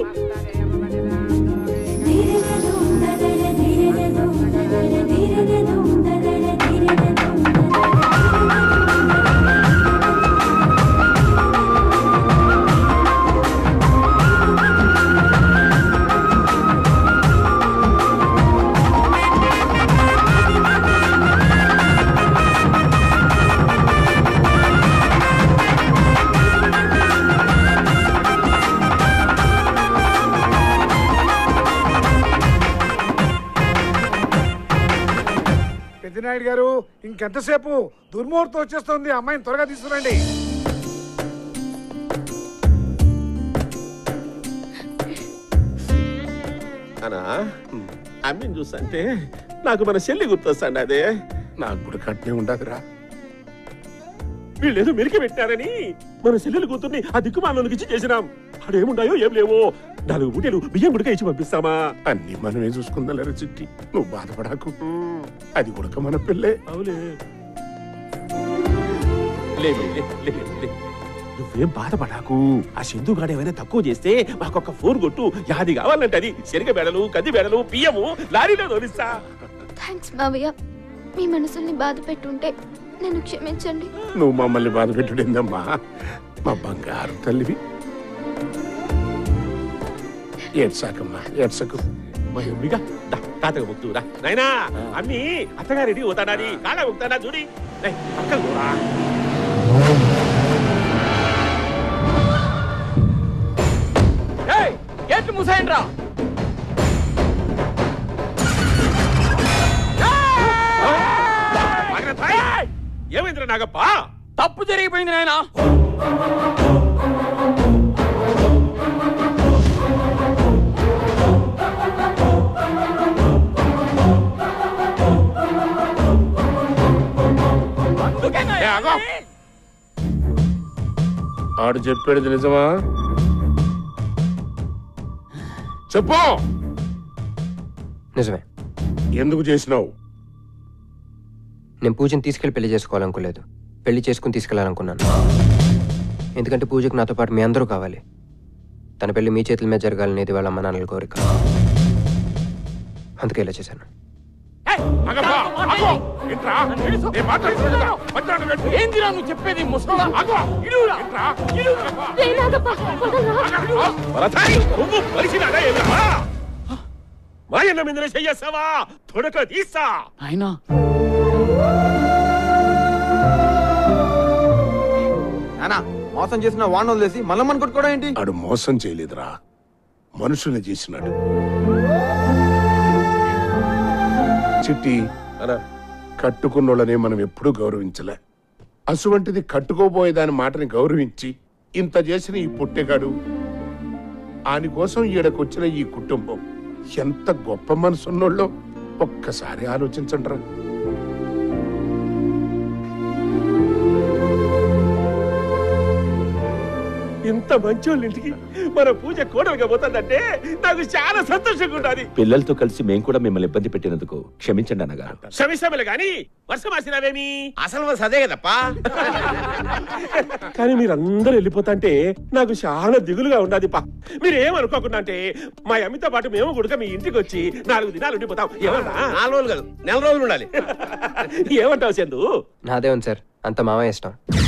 Speaker 16: పెద్దినాయుడు గారు ఇంకెంతసేపు దుర్ముహూర్తం వచ్చేస్తుంది, అమ్మాయిని త్వరగా తీసుకురండి.
Speaker 6: అనా అమ్మిని చూస్తుంటే నాకు మన చెల్లి గుర్తొస్తాండి అదే
Speaker 5: నాకు కూడా కట్నే ఉండదురా.
Speaker 6: వీళ్ళేదో మెరికి పెట్టారని మన చెల్లెలు కూతుర్ని ఆ దిక్కుమాలోనికి ఇచ్చి చేసినాం. అడేముండాయో ఏం లేవో నాలుగు బుట్టెలు బియ్యం గుడక ఇచ్చి పంపిస్తామా?
Speaker 5: అన్ని మనమే చూసుకుందలేరా చిట్టి, నువ్వు బాధపడాకు. అది గుడక మన పిల్లే.
Speaker 6: అవులే లే లే, లే, లే. నువ్వేం బాధపడాకు. ఆ సింధు గాడు ఏమైనా తక్కువ చేస్తే మాకొక ఫోన్ కొట్టు, యాది కావాలంటే అది శనగ బెడలు కంది బెడలు బియ్యము లారీలో తోలిస్తా.
Speaker 7: థ్యాంక్స్ మావయ్య, మీ మనసుల్ని బాధ పెట్టుంటే నన్ను క్షమించండి.
Speaker 5: నువ్వు మమ్మల్ని బాధ పెట్టుడిందమ్మా, మా బంగారు తల్లివి. ఏడ్సాకమ్మా ఏడ్సకు.
Speaker 6: భయంగా తాతగా ముక్తురా నాయనా. అమ్మి అత్తగారెడ్డి పోతాడాని కాళ్ళ ముక్తాడా చూడి పక్కన కూడా.
Speaker 14: గేట్లు మూసేయండి రా.
Speaker 6: ఏమైందిరా నాగప్ప?
Speaker 14: తప్పు జరిగిపోయింది నాయనా.
Speaker 5: ఆడు చెప్పేది నిజమా? చెప్పు.
Speaker 8: నిజమే.
Speaker 5: ఎందుకు చేసినావు?
Speaker 8: నేను పూజని తీసుకెళ్లి పెళ్లి చేసుకోవాలనుకోలేదు, పెళ్లి చేసుకుని తీసుకెళ్లాలనుకున్నాను. ఎందుకంటే పూజకు నాతో పాటు మీ అందరూ కావాలి. తన పెళ్లి మీ చేతుల మీద జరగాలనేది వాళ్ళ అమ్మ నాన్నల కోరిక. అందుకే ఇలా చేశాను.
Speaker 14: ఏందిరా నువ్వు చెప్పేది? ముసలా
Speaker 6: మాయన్న మీద చెయ్యేస్తావా? తొడక తీస్తా.
Speaker 14: అయినా
Speaker 12: నానా మోసం చేసిన వాడిని వదిలేసి మళ్ళీ మన కొట్టుకోవడం ఏంటి?
Speaker 5: ఆడు మోసం చేయలేదురా, మనుషుల్ని చేసినాడు. చిట్టి కట్టుకున్నోళ్ళనే మనం ఎప్పుడూ గౌరవించలే. అసువంటిది కట్టుకోబోయేదాని మాటని గౌరవించి ఇంత చేసిన ఈ పుట్టెగాడు, ఆని కోసం ఈడకొచ్చిన ఈ కుటుంబం ఎంత గొప్ప మనసున్నోళ్ళో ఒక్కసారి ఆలోచించండి రా.
Speaker 6: ఇంత మంచోళ్ళ ఇంటికి మన పూజ కోడలుగా పోతుందంటే నాకు చాలా సంతోషంగా ఉండాలి.
Speaker 22: పిల్లలతో కలిసి మేము కూడా మిమ్మల్ని ఇబ్బంది పెట్టినందుకు క్షమించండి అన్నగారు.
Speaker 6: క్షమిస్తామలే గాని వర్షం ఆసినావేమి?
Speaker 11: అసలు వర్షం అదే కదప్పా.
Speaker 6: కానీ మీరందరూ వెళ్ళిపోతాంటే నాకు చాలా దిగులుగా ఉన్నది పా. మీరు ఏమనుకోకుండా అంటే మా అమ్మితో పాటు మేము కూడా మీ ఇంటికి వచ్చి నాలుగు దినాలు ఉండిపోతాం. ఏమన్నా?
Speaker 11: నాలుగు రోజులు కాదు, నెల రోజులు ఉండాలి.
Speaker 6: ఏమంటావు చందు?
Speaker 8: నాదే ఉంది సార్, అంత మావయ్య ఇష్టం.